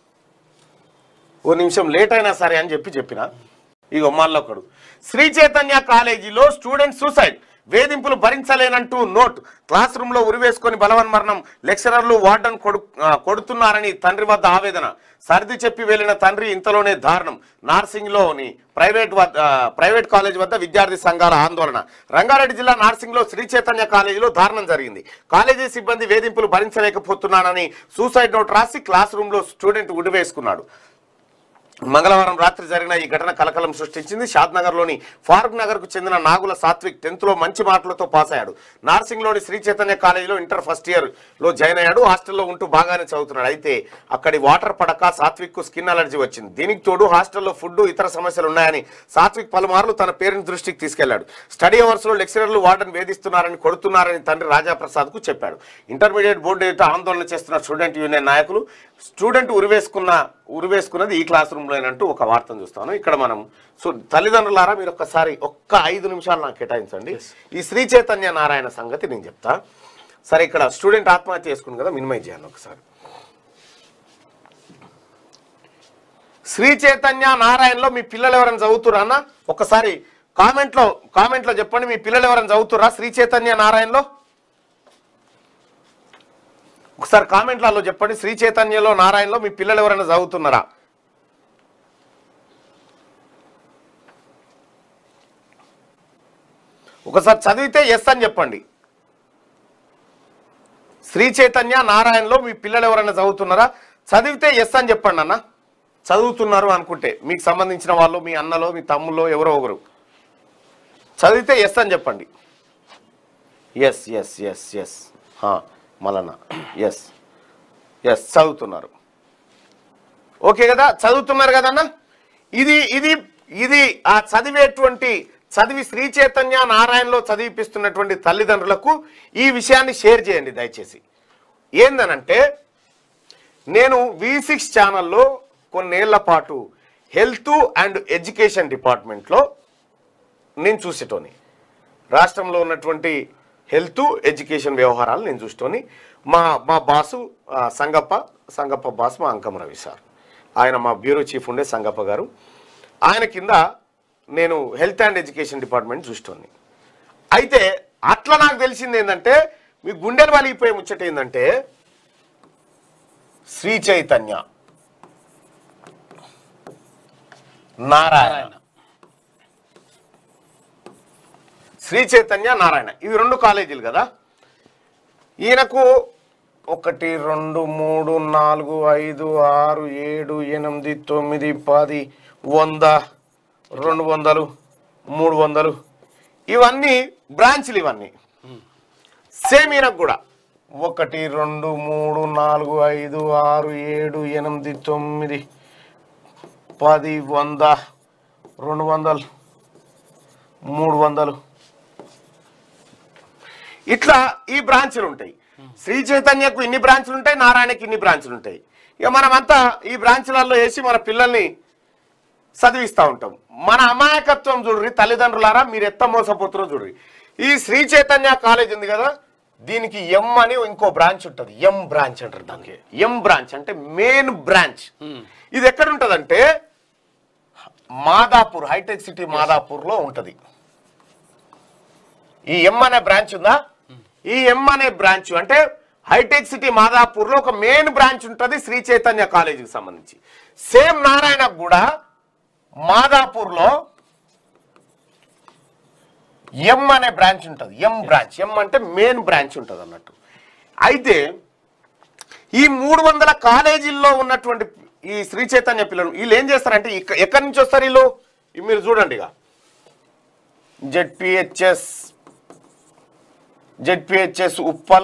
B: ఓ నిమిషం లేట్ అయినా సరే అని చెప్పిన ఇగో మళ్ళొకడు, శ్రీ చైతన్య కాలేజీలో స్టూడెంట్ సూసైడ్, వేధింపులు భరించలేనంటూ నోట్, క్లాస్ రూమ్ లో ఉరివేసుకొని బలవన్మరణం, లెక్చరర్లు వార్డన్ కొడుతున్నారని తండ్రి వద్ద ఆవేదన, సర్ది చెప్పి వెళ్లిన తండ్రి ఇంతలోనే దారుణం, నార్సింగ్ లోని ప్రైవేట్ కాలేజ్ వద్ద విద్యార్థి సంఘాల ఆందోళన. రంగారెడ్డి జిల్లా నార్సింగ్ లో శ్రీ చైతన్య కాలేజీలో దారుణం జరిగింది. కాలేజీ సిబ్బంది వేధింపులు భరించలేకపోతున్నానని సూసైడ్ నోట్ రాసి క్లాస్ రూమ్ లో స్టూడెంట్ ఉరివేసుకున్నాడు. మంగళవారం రాత్రి జరిగిన ఈ ఘటన కలకలం సృష్టించింది. షాద్నగర్లోని ఫారూక్ నగర్ కు చెందిన నాగుల సాత్విక్ 10th లో మంచి మార్కులతో పాస్ అయ్యాడు. నార్సింగ్లోని శ్రీ చైతన్య కాలేజీలో ఇంటర్ ఫస్ట్ ఇయర్ లో జాయిన్ అయ్యాడు. హాస్టల్లో ఉంటూ బాగానే చదువుతున్నాడు. అయితే అక్కడి వాటర్ పడక సాత్విక్ కు స్కిన్ అలర్జీ వచ్చింది. దీనికి తోడు హాస్టల్లో ఫుడ్ ఇతర సమస్యలు ఉన్నాయని సాత్విక్ పలుమార్లు తన పేరెంట్స్ దృష్టికి తీసుకెళ్లాడు. స్టడీ అవర్స్ లో లెక్చరర్లు వార్డెన్ వేధిస్తున్నారని, కొడుతున్నారని తండ్రి రాజాప్రసాద్ కు చెప్పాడు. ఇంటర్మీడియట్ బోర్డు ఎదుట ఆందోళన చేస్తున్న స్టూడెంట్ యూనియన్ నాయకులు, స్టూడెంట్ ఉరివేసుకున్నది ఈ క్లాస్ రూమ్ లోనంటూ ఒక వార్తను చూస్తాను. ఇక్కడ మనం తల్లిదండ్రులారా మీరు ఒక్క 5 నిమిషాలు నాకు కేటాయించండి. ఈ శ్రీ చైతన్య నారాయణ సంగతి నేను చెప్తా. సరే ఇక్కడ స్టూడెంట్ ఆత్మహత్య చేసుకుంది కదా, మినిమైజ్ చేయాలి ఒకసారి. శ్రీ చైతన్య నారాయణలో మీ పిల్లలు ఎవరైనా చదువుతురా అన్న? ఒకసారి కామెంట్లో చెప్పండి, మీ పిల్లలు ఎవరైనా చదువుతురా శ్రీ చైతన్య నారాయణలో? ఒకసారి కామెంట్లలో చెప్పండి, శ్రీ చైతన్యలో నారాయణలో మీ పిల్లలు ఎవరైనా చదువుతున్నారా? ఒకసారి చదివితే ఎస్ అని చెప్పండి. శ్రీ చైతన్య నారాయణలో మీ పిల్లలు ఎవరైనా చదువుతున్నారా? చదివితే ఎస్ అని చెప్పండి అన్న. చదువుతున్నారు అనుకుంటే మీకు సంబంధించిన వాళ్ళు, మీ అన్నలో మీ తమ్ముల్లో ఎవరో ఒకరు చదివితే ఎస్ అని చెప్పండి. ఎస్ ఎస్ ఎస్ ఎస్ మళ్ళా ఎస్ ఎస్ చదువుతున్నారు. ఓకే కదా, చదువుతున్నారు కదన్నా. ఇది ఆ చదివి శ్రీ చైతన్య నారాయణలో చదివిపిస్తున్నటువంటి తల్లిదండ్రులకు ఈ విషయాన్ని షేర్ చేయండి దయచేసి. ఏందనంటే నేను V6 ఛానల్లో కొన్నేళ్ల పాటు హెల్త్ అండ్ ఎడ్యుకేషన్ డిపార్ట్మెంట్లో నేను చూసేటోని, రాష్ట్రంలో ఉన్నటువంటి హెల్త్ ఎడ్యుకేషన్ వ్యవహారాలు నేను చూసేటోని. మా బాసు సంగప్ప బాస్ మా అంకం రవి సార్, ఆయన మా బ్యూరో చీఫ్ ఉండే సంగప్ప గారు, ఆయన కింద నేను హెల్త్ అండ్ ఎడ్యుకేషన్ డిపార్ట్మెంట్ చూసేటోని. అయితే అట్లా నాకు తెలిసింది ఏంటంటే, మీ గుండెలు వలిగిపోయే ముచ్చట ఏంటంటే, శ్రీ చైతన్య నారాయణ, శ్రీ చైతన్య నారాయణ ఇవి 2 కాలేజీలు కదా. ఈయనకు 1 2 3 4 5 6 7 8 9 10 100 200 300 ఇవన్నీ బ్రాంచ్లు. ఇవన్నీ సేమ్ ఈయనకు కూడా 1 2 3 4 5 6 7 8 9 10 100 200 300 ఇట్లా ఈ బ్రాంచ్లు ఉంటాయి. శ్రీ చైతన్యకు ఇన్ని బ్రాంచ్లు ఉంటాయి, నారాయణకి ఇన్ని బ్రాంచ్లు ఉంటాయి. ఇక మనమంతా ఈ బ్రాంచ్లలో వేసి మన పిల్లల్ని చదివిస్తూ ఉంటాం. మన అమాయకత్వం చూడ్రి తల్లిదండ్రులారా, మీరు ఎత్త మోసపోతారో చూడ్రి. ఈ శ్రీ చైతన్య కాలేజ్ ఉంది కదా, దీనికి ఎం అని ఇంకో బ్రాంచ్ ఉంటుంది. ఎం బ్రాంచ్ అంటారు దానికి. ఎం బ్రాంచ్ అంటే మెయిన్ బ్రాంచ్. ఇది ఎక్కడ ఉంటదంటే మాదాపూర్, హైటెక్ సిటీ మాదాపూర్ లో ఉంటది. ఈ ఎం అనే బ్రాంచ్ ఉందా, ఈ ఎం అనే బ్రాంచ్ అంటే హైటెక్ సిటీ మాదాపూర్ లో ఒక మెయిన్ బ్రాంచ్ ఉంటుంది శ్రీ చైతన్య కాలేజీకి సంబంధించి. సేమ్ నారాయణకు కూడా మాదాపూర్ లో ఎం అనే బ్రాంచ్ ఉంటుంది. ఎం బ్రాంచ్, ఎం అంటే మెయిన్ బ్రాంచ్ ఉంటుంది అన్నట్టు. అయితే ఈ 300 కాలేజీల్లో ఉన్నటువంటి ఈ శ్రీ చైతన్య పిల్లలు వీళ్ళు ఏం చేస్తారంటే ఎక్కడి నుంచి వస్తారు వీళ్ళు, మీరు చూడండి. ఇక ZPHS Uppal,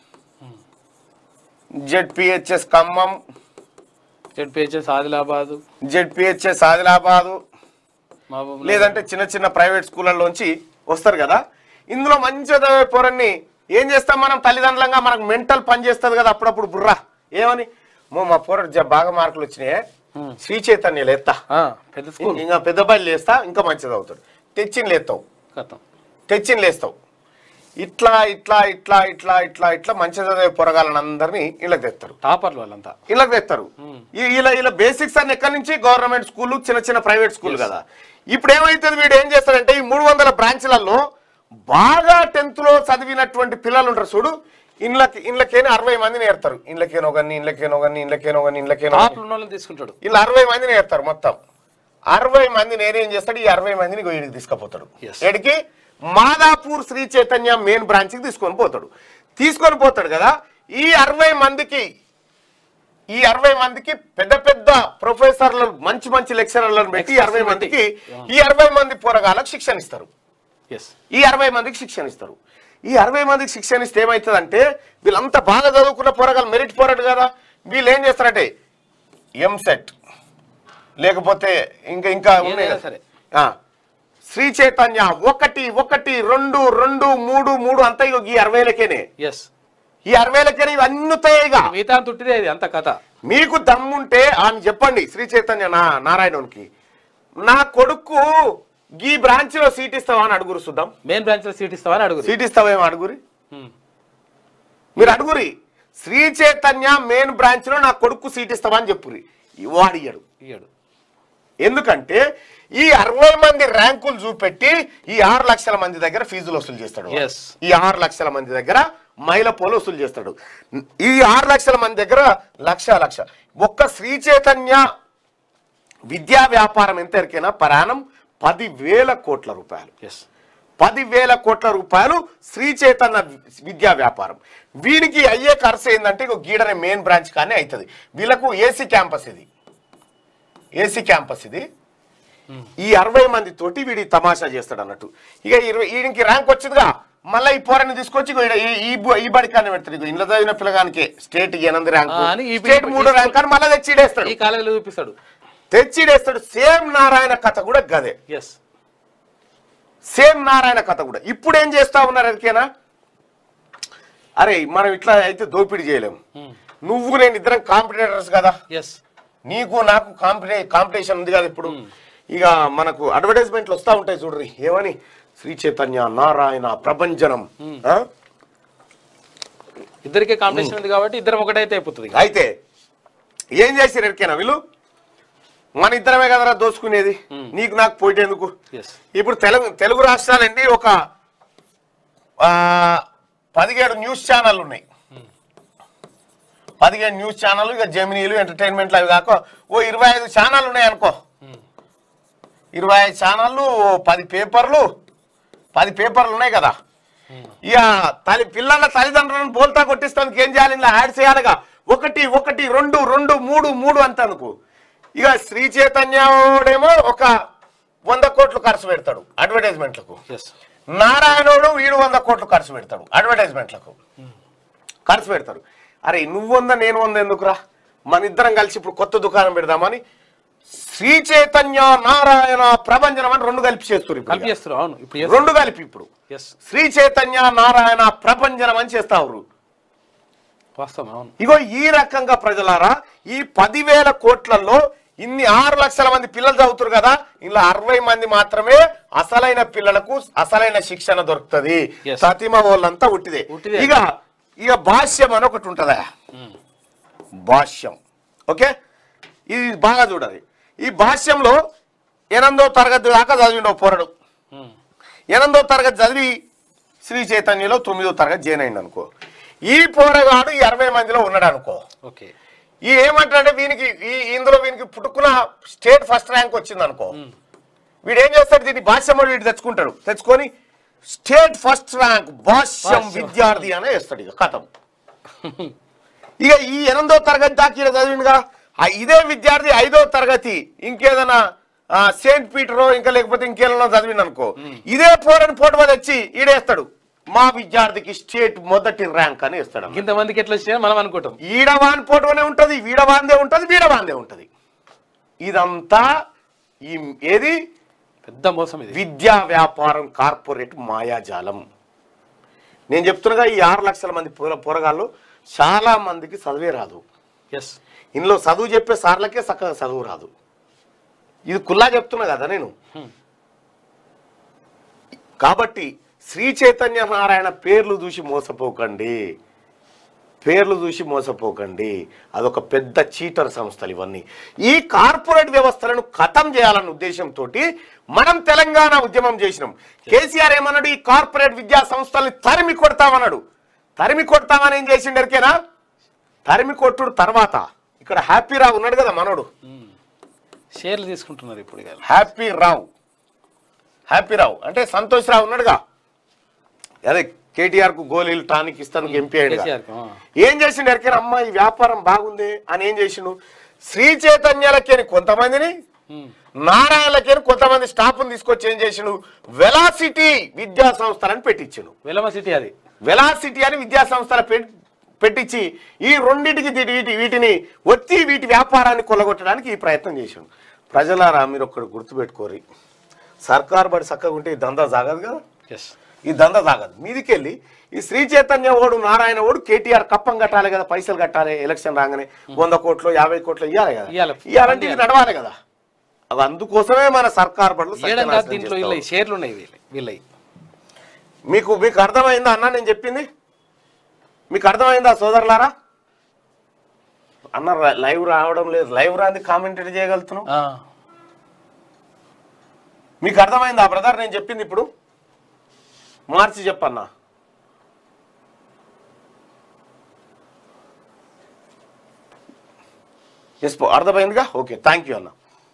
B: ZPHS Khammam,
C: ZPHS Adilabad,
B: ZPHS Adilabad, లేదంటే చిన్న చిన్న ప్రైవేట్ స్కూళ్ళలోంచి వస్తారు కదా. ఇందులో మంచి చదివే పోరన్ని ఏం చేస్తాం మనం తల్లిదండ్రులంగా, మనకు మెంటల్ పని చేస్తుంది కదా అప్పుడప్పుడు బుర్రా. ఏమని, మా పోరడు బాగా మార్కులు వచ్చినాయి, శ్రీ చైతన్యలు ఎత్తా, ఇంకా పెద్ద బయలు లేస్తా, ఇంకా మంచిది అవుతాడు. తెచ్చిన లేస్తావు. ఇట్లా ఇట్లా ఇట్లా ఇట్లా ఇట్లా ఇట్లా మంచి చదివే పొరగాలని అందరినీ ఇళ్ళకి తెస్తారు.
C: టాపర్లు వాళ్ళంతా
B: ఇళ్ళకి తెస్తారు. ఇలా బేసిక్స్ అన్ని ఎక్కడి నుంచి గవర్నమెంట్ స్కూల్, చిన్న చిన్న ప్రైవేట్ స్కూల్ కదా. ఇప్పుడు ఏమైతుంది, వీడు ఏం చేస్తాడంటే ఈ 300 బ్రాంచ్లలో బాగా 10th లో చదివినటువంటి పిల్లలు ఉంటారు చూడు, ఇళ్ళకేనో 60 మందిని ఏర్తారు. ఇళ్ళకేనో
C: తీసుకుంటాడు.
B: ఇలా 60 మందిని ఏర్తారు. మొత్తం 60 మంది నేనేం చేస్తాడు, ఈ 60 మందిని వీడికి తీసుకుపోతాడు. ఎడికి మాదాపూర్ శ్రీ చైతన్య మెయిన్ బ్రాంచ్కి తీసుకొని పోతాడు కదా. ఈ 60 మందికి పెద్ద పెద్ద ప్రొఫెసర్లు, మంచి లెక్చరర్లను పెట్టి ఈ 60 మంది పోరగాళ్ళకి శిక్షణ ఇస్తారు. ఈ 60 మందికి శిక్షణ ఇస్తారు. ఈ 60 మందికి శిక్షణ ఇస్తే ఏమవుతుందంటే వీళ్ళంతా బాగా చదువుకున్న పోరగాళ్ళు, మెరిట్ పోరాడు కదా, వీళ్ళు ఏం చేస్తారంటే ఎంసెట్ లేకపోతే ఇంకా ఉన్నాయి సరే శ్రీ చైతన్య 1 1 2 2 3 3 అంతా ఈ 60,000కేనే. ఈ 60,000కేనే ఇవన్నీ తుట్టిదే అంత కథ. మీకు దమ్ముంటే అని చెప్పండి శ్రీ చైతన్య నారాయణకి, నా కొడుకు ఈ బ్రాంచ్ లో సీట్ ఇస్తావా అని అడుగురు. చూద్దాం.
C: మెయిన్ బ్రాంచ్ లో సీట్ ఇస్తావా అని అడుగురు.
B: సీట్ ఇస్తావేమో అడుగురి, మీరు అడుగురి. శ్రీ చైతన్య మెయిన్ బ్రాంచ్ లో నా కొడుకు సీట్ ఇస్తావా అని చెప్పురి. వాడు ఇయ్యడు. ఎందుకంటే ఈ 60 మంది ర్యాంకులు చూపెట్టి ఈ 6 లక్షల మంది దగ్గర ఫీజులు వసూలు చేస్తాడు. ఈ 6 లక్షల మంది దగ్గర మైల పోలు వసూలు చేస్తాడు. ఈ 6 లక్షల మంది దగ్గర లక్ష ఒక్క శ్రీ చైతన్య విద్యా వ్యాపారం ఎంత ఎరికైనా పరాణం 10,000 కోట్ల రూపాయలు. 10,000 కోట్ల రూపాయలు శ్రీ చైతన్య విద్యా వ్యాపారం. వీరికి అయ్యే ఖర్చు ఏంటంటే గీడనే మెయిన్ బ్రాంచ్ కానీ అవుతుంది. వీళ్ళకు ఏసీ క్యాంపస్ ఇది. ఈ 60 మంది తోటి వీడి తమాషా చేస్తాడు అన్నట్టు. ఇక వీడికి ర్యాంక్ వచ్చిందిగా, మళ్ళీ ఈ పోరాన్ని తీసుకొచ్చి ఈ బడికాన్ని పెడతాడు. ఇంట్లో చదివిన పిల్లగానికి స్టేట్ 8 ర్యాంకు, స్టేట్ 3 ర్యాంక్ అని మళ్ళీ తెచ్చిడేస్తాడు. సేమ్ నారాయణ కథ కూడా గదే. సేమ్ నారాయణ కథ కూడా. ఇప్పుడు ఏం చేస్తా ఉన్నారు ఎరికేనా, అరే మనం ఇట్లా అయితే దోపిడీ చేయలేము, నువ్వు నేను ఇద్దరం కాంపిటేటర్స్ కదా, నీకు నాకు కాంపిటీషన్ ఉంది కదా. ఇప్పుడు ఇక మనకు అడ్వర్టైజ్మెంట్లు వస్తూ ఉంటాయి చూడ్రి, ఏమని శ్రీ చైతన్య నారాయణ ప్రభంజనం,
C: ఇద్దరికే కాంపిటీషన్ ఉంది కాబట్టి ఇద్దరం ఒకటైతే అయిపోతుంది.
B: అయితే ఏం చేశారు ఎరికేనా వీళ్ళు, మన ఇద్దరమే కదరా దోచుకునేది, నీకు నాకు పోయేందుకు. ఇప్పుడు తెలుగు రాష్ట్రాలండి ఒక 17 న్యూస్ ఛానల్ ఉన్నాయి. 17 న్యూస్ ఛానల్, ఇక జెమినీలు, ఎంటర్టైన్మెంట్లు అవి కాక 25 ఛానల్ ఉన్నాయి అనుకో. 25 ఛానళ్ళు, 10 పేపర్లు ఉన్నాయి కదా. ఇక పిల్లల తల్లిదండ్రులను బోల్తా కొట్టిస్తానికి ఏం చేయాలి, ఇలా యాడ్ చేయాలిగా. 1 1 2 2 3 3 అంత అనుకో. ఇక శ్రీ చైతన్యడేమో ఒక 100 కోట్లు ఖర్చు పెడతాడు అడ్వర్టైజ్మెంట్లకు. నారాయణుడు వీడు 100 కోట్లు ఖర్చు పెడతాడు అడ్వర్టైజ్మెంట్లకు. ఖర్చు పెడతాడు. అరే నువ్వు 100 నేను 100 ఎందుకురా, మన ఇద్దరం కలిసి ఇప్పుడు కొత్త దుకాణం పెడదామని
A: శ్రీ చైతన్య నారాయణ ప్రభంజనం అని రెండు కలిపి చేస్తారు
C: కలిపి చేస్తారు. అవును, ఇప్పుడు
A: రెండు కలిపి ఇప్పుడు శ్రీ చైతన్య నారాయణ ప్రభంజనం అని చేస్తారు.
C: వాస్తవం. అవును.
A: ఇగో ఈ రకంగా ప్రజలారా ఈ 10,000 కోట్లలో ఇన్ని 6 లక్షల మంది పిల్లలు చదువుతారు కదా, ఇలా 60 మంది మాత్రమే అసలైన పిల్లలకు అసలైన శిక్షణ దొరుకుతుంది. సతిమ వాళ్ళంతా ఉట్టిదే. ఇక భాష్యం అని ఒకటి ఉంటుందా, భాష్యం. ఓకే, ఇది బాగా చూడాలి. ఈ భాష్యంలో 8వ తరగతి దాకా చదివిండవు పోరడు. 8వ తరగతి చదివి శ్రీ చైతన్యలో 9వ తరగతి జాయిన్ అయింది అనుకో. ఈ పోరగాడు ఈ 60 మందిలో ఉన్నాడు అనుకో.
C: ఓకే,
A: ఈ ఏమంటాడంటే వీనికి ఇందులో వీనికి పుట్టుకున్న స్టేట్ ఫస్ట్ ర్యాంక్ వచ్చింది అనుకో. వీడు ఏం చేస్తాడు, దీన్ని భాష్యం వీడు తెచ్చుకొని స్టేట్ ఫస్ట్ ర్యాంక్ భాష్యం విద్యార్థి అనే వేస్తాడు. ఇక కథం. ఇక ఈ 8వ తరగతి దాకా ఈడ చదివిండుగా, ఇదే విద్యార్థి 5వ తరగతి ఇంకేదైనా సెయింట్ పీటరో ఇంకా లేకపోతే ఇంకేదైనా చదివిండు అనుకో, ఇదే పోరని పోటీ తెచ్చి ఈడేస్తాడు, మా విద్యార్థికి స్టేట్ మొదటి ర్యాంక్ అని ఇస్తాడు.
C: ఇంతమందికి ఎట్లా వచ్చినా మనం అనుకుంటాం
A: ఈడవాన్ పోటోనే ఉంటది, వీడవాందే ఉంటది, వీడవాందే ఉంటది. ఇదంతా ఏది
C: పెద్ద మోసం. ఇది
A: విద్యా వ్యాపారం, కార్పొరేట్ మాయాజాలం. నేను చెప్తున్నగా ఈ 6 లక్షల మంది పోరగాళ్ళు చాలా మందికి చదివే రాదు. ఇందులో చదువు చెప్పే సార్లకే చక్కగా చదువు రాదు. ఇది కుల్లా చెప్తున్నా కదా నేను. కాబట్టి శ్రీ చైతన్య నారాయణ పేర్లు చూసి మోసపోకండి, పేర్లు చూసి మోసపోకండి. అదొక పెద్ద చీటర్ సంస్థలు ఇవన్నీ. ఈ కార్పొరేట్ వ్యవస్థలను ఖతం చేయాలన్న ఉద్దేశంతో మనం తెలంగాణ ఉద్యమం చేసినాం. కేసీఆర్ ఏమన్నాడు, ఈ కార్పొరేట్ విద్యా సంస్థల్ని తరిమి కొడతామన్నాడు. తరిమి కొడతామని ఏం చేసిండరికేనా, తరిమి కొట్టుడు తర్వాత ఇక్కడ హ్యాపీ రావు ఉన్నాడు కదా మనోడు,
C: షేర్లు తీసుకుంటున్నారు ఇప్పుడు.
A: హ్యాపీ రావు అంటే సంతోష్ రావు ఉన్నాడుగా, అదే కేటీఆర్ కు గోళీలు టానిక్ ఇస్తాను ఎంపీ అయ్యాడు. ఏం చేసిండు ఎరికైనా, అమ్మ ఈ వ్యాపారం బాగుంది అని ఏం చేసిండు, శ్రీ చైతన్యాలకేని కొంతమందిని, నారాయణలకేని కొంతమంది స్టాఫ్ని తీసుకొచ్చి ఏం చేసిండు, వెలాసిటీ విద్యా సంస్థలని పెట్టించిండు. వెలాసిటీ అని విద్యా సంస్థల పెట్టించి ఈ రెండింటికి వీటిని ఒత్తి వీటి వ్యాపారాన్ని కొల్లగొట్టడానికి ఈ ప్రయత్నం చేసిండు. ప్రజలారా మీరు ఒక్కడు గుర్తుపెట్టుకోరి, సర్కారు బడి చక్కగా ఉంటే ఈ దందా సాగదు కదా, ఈ దందా సాగదు. మీదికెళ్ళి ఈ శ్రీ చైతన్య ఓడు నారాయణ ఓడు కేటీఆర్ కప్పం కట్టాలి కదా, పైసలు కట్టాలి, ఎలక్షన్ రాగానే 100 కోట్లు 50 కోట్లు ఇవ్వాలి కదా, ఇవ్వాలంటే ఇది నడవాలి కదా. అవి అందుకోసమే మన సర్కారు బడులు. మీకు అర్థమైందా అన్న నేను చెప్పింది? మీకు అర్థమైందా సోదరులారా? అన్న లైవ్ రావడం లేదు, లైవ్ రాంది కామెంటరీ చేయగలుగుతున్నాం. మీకు అర్థమైందా బ్రదర్ నేను చెప్పింది? ఇప్పుడు మార్చి చెప్పన్నా. ఎస్ అర్థమైందిగా, ఓకే థ్యాంక్ యూ అన్న.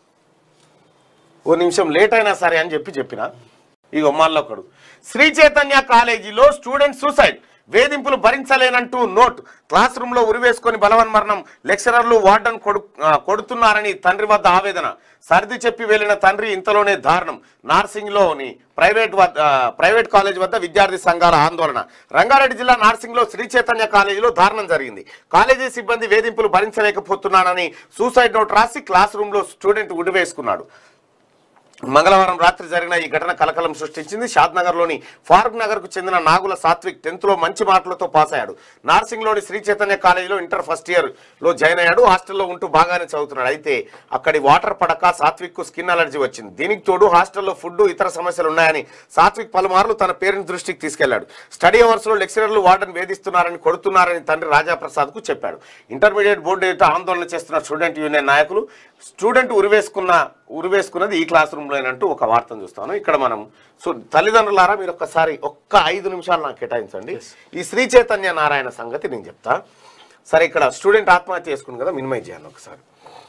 A: ఓ నిమిషం లేట్ అయినా సరే అని చెప్పిన. ఇగో మళ్ళొకడు, శ్రీ చైతన్య కాలేజీలో స్టూడెంట్ సూసైడ్, వేధింపులు భరించలేనంటూ నోట్, క్లాస్ రూమ్ లో ఉరివేసుకొని బలవన్మరణం, లెక్చరర్లు వార్డన్ కొడుతున్నారని తండ్రి వద్ద ఆవేదన, సర్ది చెప్పి వెళ్లిన తండ్రి ఇంతలోనే దారుణం, నార్సింగ్ లోని ప్రైవేట్ కాలేజ్ వద్ద విద్యార్థి సంఘాల ఆందోళన. రంగారెడ్డి జిల్లా నార్సింగ్ లో శ్రీ చైతన్య కాలేజీలో దారుణం జరిగింది. కాలేజీ సిబ్బంది వేధింపులు భరించలేకపోతున్నానని సూసైడ్ నోట్ రాసి క్లాస్ రూమ్ లో స్టూడెంట్ ఉరివేసుకున్నాడు. మంగళవారం రాత్రి జరిగిన ఈ ఘటన కలకలం సృష్టించింది. షాద్నగర్ లోని ఫారూక్ నగర్ కు చెందిన నాగుల సాత్విక్ 10th లో మంచి మార్కులతో పాస్ అయ్యాడు. నార్సింగ్ లోని శ్రీ చైతన్య కాలేజీలో ఇంటర్ ఫస్ట్ ఇయర్ లో జాయిన్ అయ్యాడు. హాస్టల్లో ఉంటూ బాగానే చదువుతున్నాడు. అయితే అక్కడి వాటర్ పడక సాత్విక్ కు స్కిన్ అలర్జీ వచ్చింది. దీనికి తోడు హాస్టల్లో ఫుడ్ ఇతర సమస్యలు ఉన్నాయని సాత్విక్ పలుమార్లు తన పేరెంట్స్ దృష్టికి తీసుకెళ్లాడు. స్టడీ అవర్స్ లో లెక్చరర్లు వార్డెన్ వేధిస్తున్నారని, కొడుతున్నారని తండ్రి రాజాప్రసాద్ కు చెప్పాడు. ఇంటర్మీడియట్ బోర్డు ఎదుట ఆందోళన చేస్తున్న స్టూడెంట్ యూనియన్ నాయకులు, స్టూడెంట్ ఉరివేసుకున్నది ఈ క్లాస్ రూమ్ లోనంటూ ఒక వార్తను చూస్తాను. ఇక్కడ మనం తల్లిదండ్రులారా మీరు ఒక్క 5 నిమిషాలు నాకు కేటాయించండి. ఈ శ్రీ చైతన్య నారాయణ సంగతి నేను చెప్తా. సరే, ఇక్కడ స్టూడెంట్ ఆత్మహత్య చేసుకుంది కదా, మినిమైజ్ చేయాలి ఒకసారి.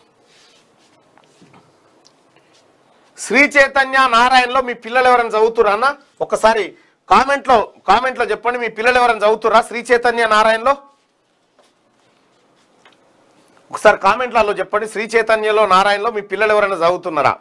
A: శ్రీ చైతన్య నారాయణలో మీ పిల్లలు ఎవరైనా చదువుతురా అన్న? ఒకసారి కామెంట్లో చెప్పండి, మీ పిల్లలు ఎవరైనా చదువుతురా శ్రీ చైతన్య నారాయణలో? ఒకసారి కామెంట్లలో చెప్పండి, శ్రీ చైతన్యలో నారాయణలో మీ పిల్లలు ఎవరైనా చదువుతున్నారా?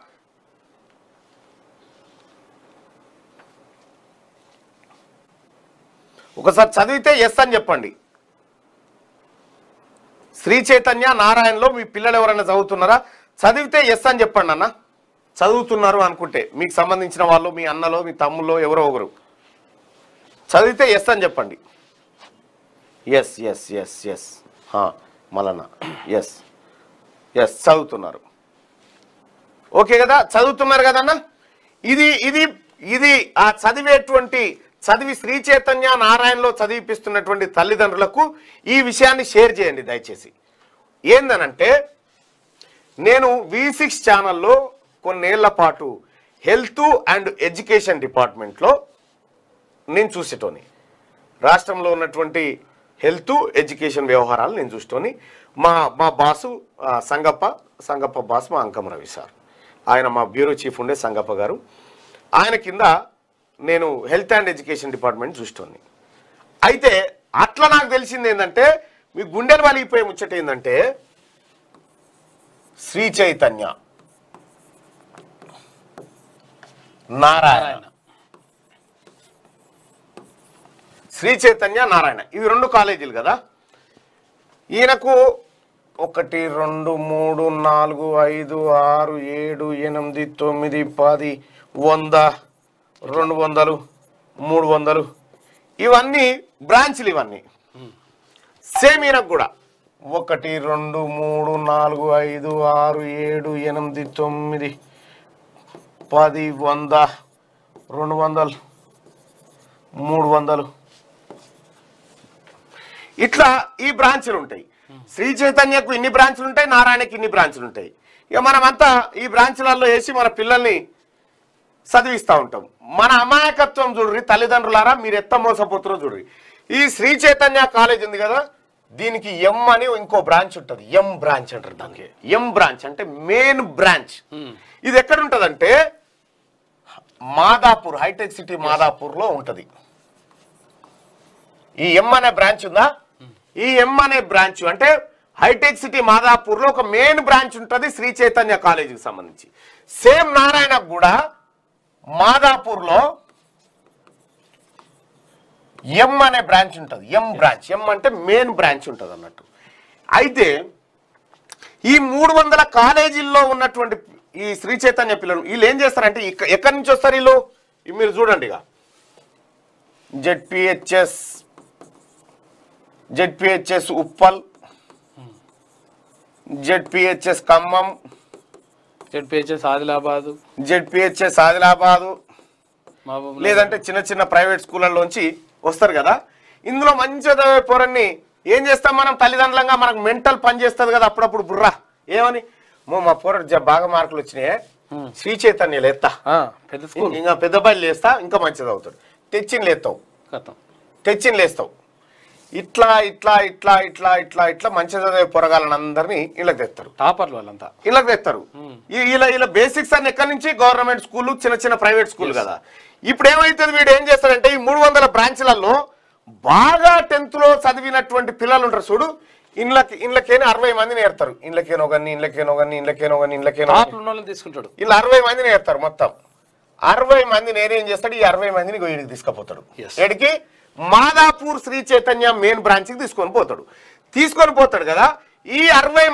A: ఒకసారి చదివితే ఎస్ అని చెప్పండి. శ్రీ చైతన్య నారాయణలో మీ పిల్లలు ఎవరైనా చదువుతున్నారా?
B: చదివితే ఎస్ అని చెప్పండి అన్న. చదువుతున్నారు అనుకుంటే మీకు సంబంధించిన వాళ్ళు, మీ అన్నలో మీ తమ్ముల్లో ఎవరో ఒకరు చదివితే ఎస్ అని చెప్పండి. ఎస్ ఎస్ ఎస్ ఎస్ మళ్ళా ఎస్ ఎస్ చదువుతున్నారు. ఓకే కదా, చదువుతున్నారు కదన్నా. ఇది ఇది ఇది ఆ చదివి శ్రీ చైతన్య నారాయణలో చదివిపిస్తున్నటువంటి తల్లిదండ్రులకు ఈ విషయాన్ని షేర్ చేయండి దయచేసి. ఏందనంటే, నేను V6 ఛానల్లో కొన్నేళ్ల పాటు హెల్త్ అండ్ ఎడ్యుకేషన్ డిపార్ట్మెంట్లో నేను చూసేటోని, రాష్ట్రంలో ఉన్నటువంటి హెల్త్ ఎడ్యుకేషన్ వ్యవహారాలు నేను చూసేటోని. మా బాసు సంగప్ప బాస్ మా అంకం రవి సార్, ఆయన మా బ్యూరో చీఫ్ ఉండే సంగప్ప గారు, ఆయన కింద నేను హెల్త్ అండ్ ఎడ్యుకేషన్ డిపార్ట్మెంట్ చూసేటోని. అయితే అట్లా నాకు తెలిసింది ఏంటంటే, మీ గుండెలు వలిగిపోయే ముచ్చట ఏంటంటే, శ్రీ చైతన్య నారాయణ, శ్రీ చైతన్య నారాయణ ఇవి 2 కాలేజీలు కదా. ఈయనకు 1 2 3 4 5 6 7 8 9 10 100 200 300 ఇవన్నీ బ్రాంచ్లు. ఇవన్నీ సేమ్ ఈయనకు కూడా 1 2 3 4 5 6 7 8 9 10 100 200 300 ఇట్లా ఈ బ్రాంచ్లు ఉంటాయి. శ్రీ చైతన్యకు ఇన్ని బ్రాంచ్లు ఉంటాయి, నారాయణకి ఇన్ని బ్రాంచ్లు ఉంటాయి. ఇక మనమంతా ఈ బ్రాంచ్లలో వేసి మన పిల్లల్ని చదివిస్తూ ఉంటాం. మన అమాయకత్వం చూడ్రి తల్లిదండ్రులారా, మీరు ఎత్త మోసపోతారో చూడ్రి. ఈ శ్రీ చైతన్య కాలేజ్ ఉంది కదా, దీనికి ఎం అని ఇంకో బ్రాంచ్ ఉంటుంది. ఎం బ్రాంచ్ అంటారు దానికి. ఎం బ్రాంచ్ అంటే మెయిన్ బ్రాంచ్. ఇది ఎక్కడ ఉంటుందంటే మాదాపూర్, హైటెక్ సిటీ మాదాపూర్లో ఉంటుంది. ఈ ఎం అనే బ్రాంచ్ ఉందా, ఈ ఎం అనే బ్రాంచ్ అంటే హైటెక్ సిటీ మాదాపూర్లో ఒక మెయిన్ బ్రాంచ్ ఉంటుంది శ్రీ చైతన్య కాలేజీకి సంబంధించి. సేమ్ నారాయణకు కూడా మాదాపూర్లో ఎం అనే బ్రాంచ్ ఉంటుంది. ఎం బ్రాంచ్, ఎం అంటే మెయిన్ బ్రాంచ్ ఉంటుంది అన్నట్టు. అయితే ఈ 300 కాలేజీల్లో ఉన్నటువంటి ఈ శ్రీ చైతన్య పిల్లలు వీళ్ళు ఏం చేస్తారంటే, ఎక్కడి నుంచి వస్తారు వీళ్ళు, మీరు చూడండి. ఇక ZPHS Uppal, ZPHS Khammam,
C: ZPHS Adilabad,
B: లేదంటే చిన్న ప్రైవేట్ స్కూళ్ళలోంచి వస్తారు కదా. ఇందులో మంచి చదివే పోరన్ని ఏం చేస్తాం మనం తల్లిదండ్రులంగా, మనకు మెంటల్ పని చేస్తుంది కదా అప్పుడప్పుడు బుర్రా. ఏమని, మా పోరడు బాగా మార్కులు వచ్చినాయి, శ్రీ చైతన్యలు ఎత్తా, ఇంకా పెద్ద బయలు లేస్తా, ఇంకా మంచిది అవుతాడు, తెచ్చిన లేస్తావు. ఇట్లా ఇట్లా ఇట్లా ఇట్లా ఇట్లా ఇట్లా మంచి చదివే పొరగాలని అందరినీ ఇళ్ళకి తెస్తారు.
C: టాపర్లు వాళ్ళంతా
B: ఇళ్ళకి తెస్తారు. ఇలా బేసిక్స్ అన్ని ఎక్కడి నుంచి, గవర్నమెంట్ స్కూల్, చిన్న ప్రైవేట్ స్కూల్ కదా. ఇప్పుడు ఏమైతుంది, వీడు ఏం చేస్తాడంటే ఈ 300 బ్రాంచ్లలో బాగా 10th లో చదివినటువంటి పిల్లలు ఉంటారు చూడు, ఇళ్ళకేనో 60 మందిని ఏర్తారు. ఇళ్ళకేనో
C: తీసుకుంటాడు.
B: ఇలా 60 మందిని ఏర్తారు. మొత్తం 60 మంది నేనేం చేస్తాడు, ఈ 60 మందిని వీడికి తీసుకుపోతాడు. ఎడికి, మాదాపూర్ శ్రీ చైతన్య మెయిన్ బ్రాంచ్కి తీసుకొని పోతాడు కదా. ఈ 60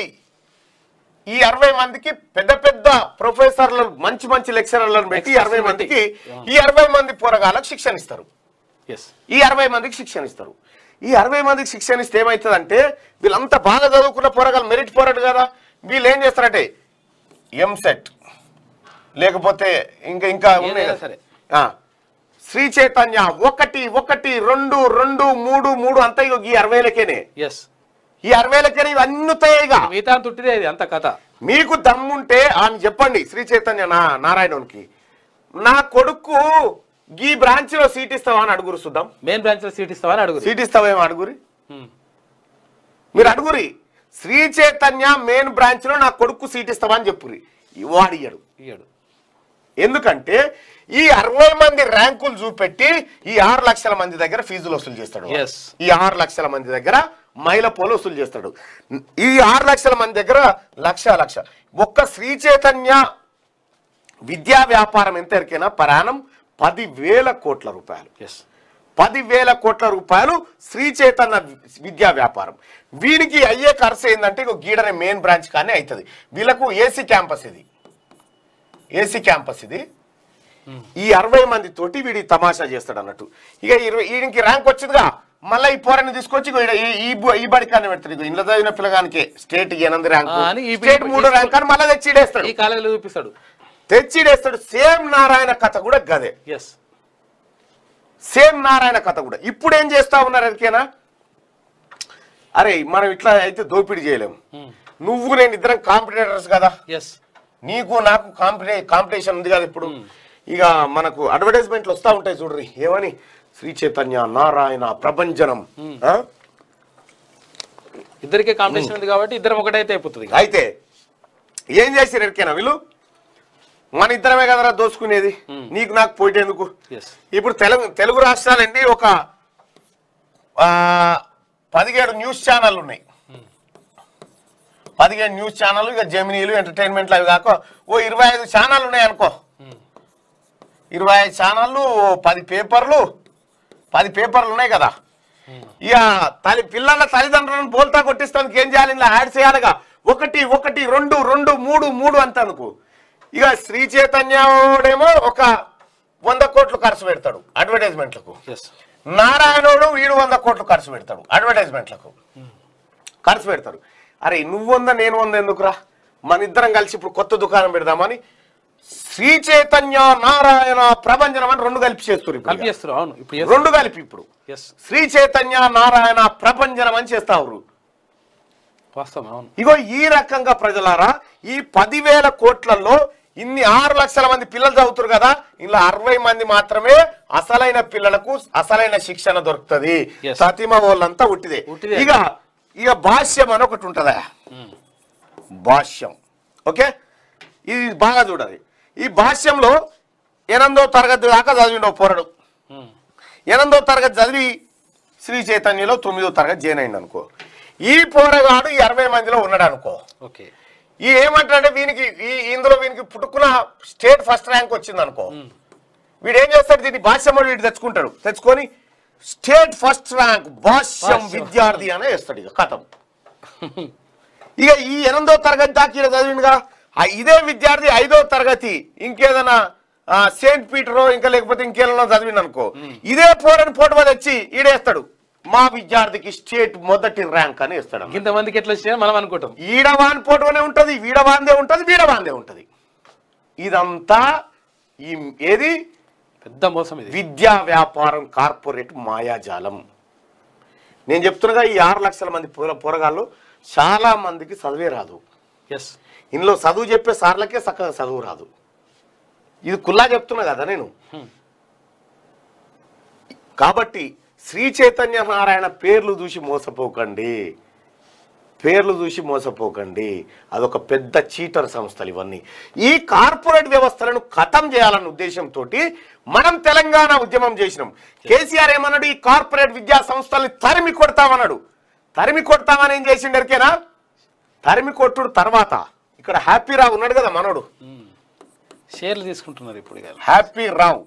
B: మందికి పెద్ద ప్రొఫెసర్లు, మంచి లెక్చరర్లను పెట్టి ఈ 60 మంది పోరగాళ్ళకు శిక్షణ ఇస్తారు. ఈ 60 మందికి శిక్షణ ఇస్తారు. ఈ 60 మందికి శిక్షణ ఇస్తే ఏమవుతుందంటే, వీళ్ళంతా బాగా చదువుకున్న పోరగాళ్ళు, మెరిట్ పోరాడు కదా, వీళ్ళు ఏం చేస్తారంటే ఎంసెట్ లేకపోతే ఇంకా ఉన్నాయి సరే, శ్రీ చైతన్య 1 1 2 2 3 3 అంతా ఈ 60,000కేనే. ఈ 60,000కేనే ఇవన్నీ తుట్టిదే అంత కథ. మీకు దమ్ముంటే అని చెప్పండి శ్రీ చైతన్య నారాయణకి, నా కొడుకు ఈ బ్రాంచ్ లో సీట్ ఇస్తావా అని అడుగురు. చూద్దాం,
C: మెయిన్ బ్రాంచ్ లో సీట్
B: ఇస్తావేమో అడుగురి, మీరు అడుగురి. శ్రీ చైతన్య మెయిన్ బ్రాంచ్ లో నా కొడుకు సీట్ ఇస్తావా అని చెప్పురి. వాడు ఇయ్యడు. ఎందుకంటే ఈ 60 మంది ర్యాంకులు చూపెట్టి ఈ 6 లక్షల మంది దగ్గర ఫీజులు వసూలు చేస్తాడు. ఈ 6 లక్షల మంది దగ్గర మైల పోలు వసూలు చేస్తాడు. ఈ 6 లక్షల మంది దగ్గర లక్ష ఒక్క శ్రీ చైతన్య విద్యా వ్యాపారం ఎంత ఎరికైనా పరాణం 10,000 కోట్ల రూపాయలు. 10,000 కోట్ల రూపాయలు శ్రీ చైతన్య విద్యా వ్యాపారం. వీరికి అయ్యే ఖర్చు ఏంటంటే ఇక గీడనే మెయిన్ బ్రాంచ్ కానీ అవుతుంది. వీళ్ళకు ఏసీ క్యాంపస్ ఇది ఈ 60 మంది తోటి వీడి తమాషా చేస్తాడు అన్నట్టు. ఇక 20 వీడికి ర్యాంక్ వచ్చిందిగా మళ్ళీ ఈ పోరాన్ని తీసుకొచ్చి ఈ బడికాన్ని పెడతాడు. ఇంట్లో చదివిన పిల్లగానికి స్టేట్ 8 ర్యాంక్, స్టేట్ 3 ర్యాంక్ అని మళ్ళీ తెచ్చిడేస్తాడు.
C: ఈ కాలేజీలో చూపిస్తాడు,
B: తెచ్చిడేస్తాడు. సేమ్ నారాయణ కథ కూడా గదే. సేమ్ నారాయణ కథ కూడా. ఇప్పుడు ఏం చేస్తా ఉన్నారు ఎరికేనా? అరే మనం ఇట్లా అయితే దోపిడీ చేయలేము. నువ్వు నేను ఇద్దరం కాంపిటేటర్స్ కదా, నీకు నాకు కాంపిటీషన్ ఉంది కదా. ఇప్పుడు ఇక మనకు అడ్వర్టైజ్మెంట్లు వస్తూ ఉంటాయి చూడ్రి, ఏమని శ్రీ చైతన్య నారాయణ ప్రభంజనం.
C: ఇద్దరికే కాంపిటీషన్ ఉంది కాబట్టి ఇద్దరం ఒకటైతే అయిపోతుంది.
B: అయితే ఏం చేసారు ఎరికేనా వీళ్ళు? మన ఇద్దరమే కదరా దోసుకునేది, నీకు నాకు పోయేందుకు. ఇప్పుడు తెలుగు రాష్ట్రాలండి ఒక 17 న్యూస్ ఛానల్ ఉన్నాయి. 17 న్యూస్ ఛానల్, ఇక జెమినీలు ఎంటర్టైన్మెంట్లు అవి కాక 25 ఛానల్ ఉన్నాయి అనుకో. 25 ఛానళ్ళు, 10 పేపర్లు ఉన్నాయి కదా. ఇక పిల్లల తల్లిదండ్రులను బోల్తా కొట్టిస్తానికి ఏం చేయాలి? ఇలా యాడ్ చేయాలిగా. 1 1 2 2 3 3 అంత అనుకో. ఇక శ్రీ చైతన్యడేమో ఒక 100 కోట్లు ఖర్చు పెడతాడు అడ్వర్టైజ్మెంట్లకు. నారాయణోడు వీడు 100 కోట్లు ఖర్చు పెడతాడు అడ్వర్టైజ్మెంట్లకు ఖర్చు పెడతాడు. అరే నువ్వు 100 నేను 100 ఎందుకురా, మన ఇద్దరం కలిసి ఇప్పుడు కొత్త దుకాణం పెడదామని శ్రీ చైతన్య నారాయణ ప్రభంజనం అని 2 కలిపి చేస్తారు. ఇప్పుడు 2 కలిపి ఇప్పుడు శ్రీ చైతన్య నారాయణ ప్రభంజనం అని చేస్తారు. ఇగో ఈ రకంగా ప్రజలారా ఈ 10,000 కోట్లలో ఇన్ని 6 లక్షల మంది పిల్లలు చదువుతారు కదా, ఇలా 60 మంది మాత్రమే అసలైన పిల్లలకు అసలైన శిక్షణ దొరుకుతుంది. సతీమ వాళ్ళంతా ఉట్టిదే. ఇక భాష్యం అని ఒకటి ఉంటుందా, భాష్యం. ఓకే, ఇది బాగా చూడాలి. ఈ భాష్యంలో 8వ తరగతి దాకా చదివిండవు పోరడు. 8వ తరగతి చదివి శ్రీ చైతన్యలో 9వ తరగతి జాయిన్ అయింది అనుకో. ఈ పోరగాడు ఈ 60 మందిలో ఉన్నాడు అనుకో. ఈ ఏమంటాడంటే ఇందులో వీనికి పుట్టుకున్న స్టేట్ ఫస్ట్ ర్యాంక్ వచ్చింది అనుకో. వీడు ఏం చేస్తాడు, దీన్ని భాష్యం వీడు తెచ్చుకొని స్టేట్ ఫస్ట్ ర్యాంక్ భాష్యం విద్యార్థి అనే వేస్తాడు. ఇక కథం. ఇక ఈ 8వ తరగతి దాకా ఈడ చదివిండుగా, ఇదే విద్యార్థి 5వ తరగతి ఇంకేదైనా సెయింట్ పీటరో ఇంకా లేకపోతే ఇంకేదో చదివిండు అనుకో. ఇదే పోరని పోటీ తెచ్చి ఈడేస్తాడు, మా విద్యార్థికి స్టేట్ మొదటి ర్యాంక్ అని ఇస్తాడు.
C: ఇంతమందికి ఎట్లా వచ్చినా మనం అనుకుంటాం.
B: ఈడవాన్ పోటునే ఉంటది, వీడవాందే ఉంటది. ఇదంతా ఏది
C: పెద్ద మోసం. ఇది
B: విద్యా వ్యాపారం, కార్పొరేట్ మాయాజాలం. నేను చెప్తున్నగా ఈ 6 లక్షల మంది పోరగాళ్ళు చాలా మందికి చదివే రాదు. ఇందులో చదువు చెప్పే సార్లకే చక్కగా చదువు రాదు. ఇది కుల్లా చెప్తున్నా కదా నేను. కాబట్టి శ్రీ చైతన్య నారాయణ పేర్లు చూసి మోసపోకండి. అదొక పెద్ద చీటర్ సంస్థలు ఇవన్నీ. ఈ కార్పొరేట్ వ్యవస్థలను ఖతం చేయాలన్న ఉద్దేశంతో మనం తెలంగాణ ఉద్యమం చేసినాం. కేసీఆర్ ఏమన్నాడు, ఈ కార్పొరేట్ విద్యా సంస్థల్ని తరిమి కొడతామని ఏం చేసిండరికేనా? తరిమి కొట్టుడు తర్వాత ఇక్కడ హ్యాపీ రావు ఉన్నాడు కదా మనోడు,
C: షేర్లు తీసుకుంటున్నారు ఇప్పుడు.
B: హ్యాపీ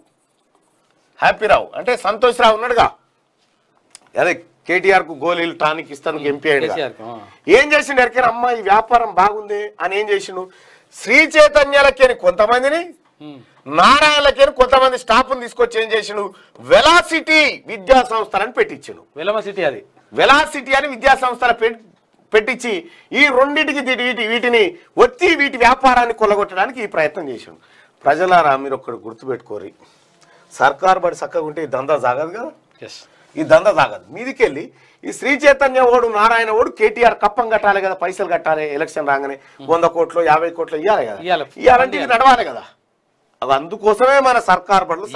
B: రావు అంటే సంతోష్ రావు ఉన్నాడుగా, అదే కేటీఆర్ కు గోళీలు టానిక్ ఇస్తాను ఎంపీ అయ్యాడు. ఏం చేసిండు ఎరికైనా? అమ్మ ఈ వ్యాపారం బాగుంది అని ఏం చేసిండు, శ్రీ చైతన్యాలకేని కొంతమందిని, నారాయణలకేని కొంతమంది స్టాఫ్ని తీసుకొచ్చి ఏం చేసిండు, వెలాసిటీ విద్యా సంస్థలని పెట్టించిండు. వెలాసిటీ అని విద్యా సంస్థలు పెట్టించి ఈ రెండింటికి వీటిని ఒత్తి వీటి వ్యాపారాన్ని కొల్లగొట్టడానికి ఈ ప్రయత్నం చేసిండు. ప్రజలారా మీరు ఒక్కడు గుర్తుపెట్టుకోరి, సర్కారు బడి చక్కగా ఉంటే ఈ దందా సాగదు కదా. ఈ దందా సాగదు. మీదికెళ్ళి ఈ శ్రీ చైతన్య ఓడు నారాయణ ఓడు కేటీఆర్ కప్పం కట్టాలి కదా, పైసలు కట్టాలి, ఎలక్షన్ రాగానే 100 కోట్లు 50 కోట్లు ఇవ్వాలి కదా, ఇవ్వాలంటే ఇది నడవాలి కదా. అవి అందుకోసమే మన సర్కారు బడులు.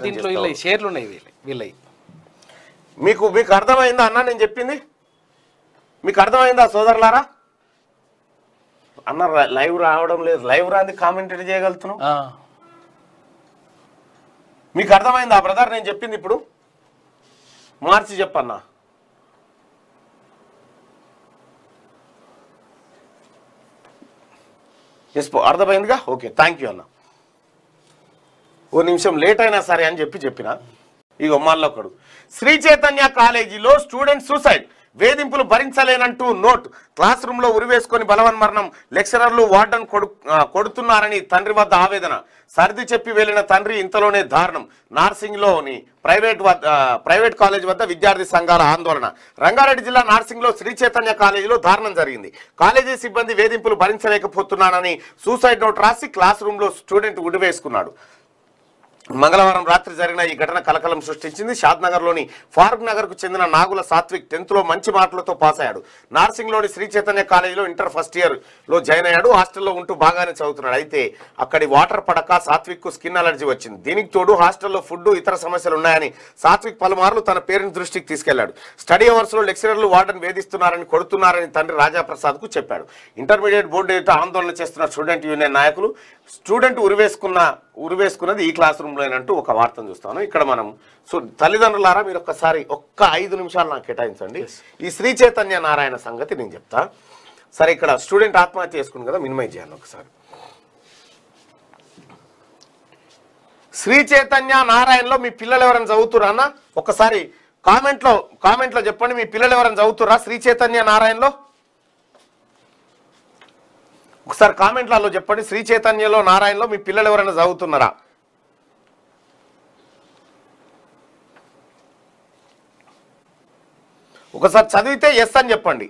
B: మీకు అర్థమైందా అన్న నేను చెప్పింది? మీకు అర్థమైందా సోదరులారా? అన్న లైవ్ రావడం లేదు, లైవ్ రాంది కామెంటరీ చేయగలుగుతున్నాం. మీకు అర్థమైందా బ్రదర్ నేను చెప్పింది? ఇప్పుడు మార్చి చెప్పన్నా. ఎస్ అర్థమైందిగా? ఓకే, థ్యాంక్ యూ అన్న. ఓ నిమిషం లేట్ అయినా సరే అని చెప్పిన ఇగో మళ్ళొకడు శ్రీ చైతన్య కాలేజీలో స్టూడెంట్ సూసైడ్, వేధింపులు భరించలేనంటూ నోట్, క్లాస్ రూమ్ లో ఉరివేసుకొని బలవన్మరణం, లెక్చరర్లు వార్డన్ కొడుతున్నారని తండ్రి వద్ద ఆవేదన, సర్ది చెప్పి వెళ్లిన తండ్రి ఇంతలోనే దారుణం, నార్సింగ్ లోని ప్రైవేట్ కాలేజ్ వద్ద విద్యార్థి సంఘాల ఆందోళన. రంగారెడ్డి జిల్లా నార్సింగ్ లో శ్రీ చైతన్య కాలేజీలో దారుణం జరిగింది. కాలేజీ సిబ్బంది వేధింపులు భరించలేకపోతున్నానని సూసైడ్ నోట్ రాసి క్లాస్ రూమ్ లో స్టూడెంట్ ఉరివేసుకున్నాడు. మంగళవారం రాత్రి జరిగిన ఈ ఘటన కలకలం సృష్టించింది. షాద్నగర్లోని ఫారూక్ నగర్ కు చెందిన నాగుల సాత్విక్ 10th లో మంచి మార్కులతో పాస్ అయ్యాడు. నార్సింగ్లోని శ్రీ చైతన్య కాలేజీలో ఇంటర్ ఫస్ట్ ఇయర్ లో జాయిన్ అయ్యాడు. హాస్టల్లో ఉంటూ బాగానే చదువుతున్నాడు. అయితే అక్కడి వాటర్ పడక సాత్విక్ కు స్కిన్ అలర్జీ వచ్చింది. దీనికి తోడు హాస్టల్లో ఫుడ్ ఇతర సమస్యలు ఉన్నాయని సాత్విక్ పలుమార్లు తన పేరెంట్స్ దృష్టికి తీసుకెళ్లాడు. స్టడీ అవర్స్ లో లెక్చరర్లు వార్డెన్ వేధిస్తున్నారని, కొడుతున్నారని తండ్రి రాజాప్రసాద్ కు చెప్పాడు. ఇంటర్మీడియట్ బోర్డు ఎదుట ఆందోళన చేస్తున్న స్టూడెంట్ యూనియన్ నాయకులు స్టూడెంట్ ఉరివేసుకున్నది ఈ క్లాస్ రూమ్ లోనంటూ ఒక వార్తను చూస్తాను. ఇక్కడ మనం తల్లిదండ్రులారా మీరు ఒక్కసారి 5 నిమిషాలు నాకు కేటాయించండి. ఈ శ్రీ చైతన్య నారాయణ సంగతి నేను చెప్తా. సరే, ఇక్కడ స్టూడెంట్ ఆత్మహత్య చేసుకుంది కదా, మినిమైజ్ చేయాలి ఒకసారి. శ్రీ చైతన్య నారాయణలో మీ పిల్లలు ఎవరైనా చదువుతురా అన్న? ఒకసారి కామెంట్లో చెప్పండి, మీ పిల్లలు ఎవరైనా చదువుతురా శ్రీ చైతన్య నారాయణలో? ఒకసారి కామెంట్లలో చెప్పండి, శ్రీ చైతన్యలో నారాయణలో మీ పిల్లలు ఎవరైనా చదువుతున్నారా? ఒకసారి చదివితే ఎస్ అని చెప్పండి.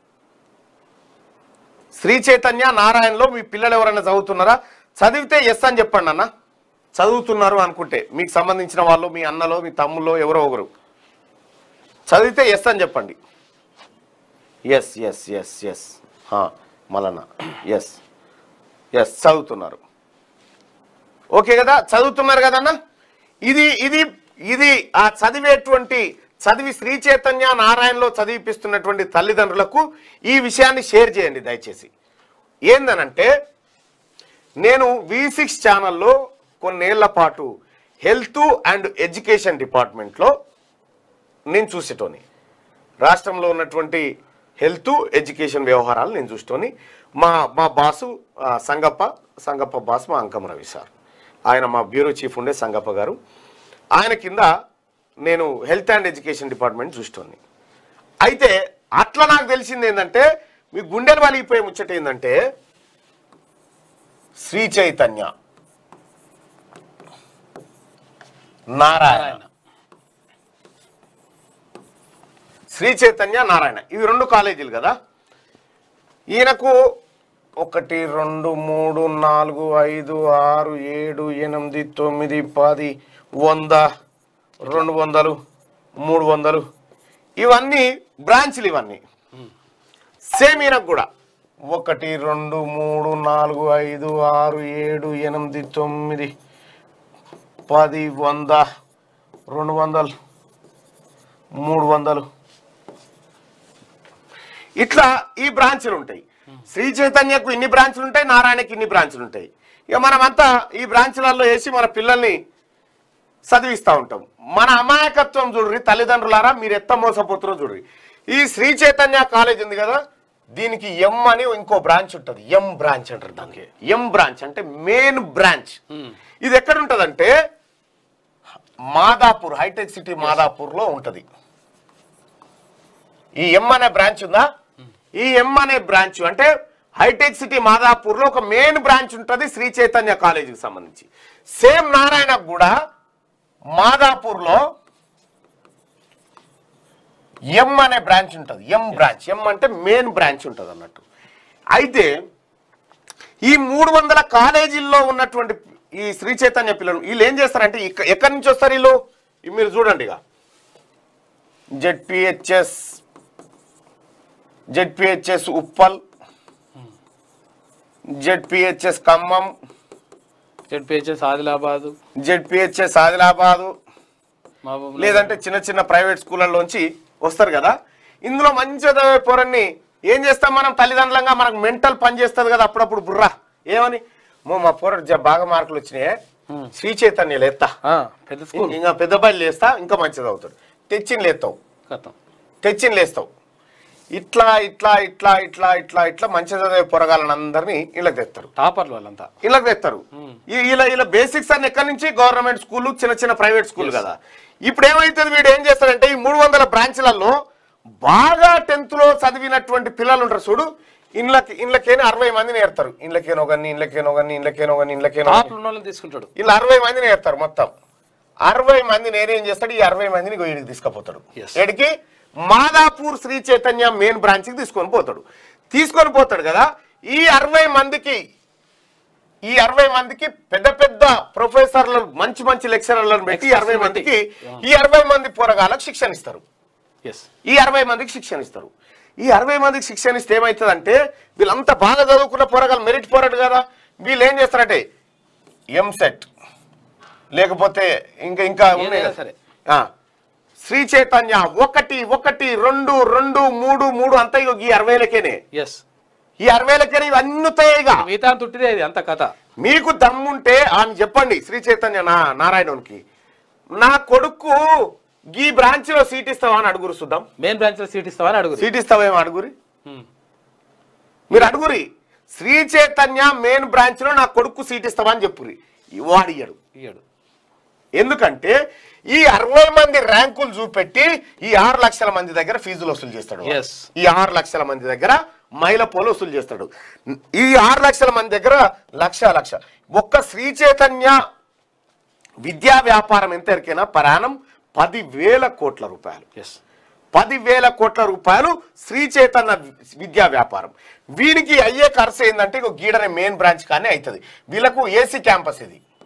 B: శ్రీ చైతన్య నారాయణలో మీ పిల్లలు ఎవరైనా చదువుతున్నారా? చదివితే ఎస్ అని చెప్పండి అన్న. చదువుతున్నారు అనుకుంటే మీకు సంబంధించిన వాళ్ళు, మీ అన్నలో, మీ తమ్ముల్లో ఎవరో ఒకరు చదివితే ఎస్ అని చెప్పండి. ఎస్ ఎస్ ఎస్ ఎస్ మళ్ళా ఎస్ ఎస్ చదువుతున్నారు. ఓకే కదా, చదువుతున్నారు కదన్నా. ఇది ఆ చదివి శ్రీ చైతన్య నారాయణలో చదివిపిస్తున్నటువంటి తల్లిదండ్రులకు ఈ విషయాన్ని షేర్ చేయండి దయచేసి. ఏందనంటే, నేను V6 ఛానల్లో కొన్నేళ్ల పాటు హెల్త్ అండ్ ఎడ్యుకేషన్ డిపార్ట్మెంట్లో నేను చూసేటోని, రాష్ట్రంలో ఉన్నటువంటి హెల్త్ ఎడ్యుకేషన్ వ్యవహారాలు నేను చూసేటోని. మా బాసు సంగప్ప బాస్ మా అంకం రవి సార్, ఆయన మా బ్యూరో చీఫ్ ఉండే సంగప్ప గారు. ఆయన కింద నేను హెల్త్ అండ్ ఎడ్యుకేషన్ డిపార్ట్మెంట్ చూసేటోని. అయితే అట్లా నాకు తెలిసింది ఏంటంటే, మీ గుండెలు వలిగిపోయే ముచ్చట ఏంటంటే, శ్రీ చైతన్య నారాయణ, శ్రీ చైతన్య నారాయణ ఇవి 2 కాలేజీలు కదా. ఈయనకు 1 2 3 4 5 6 7 8 9 10 100 200 300 ఇవన్నీ బ్రాంచ్లు. ఇవన్నీ సేమ్ ఈయనకు కూడా 1 2 3 4 5 6 7 8 9 10 100 200 300 ఇట్లా ఈ బ్రాంచ్లు ఉంటాయి. శ్రీ చైతన్యకు ఇన్ని బ్రాంచ్లు ఉంటాయి, నారాయణకి ఇన్ని బ్రాంచ్లు ఉంటాయి. ఇక మనమంతా ఈ బ్రాంచ్లలో వేసి మన పిల్లల్ని చదివిస్తూ ఉంటాం. మన అమాయకత్వం చూడ్రి తల్లిదండ్రులారా, మీరు ఎత్త మోసపోతారో చూడ్రి. ఈ శ్రీ చైతన్య కాలేజ్ ఉంది కదా, దీనికి ఎం అని ఇంకో బ్రాంచ్ ఉంటుంది. ఎం బ్రాంచ్ అంటారు దానికి. ఎం బ్రాంచ్ అంటే మెయిన్ బ్రాంచ్. ఇది ఎక్కడ ఉంటుందంటే మాదాపూర్, హైటెక్ సిటీ మాదాపూర్లో ఉంటుంది. ఈ ఎం అనే బ్రాంచ్ ఉందా, ఈ ఎం అనే బ్రాంచ్ అంటే హైటెక్ సిటీ మాదాపూర్లో ఒక మెయిన్ బ్రాంచ్ ఉంటుంది శ్రీ చైతన్య కాలేజీకి సంబంధించి. సేమ్ నారాయణకు కూడా మాదాపూర్లో ఎం అనే బ్రాంచ్ ఉంటుంది. ఎం బ్రాంచ్, ఎం అంటే మెయిన్ బ్రాంచ్ ఉంటుంది అన్నట్టు. అయితే ఈ 300 కాలేజీల్లో ఉన్నటువంటి ఈ శ్రీ చైతన్య పిల్లలు వీళ్ళు ఏం చేస్తారంటే, ఎక్కడి నుంచి వస్తారు వీళ్ళు? మీరు చూడండి, ఇక ZPHS Uppal, ZPHS Khammam,
C: ZPHS Adilabad,
B: లేదంటే చిన్న ప్రైవేట్ స్కూళ్ళలోంచి వస్తారు కదా. ఇందులో మంచి చదివే పోరన్ని ఏం చేస్తాం మనం తల్లిదండ్రులంగా? మనకు మెంటల్ పని చేస్తుంది కదా అప్పుడప్పుడు బుర్రా. ఏమని, మా పోర బాగా మార్కులు వచ్చినాయి, శ్రీ చైతన్యలు ఎత్తా, ఇంకా పెద్ద బయలు లేస్తా, ఇంకా మంచిది అవుతాడు, తెచ్చిన లేస్తావు. ఇట్లా ఇట్లా ఇట్లా ఇట్లా ఇట్లా ఇట్లా మంచి చదివే పొరగాలని అందరినీ ఇళ్ళకి తెస్తారు.
C: టాపర్లు వాళ్ళంతా
B: ఇళ్ళకి తెస్తారు. ఇలా బేసిక్స్ అన్ని ఎక్కడి నుంచి? గవర్నమెంట్ స్కూల్, చిన్న ప్రైవేట్ స్కూల్ కదా.
A: ఇప్పుడు ఏమైతుంది, వీడు ఏం చేస్తాడంటే ఈ 300 బ్రాంచ్లలో బాగా 10th లో చదివినటువంటి పిల్లలు ఉంటారు చూడు, ఇళ్ళకేనో 60 మందిని ఏర్తారు. ఇళ్ళకేనో
C: తీసుకుంటాడు.
A: ఇలా 60 మందిని ఏర్తారు. మొత్తం 60 మంది నేనేం చేస్తాడు, ఈ 60 మందిని వీడికి తీసుకుపోతాడు. ఎడికి మాదాపూర్ శ్రీ చైతన్య మెయిన్ బ్రాంచ్కి తీసుకొని పోతాడు కదా. ఈ 60 మందికి పెద్ద పెద్ద ప్రొఫెసర్లు మంచి లెక్చరర్లను పెట్టి ఈ 60 మంది పోరగాళ్ళకి శిక్షణ ఇస్తారు. ఈ 60 మందికి శిక్షణ ఇస్తారు. ఈ 60 మందికి శిక్షణ ఇస్తే ఏమవుతుందంటే వీళ్ళంతా బాగా చదువుకున్న పోరగాళ్ళు, మెరిట్ పోరాడు కదా, వీళ్ళు ఏం చేస్తారంటే ఎంసెట్ లేకపోతే ఇంకా ఉన్నాయి సరే శ్రీ చైతన్య 1 2 2 3 3 అంతా ఈ 60,000కేనే. ఈ 60,000కేనే ఇవన్నీ
C: మిగతా తుట్టిదే అంత కథ.
A: మీకు దమ్ముంటే అని చెప్పండి శ్రీ చైతన్య నారాయణకి, నా కొడుకు ఈ బ్రాంచ్ లో సీట్ ఇస్తావా అని అడుగురు. చూద్దాం.
C: మెయిన్ బ్రాంచ్ లో సీట్ ఇస్తావా అని అడుగురు.
A: సీట్ ఇస్తావేమో అడుగురి, మీరు అడుగురి. శ్రీ చైతన్య మెయిన్ బ్రాంచ్ లో నా కొడుకు సీట్ ఇస్తావా అని చెప్పురి. వాడు ఇయ్యడు. ఎందుకంటే ఈ 60 మంది ర్యాంకులు చూపెట్టి ఈ 6 లక్షల మంది దగ్గర ఫీజులు వసూలు చేస్తాడు. ఈ 6 లక్షల మంది దగ్గర మైల పోలు వసూలు చేస్తాడు. ఈ 6 లక్షల మంది దగ్గర లక్ష ఒక్క శ్రీ చైతన్య విద్యా వ్యాపారం ఎంత ఎరికైనా పరాణం 10,000 కోట్ల రూపాయలు. 10,000 కోట్ల రూపాయలు శ్రీ చైతన్య విద్యా వ్యాపారం. వీనికి అయ్యే ఖర్చు ఏంటంటే గీడనే మెయిన్ బ్రాంచ్ కానీ అవుతుంది. వీళ్ళకు ఏసీ క్యాంపస్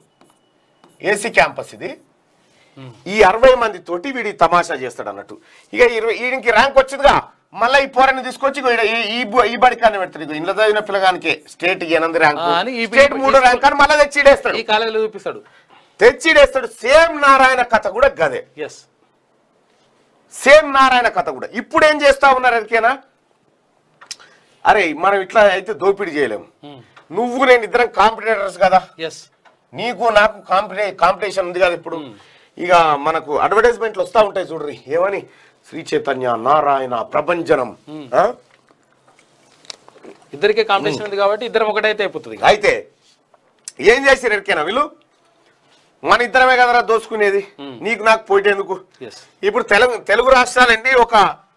A: ఇది. ఈ 60 మంది తోటి వీడి తమాషా చేస్తాడు అన్నట్టు. ఇక వీడికి ర్యాంక్ వచ్చిందిగా, మళ్ళీ ఈ పోరాన్ని తీసుకొచ్చి ఈ బడికాన్ని పెడతాడు. ఇంట్లో చదివిన పిల్లగానికి స్టేట్ 8 ర్యాంకు, స్టేట్ 3 ర్యాంక్ అని మళ్ళీ తెచ్చిడేస్తాడు.
C: ఈ కాలేజీలో చూపిస్తాడు,
A: తెచ్చిడేస్తాడు. సేమ్ నారాయణ కథ కూడా గదే. సేమ్ నారాయణ కథ కూడా. ఇప్పుడు ఏం చేస్తా ఉన్నారు ఎరికేనా, అరే మనం ఇట్లా అయితే దోపిడీ చేయలేము, నువ్వు నేను ఇద్దరం కాంపిటేటర్స్ కదా, నీకు నాకు కాంపిటీషన్ ఉంది కదా. ఇప్పుడు ఇక మనకు అడ్వర్టైజ్మెంట్లు వస్తూ ఉంటాయి చూడ్రి, ఏమని శ్రీ చైతన్య నారాయణ ప్రభంజనం,
C: ఇద్దరికే కాంపిటీషన్ ఉంది కాబట్టి ఇద్దరం ఒకటైతే అయిపోతుంది.
A: అయితే ఏం చేశారు ఎరికేనా వీళ్ళు, మన ఇద్దరమే కదరా దోచుకునేది, నీకు నాకు పోయేందుకు. ఇప్పుడు తెలుగు రాష్ట్రాలండి ఒక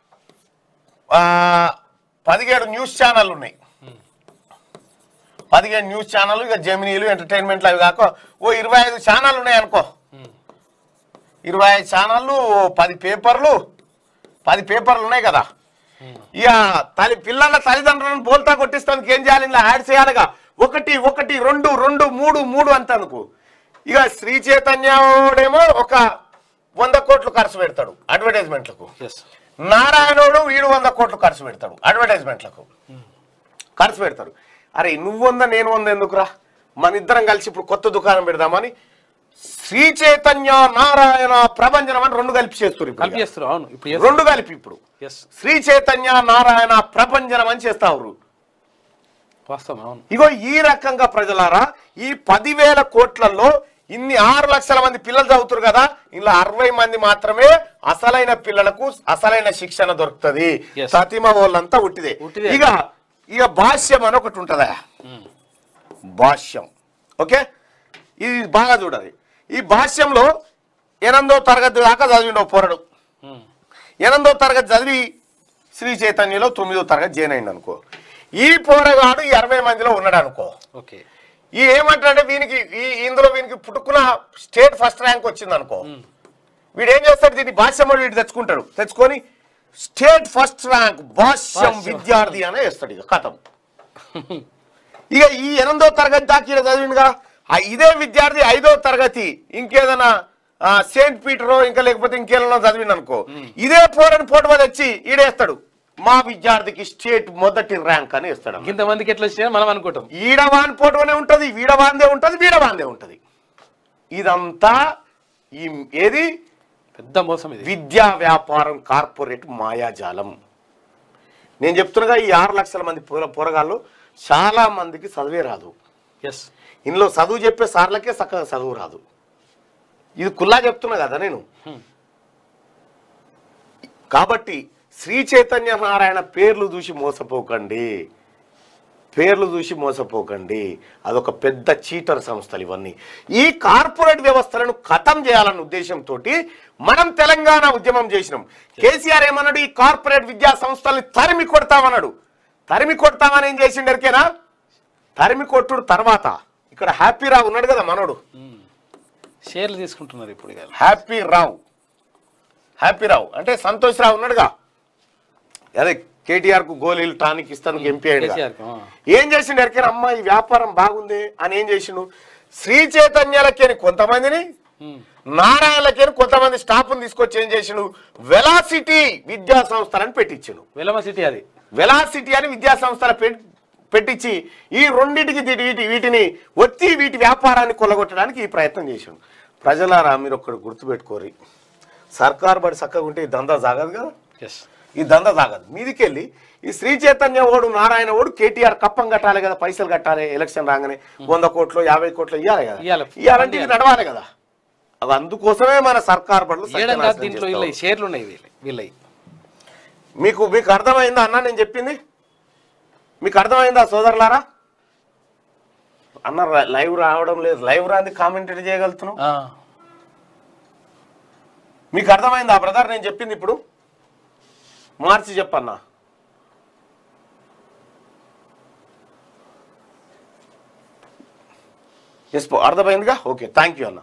A: 17 న్యూస్ ఛానల్ ఉన్నాయి. 17 న్యూస్ ఛానల్, ఇక జెమినీలు ఎంటర్టైన్మెంట్లు అవి కాక 25 ఛానల్ ఉన్నాయి అనుకో. 25 ఛానళ్ళు, 10 పేపర్లు ఉన్నాయి కదా. ఇక పిల్లల తల్లిదండ్రులను బోల్తా కొట్టిస్తానికి ఏం చేయాలి, ఇలా యాడ్ చేయాలిగా. 1 1 2 2 3 3 అంత అనుకో. ఇక శ్రీ చైతన్యడేమో ఒక 100 కోట్లు ఖర్చు పెడతాడు అడ్వర్టైజ్మెంట్లకు, నారాయణుడు వీడు 100 కోట్లు ఖర్చు పెడతాడు అడ్వర్టైజ్మెంట్లకు ఖర్చు పెడతాడు. అరే నువ్వు 100 నేను 100 ఎందుకురా, మన ఇద్దరం కలిసి ఇప్పుడు కొత్త దుకాణం పెడదామని శ్రీ చైతన్య నారాయణ ప్రభంజనం అని 2 కలిపి చేస్తారు. ఇప్పుడు 2 కలిపి ఇప్పుడు శ్రీ చైతన్య నారాయణ ప్రభంజనం అని చేస్తారు. ఇగో ఈ రకంగా ప్రజలారా ఈ 10,000 కోట్లలో ఇన్ని 6 లక్షల మంది పిల్లలు చదువుతారు కదా, ఇలా 60 మంది మాత్రమే అసలైన పిల్లలకు అసలైన శిక్షణ దొరుకుతుంది. సతిమ వాళ్ళంతా ఉట్టిదే. ఇక భాష్యం అని ఒకటి ఉంటుందా, భాష్యం. ఓకే, ఇది బాగా చూడాలి. ఈ భాష్యంలో 8వ తరగతి దాకా చదివిండవు పోరడు. 8వ తరగతి చదివి శ్రీ చైతన్యలో 9వ తరగతి జాయిన్ అయింది అనుకో. ఈ పోరగాడు ఈ 60 మందిలో ఉన్నాడు అనుకో. ఈ ఏమంటాడంటే ఇందులో వీనికి పుట్టుకున్న స్టేట్ ఫస్ట్ ర్యాంక్ వచ్చింది అనుకో. వీడు ఏం చేస్తాడు, దీన్ని భాష్యం వీడు తెచ్చుకొని స్టేట్ ఫస్ట్ ర్యాంక్ భాష్యం విద్యార్థి అనే వేస్తాడు. ఇక కథం. ఇక ఈ 8వ తరగతి దాకా ఈడ చదివిండుగా, ఇదే విద్యార్థి 5వ తరగతి ఇంకేదైనా సెయింట్ పీటరో ఇంకా లేకపోతే ఇంకేదో చదివిండు అనుకో, ఇదే పోరని పోటీ తెచ్చి ఈడేస్తాడు, మా విద్యార్థికి స్టేట్ మొదటి ర్యాంక్ అని ఇస్తాడు.
C: ఇంతమందికి ఎట్లా వచ్చాయని మనం అనుకుంటాం.
A: ఈడవాన్ పోటోనే ఉంటది, వీడవాందే ఉంటది, వీడవాందే ఉంటది. ఇదంతా ఏది
C: పెద్ద మోసం. ఇది
A: విద్యా వ్యాపారం, కార్పొరేట్ మాయాజాలం. నేను చెప్తున్నగా ఈ 6 లక్షల మంది పోరగాళ్ళు చాలా మందికి చదివే రాదు. ఇందులో చదువు చెప్పే సార్లకే చక్కగా చదువు రాదు. ఇది కుల్లా చెప్తున్నా కదా నేను. కాబట్టి శ్రీ చైతన్య నారాయణ పేర్లు చూసి మోసపోకండి.
B: పేర్లు చూసి మోసపోకండి. అదొక పెద్ద చీటర్ సంస్థలు ఇవన్నీ. ఈ కార్పొరేట్ వ్యవస్థలను ఖతం చేయాలన్న ఉద్దేశంతో మనం తెలంగాణ ఉద్యమం చేసినాం. కేసీఆర్ ఏమన్నాడు? ఈ కార్పొరేట్ విద్యా సంస్థల్ని తరిమి కొడతామన్నాడు. తరిమి కొడతామని ఏం చేసిండరికేనా? తరిమి కొట్టుడు తర్వాత ఇక్కడ హ్యాపీ రావు ఉన్నాడు కదా మనోడు,
C: షేర్లు తీసుకుంటున్నారు ఇప్పుడు.
B: హ్యాపీ రావు అంటే సంతోష్ రావు ఉన్నాడుగా, అదే కేటీఆర్ కు గోళీలు టానిక్ ఇస్తాను ఎంపీ అయ్యాడు. ఏం చేసిండు ఎరికైనా? అమ్మ ఈ వ్యాపారం బాగుంది అని ఏం చేసిండు? శ్రీ చైతన్యాలకేని కొంతమందిని, నారాయణలకేని కొంతమంది స్టాఫ్ని తీసుకొచ్చి ఏం చేసిండు? వెలాసిటీ విద్యా సంస్థలను పెట్టించిండు. వెలాసిటీ అని విద్యా సంస్థల పెట్టించి ఈ రెండింటికి వీటిని వచ్చి వీటి వ్యాపారాన్ని కొల్లగొట్టడానికి ఈ ప్రయత్నం చేసిండు. ప్రజలారా మీరు ఒక్కడు గుర్తుపెట్టుకోరి, సర్కారు బడి చక్కగా ఉంటే ఈ దందా సాగదు కదా. ఈ దందా సాగదు. మీదికెళ్ళి ఈ శ్రీ చైతన్య ఓడు, నారాయణ ఓడు కేటీఆర్ కప్పం కట్టాలి కదా, పైసలు కట్టాలి. ఎలక్షన్ రాగానే 100 కోట్లు 50 కోట్లు ఇవ్వాలి కదా, ఇవ్వాలంటే ఇది నడవాలి కదా. అది అందుకోసమే మన సర్కారు బడులు. మీకు అర్థమైందా అన్న నేను చెప్పింది? మీకు అర్థమైందా సోదరులారా? అన్న లైవ్ రావడం లేదు, లైవ్ రాంది కామెంటరీ చేయగలుగుతున్నాం. మీకు అర్థమైందా బ్రదర్ నేను చెప్పింది? ఇప్పుడు మార్చి చెప్పన్నా. ఎస్ అర్థమైందిగా? ఓకే, థ్యాంక్ యూ అన్న.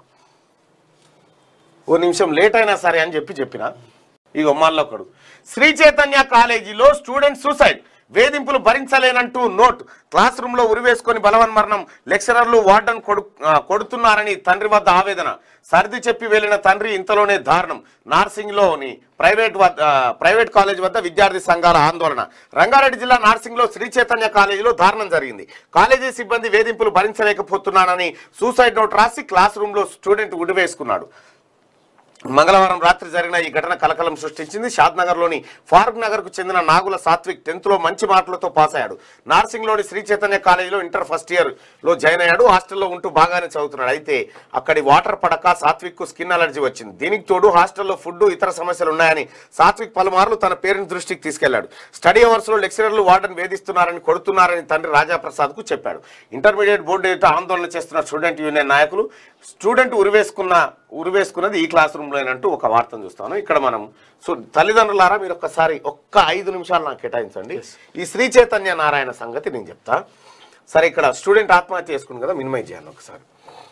B: ఓ నిమిషం లేట్ అయినా సరే అని చెప్పిన. ఇగో మళ్ళొకడు, శ్రీ చైతన్య కాలేజీలో స్టూడెంట్ సూసైడ్, వేధింపులు భరించలేనంటూ నోట్, క్లాస్ రూమ్ లో ఉరివేసుకొని బలవన్మరణం, లెక్చరర్లు వార్డన్ కొడుతున్నారని తండ్రి వద్ద ఆవేదన, సర్ది చెప్పి వెళ్లిన తండ్రి ఇంతలోనే దారుణం, నార్సింగ్ లోని ప్రైవేట్ కాలేజ్ వద్ద విద్యార్థి సంఘాల ఆందోళన. రంగారెడ్డి జిల్లా నార్సింగ్ లో శ్రీ చైతన్య కాలేజీలో దారుణం జరిగింది. కాలేజీ సిబ్బంది వేధింపులు భరించలేకపోతున్నానని సూసైడ్ నోట్ రాసి క్లాస్ రూమ్ లో స్టూడెంట్ ఉరివేసుకున్నాడు. మంగళవారం రాత్రి జరిగిన ఈ ఘటన కలకలం సృష్టించింది. షాద్నగర్లోని ఫారూక్ నగర్ కు చెందిన నాగుల సాత్విక్ 10th లో మంచి మార్కులతో పాస్ అయ్యాడు. నార్సింగ్లోని శ్రీ చైతన్య కాలేజీలో ఇంటర్ ఫస్ట్ ఇయర్ లో జాయిన్ అయ్యాడు. హాస్టల్లో ఉంటూ బాగానే చదువుతున్నాడు. అయితే అక్కడి వాటర్ పడక సాత్విక్ కు స్కిన్ అలర్జీ వచ్చింది. దీనికి తోడు హాస్టల్లో ఫుడ్ ఇతర సమస్యలు ఉన్నాయని సాత్విక్ పలుమార్లు తన పేరెంట్స్ దృష్టికి తీసుకెళ్లాడు. స్టడీ అవర్స్ లో లెక్చరర్లు వార్డెన్ వేధిస్తున్నారని, కొడుతున్నారని తండ్రి రాజాప్రసాద్ కు చెప్పాడు. ఇంటర్మీడియట్ బోర్డు ఎదుట ఆందోళన చేస్తున్న స్టూడెంట్ యూనియన్ నాయకులు, స్టూడెంట్ ఉరివేసుకున్నది ఈ క్లాస్ రూమ్ లోనంటూ ఒక వార్తను చూస్తాను. ఇక్కడ మనం తల్లిదండ్రులారా మీరు ఒక్క 5 నిమిషాలు నాకు కేటాయించండి. ఈ శ్రీ చైతన్య నారాయణ సంగతి నేను చెప్తా. సరే, ఇక్కడ స్టూడెంట్ ఆత్మహత్య చేసుకుంది కదా, మినిమైజ్ చేయాలి ఒకసారి.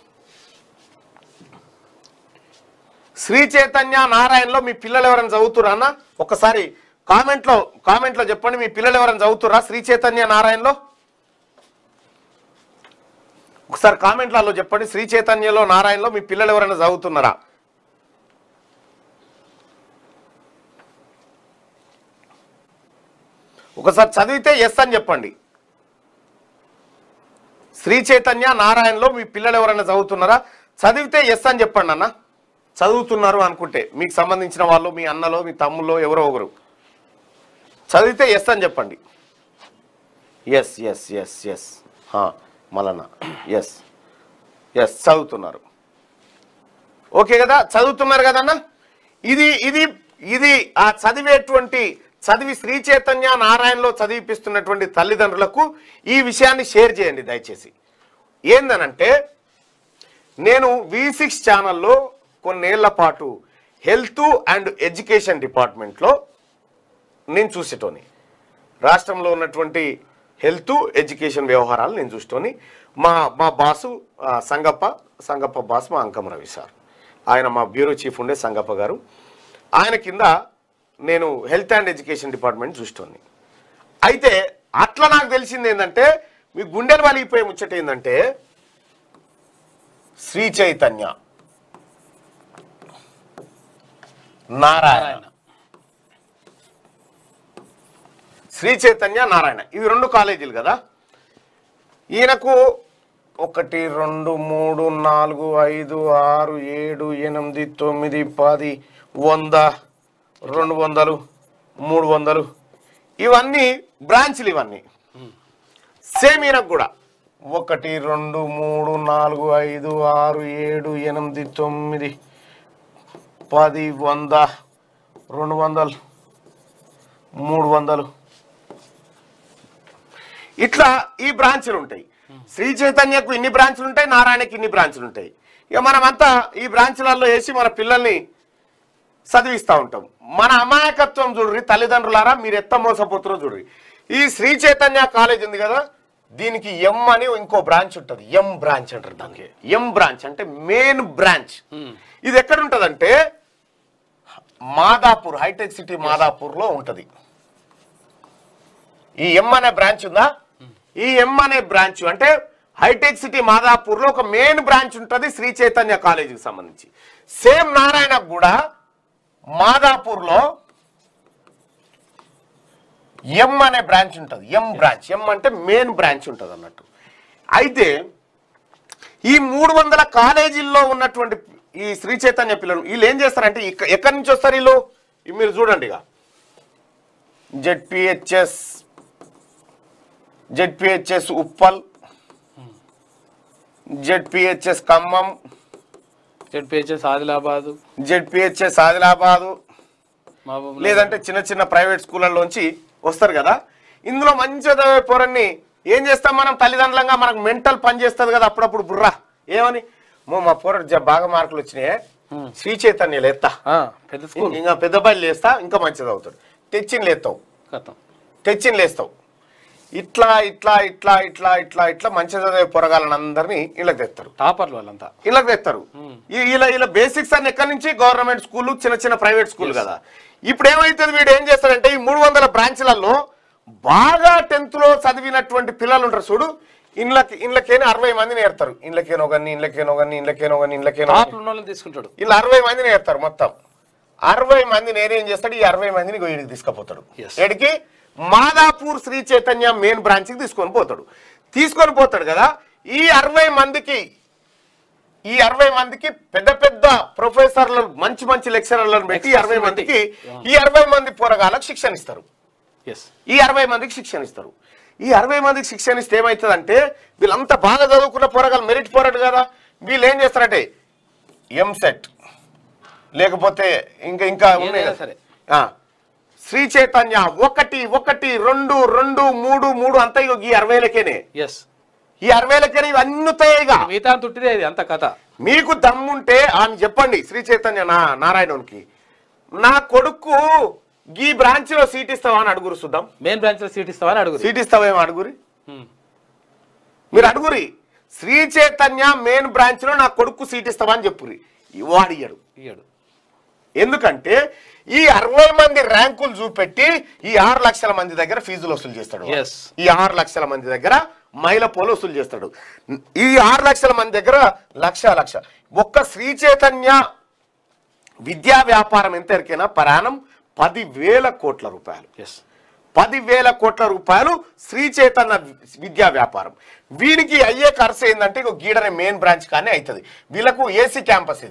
B: శ్రీ చైతన్య నారాయణలో మీ పిల్లలు ఎవరైనా చదువుతురా అన్న? ఒకసారి కామెంట్లో చెప్పండి, మీ పిల్లలు ఎవరైనా చదువుతురా శ్రీ చైతన్య నారాయణలో? ఒకసారి కామెంట్లలో చెప్పండి, శ్రీ చైతన్యలో నారాయణలో మీ పిల్లలు ఎవరైనా చదువుతున్నారా? ఒకసారి చదివితే ఎస్ అని చెప్పండి. శ్రీ చైతన్య నారాయణలో మీ పిల్లలు ఎవరైనా చదువుతున్నారా? చదివితే ఎస్ అని చెప్పండి అన్న. చదువుతున్నారు అనుకుంటే మీకు సంబంధించిన వాళ్ళు, మీ అన్నలో మీ తమ్ముల్లో ఎవరో ఒకరు చదివితే ఎస్ అని చెప్పండి. ఎస్ ఎస్ ఎస్ ఎస్ మలన్న ఎస్ ఎస్ చదువుతున్నారు. ఓకే కదా, చదువుతున్నారు కదన్నా. ఇది ఆ చదివి శ్రీ చైతన్య నారాయణలో చదివిపిస్తున్నటువంటి తల్లిదండ్రులకు ఈ విషయాన్ని షేర్ చేయండి దయచేసి. ఏందనంటే, నేను V6 ఛానల్లో కొన్నేళ్ల పాటు హెల్త్ అండ్ ఎడ్యుకేషన్ డిపార్ట్మెంట్లో నేను చూసేటోని, రాష్ట్రంలో ఉన్నటువంటి హెల్త్ ఎడ్యుకేషన్ వ్యవహారాలు నేను చూసేటోని. మా బాసు సంగప్ప బాస్ మా అంకం రవి సార్, ఆయన మా బ్యూరో చీఫ్ ఉండే సంగప్ప గారు. ఆయన కింద నేను హెల్త్ అండ్ ఎడ్యుకేషన్ డిపార్ట్మెంట్ చూస్తోంది. అయితే అట్లా నాకు తెలిసింది ఏంటంటే, మీ గుండెలు వలిగిపోయే ముచ్చట ఏంటంటే, శ్రీ చైతన్య నారాయణ, శ్రీ చైతన్య నారాయణ ఇవి 2 కాలేజీలు కదా. ఈయనకు 1 2 3 4 5 6 7 8 9 10 100 200 300 ఇవన్నీ బ్రాంచ్లు. ఇవన్నీ సేమ్ ఈయనకు కూడా 1 2 3 4 5 6 7 8 9 10 100 200 300 ఇట్లా ఈ బ్రాంచ్లు ఉంటాయి. శ్రీ చైతన్యకు ఇన్ని బ్రాంచ్లు ఉంటాయి, నారాయణకి ఇన్ని బ్రాంచ్లు ఉంటాయి. ఇక మనమంతా ఈ బ్రాంచ్లలో వేసి మన పిల్లల్ని చదివిస్తూ ఉంటాం. మన అమాయకత్వం చూడ్రి తల్లిదండ్రులారా, మీరు ఎత్త మోసపోతారో చూడ్రి. ఈ శ్రీ చైతన్య కాలేజ్ ఉంది కదా, దీనికి ఎం అని ఇంకో బ్రాంచ్ ఉంటుంది. ఎం బ్రాంచ్ అంటారు దానికి. ఎం బ్రాంచ్ అంటే మెయిన్ బ్రాంచ్. ఇది ఎక్కడ ఉంటదంటే మాదాపూర్, హైటెక్ సిటీ మాదాపూర్ లో ఉంటది. ఈ ఎం అనే బ్రాంచ్ ఉందా, ఈ ఎం అనే బ్రాంచ్ అంటే హైటెక్ సిటీ మాదాపూర్ లో ఒక మెయిన్ బ్రాంచ్ ఉంటుంది శ్రీ చైతన్య కాలేజీకి సంబంధించి. సేమ్ నారాయణకు కూడా మాదాపూర్ లో ఎం అనే బ్రాంచ్ ఉంటుంది. ఎం బ్రాంచ్, ఎం అంటే మెయిన్ బ్రాంచ్ ఉంటుంది అన్నట్టు. అయితే ఈ 300 కాలేజీల్లో ఉన్నటువంటి ఈ శ్రీ చైతన్య పిల్లలు వీళ్ళు ఏం చేస్తారంటే ఎక్కడి నుంచి వస్తారు వీళ్ళు, మీరు చూడండి. ఇక ZPHS Uppal, ZPHS Khammam,
C: ZPHS Adilabad,
B: ZPHS Adilabad, లేదంటే చిన్న చిన్న ప్రైవేట్ స్కూళ్ళలోంచి వస్తారు కదా. ఇందులో మంచి చదివే పోరన్ని ఏం చేస్తాం మనం తల్లిదండ్రులంగా, మనకు మెంటల్ పని చేస్తుంది కదా అప్పుడప్పుడు బుర్రా. ఏమని, మా పోరడు బాగా మార్కులు వచ్చినాయి, శ్రీ చైతన్యలు ఎత్తా, ఇంకా పెద్ద బయలు లేస్తా, ఇంకా మంచిది అవుతాడు. తెచ్చిన లేస్తావు. ఇట్లా ఇట్లా ఇట్లా ఇట్లా ఇట్లా ఇట్లా మంచి చదివే పొరగాలని అందరినీ ఇళ్ళకి తెస్తారు.
C: టాపర్లు వాళ్ళంతా
B: ఇళ్ళకి తెస్తారు. ఇలా బేసిక్స్ అన్ని ఎక్కడి నుంచి గవర్నమెంట్ స్కూల్, చిన్న చిన్న ప్రైవేట్ స్కూల్ కదా. ఇప్పుడు ఏమైతుంది, వీడు ఏం చేస్తాడంటే ఈ 300 బ్రాంచ్లలో బాగా 10th లో చదివినటువంటి పిల్లలు ఉంటారు చూడు, ఇళ్ళకేనో 60 మందిని నేర్తారు. ఇళ్ళకేనో
C: తీసుకుంటాడు.
B: ఇలా 60 మందిని నేర్తారు. మొత్తం 60 మంది నేనేం చేస్తాడు, ఈ 60 మందిని వీడికి తీసుకుపోతాడు. ఎడికి మాదాపూర్ శ్రీ చైతన్య మెయిన్ బ్రాంచ్కి తీసుకొని పోతాడు కదా. ఈ 60 మందికి పెద్ద పెద్ద ప్రొఫెసర్లు, మంచి లెక్చరర్లను పెట్టి ఈ 60 మంది పోరగాళ్ళకి శిక్షణ ఇస్తారు. ఈ 60 మందికి శిక్షణ ఇస్తారు. ఈ 60 మందికి శిక్షణ ఇస్తే ఏమవుతుందంటే వీళ్ళంతా బాగా చదువుకున్న పోరగాళ్ళు, మెరిట్ పోరాడు కదా, వీళ్ళు ఏం చేస్తారంటే ఎంసెట్ లేకపోతే ఇంకా ఉన్నాయి సరే శ్రీ చైతన్య 1 1 2 2 3 3 అంతా ఈ 60,000కేనే. ఈ 60,000కేనే ఇవన్నీ తుట్టిదే అంత కథ. మీకు దమ్ముంటే అని చెప్పండి శ్రీ చైతన్య నారాయణకి, నా కొడుకు ఈ బ్రాంచ్ లో సీట్ ఇస్తావా అని అడుగురు. చూద్దాం.
C: మెయిన్ బ్రాంచ్ లో సీట్ ఇస్తావా అని అడుగురు.
B: సీట్ ఇస్తావేమో అడుగురి, మీరు అడుగురి. శ్రీ చైతన్య మెయిన్ బ్రాంచ్ లో నా కొడుకు సీట్ ఇస్తావా అని చెప్పురి. వాడు ఇయ్యడు. ఎందుకంటే ఈ 60 మంది ర్యాంకులు చూపెట్టి ఈ 6 లక్షల మంది దగ్గర ఫీజులు వసూలు చేస్తాడు. ఈ 6 లక్షల మంది దగ్గర మైల పోలు వసూలు చేస్తాడు. ఈ 6 లక్షల మంది దగ్గర లక్ష ఒక్క శ్రీ చైతన్య విద్యా వ్యాపారం ఎంత ఎరికైనా పరాణం 10,000 కోట్ల రూపాయలు. 10,000 కోట్ల రూపాయలు శ్రీ చైతన్య విద్యా వ్యాపారం. వీరికి అయ్యే ఖర్చు ఏంటంటే గీడనే మెయిన్ బ్రాంచ్ కానీ అవుతుంది. వీళ్ళకు ఏసీ క్యాంపస్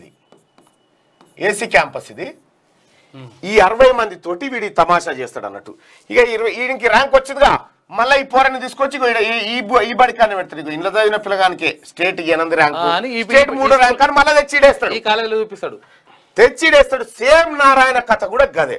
B: ఇది. ఈ 60 మంది తోటి వీడి తమాషా చేస్తాడు అన్నట్టు. ఇక వీడికి ర్యాంక్ వచ్చిందిగా, మళ్ళీ ఈ పోరాన్ని తీసుకొచ్చి ఈ బడికాన్ని పెడతాడు. ఇంట్లో చదివిన పిల్లగానికి స్టేట్ 8 ర్యాంక్, స్టేట్ 3 ర్యాంక్ అని మళ్ళీ తెచ్చిడేస్తాడు. సేమ్ నారాయణ కథ కూడా గదే.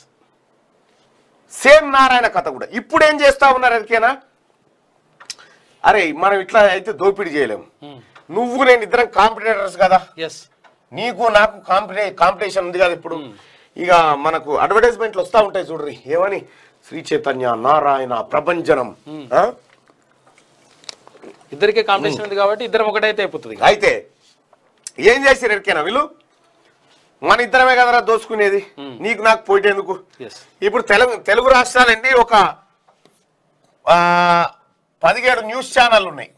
B: సేమ్ నారాయణ కథ కూడా. ఇప్పుడు ఏం చేస్తా ఉన్నారు ఎరికేనా, అరే మనం ఇట్లా అయితే దోపిడీ చేయలేము, నువ్వు నేను ఇద్దరం కాంపిటేటర్స్ కదా, నీకు నాకు కాంపిటీషన్ ఉంది కదా. ఇప్పుడు ఇక మనకు అడ్వర్టైజ్మెంట్లు వస్తూ ఉంటాయి చూడ్రి, ఏమని శ్రీ చైతన్య నారాయణ ప్రభంజనం,
C: ఇద్దరికే కాంపిటీషన్ ఉంది కాబట్టి ఇద్దరం ఒకటైతే అయిపోతుంది.
B: అయితే ఏం చేశారు ఎరికేనా వీళ్ళు, మన ఇద్దరమే కదరా దోచుకునేది, నీకు నాకు పోయేందుకు. ఇప్పుడు తెలుగు రాష్ట్రాలండి ఒక 17 న్యూస్ ఛానల్ ఉన్నాయి.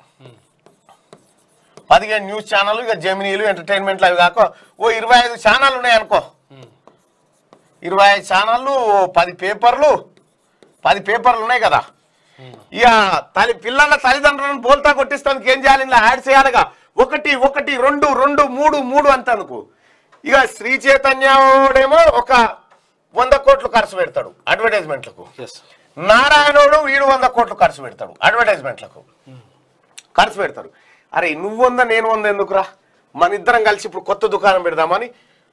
B: 17 న్యూస్ ఛానల్, ఇక జెమినీలు, ఎంటర్టైన్మెంట్లు అవి కాక 25 ఛానల్ ఉన్నాయి అనుకో. 25 ఛానళ్ళు, 10 పేపర్లు ఉన్నాయి కదా. ఇక పిల్లల తల్లిదండ్రులను బోల్తా కొట్టిస్తానికి ఏం చేయాలి, ఇలా యాడ్ చేయాలిగా. 1 1 2 2 3 3 అంత అనుకో. ఇక శ్రీ చైతన్యడేమో ఒక 100 కోట్లు ఖర్చు పెడతాడు అడ్వర్టైజ్మెంట్లకు. నారాయణుడు వీడు 100 కోట్లు ఖర్చు పెడతాడు అడ్వర్టైజ్మెంట్లకు. ఖర్చు పెడతాడు. అరే నువ్వు 100 నేను 100 ఎందుకురా, మన ఇద్దరం కలిసి ఇప్పుడు కొత్త దుకాణం పెడదామని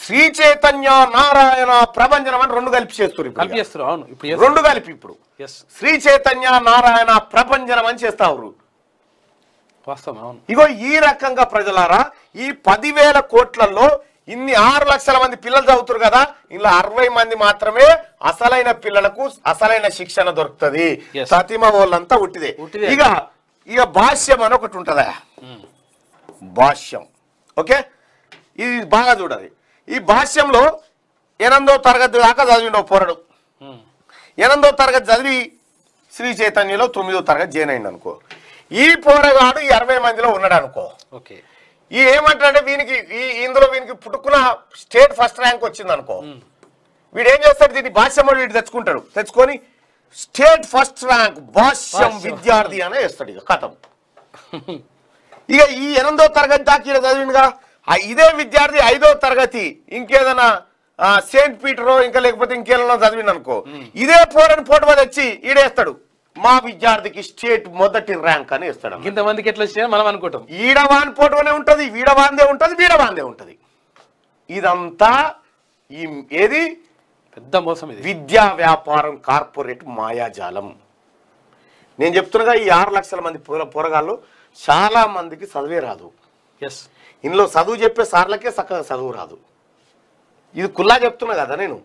A: శ్రీ చైతన్య నారాయణ ప్రభంజనం అని రెండు కలిపి చేస్తారు
C: కలిపి చేస్తారు. అవును, ఇప్పుడు
A: రెండు కలిపి ఇప్పుడు శ్రీ చైతన్య నారాయణ ప్రభంజనం అని చేస్తారు.
C: వాస్తవం. అవును.
A: ఇగో ఈ రకంగా ప్రజలారా ఈ 10,000 కోట్లలో ఇన్ని 6 లక్షల మంది పిల్లలు చదువుతారు కదా, ఇలా 60 మంది మాత్రమే అసలైన పిల్లలకు అసలైన శిక్షణ దొరుకుతుంది. సతిమ వాళ్ళంతా ఉట్టిదే. ఇక భాష్యం అని ఒకటి ఉంటుందా, భాష్యం. ఓకే, ఇది బాగా చూడాలి. ఈ భాష్యంలో 8వ తరగతి దాకా చదివిండవు పోరడు. 8వ తరగతి చదివి శ్రీ చైతన్యలో 9వ తరగతి జాయిన్ అయింది అనుకో. ఈ పోరగాడు 20 మందిలో ఉన్నాడు అనుకో.
C: ఓకే,
A: ఈ ఏమంటాడంటే వీనికి ఇందులో వీనికి పుట్టుకున్న స్టేట్ ఫస్ట్ ర్యాంక్ వచ్చింది అనుకో. వీడు ఏం చేస్తాడు, దీన్ని భాష్యం వీడు తెచ్చుకొని స్టేట్ ఫస్ట్ ర్యాంక్ భాష్యం విద్యార్థి అనే వేస్తాడు. ఇక కథం. ఇక ఈ 8వ తరగతి దాకా ఈడ చదివిండుగా, ఇదే విద్యార్థి 5వ తరగతి ఇంకేదైనా సెయింట్ పీటరో ఇంకా లేకపోతే ఇంకేదైనా చదివిండు అనుకో, ఇదే పోరని పోటీ తెచ్చి ఈడేస్తాడు, మా విద్యార్థికి స్టేట్ మొదటి ర్యాంక్ అని ఇస్తాడు.
C: ఇంతమందికి ఎట్లా వచ్చాయని మనం అనుకుంటాం.
A: ఈడవాన్ పోటీనే ఉంటది, వీడవాందే ఉంటది, వీడవాందే ఉంటది. ఇదంతా ఏది
C: పెద్ద మోసం. ఇది
A: విద్యా వ్యాపారం, కార్పొరేట్ మాయాజాలం. నేను చెప్తున్నగా ఈ 6 లక్షల మంది పోరగాళ్ళు చాలా మందికి చదివే రాదు. ఇందులో చదువు చెప్పే సార్లకే చక్కగా చదువు రాదు. ఇది కుల్లా చెప్తున్నా కదా నేను.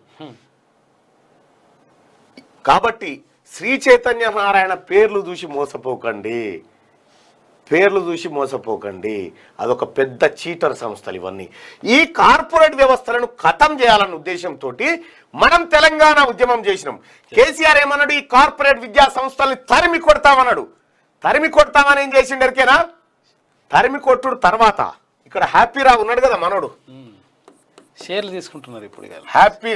A: కాబట్టి శ్రీ చైతన్య నారాయణ పేర్లు చూసి మోసపోకండి, పేర్లు చూసి మోసపోకండి. అదొక పెద్ద చీటర్ సంస్థలు ఇవన్నీ. ఈ కార్పొరేట్ వ్యవస్థలను ఖతం చేయాలన్న ఉద్దేశంతో మనం తెలంగాణ ఉద్యమం చేసినాం. కేసీఆర్ ఏమన్నాడు, ఈ కార్పొరేట్ విద్యా సంస్థల్ని తరిమి కొడతామన్నాడు. తరిమి కొడతామని ఏం చేసిండరికేనా, తరిమి కొట్టుడు తర్వాత ఇక్కడ హ్యాపీ రావు ఉన్నాడు కదా మనోడు,
C: షేర్లు తీసుకుంటున్నారు ఇప్పుడు.
A: హ్యాపీ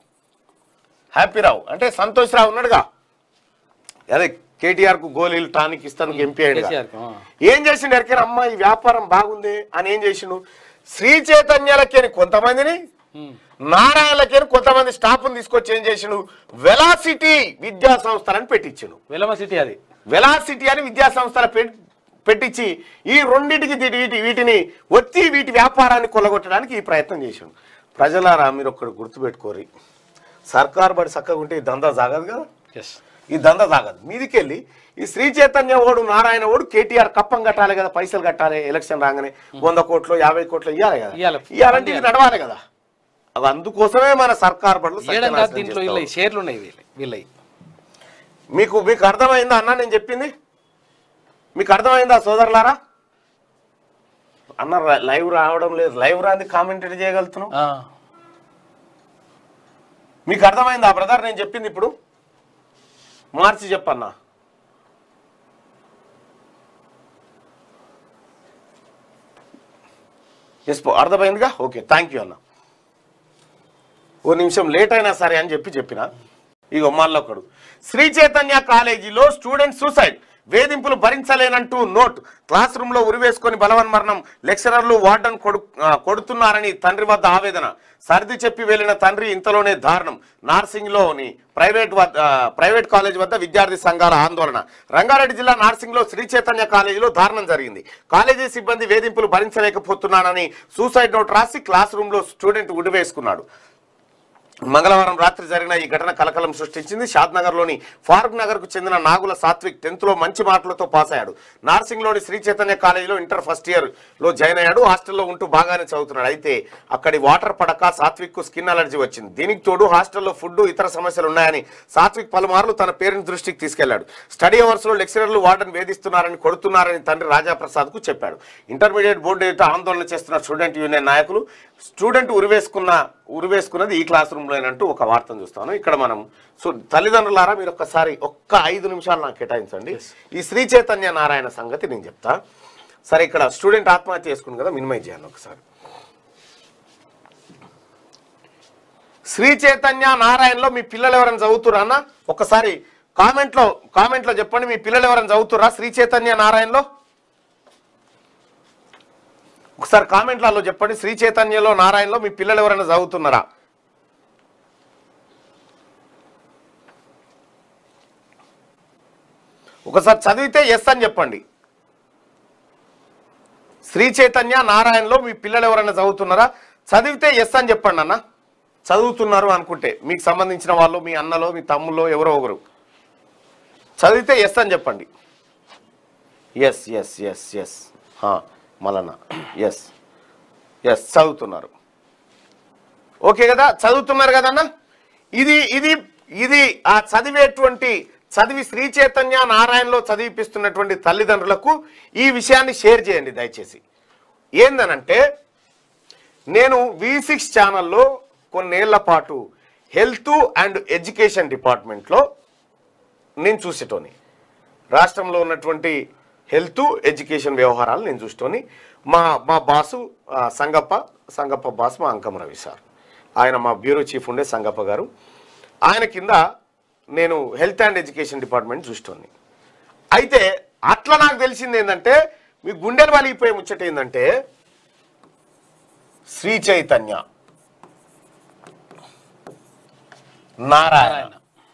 A: రావు అంటే సంతోష్ రావు ఉన్నాడుగా, అదే కేటీఆర్ కు గోళీలు టానిక్ ఇస్తాను ఎంపీ అయ్యాడు. ఏం చేసిండు ఎరికైనా, అమ్మ ఈ వ్యాపారం బాగుంది అని ఏం చేసిండు, శ్రీ చైతన్యాలకేని కొంతమందిని, నారాయణలకేని కొంతమంది స్టాఫ్ని తీసుకొచ్చి ఏం చేసిండు, వెలాసిటీ విద్యా సంస్థలని పెట్టించిండు. వెలాసిటీ అని విద్యా సంస్థల పెట్టించి ఈ రెండింటికి వీటిని ఒత్తి వీటి వ్యాపారాన్ని కొల్లగొట్టడానికి ఈ ప్రయత్నం చేసిండు. ప్రజలారా మీరు ఒక్కడు గుర్తుపెట్టుకోరి, సర్కారు బడి చక్కగా ఉంటే ఈ దందా సాగదు కదా, ఈ దందా సాగదు. మీదికెళ్ళి ఈ శ్రీ చైతన్య ఓడు నారాయణ ఓడు కేటీఆర్ కప్పం కట్టాలి కదా, పైసలు కట్టాలి, ఎలక్షన్ రాగానే 100 కోట్లు 50 కోట్లు ఇవ్వాలి కదా, ఇవ్వాలంటే ఇది నడవాలి కదా. అవి అందుకోసమే మన సర్కారు బడులు. మీకు అర్థమైందా అన్న నేను చెప్పింది? మీకు అర్థమైందా సోదరులారా? అన్న లైవ్ రావడం లేదు, లైవ్ రాంది కామెంటరీ చేయగలుగుతున్నాం. మీకు అర్థమైందా బ్రదర్ నేను చెప్పింది? ఇప్పుడు మార్చి చెప్పన్నా. ఎస్ అర్థమైందిగా, ఓకే థ్యాంక్ యూ అన్న. ఓ నిమిషం లేట్ అయినా సరే అని చెప్పిన. ఇగో మళ్ళొకడు, శ్రీ చైతన్య కాలేజీలో స్టూడెంట్ సూసైడ్, వేధింపులు భరించలేనంటూ నోట్, క్లాస్ రూమ్ లో ఉరివేసుకొని బలవన్మరణం, లెక్చరర్లు వార్డన్ కొడుతున్నారని తండ్రి వద్ద ఆవేదన, సర్ది చెప్పి వెళ్లిన తండ్రి ఇంతలోనే దారుణం, నార్సింగ్ లోని ప్రైవేట్ కాలేజ్ వద్ద విద్యార్థి సంఘాల ఆందోళన. రంగారెడ్డి జిల్లా నార్సింగ్ లో శ్రీ చైతన్య కాలేజీలో దారుణం జరిగింది. కాలేజీ సిబ్బంది వేధింపులు భరించలేకపోతున్నానని సూసైడ్ నోట్ రాసి క్లాస్ రూమ్ లో స్టూడెంట్ ఉరివేసుకున్నాడు. మంగళవారం రాత్రి జరిగిన ఈ ఘటన కలకలం సృష్టించింది. షాద్నగర్ లోని ఫారూక్ నగర్ కు చెందిన నాగుల సాత్విక్ 10th లో మంచి మార్కులతో పాస్ అయ్యాడు. నార్సింగ్ లోని శ్రీ చైతన్య కాలేజీలో ఇంటర్ ఫస్ట్ ఇయర్ లో జాయిన్ అయ్యాడు. హాస్టల్లో ఉంటూ బాగానే చదువుతున్నాడు. అయితే అక్కడి వాటర్ పడక సాత్విక్ కు స్కిన్ అలర్జీ వచ్చింది. దీనికి తోడు హాస్టల్లో ఫుడ్ ఇతర సమస్యలు ఉన్నాయని సాత్విక్ పలుమార్లు తన పేరెంట్స్ దృష్టికి తీసుకెళ్లాడు. స్టడీ అవర్స్ లో లెక్చరర్లు వార్డెన్ వేధిస్తున్నారని, కొడుతున్నారని తండ్రి రాజాప్రసాద్ కు చెప్పాడు. ఇంటర్మీడియట్ బోర్డు ఎదుట ఆందోళన చేస్తున్న స్టూడెంట్ యూనియన్ నాయకులు, స్టూడెంట్ ఉరివేసుకున్నది ఈ క్లాస్ రూమ్ లోనంటూ ఒక వార్తను చూస్తాను. ఇక్కడ మనం తల్లిదండ్రులారా మీరు ఒక్క 5 నిమిషాలు నాకు కేటాయించండి. ఈ శ్రీ చైతన్య నారాయణ సంగతి నేను చెప్తా. సరే, ఇక్కడ స్టూడెంట్ ఆత్మహత్య చేసుకుంది కదా, మినిమైజ్ చేయాలి ఒకసారి. శ్రీ చైతన్య నారాయణలో మీ పిల్లలు ఎవరైనా చదువుతురా అన్న? ఒకసారి కామెంట్లో చెప్పండి, మీ పిల్లలు ఎవరైనా చదువుతురా శ్రీ చైతన్య నారాయణలో? ఒకసారి కామెంట్లలో చెప్పండి, శ్రీ చైతన్యలో నారాయణలో మీ పిల్లలు ఎవరైనా చదువుతున్నారా? ఒకసారి చదివితే ఎస్ అని చెప్పండి. శ్రీ చైతన్య నారాయణలో మీ పిల్లలు ఎవరైనా చదువుతున్నారా?
B: చదివితే ఎస్ అని చెప్పండి అన్న. చదువుతున్నారు అనుకుంటే మీకు సంబంధించిన వాళ్ళు, మీ అన్నలో మీ తమ్ముల్లో ఎవరో ఒకరు చదివితే ఎస్ అని చెప్పండి. ఎస్ ఎస్ ఎస్ ఎస్ మళ్ళా ఎస్ ఎస్ చదువుతున్నారు. ఓకే కదా, చదువుతున్నారు కదన్నా. ఇది ఇది ఇది ఆ చదివి శ్రీ చైతన్య నారాయణలో చదివిపిస్తున్నటువంటి తల్లిదండ్రులకు ఈ విషయాన్ని షేర్ చేయండి దయచేసి. ఏందనంటే, నేను V6 ఛానల్లో కొన్నేళ్ల పాటు హెల్త్ అండ్ ఎడ్యుకేషన్ డిపార్ట్మెంట్లో నేను చూసేటోని, రాష్ట్రంలో ఉన్నటువంటి హెల్త్ ఎడ్యుకేషన్ వ్యవహారాలు నేను చూసేటోని. మా బాసు సంగప్ప బాస్ మా అంకం రవి సార్, ఆయన మా బ్యూరో చీఫ్ ఉండే సంగప్ప గారు, ఆయన కింద నేను హెల్త్ అండ్ ఎడ్యుకేషన్ డిపార్ట్మెంట్ చూసేటోని. అయితే అట్లా నాకు తెలిసింది ఏంటంటే, మీ గుండెలు వలిగిపోయే ముచ్చట ఏంటంటే, శ్రీ చైతన్య నారాయణ,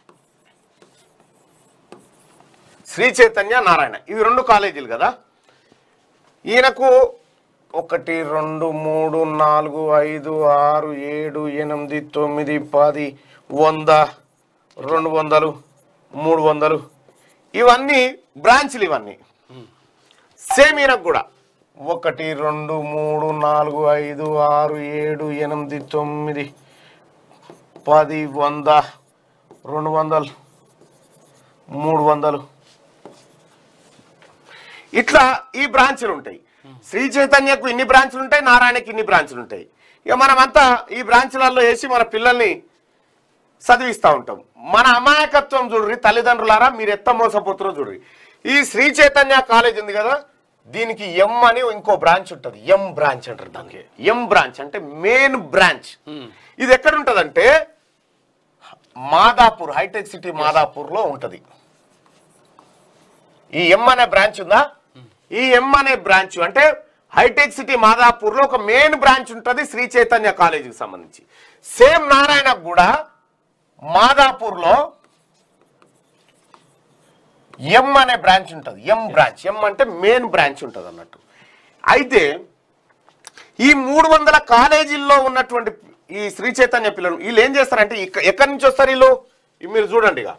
B: శ్రీ చైతన్య నారాయణ ఇవి 2 కాలేజీలు కదా. ఈయనకు 1 2 3 4 5 6 7 8 9 10 100 200 300 ఇవన్నీ బ్రాంచ్లు. ఇవన్నీ సేమ్ ఈయనకు కూడా 1 2 3 4 5 6 7 8 9 10 100 200 300 ఇట్లా ఈ బ్రాంచ్లు ఉంటాయి. శ్రీ చైతన్యకు ఇన్ని బ్రాంచ్లు ఉంటాయి, నారాయణకి ఇన్ని బ్రాంచ్లు ఉంటాయి. ఇక మనమంతా ఈ బ్రాంచ్లలో వేసి మన పిల్లల్ని చదివిస్తూ ఉంటాం. మన అమాయకత్వం చూడ్రి తల్లిదండ్రులారా, మీరు ఎత్త మోసపోతారో చూడ్రి. ఈ శ్రీ చైతన్య కాలేజ్ ఉంది కదా, దీనికి ఎం అని ఇంకో బ్రాంచ్ ఉంటుంది. ఎం బ్రాంచ్ అంటారు దానికి. ఎం బ్రాంచ్ అంటే మెయిన్ బ్రాంచ్. ఇది ఎక్కడ ఉంటుందంటే మాదాపూర్, హైటెక్ సిటీ మాదాపూర్లో ఉంటుంది. ఈ ఎం అనే బ్రాంచ్ ఉందా, ఈ ఎం అనే బ్రాంచ్ అంటే హైటెక్ సిటీ మాదాపూర్లో ఒక మెయిన్ బ్రాంచ్ ఉంటుంది శ్రీ చైతన్య కాలేజీకి సంబంధించి. సేమ్ నారాయణకు కూడా మాదాపూర్లో ఎం అనే బ్రాంచ్ ఉంటుంది. ఎం బ్రాంచ్, ఎం అంటే మెయిన్ బ్రాంచ్ ఉంటుంది అన్నట్టు. అయితే ఈ 300 కాలేజీల్లో ఉన్నటువంటి ఈ శ్రీ చైతన్య పిల్లలు వీళ్ళు ఏం చేస్తారంటే, ఎక్కడి నుంచి వస్తారు వీళ్ళు, మీరు చూడండి. ఇక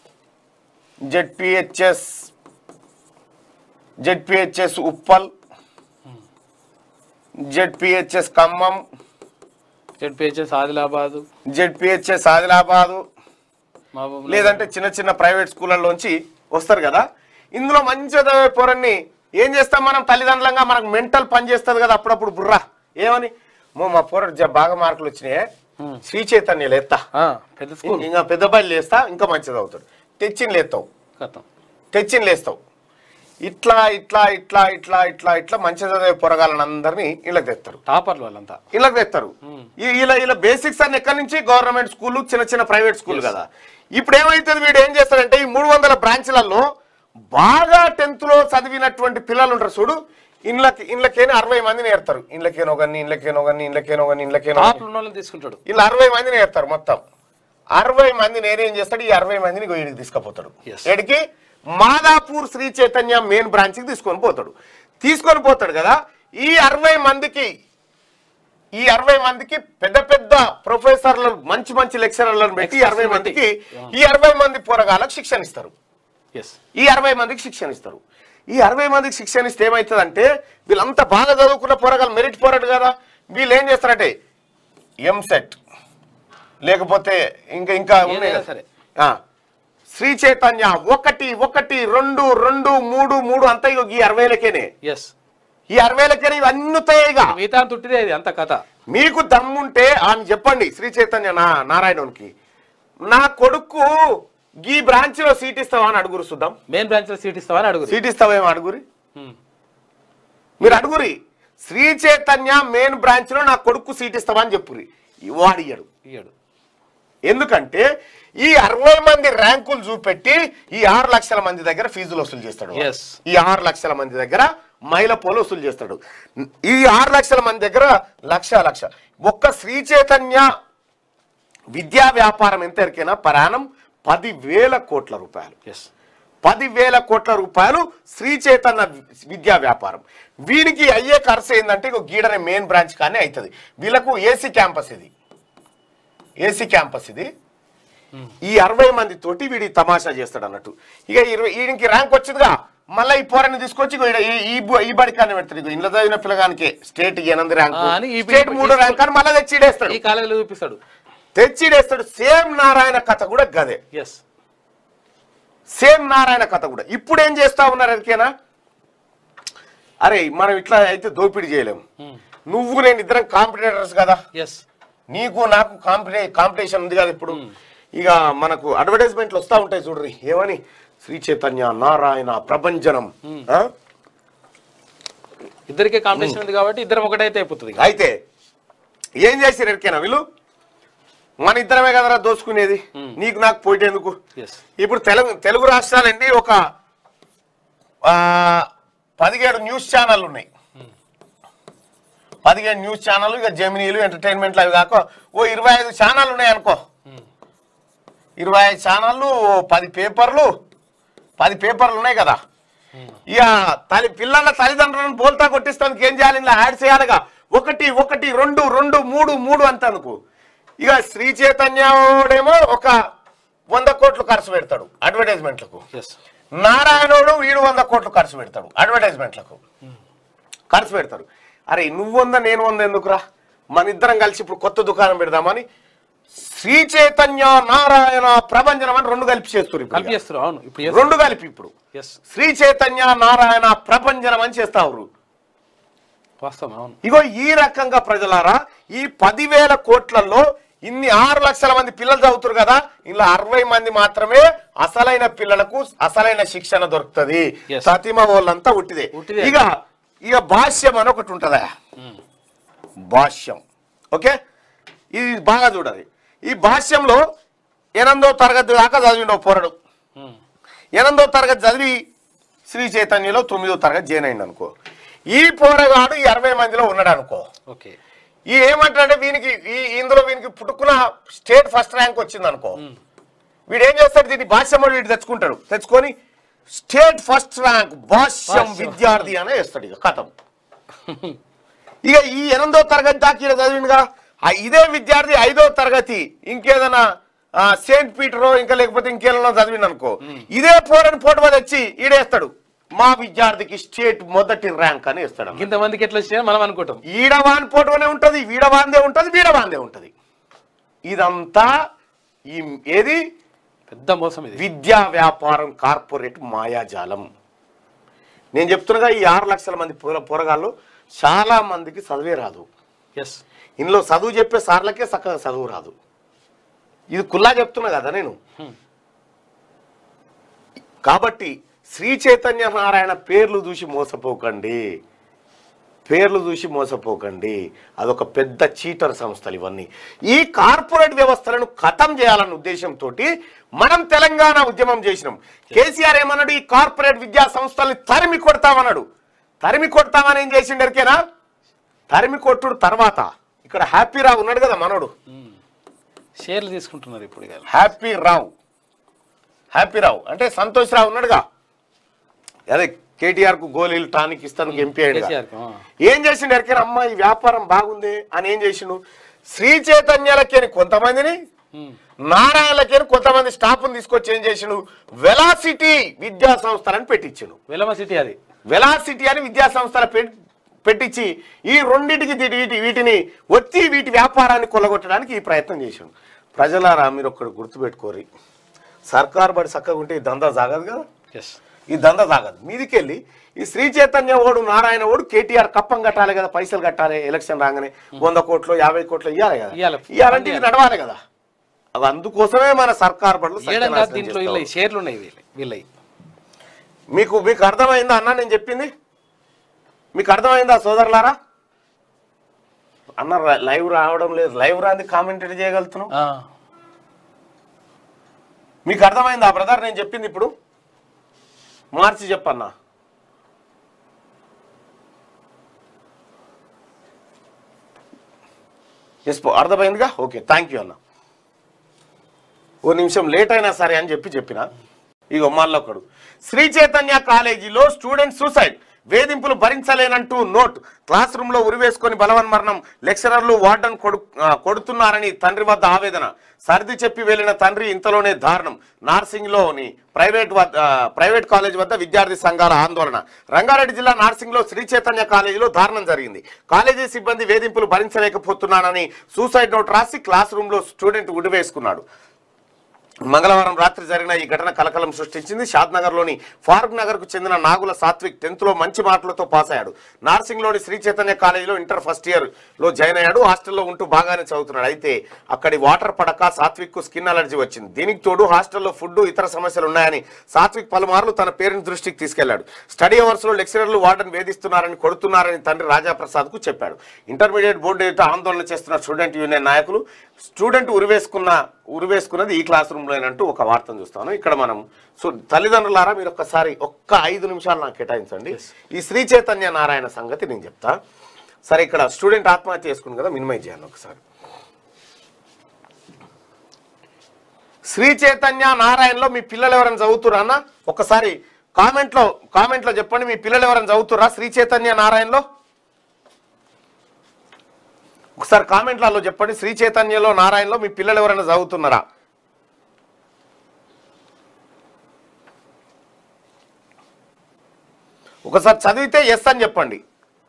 B: ZPHS Uppal, ZPHS Khammam,
C: ZPHS Adilabad,
B: లేదంటే చిన్న ప్రైవేట్ స్కూళ్ళలోంచి వస్తారు కదా. ఇందులో మంచి చదివే పోరన్ని ఏం చేస్తాం మనం తల్లిదండ్రులంగా, మనకు మెంటల్ పని చేస్తుంది కదా అప్పుడప్పుడు బుర్రా. ఏమని, మా పోరడు బాగా మార్కులు వచ్చినాయి, శ్రీ చైతన్యలు ఎత్తా, ఇంకా పెద్ద బయలు లేస్తా, ఇంకా మంచిది అవుతాడు, తెచ్చిని లేస్తావు. ఇట్లా ఇట్లా ఇట్లా ఇట్లా ఇట్లా ఇట్లా మంచి చదివే పొరగాలని అందరినీ ఇళ్ళకి తెస్తారు.
C: టాపర్లు వాళ్ళంతా
B: ఇళ్ళకి తెస్తారు. ఇలా బేసిక్స్ అన్ని ఎక్కడి నుంచి, గవర్నమెంట్ స్కూల్, చిన్న ప్రైవేట్ స్కూల్ కదా. ఇప్పుడు ఏమైతుంది, వీడు ఏం చేస్తాడంటే ఈ 300 బ్రాంచ్లలో బాగా 10th లో చదివినటువంటి పిల్లలు ఉంటారు చూడు, ఇళ్ళకేనో 60 మందిని ఏర్తారు. ఇళ్ళకేనో
C: తీసుకుంటాడు.
B: ఇలా 60 మందిని ఏర్తారు. మొత్తం 60 మంది నేనేం చేస్తాడు, ఈ 60 మందిని వీడికి తీసుకుపోతాడు. ఎడికి, మాదాపూర్ శ్రీ చైతన్య మెయిన్ బ్రాంచ్కి తీసుకొని పోతాడు కదా. ఈ 60 మందికి పెద్ద ప్రొఫెసర్లు, మంచి లెక్చరర్లను పెట్టి ఈ 60 మంది పోరగాళ్ళకి శిక్షణ ఇస్తారు. ఈ 60 మందికి శిక్షణ ఇస్తారు. ఈ 60 మందికి శిక్షణ ఇస్తే ఏమవుతుందంటే, వీళ్ళంతా బాగా చదువుకున్న పోరగాళ్ళు, మెరిట్ పోరాడు కదా, వీళ్ళు ఏం చేస్తారంటే ఎంసెట్ లేకపోతే ఇంకా ఉన్నాయి సరే, శ్రీ చైతన్య 1 1 2 2 3 3 అంతా ఈ 60,000కేనే. ఈ 60,000కేనే ఇవన్నీ తుట్టిదే అంత కథ. మీకు దమ్ముంటే అని చెప్పండి శ్రీ చైతన్య నారాయణకి, నా కొడుకు ఈ బ్రాంచ్ లో సీట్ ఇస్తావా అని అడుగురు. చూద్దాం,
C: మెయిన్ బ్రాంచ్ లో సీట్
B: ఇస్తావేమో అడుగురి, మీరు అడుగురి. శ్రీ చైతన్య మెయిన్ బ్రాంచ్ లో నా కొడుకు సీట్ ఇస్తావా అని చెప్పురి. వాడు ఇయ్యడు. ఎందుకంటే ఈ 60 మంది ర్యాంకులు చూపెట్టి ఈ 6 లక్షల మంది దగ్గర ఫీజులు వసూలు చేస్తాడు. ఈ 6 లక్షల మంది దగ్గర మైల పోలు వసూలు చేస్తాడు. ఈ 6 లక్షల మంది దగ్గర లక్ష ఒక్క శ్రీ చైతన్య విద్యా వ్యాపారం ఎంత ఎరికైనా పరాణం 10,000 కోట్ల రూపాయలు. 10,000 కోట్ల రూపాయలు శ్రీ చైతన్య విద్యా వ్యాపారం. వీరికి అయ్యే ఖర్చు ఏంటంటే ఇక గీడనే మెయిన్ బ్రాంచ్ కానీ అవుతుంది. వీళ్ళకు ఏసీ క్యాంపస్ ఇది, ఏసీ క్యాంపస్ ఇది. ఈ 60 మంది తోటి వీడి తమాషా చేస్తాడు అన్నట్టు. ఇక వీడికి ర్యాంక్ వచ్చిందిగా, మళ్ళీ ఈ పోరాన్ని తీసుకొచ్చి ఈ బడికాన్ని పెడతాడు. ఇంట్లో చదివిన పిల్లగానికి స్టేట్ 8 ర్యాంక్, స్టేట్ 3 ర్యాంక్ అని మళ్ళీ తెచ్చిడేస్తాడు,
C: ఈ కాలేజీలో చూపిస్తాడు,
B: తెచ్చిడేస్తాడు. సేమ్ నారాయణ కథ కూడా గదే, సేమ్ నారాయణ కథ కూడా. ఇప్పుడు ఏం చేస్తా ఉన్నారు ఎరికేనా, అరే మనం ఇట్లా అయితే దోపిడీ చేయలేము, నువ్వు నేను ఇద్దరం కాంపిటేటర్స్ కదా, నీకు నాకు కాంపిటీషన్ ఉంది కదా. ఇప్పుడు ఇక మనకు అడ్వర్టైజ్మెంట్లు వస్తూ ఉంటాయి చూడ్రి, ఏమని శ్రీ చైతన్య నారాయణ ప్రభంజనం,
C: ఇద్దరికే కాంపిటీషన్ ఉంది కాబట్టి ఇద్దరం ఒకటైతే అయిపోతుంది.
B: అయితే ఏం చేసారు ఎరికేనా వీళ్ళు, మన ఇద్దరమే కదరా దోచుకునేది, నీకు నాకు పోయేందుకు. ఇప్పుడు తెలుగు రాష్ట్రాలండి ఒక 17 న్యూస్ ఛానల్ ఉన్నాయి, 17 న్యూస్ ఛానల్, ఇక జెమినీలు ఎంటర్టైన్మెంట్లు అవి కాక ఓ 25 ఛానల్ ఉన్నాయి అనుకో, 25 ఛానళ్ళు, 10 పేపర్లు ఉన్నాయి కదా. ఇక పిల్లల తల్లిదండ్రులను బోల్తా కొట్టిస్తానికి ఏం చేయాలి, ఇలా యాడ్ చేయాలిగా, 1 1 2 2 3 3 అంత అనుకో. ఇక శ్రీ చైతన్యడేమో ఒక 100 కోట్లు ఖర్చు పెడతాడు అడ్వర్టైజ్మెంట్లకు, నారాయణోడు వీడు 100 కోట్లు ఖర్చు పెడతాడు అడ్వర్టైజ్మెంట్లకు ఖర్చు పెడతాడు. అరే నువ్వు 100 నేను 100 ఎందుకురా, మన ఇద్దరం కలిసి ఇప్పుడు కొత్త దుకాణం పెడదామని శ్రీ చైతన్య నారాయణ ప్రభంజనం అని 2 కలిపి చేస్తారు. ఇప్పుడు 2 కలిపి ఇప్పుడు శ్రీ చైతన్య నారాయణ ప్రభంజనం అని చేస్తారు. ఇగో ఈ రకంగా ప్రజలారా, ఈ 10,000 కోట్లలో ఇన్ని 6 లక్షల మంది పిల్లలు చదువుతారు కదా, ఇలా 60 మంది మాత్రమే అసలైన పిల్లలకు అసలైన శిక్షణ దొరుకుతుంది. సతిమ వాళ్ళంతా ఉట్టిదే. ఇక భాష్యం అని ఒకటి ఉంటుందా, భాష్యం. ఓకే, ఇది బాగా చూడాలి. ఈ భాష్యంలో 8వ తరగతి దాకా చదివిండవు పోరడు, 8వ తరగతి చదివి శ్రీ చైతన్యలో 9వ తరగతి జాయిన్ అయింది అనుకో. ఈ పోరగాడు ఈ 60 మందిలో ఉన్నాడు అనుకో. ఈ ఏమంటాడంటే ఇందులో వీనికి పుట్టుకున్న స్టేట్ ఫస్ట్ ర్యాంక్ వచ్చింది అనుకో, వీడు ఏం చేస్తాడు, దీన్ని భాష్యం వీడు తెచ్చుకొని స్టేట్ ఫస్ట్ ర్యాంక్ భాష్యం విద్యార్థి అనే వేస్తాడు. ఇక కథం. ఇక ఈ 8వ తరగతి దాకా ఈడ చదివిండుగా, ఇదే విద్యార్థి 5వ తరగతి ఇంకేదైనా సెయింట్ పీటరో ఇంకా లేకపోతే ఇంకేదో చదివిండు అనుకో, ఇదే పోరని పోటీ తెచ్చి ఈడేస్తాడు, మా విద్యార్థికి స్టేట్ మొదటి ర్యాంక్ అని ఇస్తాడు.
C: ఇంతమందికి ఎట్లా వచ్చాయని మనం అనుకుంటాం.
B: ఈడవాన్ పోటోనే ఉంటది, వీడవాందే ఉంటది, వీడవాందే ఉంటది. ఇదంతా ఏది
C: పెద్ద మోసం, ఇది
B: విద్యా వ్యాపారం, కార్పొరేట్ మాయాజాలం. నేను చెప్తున్నగా ఈ 6 లక్షల మంది పోరగాళ్ళు చాలా మందికి చదివే రాదు. ఇందులో చదువు చెప్పే సార్లకే చక్కగా చదువు రాదు. ఇది కుల్లా చెప్తున్నా కదా నేను. కాబట్టి శ్రీ చైతన్య నారాయణ పేర్లు చూసి మోసపోకండి, అదొక పెద్ద చీటర్ సంస్థలు ఇవన్నీ. ఈ కార్పొరేట్ వ్యవస్థలను ఖతం చేయాలన్న ఉద్దేశంతో మనం తెలంగాణ ఉద్యమం చేసినాం. కేసీఆర్ ఏమన్నాడు, ఈ కార్పొరేట్ విద్యా సంస్థల్ని తరిమి కొడతామన్నాడు. తరిమి కొడతామని ఏం చేసిండరికేనా, తరిమి కొట్టుడు తర్వాత ఇక్కడ హ్యాపీ రావు ఉన్నాడు కదా మనోడు,
C: షేర్లు తీసుకుంటున్నారు ఇప్పుడు.
B: హ్యాపీ రావు అంటే సంతోష్ రావు ఉన్నాడుగా, అదే కేటీఆర్ కు గోళీలు టానిక్ ఇస్తాను ఎంపీ అయ్యాడు. ఏం చేసిండు ఎరికైనా, అమ్మ ఈ వ్యాపారం బాగుంది అని ఏం చేసిండు, శ్రీ చైతన్యాలకేని కొంతమందిని, నారాయణలకేని కొంతమంది స్టాఫ్ని తీసుకొచ్చి ఏం చేసిండు, వెలాసిటీ విద్యా సంస్థలని పెట్టించిండు. వెలాసిటీ అని విద్యా సంస్థలు పెట్టించి ఈ రెండింటికి వీటిని ఒత్తి వీటి వ్యాపారాన్ని కొల్లగొట్టడానికి ఈ ప్రయత్నం చేసిండు. ప్రజలారా మీరు ఒక్కడు గుర్తుపెట్టుకోరి, సర్కారు బడి చక్కగా ఉంటే ఈ దందా సాగదు కదా, ఈ దందా సాగదు. మీదికెళ్ళి ఈ శ్రీ చైతన్య ఓడు నారాయణ ఓడు కేటీఆర్ కప్పం కట్టాలి కదా, పైసలు కట్టాలి, ఎలక్షన్ రాగానే 100 కోట్లు 50 కోట్లు ఇవ్వాలి కదా, ఇవ్వాలంటే ఇది నడవాలి కదా. అవి అందుకోసమే మన సర్కారు బడులు. మీకు అర్థమైందా అన్న నేను చెప్పింది, మీకు అర్థమైందా సోదరులారా? అన్న లైవ్ రావడం లేదు, లైవ్ రాంది కామెంటరీ చేయగలుగుతున్నాం. మీకు అర్థమైందా బ్రదర్ నేను చెప్పింది? ఇప్పుడు మార్చి చెప్పన్నా. ఎస్ అర్థమైందిగా, ఓకే థ్యాంక్ యూ అన్న. ఓ నిమిషం లేట్ అయినా సరే అని చెప్పిన ఇగో మళ్ళొకడు శ్రీ చైతన్య కాలేజీలో స్టూడెంట్ సూసైడ్, వేధింపులు భరించలేనంటూ నోట్, క్లాస్ రూమ్ లో ఉరివేసుకొని బలవన్మరణం, లెక్చరర్లు వార్డన్ కొడుతున్నారని తండ్రి వద్ద ఆవేదన, సర్ది చెప్పి వెళ్లిన తండ్రి ఇంతలోనే దారుణం, నార్సింగ్ లోని ప్రైవేట్ కాలేజ్ వద్ద విద్యార్థి సంఘాల ఆందోళన. రంగారెడ్డి జిల్లా నార్సింగ్ లో శ్రీ చైతన్య కాలేజీలో దారుణం జరిగింది. కాలేజీ సిబ్బంది వేధింపులు భరించలేకపోతున్నానని సూసైడ్ నోట్ రాసి క్లాస్ రూమ్ లో స్టూడెంట్ ఉరివేసుకున్నాడు. మంగళవారం రాత్రి జరిగిన ఈ ఘటన కలకలం సృష్టించింది. షాద్నగర్లోని ఫారూక్ నగర్ కు చెందిన నాగుల సాత్విక్ 10th లో మంచి మార్కులతో పాస్ అయ్యాడు. నార్సింగ్లోని శ్రీ చైతన్య కాలేజీలో ఇంటర్ ఫస్ట్ ఇయర్ లో జాయిన్ అయ్యాడు. హాస్టల్లో ఉంటూ బాగానే చదువుతున్నాడు. అయితే అక్కడి వాటర్ పడక సాత్విక్ కు స్కిన్ అలర్జీ వచ్చింది. దీనికి తోడు హాస్టల్లో ఫుడ్ ఇతర సమస్యలు ఉన్నాయని సాత్విక్ పలుమార్లు తన పేరెంట్స్ దృష్టికి తీసుకెళ్లాడు. స్టడీ అవర్స్ లో లెక్చరర్లు వార్డెన్ వేధిస్తున్నారని, కొడుతున్నారని తండ్రి రాజాప్రసాద్ కు చెప్పాడు. ఇంటర్మీడియట్ బోర్డు ఎదుట ఆందోళన చేస్తున్న స్టూడెంట్ యూనియన్ నాయకులు స్టూడెంట్ ఉరివేసుకున్నది ఈ క్లాస్ రూమ్ లోనంటూ ఒక వార్తను చూస్తాను. ఇక్కడ మనం తల్లిదండ్రులారా మీరు ఒక్కసారి 5 నిమిషాలు నాకు కేటాయించండి. ఈ శ్రీ చైతన్య నారాయణ సంగతి నేను చెప్తా. సరే, ఇక్కడ స్టూడెంట్ ఆత్మహత్య చేసుకుంది కదా, మినిమైజ్ చేయాలి ఒకసారి. శ్రీ చైతన్య నారాయణలో మీ పిల్లలు ఎవరైనా చదువుతురా అన్న? ఒకసారి కామెంట్లో చెప్పండి, మీ పిల్లలు ఎవరైనా చదువుతురా శ్రీ చైతన్య నారాయణలో? ఒకసారి కామెంట్లలో చెప్పండి, శ్రీ చైతన్యలో నారాయణలో మీ పిల్లలు ఎవరైనా చదువుతున్నారా? ఒకసారి చదివితే ఎస్ అని చెప్పండి.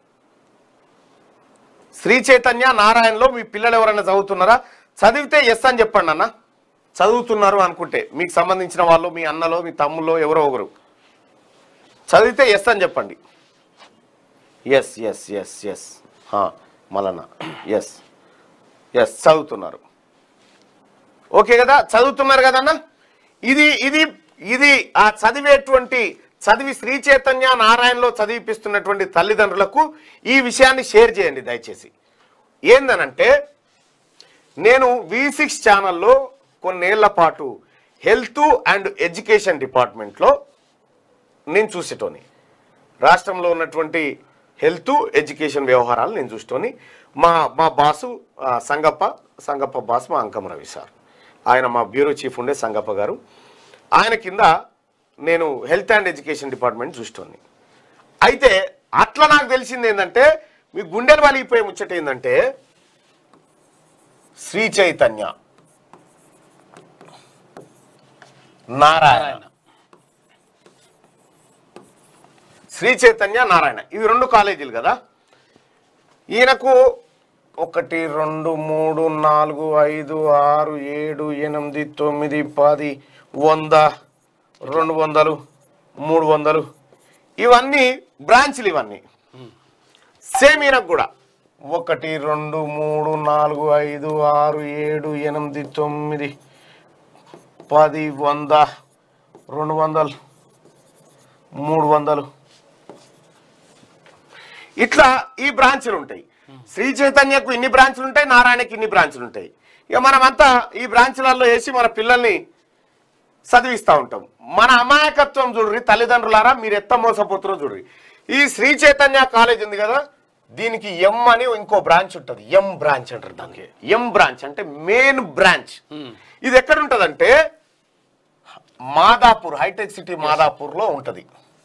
B: శ్రీ చైతన్య నారాయణలో మీ పిల్లలు ఎవరైనా చదువుతున్నారా? చదివితే ఎస్ అని చెప్పండి అన్న. చదువుతున్నారు అనుకుంటే మీకు సంబంధించిన వాళ్ళు, మీ అన్నలో, మీ తమ్ముల్లో ఎవరో ఒకరు చదివితే ఎస్ అని చెప్పండి. ఎస్ ఎస్ ఎస్ ఎస్ మళ్ళా ఎస్ ఎస్ చదువుతున్నారు. ఓకే కదా, చదువుతున్నారు కదన్నా. ఇది ఆ చదివి శ్రీ చైతన్య నారాయణలో చదివిపిస్తున్నటువంటి తల్లిదండ్రులకు ఈ విషయాన్ని షేర్ చేయండి దయచేసి. ఏందనంటే, నేను V6 ఛానల్లో కొన్నేళ్ల పాటు హెల్త్ అండ్ ఎడ్యుకేషన్ డిపార్ట్మెంట్లో నేను చూసేటోని, రాష్ట్రంలో ఉన్నటువంటి హెల్త్ ఎడ్యుకేషన్ వ్యవహారాలు నేను చూసేటోని. మా బాసు సంగప్ప బాస్ మా అంకం రవి సార్, ఆయన మా బ్యూరో చీఫ్ ఉండే సంగప్ప గారు. ఆయన కింద నేను హెల్త్ అండ్ ఎడ్యుకేషన్ డిపార్ట్మెంట్ చూసేటోని. అయితే అట్లా నాకు తెలిసింది ఏంటంటే, మీ గుండెలు వలిగిపోయే ముచ్చట ఏంటంటే, శ్రీ చైతన్య నారాయణ, శ్రీ చైతన్య నారాయణ ఇవి 2 కాలేజీలు కదా. ఈయనకు 1 2 3 4 5 6 7 8 9 10 100 200 300 ఇవన్నీ బ్రాంచ్లు. ఇవన్నీ సేమ్ ఈయనకు కూడా 1 2 3 4 5 6 7 8 9 10 100 200 300 ఇట్లా ఈ బ్రాంచ్లు ఉంటాయి. శ్రీ చైతన్యకు ఇన్ని బ్రాంచ్లు ఉంటాయి, నారాయణకి ఇన్ని బ్రాంచ్లు ఉంటాయి. ఇక మనమంతా ఈ బ్రాంచ్లలో వేసి మన పిల్లల్ని చదివిస్తూ ఉంటాం. మన అమాయకత్వం చూడ్రి తల్లిదండ్రులారా, మీరు ఎత్త మోసపోతారో చూడ్రి. ఈ శ్రీ చైతన్య కాలేజ్ ఉంది కదా, దీనికి ఎం అని ఇంకో బ్రాంచ్ ఉంటుంది. ఎం బ్రాంచ్ అంటారు దానికి. ఎం బ్రాంచ్ అంటే మెయిన్ బ్రాంచ్. ఇది ఎక్కడ ఉంటుందంటే మాదాపూర్, హైటెక్ సిటీ మాదాపూర్లో ఉంటుంది.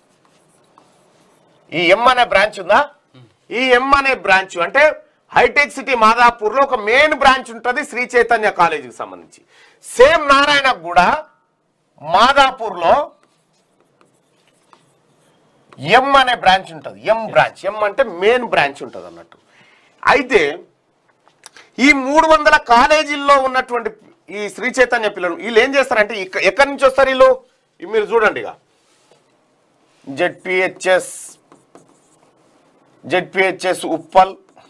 B: ఈ ఎం అనే బ్రాంచ్ ఉందా, ఈ ఎం అనే బ్రాంచ్ అంటే హైటెక్ సిటీ మాదాపూర్లో ఒక మెయిన్ బ్రాంచ్ ఉంటుంది శ్రీ చైతన్య కాలేజీకి సంబంధించి. సేమ్ నారాయణకు కూడా మాదాపూర్లో ఎం అనే బ్రాంచ్ ఉంటుంది. ఎం బ్రాంచ్, ఎం అంటే మెయిన్ బ్రాంచ్ ఉంటుంది అన్నట్టు. అయితే ఈ 300 కాలేజీల్లో ఉన్నటువంటి ఈ శ్రీ చైతన్య పిల్లలు వీళ్ళు ఏం చేస్తారంటే, ఎక్కడి నుంచి వస్తారు వీళ్ళు? మీరు చూడండి, ఇక ZPHS Uppal,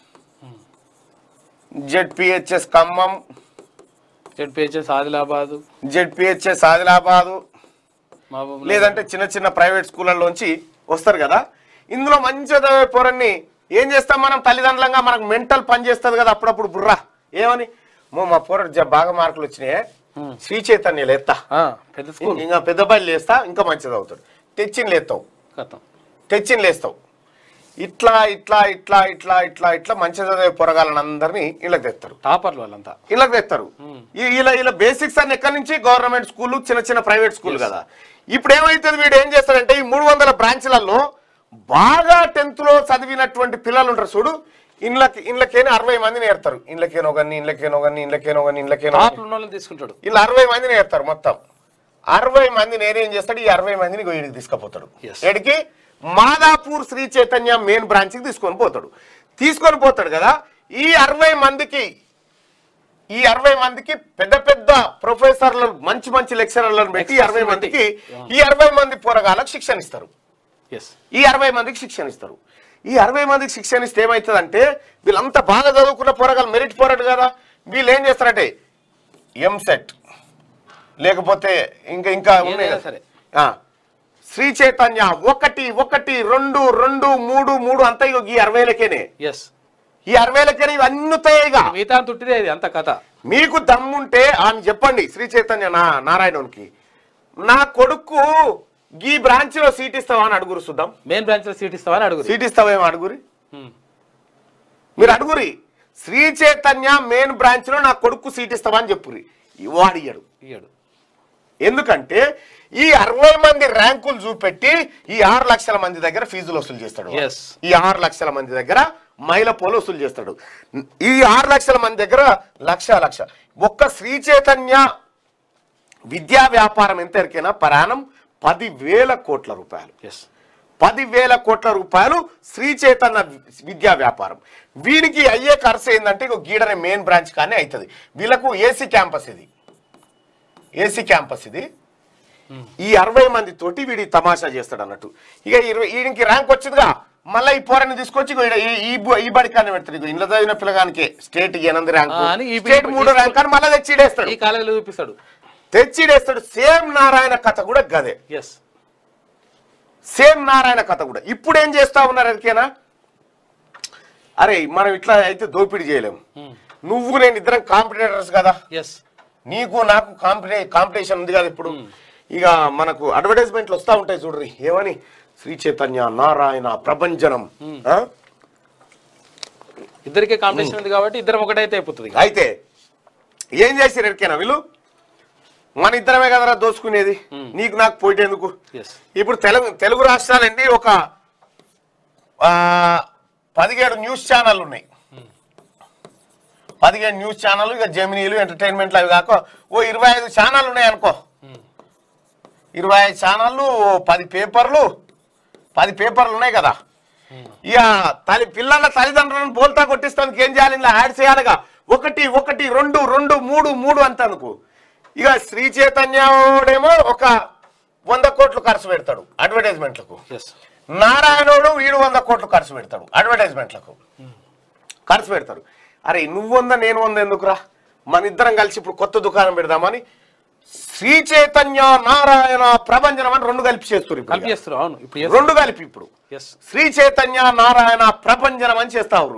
B: ZPHS Khammam,
C: ZPHS Adilabad,
B: లేదంటే చిన్న ప్రైవేట్ స్కూళ్ళలోంచి వస్తారు కదా. ఇందులో మంచి చదివే పోరన్ని ఏం చేస్తాం మనం తల్లిదండ్రులంగా? మనకు మెంటల్ పని చేస్తుంది కదా అప్పుడప్పుడు బుర్రా. ఏమని, మా పోర బాగా మార్కులు వచ్చినాయి, శ్రీ చైతన్యలు ఎత్తా, ఇంకా పెద్ద బయలు లేస్తా, ఇంకా మంచిది అవుతాడు. తెచ్చిన లేస్తావు. ఇట్లా ఇట్లా ఇట్లా ఇట్లా ఇట్లా ఇట్లా మంచి చదివే పొరగాలని అందరినీ ఇళ్ళకి తెస్తారు,
C: టాపర్లు వాళ్ళంతా.
B: ఇళ్ళకి తెస్తారు. ఇలా బేసిక్స్ అన్ని ఎక్కడి నుంచి గవర్నమెంట్ స్కూల్, చిన్న చిన్న ప్రైవేట్ స్కూల్ కదా. ఇప్పుడు ఏమైతుంది, వీడు ఏం చేస్తాడంటే ఈ 300 బ్రాంచ్లలో బాగా 10th లో చదివినటువంటి పిల్లలు ఉంటారు చూడు, ఇళ్ళకేనో 60 మందిని నేర్తారు. ఇళ్ళకేనో కానీ
C: తీసుకుంటాడు.
B: ఇలా 60 మందిని నేర్తారు. మొత్తం 60 మంది నేనేం చేస్తాడు, ఈ 60 మందిని వీడికి తీసుకుపోతాడు. ఎడికి మాదాపూర్ శ్రీ చైతన్య మెయిన్ బ్రాంచ్కి తీసుకొని పోతాడు కదా. ఈ 60 మందికి పెద్ద పెద్ద ప్రొఫెసర్లు, మంచి లెక్చరర్లను పెట్టి ఈ 60 మంది పోరగాళ్ళకి శిక్షణ ఇస్తారు. ఈ 60 మందికి శిక్షణ ఇస్తారు. ఈ 60 మందికి శిక్షణ ఇస్తే ఏమవుతుందంటే, వీళ్ళంతా బాగా చదువుకున్న పోరగాళ్ళు, మెరిట్ పోరాడు కదా, వీళ్ళు ఏం చేస్తారంటే ఎంసెట్ లేకపోతే ఇంకా ఉన్నాయి సరే, శ్రీ చైతన్య 1 1 2 2 3 3 అంతా ఈ 60,000కేనే. ఈ 60,000కేనే ఇవన్నీ తాయిగా
C: మిగతా తుట్టిదే అంత కథ.
B: మీకు దమ్ముంటే అని చెప్పండి శ్రీ చైతన్య నారాయణకి, నా కొడుకు ఈ బ్రాంచ్ లో సీట్ ఇస్తావా అని అడుగురు. చూద్దాం,
C: మెయిన్ బ్రాంచ్ లో సీట్ ఇస్తావా అని అడుగురు.
B: సీట్ ఇస్తావేమో అడుగురి, మీరు అడుగురి. శ్రీ చైతన్య మెయిన్ బ్రాంచ్ లో నా కొడుకు సీట్ ఇస్తావా అని చెప్పురి. వాడు ఇయ్యడు. ఎందుకంటే ఈ 60 మంది ర్యాంకులు చూపెట్టి ఈ 6 లక్షల మంది దగ్గర ఫీజులు వసూలు చేస్తాడు. ఈ 6 లక్షల మంది దగ్గర మైల పోలు వసూలు చేస్తాడు. ఈ 6 లక్షల మంది దగ్గర లక్ష ఒక్క శ్రీ చైతన్య విద్యా వ్యాపారం ఎంత ఎరికైనా పరాణం 10,000 కోట్ల రూపాయలు. 10,000 కోట్ల రూపాయలు శ్రీ చైతన్య విద్యా వ్యాపారం. వీరికి అయ్యే ఖర్చు ఏంటంటే గీడనే మెయిన్ బ్రాంచ్ కానీ అవుతుంది. వీళ్ళకు ఏసీ క్యాంపస్ ఇది. ఈ 60 మంది తోటి వీడి తమాషా చేస్తాడు అన్నట్టు. ఇక వీడికి ర్యాంక్ వచ్చిందిగా, మళ్ళీ ఈ పోరాన్ని తీసుకొచ్చి ఈ బడికాన్ని పెడతాడు. ఇంట్లో చదివిన పిల్లగానికి స్టేట్ 8 ర్యాంక్, స్టేట్ 3 ర్యాంక్ అని మళ్ళీ తెచ్చిడేస్తాడు.
C: ఈ కాలేజీలో చూపిస్తాడు,
B: తెచ్చిడేస్తాడు. సేమ్ నారాయణ కథ కూడా గదే. సేమ్ నారాయణ కథ కూడా. ఇప్పుడు ఏం చేస్తా ఉన్నారు ఎరికేనా, అరే మనం ఇట్లా అయితే దోపిడీ చేయలేము, నువ్వు నేను ఇద్దరం కాంపిటేటర్స్ కదా, నీకు నాకు కాంపిటీషన్ ఉంది కదా. ఇప్పుడు ఇక మనకు అడ్వర్టైజ్మెంట్లు వస్తూ ఉంటాయి చూడ్రి, ఏమని శ్రీ చైతన్య నారాయణ ప్రభంజనం,
C: ఇద్దరికే కాంపిటీషన్ ఉంది కాబట్టి ఇద్దరం ఒకటైతే అయిపోతుంది.
B: అయితే ఏం చేశారు ఎరికేనా వీళ్ళు, మన ఇద్దరమే కదరా దోచుకునేది, నీకు నాకు పోయేందుకు. ఇప్పుడు తెలుగు రాష్ట్రాలండి ఒక 17 న్యూస్ ఛానల్ ఉన్నాయి. 17 న్యూస్ ఛానల్, ఇక జెమినీలు, ఎంటర్టైన్మెంట్లు అవి కాక 25 ఛానల్ ఉన్నాయి అనుకో. 25 ఛానళ్ళు, 10 పేపర్లు ఉన్నాయి కదా. ఇక పిల్లల తల్లిదండ్రులను బోల్తా కొట్టిస్తానికి ఏం చేయాలి, ఇలా యాడ్ చేయాలిగా. 1 1 2 2 3 3 అంత అనుకో. ఇక శ్రీ చైతన్యడేమో ఒక 100 కోట్లు ఖర్చు పెడతాడు అడ్వర్టైజ్మెంట్లకు, నారాయణుడు వీడు 100 కోట్లు ఖర్చు పెడతాడు అడ్వర్టైజ్మెంట్లకు ఖర్చు పెడతాడు. అరే నువ్వు 100 నేను 100 ఎందుకురా, మన ఇద్దరం కలిసి ఇప్పుడు కొత్త దుకాణం పెడదామని శ్రీ చైతన్య నారాయణ ప్రభంజనం అని 2 కలిపి చేస్తారు. ఇప్పుడు 2 కలిపి ఇప్పుడు శ్రీ చైతన్య నారాయణ ప్రభంజనం అని చేస్తారు.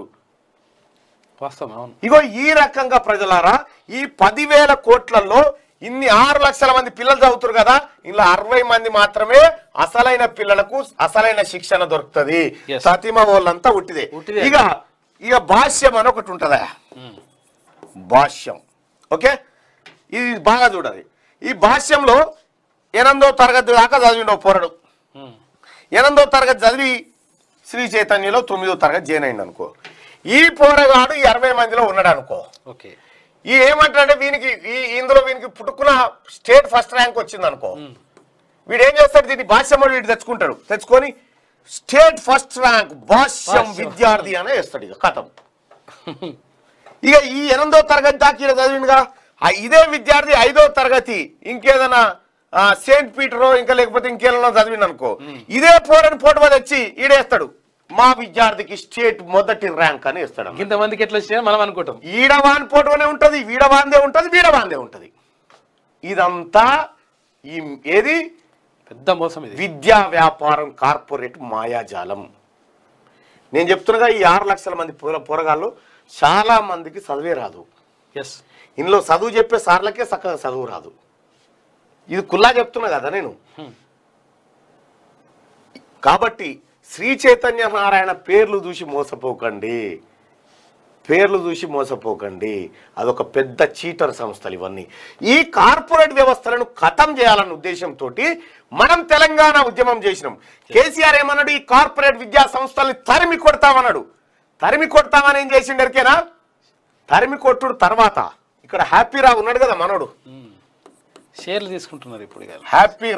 B: ఇగో ఈ రకంగా ప్రజలారా, ఈ 10,000 కోట్లలో ఇన్ని 6 లక్షల మంది పిల్లలు చదువుతారు కదా, ఇలా 60 మంది మాత్రమే అసలైన పిల్లలకు అసలైన శిక్షణ దొరుకుతుంది. సతీమ వాళ్ళంతా ఉట్టిదే. ఇక భాష్యం అని ఒకటి ఉంటుందా, భాష్యం. ఓకే, ఇది బాగా చూడాలి. ఈ భాష్యంలో 8వ తరగతి దాకా చదివిండవు పోరడు. 8వ తరగతి చదివి శ్రీ చైతన్యలో 9వ తరగతి జాయిన్ అయింది అనుకో. ఈ పోరగాడు ఈ 60 మందిలో ఉన్నాడు అనుకో. ఈ ఏమంటాడంటే ఇందులో వీనికి పుట్టుకున్న స్టేట్ ఫస్ట్ ర్యాంక్ వచ్చింది అనుకో. వీడు ఏం చేస్తాడు, దీన్ని భాష్యం వీడు తెచ్చుకొని స్టేట్ ఫస్ట్ ర్యాంక్ భాష్యం విద్యార్థి అనే వేస్తాడు. ఇక కథం. ఇక ఈ 8వ తరగతి దాకా ఈడ చదివిండుగా, ఇదే విద్యార్థి 5వ తరగతి ఇంకేదైనా సెయింట్ పీటరో ఇంకా లేకపోతే ఇంకేదైనా చదివిండు అనుకో, ఇదే పోరని పోటీ తెచ్చి ఈడేస్తాడు, మా విద్యార్థికి స్టేట్ మొదటి ర్యాంక్ అని ఇస్తాడు.
C: ఇంతమందికి ఎట్లా వచ్చాయని మనం అనుకుంటాం.
B: ఈడవాన్ పోటోనే ఉంటది, వీడవాందే ఉంటది, వీడవాందే ఉంటది. ఇదంతా ఏది
C: పెద్ద మోసం. ఇది
B: విద్యా వ్యాపారం, కార్పొరేట్ మాయాజాలం. నేను చెప్తున్నగా ఈ 6 లక్షల మంది పోరగాళ్ళు చాలా మందికి చదివే రాదు. ఇందులో చదువు చెప్పే సార్లకే చక్కగా చదువు రాదు. ఇది కుల్లా చెప్తున్నా కదా నేను. కాబట్టి శ్రీ చైతన్య నారాయణ పేర్లు చూసి మోసపోకండి, పేర్లు చూసి మోసపోకండి. అదొక పెద్ద చీటర్ సంస్థలు ఇవన్నీ. ఈ కార్పొరేట్ వ్యవస్థలను ఖతం చేయాలన్న ఉద్దేశంతో మనం తెలంగాణ ఉద్యమం చేసినాం. కేసీఆర్ ఏమన్నాడు? ఈ కార్పొరేట్ విద్యా సంస్థల్ని తరిమి కొడతామన్నాడు. తరిమి కొడతామని ఏం చేసిండరికేనా? తరిమి కొట్టుడు తర్వాత ఇక్కడ హ్యాపీ రావు ఉన్నాడు కదా మనోడు,
C: షేర్లు తీసుకుంటున్నారు ఇప్పుడు.
B: హ్యాపీ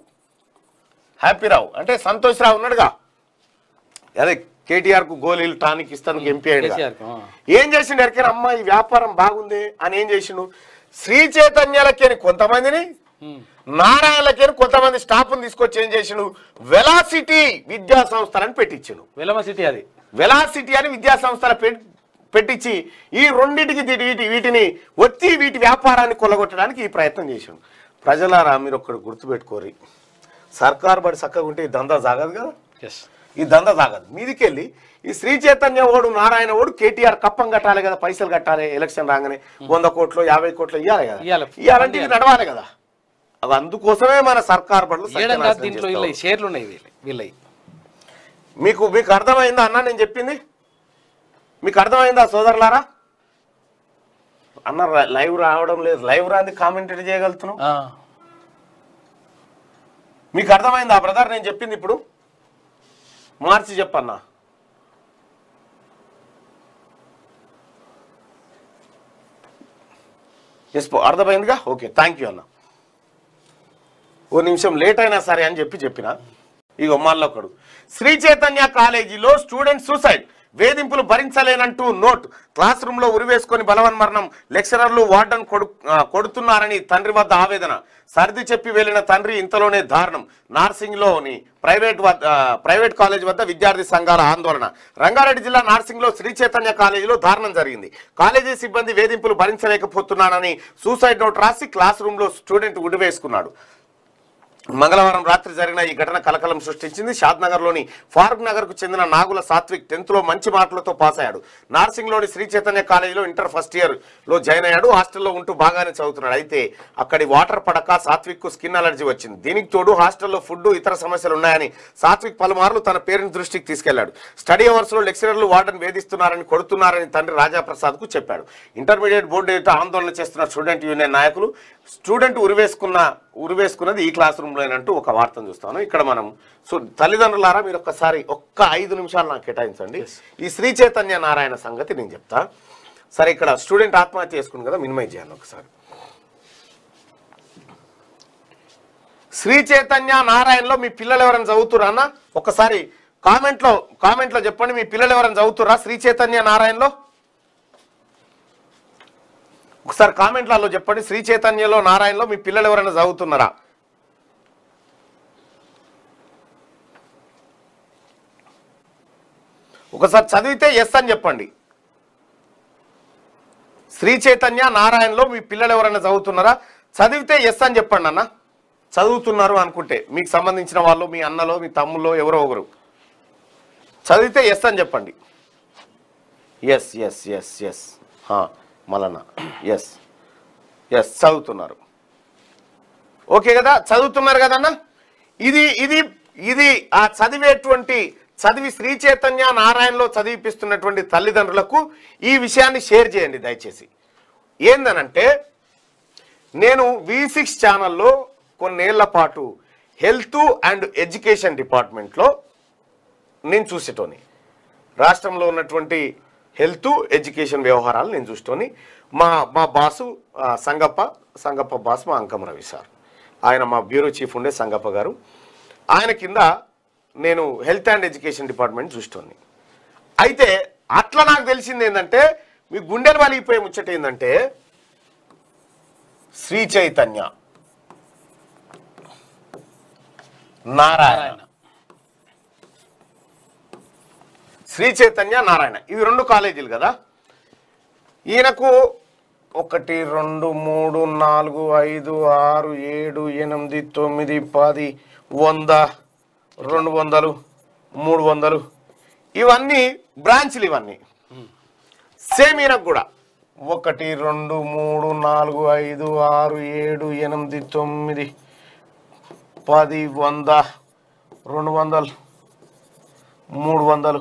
B: రావు అంటే సంతోష్ రావు ఉన్నాడుగా, అదే కేటీఆర్ కు గోళీలు టానిక్ ఇస్తాను ఎంపీ అయ్యాడు. ఏం చేసిండు ఎరికైనా? అమ్మ ఈ వ్యాపారం బాగుంది అని ఏం చేసిండు? శ్రీ చైతన్యాలకేని కొంతమందిని, నారాయణలకేని కొంతమంది స్టాఫ్ని తీసుకొచ్చి ఏం చేసిండు? వెలాసిటీ విద్యా సంస్థలని పెట్టించిండు. వెలాసిటీ అని విద్యా సంస్థల పెట్టించి ఈ రెండింటికి వీటిని వచ్చి వీటి వ్యాపారాన్ని కొల్లగొట్టడానికి ఈ ప్రయత్నం చేసిండు. ప్రజలారా మీరు ఒక్కడు గుర్తుపెట్టుకోరి, సర్కారు బడి చక్కగా ఉంటే ఈ దందా సాగదు కదా, ఈ దందా సాగదు. మీదికెళ్ళి ఈ శ్రీ చైతన్య ఓడు నారాయణ ఓడు కేటీఆర్ కప్పం కట్టాలి కదా, పైసలు కట్టాలి, ఎలక్షన్ రాగానే 100 కోట్లు 50 కోట్లు ఇవ్వాలి కదా, ఇవ్వాలంటే ఇది నడవాలి కదా. అది అందుకోసమే మన సర్కారు బడులు. మీకు అర్థమైందా అన్న నేను చెప్పింది? మీకు అర్థమైందా సోదరులారా? అన్న లైవ్ రావడం లేదు, లైవ్ రాంది కామెంటరీ చేయగలుగుతున్నాం. మీకు అర్థమైందా బ్రదర్ నేను చెప్పింది? ఇప్పుడు మార్చి చెప్పన్నా. ఎస్ అర్థమైందిగా? ఓకే, థ్యాంక్ యూ అన్న. ఓ నిమిషం లేట్ అయినా సరే అని చెప్పిన ఇగో మళ్ళొకడు. శ్రీ చైతన్య కాలేజీలో స్టూడెంట్ సూసైడ్, వేధింపులు భరించలేనంటూ నోట్, క్లాస్ రూమ్ లో ఉరివేసుకొని బలవన్మరణం, లెక్చరర్లు వార్డన్ కొడుతున్నారని తండ్రి వద్ద ఆవేదన, సర్ది చెప్పి వెళ్లిన తండ్రి ఇంతలోనే దారుణం, నార్సింగ్ లోని ప్రైవేట్ కాలేజ్ వద్ద విద్యార్థి సంఘాల ఆందోళన. రంగారెడ్డి జిల్లా నార్సింగ్ లో శ్రీ చైతన్య కాలేజీలో దారుణం జరిగింది. కాలేజీ సిబ్బంది వేధింపులు భరించలేకపోతున్నానని సూసైడ్ నోట్ రాసి క్లాస్ రూమ్ లో స్టూడెంట్ ఉరివేసుకున్నాడు. మంగళవారం రాత్రి జరిగిన ఈ ఘటన కలకలం సృష్టించింది. షాద్నగర్లోని ఫారూక్ నగర్ కు చెందిన నాగుల సాత్విక్ 10th లో మంచి మార్కులతో పాస్ అయ్యాడు. నార్సింగ్లోని శ్రీ చైతన్య కాలేజీలో ఇంటర్ ఫస్ట్ ఇయర్ లో జాయిన్ అయ్యాడు. హాస్టల్లో ఉంటూ బాగానే చదువుతున్నాడు. అయితే అక్కడి వాటర్ పడక సాత్విక్ కు స్కిన్ అలర్జీ వచ్చింది. దీనికి తోడు హాస్టల్లో ఫుడ్ ఇతర సమస్యలు ఉన్నాయని సాత్విక్ పలుమార్లు తన పేరెంట్స్ దృష్టికి తీసుకెళ్లాడు. స్టడీ అవర్స్ లో లెక్చరర్లు వార్డెన్ వేధిస్తున్నారని, కొడుతున్నారని తండ్రి రాజాప్రసాద్ కు చెప్పాడు. ఇంటర్మీడియట్ బోర్డు ఎదుట ఆందోళన చేస్తున్న స్టూడెంట్ యూనియన్ నాయకులు స్టూడెంట్ ఉరివేసుకున్నది ఈ క్లాస్ రూమ్ లోనంటూ ఒక వార్తను చూస్తాను. ఇక్కడ మనం తల్లిదండ్రులారా మీరు ఒక్కసారి 5 నిమిషాలు నాకు కేటాయించండి. ఈ శ్రీ చైతన్య నారాయణ సంగతి నేను చెప్తా. సరే, ఇక్కడ స్టూడెంట్ ఆత్మహత్య చేసుకుంది కదా, మినిమైజ్ చేయాలి ఒకసారి. శ్రీ చైతన్య నారాయణలో మీ పిల్లలు ఎవరైనా చదువుతురా అన్న? ఒకసారి కామెంట్లో చెప్పండి, మీ పిల్లలు ఎవరైనా చదువుతురా శ్రీ చైతన్య నారాయణలో? ఒకసారి కామెంట్లలో చెప్పండి, శ్రీ చైతన్యలో నారాయణలో మీ పిల్లలు ఎవరైనా చదువుతున్నారా? ఒకసారి చదివితే ఎస్ అని చెప్పండి. శ్రీ చైతన్య నారాయణలో మీ పిల్లలు ఎవరైనా చదువుతున్నారా? చదివితే ఎస్ అని చెప్పండి అన్న. చదువుతున్నారు అనుకుంటే మీకు సంబంధించిన వాళ్ళు, మీ అన్నలో మీ తమ్ముల్లో ఎవరో ఒకరు చదివితే ఎస్ అని చెప్పండి. ఎస్ ఎస్ ఎస్ ఎస్ మళ్ళా ఎస్ ఎస్ చదువుతున్నారు. ఓకే కదా, చదువుతున్నారు కదన్నా. ఇది ఆ చదివి శ్రీ చైతన్య నారాయణలో చదివిపిస్తున్నటువంటి తల్లిదండ్రులకు ఈ విషయాన్ని షేర్ చేయండి దయచేసి. ఏందనంటే, నేను V6 ఛానల్లో కొన్నేళ్ల పాటు హెల్త్ అండ్ ఎడ్యుకేషన్ డిపార్ట్మెంట్లో నేను చూసేటోని, రాష్ట్రంలో ఉన్నటువంటి హెల్త్ ఎడ్యుకేషన్ వ్యవహారాలు నేను చూసేటోని. మా బాసు సంగప్ప బాస్ మా అంకం రవి సార్, ఆయన మా బ్యూరో చీఫ్ ఉండే సంగప్ప గారు. ఆయన కింద నేను హెల్త్ అండ్ ఎడ్యుకేషన్ డిపార్ట్మెంట్ చూసేటోని. అయితే అట్లా నాకు తెలిసింది ఏంటంటే, మీ గుండెలు వలిగిపోయే ముచ్చట ఏంటంటే, శ్రీ చైతన్య నారాయణ, శ్రీ చైతన్య నారాయణ ఇవి 2 కాలేజీలు కదా. ఈయనకు 1 2 3 4 5 6 7 8 9 10 100 200 300 ఇవన్నీ బ్రాంచ్లు. ఇవన్నీ సేమ్ ఈయనకు కూడా 1 2 3 4 5 6 7 8 9 10 100 200 300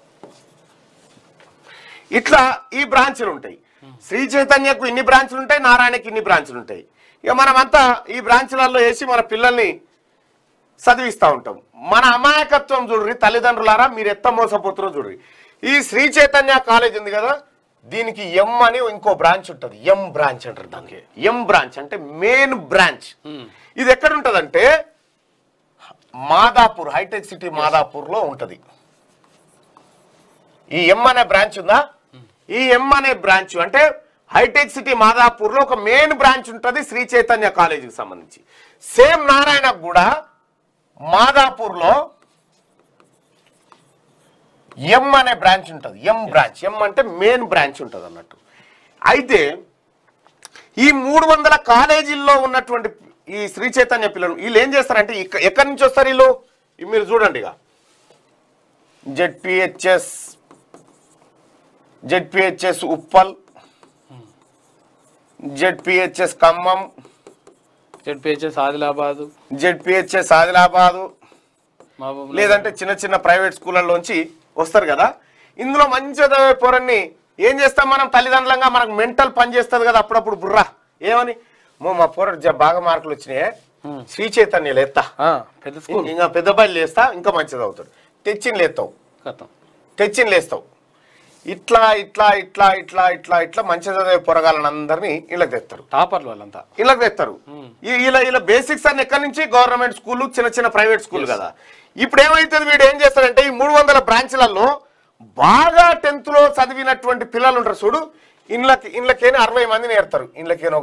B: ఇట్లా ఈ బ్రాంచ్లు ఉంటాయి. శ్రీ చైతన్యకు ఇన్ని బ్రాంచ్లు ఉంటాయి, నారాయణకి ఇన్ని బ్రాంచ్లు ఉంటాయి. ఇక మనమంతా ఈ బ్రాంచ్లలో వేసి మన పిల్లల్ని చదివిస్తూ ఉంటాం. మన అమాయకత్వం చూడ్రి తల్లిదండ్రులారా, మీరు ఎత్త మోసపోతారో చూడ్రి. ఈ శ్రీ చైతన్య కాలేజ్ ఉంది కదా, దీనికి ఎం అని ఇంకో బ్రాంచ్ ఉంటుంది. ఎం బ్రాంచ్ అంటారు దానికి. ఎం బ్రాంచ్ అంటే మెయిన్ బ్రాంచ్. ఇది ఎక్కడ ఉంటదంటే మాదాపూర్, హైటెక్ సిటీ మాదాపూర్ లో ఉంటది. ఈ ఎం అనే బ్రాంచ్ ఉందా, ఈ ఎం అనే బ్రాంచ్ అంటే హైటెక్ సిటీ మాదాపూర్ లో ఒక మెయిన్ బ్రాంచ్ ఉంటుంది శ్రీ చైతన్య కాలేజీకి సంబంధించి. సేమ్ నారాయణకు కూడా మాదాపూర్ లో ఎం అనే బ్రాంచ్ ఉంటుంది. ఎం బ్రాంచ్, ఎం అంటే మెయిన్ బ్రాంచ్ ఉంటుంది అన్నట్టు. అయితే ఈ 300 కాలేజీల్లో ఉన్నటువంటి ఈ శ్రీ చైతన్య పిల్లలు వీళ్ళు ఏం చేస్తారంటే ఎక్కడి నుంచి వస్తారు వీళ్ళు, మీరు చూడండి. ఇక ZPHS Uppal, ZPHS Khammam,
C: ZPHS Adilabad,
B: ZPHS Adilabad, లేదంటే చిన్న చిన్న ప్రైవేట్ స్కూళ్ళలోంచి వస్తారు కదా. ఇందులో మంచి చదివే పోరన్ని ఏం చేస్తాం మనం తల్లిదండ్రులంగా, మనకు మెంటల్ పని చేస్తుంది కదా అప్పుడప్పుడు బుర్రా. ఏమని, మా పోరడు బాగా మార్కులు వచ్చినాయి, శ్రీ చైతన్యలు ఎత్తా, ఇంకా పెద్ద బయలు లేస్తా, ఇంకా మంచిది అవుతాడు. తెచ్చిన లేస్తావు. ఇట్లా ఇట్లా ఇట్లా ఇట్లా ఇట్లా ఇట్లా మంచి చదివే పొరగాలని అందరినీ ఇళ్ళకి తెస్తారు.
C: టాపర్లు వాళ్ళంతా
B: ఇళ్ళకి తెస్తారు. ఇలా బేసిక్స్ అన్ని ఎక్కడి నుంచి గవర్నమెంట్ స్కూల్, చిన్న చిన్న ప్రైవేట్ స్కూల్ కదా. ఇప్పుడు ఏమైతుంది, వీడు ఏం చేస్తాడంటే ఈ 300 బ్రాంచ్లలో బాగా 10th లో చదివినటువంటి పిల్లలు ఉంటారు చూడు, ఇళ్ళకేనో 60 మందిని ఏర్తారు. ఇళ్ళకేనో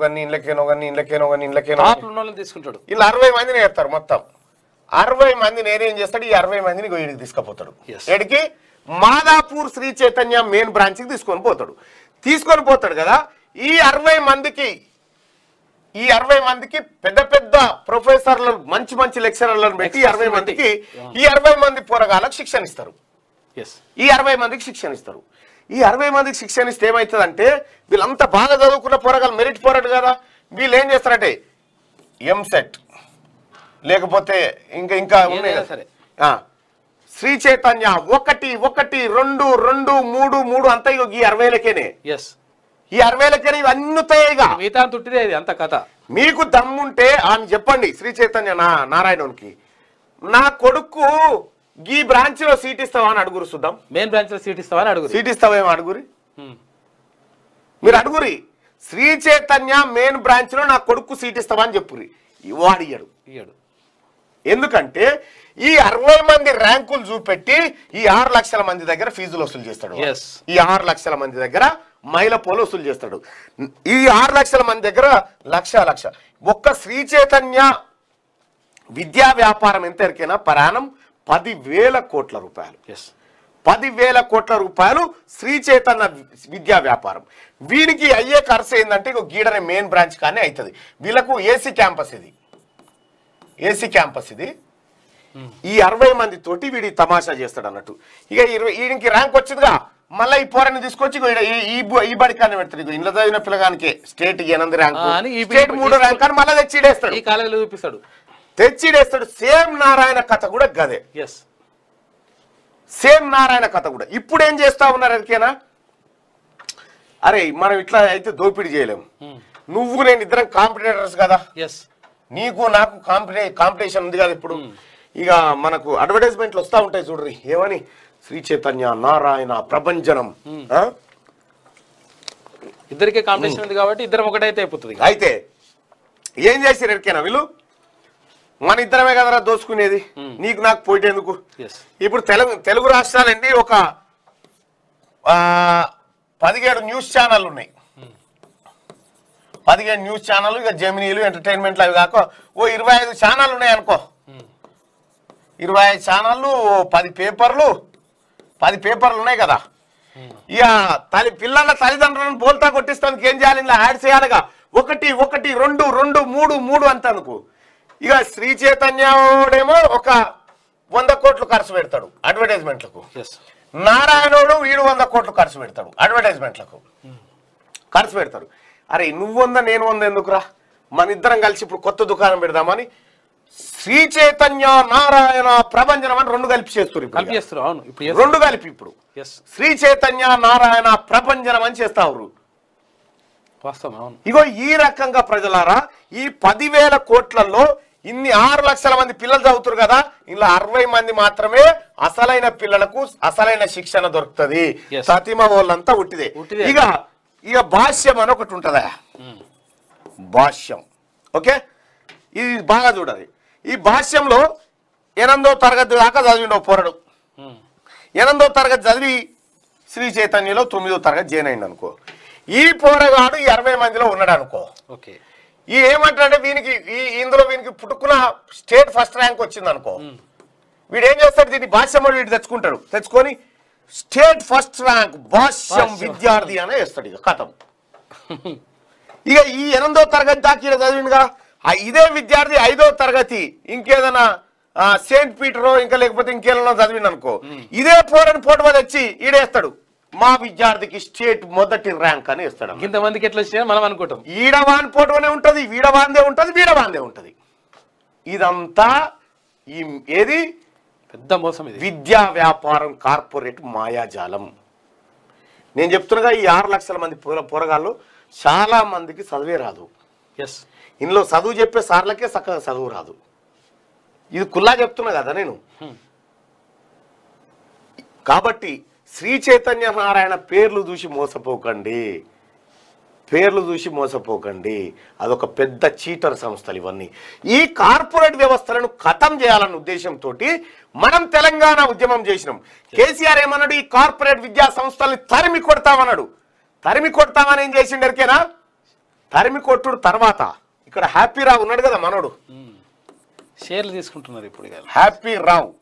C: తీసుకుంటాడు.
B: ఇలా 60 మందిని ఏర్తారు. మొత్తం 60 మంది నేనేం చేస్తాడు, ఈ 60 మందిని వీడికి తీసుకుపోతాడు. ఎడికి మాదాపూర్ శ్రీ చైతన్య మెయిన్ బ్రాంచ్కి తీసుకొని పోతాడు కదా. ఈ 60 మందికి పెద్ద పెద్ద ప్రొఫెసర్లు, మంచి లెక్చరర్లను పెట్టి ఈ 60 మంది పోరగాళ్ళకి శిక్షణ ఇస్తారు. ఈ 60 మందికి శిక్షణ ఇస్తారు. ఈ 60 మందికి శిక్షణ ఇస్తే ఏమవుతుందంటే వీళ్ళంతా బాగా చదువుకున్న పోరగాళ్ళు, మెరిట్ పోరాడు కదా, వీళ్ళు ఏం చేస్తారంటే ఎంసెట్ లేకపోతే ఇంకా ఉన్నాయి సరే శ్రీ చైతన్య 1 1 2 2 3 3 అంతా ఈ 60,000కేనే. ఈ 60,000కేనే ఇవన్నీ తుట్టిదే అంత కథ. మీకు దమ్ముంటే అని చెప్పండి శ్రీ చైతన్య నారాయణకి, నా కొడుకు ఈ బ్రాంచ్ లో సీట్ ఇస్తావా అని అడుగురు. చూద్దాం.
C: మెయిన్ బ్రాంచ్ లో సీట్ ఇస్తావా అని అడుగురు.
B: సీట్ ఇస్తావేమో అడుగురి, మీరు అడుగురి. శ్రీ చైతన్య మెయిన్ బ్రాంచ్ లో నా కొడుకు సీట్ ఇస్తావా అని చెప్పురి. వాడు ఇయ్యడు. ఎందుకంటే ఈ 60 మంది ర్యాంకులు చూపెట్టి ఈ 6 లక్షల మంది దగ్గర ఫీజులు వసూలు చేస్తాడు. ఈ 6 లక్షల మంది దగ్గర మైల పోలు వసూలు చేస్తాడు. ఈ 6 లక్షల మంది దగ్గర లక్ష ఒక్క శ్రీ చైతన్య విద్యా వ్యాపారం ఎంత ఎరికైనా పరాణం 10,000 కోట్ల రూపాయలు. 10,000 కోట్ల రూపాయలు శ్రీ చైతన్య విద్యా వ్యాపారం. వీరికి అయ్యే ఖర్చు ఏంటంటే గీడనే మెయిన్ బ్రాంచ్ కానీ అవుతుంది. వీళ్ళకు ఏసీ క్యాంపస్ ఇది. ఈ 60 మంది తోటి వీడి తమాషా చేస్తాడు అన్నట్టు. ఇక వీడికి ర్యాంక్ వచ్చిందిగా, మళ్ళీ ఈ పోరాన్ని తీసుకొచ్చి ఈ బడికాన్ని పెడతాడు. ఇంట్లో చదివిన పిల్లగానికి స్టేట్ 8 ర్యాంక్, స్టేట్ 3 ర్యాంక్ అని మళ్ళీ తెచ్చిడేస్తాడు. సేమ్ నారాయణ కథ కూడా గదే. సేమ్ నారాయణ కథ కూడా. ఇప్పుడు ఏం చేస్తా ఉన్నారు ఎరికేనా, అరే మనం ఇట్లా అయితే దోపిడీ చేయలేము, నువ్వు నేను ఇద్దరం కాంపిటేటర్స్ కదా, నీకు నాకు కాంపిటీషన్ ఉంది కదా. ఇప్పుడు ఇక మనకు అడ్వర్టైజ్మెంట్లు వస్తూ ఉంటాయి చూడ్రి, ఏమని శ్రీ చైతన్య నారాయణ ప్రభంజనం,
C: ఇద్దరికే కాంపిటీషన్ ఉంది కాబట్టి ఇద్దరం ఒకటైతే అయిపోతుంది.
B: అయితే ఏం చేశారు ఎరికేనా వీళ్ళు, మన ఇద్దరమే కదరా దోచుకునేది, నీకు నాకు పోయేందుకు. ఇప్పుడు తెలుగు రాష్ట్రాలండి ఒక 17 న్యూస్ ఛానల్ ఉన్నాయి. 17 న్యూస్ ఛానల్, ఇక జెమినీలు, ఎంటర్టైన్మెంట్లు అవి కాక 25 ఛానల్ ఉన్నాయి అనుకో. 25 ఛానళ్ళు, 10 పేపర్లు ఉన్నాయి కదా. ఇక పిల్లల తల్లిదండ్రులను బోల్తా కొట్టిస్తానికి ఏం చేయాలి, ఇలా యాడ్ చేయాలిగా. 1 1 2 2 3 3 అంత అనుకో. ఇక శ్రీ చైతన్యడేమో ఒక 100 కోట్లు ఖర్చు పెడతాడు అడ్వర్టైజ్మెంట్లకు. నారాయణుడు వీడు 100 కోట్లు ఖర్చు పెడతాడు అడ్వర్టైజ్మెంట్లకు. ఖర్చు పెడతాడు. అరే నువ్వు 100 నేను 100 ఎందుకురా, మన ఇద్దరం కలిసి ఇప్పుడు కొత్త దుకాణం పెడదామని
A: శ్రీ చైతన్య నారాయణ ప్రభంజనం అని రెండు కలిపి చేస్తారు
C: కలిపి చేస్తారు. అవును, ఇప్పుడు
A: రెండు కలిపి ఇప్పుడు శ్రీ చైతన్య నారాయణ ప్రభంజనం అని చేస్తారు.
C: వాస్తవం. అవును.
A: ఇగో ఈ రకంగా ప్రజలారా ఈ 10,000 కోట్లలో ఇన్ని 6 లక్షల మంది పిల్లలు చదువుతారు కదా, ఇలా 60 మంది మాత్రమే అసలైన పిల్లలకు అసలైన శిక్షణ దొరుకుతుంది. సతీమ వాళ్ళంతా ఉట్టిదే. ఇక భాష్యం అని ఒకటి ఉంటుందా, భాష్యం. ఓకే, ఇది బాగా చూడాలి. ఈ భాష్యంలో 8వ తరగతి దాకా చదివిండవు పోరడు. 8వ తరగతి చదివి శ్రీ చైతన్యలో 9వ తరగతి జాయిన్ అయింది అనుకో. ఈ పోరగాడు ఈ 60 మందిలో ఉన్నాడు అనుకో.
C: ఓకే,
A: ఈ ఏమంటాడంటే వీనికి ఇందులో వీనికి పుట్టుకున్న స్టేట్ ఫస్ట్ ర్యాంక్ వచ్చింది అనుకో. వీడు ఏం చేస్తాడు, దీన్ని భాష్యం వీడు తెచ్చుకొని స్టేట్ ఫస్ట్ ర్యాంక్ భాష్యం విద్యార్థి అనే వేస్తాడు. ఇక కథం. ఇక ఈ 8వ తరగతి దాకా ఈడ చదివిండుగా, ఇదే విద్యార్థి 5వ తరగతి ఇంకేదైనా సెయింట్ పీటరో ఇంకా లేకపోతే ఇంకేదైనా చదివిండు అనుకో, ఇదే పోరని పోటీ తెచ్చి ఈడేస్తాడు, మా విద్యార్థికి స్టేట్ మొదటి ర్యాంక్ అని ఇస్తాడు.
C: ఇంతమందికి ఎట్లా వచ్చినా మనం అనుకుంటాం
A: ఈడవాన్ పోటోనే ఉంటది, వీడవాందే ఉంటది, వీడవాందే ఉంటది. ఇదంతా ఏది
C: పెద్ద మోసం. ఇది
A: విద్యా వ్యాపారం, కార్పొరేట్ మాయాజాలం. నేను చెప్తున్నగా ఈ 6 లక్షల మంది పోరగాళ్ళు చాలా మందికి చదివే రాదు. ఇందులో చదువు చెప్పే సార్లకే చక్కగా చదువు రాదు. ఇది కుల్లా చెప్తున్నా కదా నేను. కాబట్టి శ్రీ చైతన్య నారాయణ పేర్లు చూసి మోసపోకండి, పేర్లు చూసి మోసపోకండి. అదొక పెద్ద చీటర్ సంస్థలు ఇవన్నీ. ఈ కార్పొరేట్ వ్యవస్థలను ఖతం చేయాలన్న ఉద్దేశంతో మనం తెలంగాణ ఉద్యమం చేసినాం. కేసీఆర్ ఏమన్నాడు, ఈ కార్పొరేట్ విద్యా సంస్థల్ని తరిమి కొడతామన్నాడు. తరిమి కొడతామని ఏం చేసిండరికేనా, తరిమి కొట్టుడు తర్వాత ఇక్కడ హ్యాపీ రావు ఉన్నాడు కదా మనోడు,
C: షేర్లు తీసుకుంటున్నారు ఇప్పుడు.
A: హ్యాపీ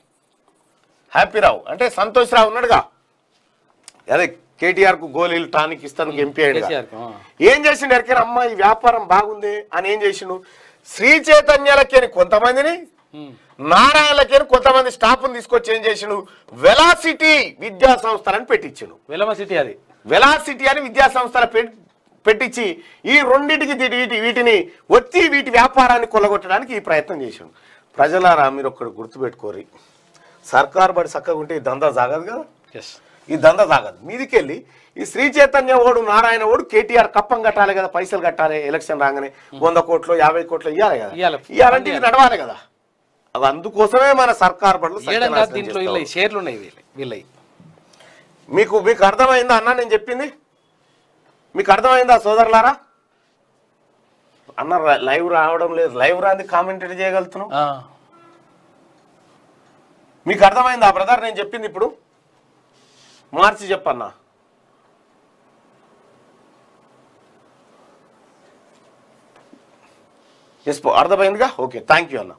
A: రావు అంటే సంతోష్ రావు ఉన్నాడుగా, అదే కేటీఆర్ కు గోళీలు టానిక్ ఇస్తాను ఎంపీ అయ్యాడు. ఏం చేసిండు ఎరికైనా, అమ్మ ఈ వ్యాపారం బాగుంది అని ఏం చేసిండు, శ్రీ చైతన్యాలకేని కొంతమందిని, నారాయణలకేని కొంతమంది స్టాఫ్ని తీసుకొచ్చి ఏం చేసిండు, వెలాసిటీ విద్యా సంస్థలని పెట్టించిండు. వెలాసిటీ అని విద్యా సంస్థల పెట్టించి ఈ రెండింటికి వీటిని ఒత్తి వీటి వ్యాపారాన్ని కొల్లగొట్టడానికి ఈ ప్రయత్నం చేసిండు. ప్రజలారా మీరు ఒక్కడు గుర్తుపెట్టుకోరి, సర్కారు బడి చక్కగా ఉంటే ఈ దందా సాగదు కదా, ఈ దందా సాగదు. మీదికెళ్ళి ఈ శ్రీ చైతన్య ఓడు నారాయణ ఓడు కేటీఆర్ కప్పం కట్టాలి కదా, పైసలు కట్టాలి, ఎలక్షన్ రాగానే 100 కోట్లు 50 కోట్లు ఇవ్వాలి కదా, ఇవ్వాలంటే ఇది నడవాలి కదా. అవి అందుకోసమే మన సర్కారు బడులు. మీకు అర్థమైందా అన్న నేను చెప్పింది? మీకు అర్థమైందా సోదరులారా? అన్న లైవ్ రావడం లేదు, లైవ్ రాంది కామెంట్ చేయగలుగుతున్నాం. మీకు అర్థమైందా బ్రదర్ నేను చెప్పింది? ఇప్పుడు మార్చి చెప్పన్నా. ఎస్ అర్థమైందిగా, ఓకే థ్యాంక్ యూ అన్న.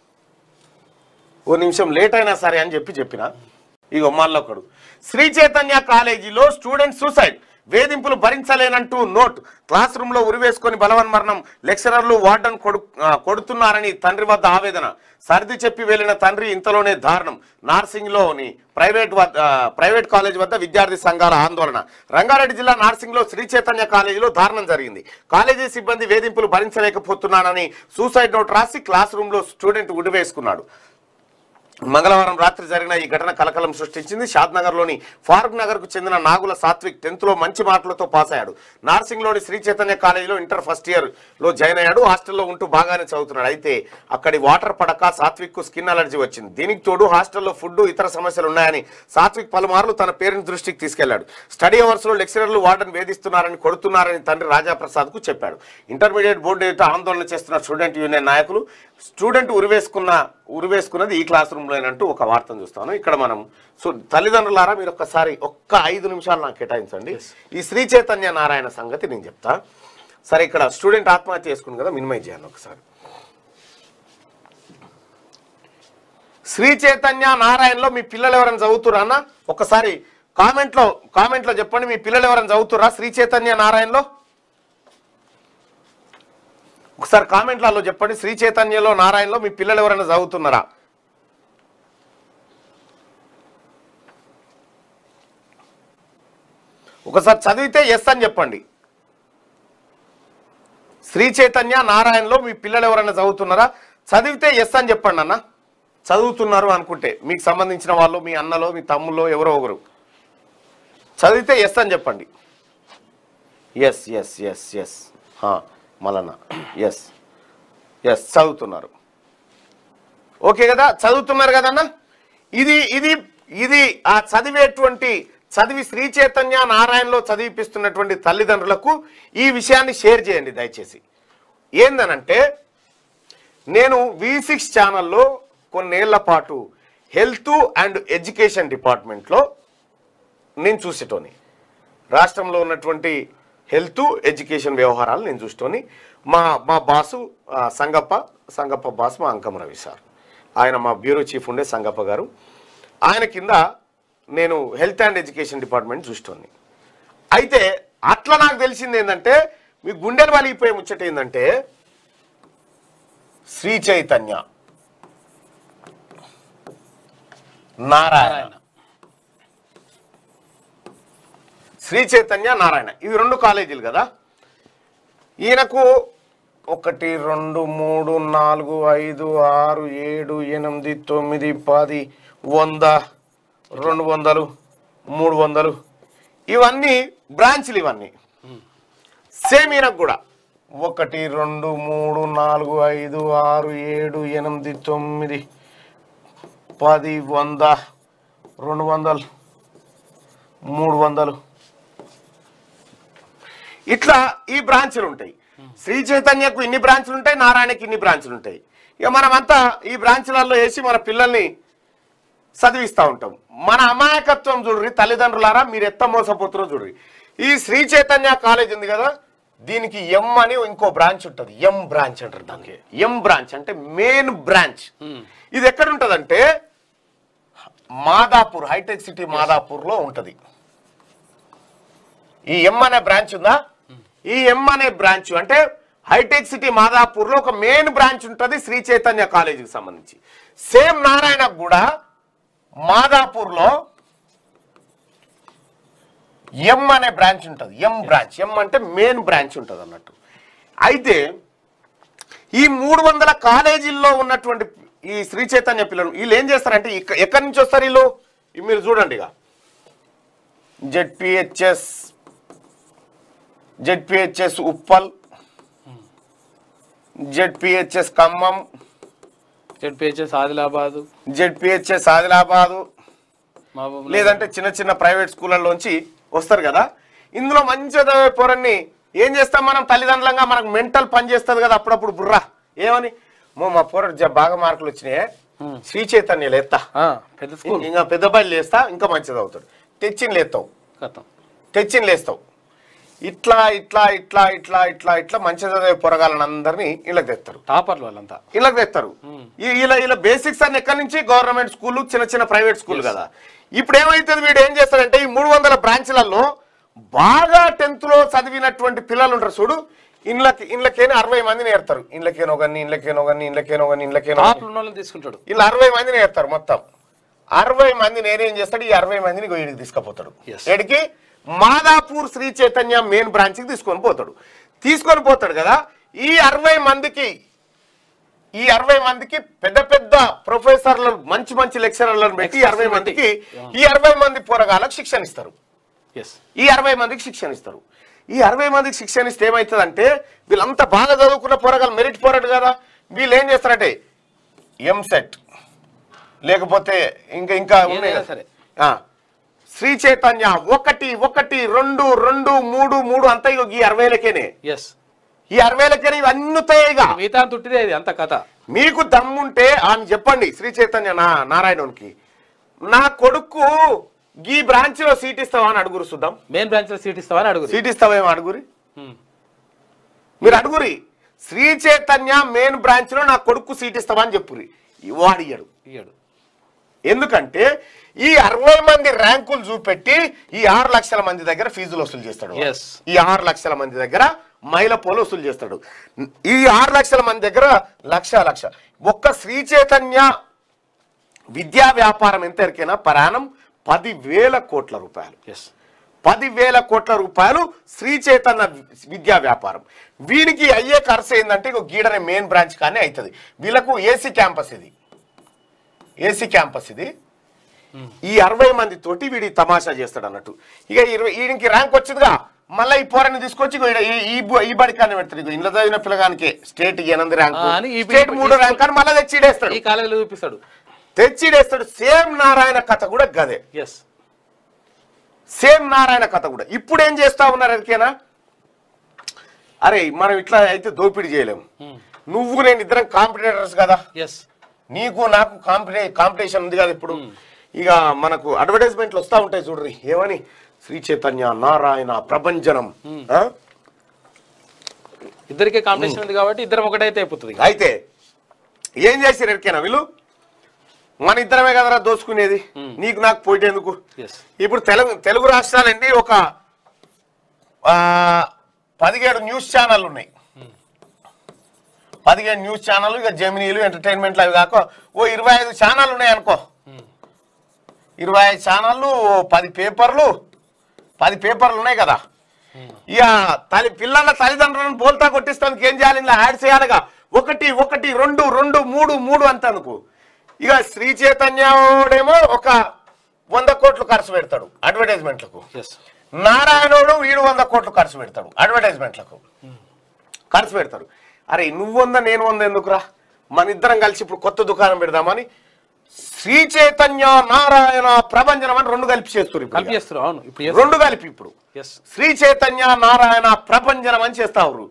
A: ఓ నిమిషం లేట్ అయినా సరే అని చెప్పిన ఇక మళ్ళొకడు, శ్రీ చైతన్య కాలేజీలో స్టూడెంట్ సూసైడ్, వేధింపులు భరించలేనంటూ నోట్, క్లాస్ రూమ్ లో ఉరివేసుకొని బలవన్మరణం, లెక్చరర్లు వార్డన్ కొడుతున్నారని తండ్రి వద్ద ఆవేదన, సర్ది చెప్పి వెళ్లిన తండ్రి ఇంతలోనే దారుణం, నార్సింగ్ లోని ప్రైవేట్ కాలేజ్ వద్ద విద్యార్థి సంఘాల ఆందోళన. రంగారెడ్డి జిల్లా నార్సింగ్ లో శ్రీ చైతన్య కాలేజీలో దారుణం జరిగింది. కాలేజీ సిబ్బంది వేధింపులు భరించలేకపోతున్నానని సూసైడ్ నోట్ రాసి క్లాస్ రూమ్ లో స్టూడెంట్ ఉరివేసుకున్నాడు. మంగళవారం రాత్రి జరిగిన ఈ ఘటన కలకలం సృష్టించింది. షాద్నగర్ లోని ఫారూక్ నగర్ కు చెందిన నాగుల సాత్విక్ 10th లో మంచి మార్కులతో పాస్ అయ్యాడు. నార్సింగ్ లోని శ్రీ చైతన్య కాలేజీలో ఇంటర్ ఫస్ట్ ఇయర్ లో జాయిన్ అయ్యాడు. హాస్టల్లో ఉంటూ బాగానే చదువుతున్నాడు. అయితే అక్కడి వాటర్ పడక సాత్విక్ కు స్కిన్ అలర్జీ వచ్చింది. దీనికి తోడు హాస్టల్లో ఫుడ్ ఇతర సమస్యలు ఉన్నాయని సాత్విక్ పలుమార్లు తన పేరెంట్స్ దృష్టికి తీసుకెళ్లాడు. స్టడీ అవర్స్ లో లెక్చరర్లు వార్డెన్ వేధిస్తున్నారని కొడుతున్నారని తండ్రి రాజాప్రసాద్ కు చెప్పాడు. ఇంటర్మీడియట్ బోర్డు ఎదుట ఆందోళన చేస్తున్న స్టూడెంట్ యూనియన్ నాయకులు స్టూడెంట్ ఉరివేసుకున్నది ఈ క్లాస్ రూమ్ లోనంటూ ఒక వార్తను చూస్తాను. ఇక్కడ మనం తల్లిదండ్రులారా మీరు ఒక్క 5 నిమిషాలు నాకు కేటాయించండి. ఈ శ్రీ చైతన్య నారాయణ సంగతి నేను చెప్తా. సరే ఇక్కడ స్టూడెంట్ ఆత్మహత్య చేసుకుని కదా, మినిమైజ్ చేయాలి ఒకసారి. శ్రీ చైతన్య నారాయణలో మీ పిల్లలు ఎవరైనా చదువుతురా అన్న? ఒకసారి కామెంట్లో చెప్పండి, మీ పిల్లలు ఎవరైనా చదువుతురా శ్రీ చైతన్య నారాయణలో? ఒకసారి కామెంట్లలో చెప్పండి, శ్రీ చైతన్యలో నారాయణలో మీ పిల్లలు ఎవరైనా చదువుతున్నారా? ఒకసారి చదివితే ఎస్ అని చెప్పండి. శ్రీ చైతన్య నారాయణలో మీ పిల్లలు ఎవరైనా చదువుతున్నారా?
B: చదివితే ఎస్ అని చెప్పండి అన్న. చదువుతున్నారు అనుకుంటే మీకు సంబంధించిన వాళ్ళు, మీ అన్నలో మీ తమ్ముల్లో ఎవరో ఒకరు చదివితే ఎస్ అని చెప్పండి. ఎస్ ఎస్ ఎస్ ఎస్ మళ్ళా ఎస్ ఎస్ చదువుతున్నారు. ఓకే కదా, చదువుతున్నారు కదన్నా. ఇది ఇది ఇది ఆ చదివి శ్రీ చైతన్య నారాయణలో చదివిపిస్తున్నటువంటి తల్లిదండ్రులకు ఈ విషయాన్ని షేర్ చేయండి దయచేసి. ఏందనంటే, నేను V6 ఛానల్లో కొన్నేళ్ల పాటు హెల్త్ అండ్ ఎడ్యుకేషన్ డిపార్ట్మెంట్లో నేను చూసేటోని, రాష్ట్రంలో ఉన్నటువంటి హెల్త్ ఎడ్యుకేషన్ వ్యవహారాలు నేను చూసేటోని. మా బాసు సంగప్ప బాస్ మా అంకం రవి సార్, ఆయన మా బ్యూరో చీఫ్ ఉండే సంగప్ప గారు. ఆయన కింద నేను హెల్త్ అండ్ ఎడ్యుకేషన్ డిపార్ట్మెంట్ చూసేటోని. అయితే అట్లా నాకు తెలిసింది ఏంటంటే, మీ గుండెలు వలిగిపోయే ముచ్చట ఏంటంటే, శ్రీ చైతన్య నారాయణ, శ్రీ చైతన్య నారాయణ ఇవి 2 కాలేజీలు కదా. ఈయనకు 1 2 3 4 5 6 7 8 9 10 100 200 300 ఇవన్నీ బ్రాంచ్లు. ఇవన్నీ సేమ్ ఈయనకు కూడా 1 2 3 4 5 6 7 8 9 10 100 200 300 ఇట్లా ఈ బ్రాంచ్లు ఉంటాయి. శ్రీ చైతన్యకు ఇన్ని బ్రాంచ్లు ఉంటాయి, నారాయణకి ఇన్ని బ్రాంచ్లు ఉంటాయి. ఇక మనమంతా ఈ బ్రాంచ్లలో వేసి మన పిల్లల్ని చదివిస్తూ ఉంటాం. మన అమాయకత్వం చూడ్రి తల్లిదండ్రులారా, మీరు ఎత్త మోసపోతారో చూడ్రి. ఈ శ్రీ చైతన్య కాలేజ్ ఉంది కదా, దీనికి ఎం అని ఇంకో బ్రాంచ్ ఉంటుంది. ఎం బ్రాంచ్ అంటారు దానికి. ఎం బ్రాంచ్ అంటే మెయిన్ బ్రాంచ్. ఇది ఎక్కడ ఉంటుందంటే మాదాపూర్, హైటెక్ సిటీ మాదాపూర్లో ఉంటుంది. ఈ ఎం అనే బ్రాంచ్ ఉందా, ఈ ఎం అనే బ్రాంచ్ అంటే హైటెక్ సిటీ మాదాపూర్లో ఒక మెయిన్ బ్రాంచ్ ఉంటుంది శ్రీ చైతన్య కాలేజీకి సంబంధించి. సేమ్ నారాయణకు కూడా మాదాపూర్లో ఎం అనే బ్రాంచ్ ఉంటుంది. ఎం బ్రాంచ్, ఎం అంటే మెయిన్ బ్రాంచ్ ఉంటుంది అన్నట్టు. అయితే ఈ 300 కాలేజీల్లో ఉన్నటువంటి ఈ శ్రీ చైతన్య పిల్లలు వీళ్ళు ఏం చేస్తారంటే, ఎక్కడి నుంచి వస్తారు వీళ్ళు, మీరు చూడండి. ఇక ZPHS Uppal, ZPHS Khammam,
C: ZPHS Adilabad,
B: ZPHS Adilabad, లేదంటే చిన్న ప్రైవేట్ స్కూళ్ళలోంచి వస్తారు కదా. ఇందులో మంచి చదివే పోరన్ని ఏం చేస్తాం మనం తల్లిదండ్రులంగా, మనకు మెంటల్ పని చేస్తుంది కదా అప్పుడప్పుడు బుర్రా. ఏమని, మా పోరడు బాగా మార్కులు వచ్చినాయి, శ్రీ చైతన్యలు ఎత్తా, ఇంకా పెద్ద బయలు లేస్తా, ఇంకా మంచిది అవుతాడు, తెచ్చిన లేస్తావు. ఇట్లా ఇట్లా ఇట్లా ఇట్లా ఇట్లా ఇట్లా మంచి చదివే పొరగాలని అందరినీ ఇళ్ళకి తెస్తారు.
C: టాపర్లు వాళ్ళంతా
B: ఇళ్ళకి తెస్తారు. ఇలా బేసిక్స్ అన్ని ఎక్కడి నుంచి, గవర్నమెంట్ స్కూల్, చిన్న ప్రైవేట్ స్కూల్ కదా. ఇప్పుడు ఏమైతుంది, వీడు ఏం చేస్తాడంటే ఈ 300 బ్రాంచ్లలో బాగా 10th లో చదివినటువంటి పిల్లలు ఉంటారు చూడు, ఇళ్ళకేనే 60 మందిని ఏర్తారు. ఇళ్ళకేనో
C: తీసుకుంటాడు.
B: ఇలా 60 మందిని ఏర్తారు. మొత్తం 60 మంది నేనేం చేస్తాడు, ఈ 60 మందిని గొయ్యికి తీసుకుపోతాడు. ఎడికి, మాదాపూర్ శ్రీ చైతన్య మెయిన్ బ్రాంచ్కి తీసుకొని పోతాడు కదా. ఈ 60 మందికి పెద్ద ప్రొఫెసర్లు, మంచి లెక్చరర్లను పెట్టి ఈ 60 మంది పోరగాళ్ళకి శిక్షణ ఇస్తారు. ఈ 60 మందికి శిక్షణ ఇస్తే ఏమవుతుందంటే, వీళ్ళంతా బాగా చదువుకున్న పోరగాళ్ళు, మెరిట్ పోరాడు కదా, వీళ్ళు ఏం చేస్తారంటే ఎంసెట్ లేకపోతే ఇంకా ఉన్నాయి కదా, శ్రీ చైతన్య 1 1 2 2 3 3 అంతా ఈ 60,000కేనే. ఈ 60,000కేనే ఇవి అన్నుతాయిగా,
C: మిగతా తుట్టిదే ఇది అంత కథ.
B: మీకు దమ్ముంటే అని చెప్పండి శ్రీ చైతన్య నారాయణకి, నా కొడుకు ఈ బ్రాంచ్ లో సీట్ ఇస్తావా అని అడుగురు. చూద్దాం,
C: మెయిన్ బ్రాంచ్ లో సీట్ ఇస్తావా అని అడుగురు.
B: సీట్ ఇస్తావేమో అడుగురి, మీరు అడుగురి. శ్రీ చైతన్య మెయిన్ బ్రాంచ్ లో నా కొడుకు సీట్ ఇస్తావా అని చెప్పురి. వాడు ఇయ్యడు. ఎందుకంటే ఈ 60 మంది ర్యాంకులు చూపెట్టి ఈ 6 లక్షల మంది దగ్గర ఫీజులు వసూలు చేస్తాడు. ఈ 6 లక్షల మంది దగ్గర మైల పోలు వసూలు చేస్తాడు. ఈ 6 లక్షల మంది దగ్గర లక్ష ఒక్క శ్రీ చైతన్య విద్యా వ్యాపారం ఎంత ఎరికైనా పరాణం 10,000 కోట్ల రూపాయలు. 10,000 కోట్ల రూపాయలు శ్రీ చైతన్య విద్యా వ్యాపారం. వీడికి అయ్యే ఖర్చు ఏంటంటే ఇక గీడనే మెయిన్ బ్రాంచ్ కానీ అవుతుంది. వీళ్ళకు ఏసీ క్యాంపస్ ఇది ఈ 60 మంది తోటి వీడి తమాషా చేస్తాడు అన్నట్టు. ఇక 20 వీడికి ర్యాంక్ వచ్చిందిగా, మళ్ళీ ఈ పోరాన్ని తీసుకొచ్చి ఈ బడికాన్ని పెడతాడు. ఇక ఇంట్లో చదివిన పిల్లగానికి స్టేట్ 8 ర్యాంక్, స్టేట్ 3 ర్యాంక్ అని మళ్ళీ తెచ్చిడేస్తాడు.
C: ఈ కాలేజీలో చూపిస్తాడు,
B: తెచ్చిడేస్తాడు. సేమ్ నారాయణ కథ కూడా గదే, సేమ్ నారాయణ కథ కూడా. ఇప్పుడు ఏం చేస్తా ఉన్నారు ఎరికేనా, అరే మనం ఇట్లా అయితే దోపిడీ చేయలేము, నువ్వు నేను ఇద్దరం కాంపిటేటర్స్ కదా, నీకు నాకు కాంపిటీషన్ ఉంది కదా. ఇప్పుడు ఇక మనకు అడ్వర్టైజ్మెంట్లు వస్తూ ఉంటాయి చూడ్రి, ఏమని శ్రీ చైతన్య నారాయణ ప్రభంజనం,
C: ఇద్దరికే కాంపిటీషన్ ఉంది కాబట్టి ఇద్దరం ఒకటైతే అయిపోతుంది.
B: అయితే ఏం చేశారు ఎరికేనా వీళ్ళు, మన ఇద్దరమే కదరా దోచుకునేది, నీకు నాకు పోటీ ఎందుకు. ఇప్పుడు తెలుగు రాష్ట్రాలన్నీ ఒక 17 న్యూస్ ఛానల్ ఉన్నాయి, 17 న్యూస్ ఛానల్, ఇక జెమినీలు ఎంటర్టైన్మెంట్లు అవి కాక 25 ఛానల్ ఉన్నాయి అనుకో. 25 ఛానళ్ళు, 10 పేపర్లు ఉన్నాయి కదా. ఇక పిల్లల తల్లిదండ్రులను బోల్తా కొట్టిస్తానికి ఏం చేయాలి, ఇలా యాడ్ చేయాలిగా, 1 1 2 2 3 3 అంత అనుకో. ఇక శ్రీ చైతన్యడేమో ఒక 100 కోట్లు ఖర్చు పెడతాడు అడ్వర్టైజ్మెంట్లకు, నారాయణుడు వీడు 100 కోట్లు ఖర్చు పెడతాడు అడ్వర్టైజ్మెంట్లకు ఖర్చు పెడతాడు. అరే నువ్వు 100 నేను 100 ఎందుకురా, మన ఇద్దరం కలిసి ఇప్పుడు కొత్త దుకాణం పెడదామని శ్రీ చైతన్య నారాయణ ప్రభంజనం అని 2 కలిపి చేస్తారు. 2 కలిపి ఇప్పుడు శ్రీ చైతన్య నారాయణ ప్రభంజనం అని చేస్తారు.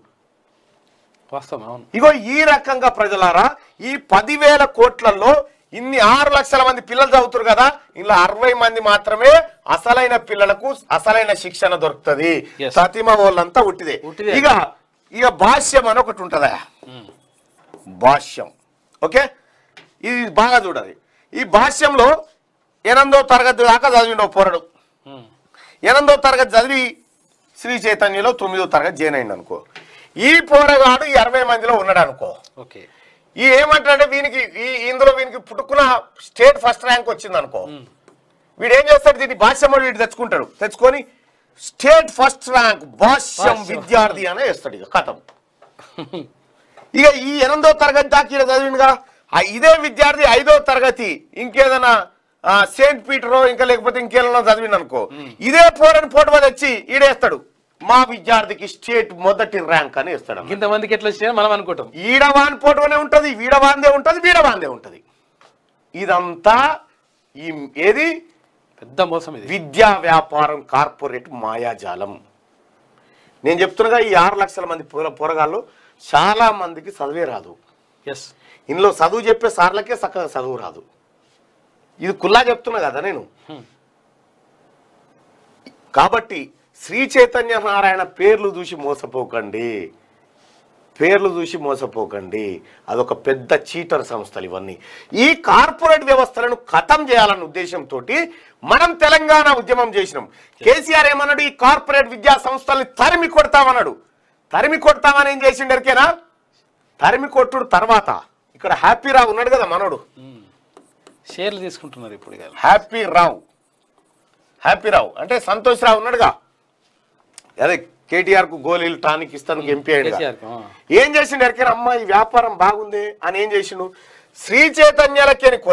B: ఇగో ఈ రకంగా ప్రజలారా, ఈ 10,000 కోట్లలో ఇన్ని 6 లక్షల మంది పిల్లలు చదువుతారు కదా, ఇలా 60 మంది మాత్రమే అసలైన పిల్లలకు అసలైన శిక్షణ దొరుకుతుంది. సతిమ వాళ్ళంతా ఉట్టిదే. ఇక భాష్యం అని ఒకటి ఉంటుందా, భాష్యం. ఓకే, ఇది బాగా చూడాలి. ఈ భాష్యంలో 8వ తరగతి దాకా చదివిండో పోరడు, 8వ తరగతి చదివి శ్రీ చైతన్యలో 9వ తరగతి జాయిన్ అయింది అనుకో. ఈ పోరగాడు 60 మందిలో ఉన్నాడు అనుకో. ఈ ఏమంటాడంటే ఇందులో వీనికి పుట్టుకున్న స్టేట్ ఫస్ట్ ర్యాంక్ వచ్చింది అనుకో. వీడు ఏం చేస్తాడు, దీన్ని భాష్యం వీడు తెచ్చుకొని స్టేట్ ఫస్ట్ ర్యాంక్ భాష్యం విద్యార్థి అనే వేస్తాడు. ఇక కథం. ఇక ఈ 8వ తరగతి దాకా ఇలా చదివిందిగా, ఇదే విద్యార్థి 5వ తరగతి ఇంకేదైనా సెయింట్ పీటరో ఇంకా లేకపోతే ఇంకేదైనా చదివింది అనుకో, ఇదే పోరని ఫోటో తెచ్చి ఈడేస్తాడు, మా విద్యార్థికి స్టేట్ మొదటి ర్యాంక్ అని ఇస్తాడు.
C: ఇంతమందికి ఎట్లా వచ్చినా మనం అనుకుంటాం,
B: ఈడవాన్ ఫోటోనే ఉంటది, వీడవాందే ఉంటది, వీడవాందే ఉంటది. ఇదంతా ఏది
C: పెద్ద మోసం, ఇది
B: విద్యా వ్యాపారం, కార్పొరేట్ మాయాజాలం. నేను చెప్తున్నగా ఈ 6 లక్షల మంది పోరగాళ్ళు చాలా మందికి చదివే రాదు. ఇందులో చదువు చెప్పే సార్లకే చక్కగా చదువు రాదు. ఇది కుల్లా చెప్తున్నా కదా నేను. కాబట్టి శ్రీ చైతన్య నారాయణ పేర్లు చూసి మోసపోకండి, అదొక పెద్ద చీటర్ సంస్థలు ఇవన్నీ. ఈ కార్పొరేట్ వ్యవస్థలను ఖతం చేయాలన్న ఉద్దేశంతో మనం తెలంగాణ ఉద్యమం చేసినాం. కేసీఆర్ ఏమన్నాడు, ఈ కార్పొరేట్ విద్యా సంస్థల్ని తరిమి కొడతామని ఏం చేసిండరికేనా, తరిమి కొట్టుడు. తర్వాత ఇక్కడ హ్యాపీ రావు ఉన్నాడు కదా మనోడు,
C: షేర్లు తీసుకుంటున్నారు ఇప్పుడు.
B: హ్యాపీ రావు అంటే సంతోష్ రావు ఉన్నాడుగా, అదే కేటీఆర్ కు గోళీలు టానిక్ ఇస్తాను ఎంపీ అయ్యాడు. ఏం చేసిండు ఎరికేనా, అమ్మ ఈ వ్యాపారం బాగుంది అని ఏం చేసిండు, శ్రీ చైతన్యాలకి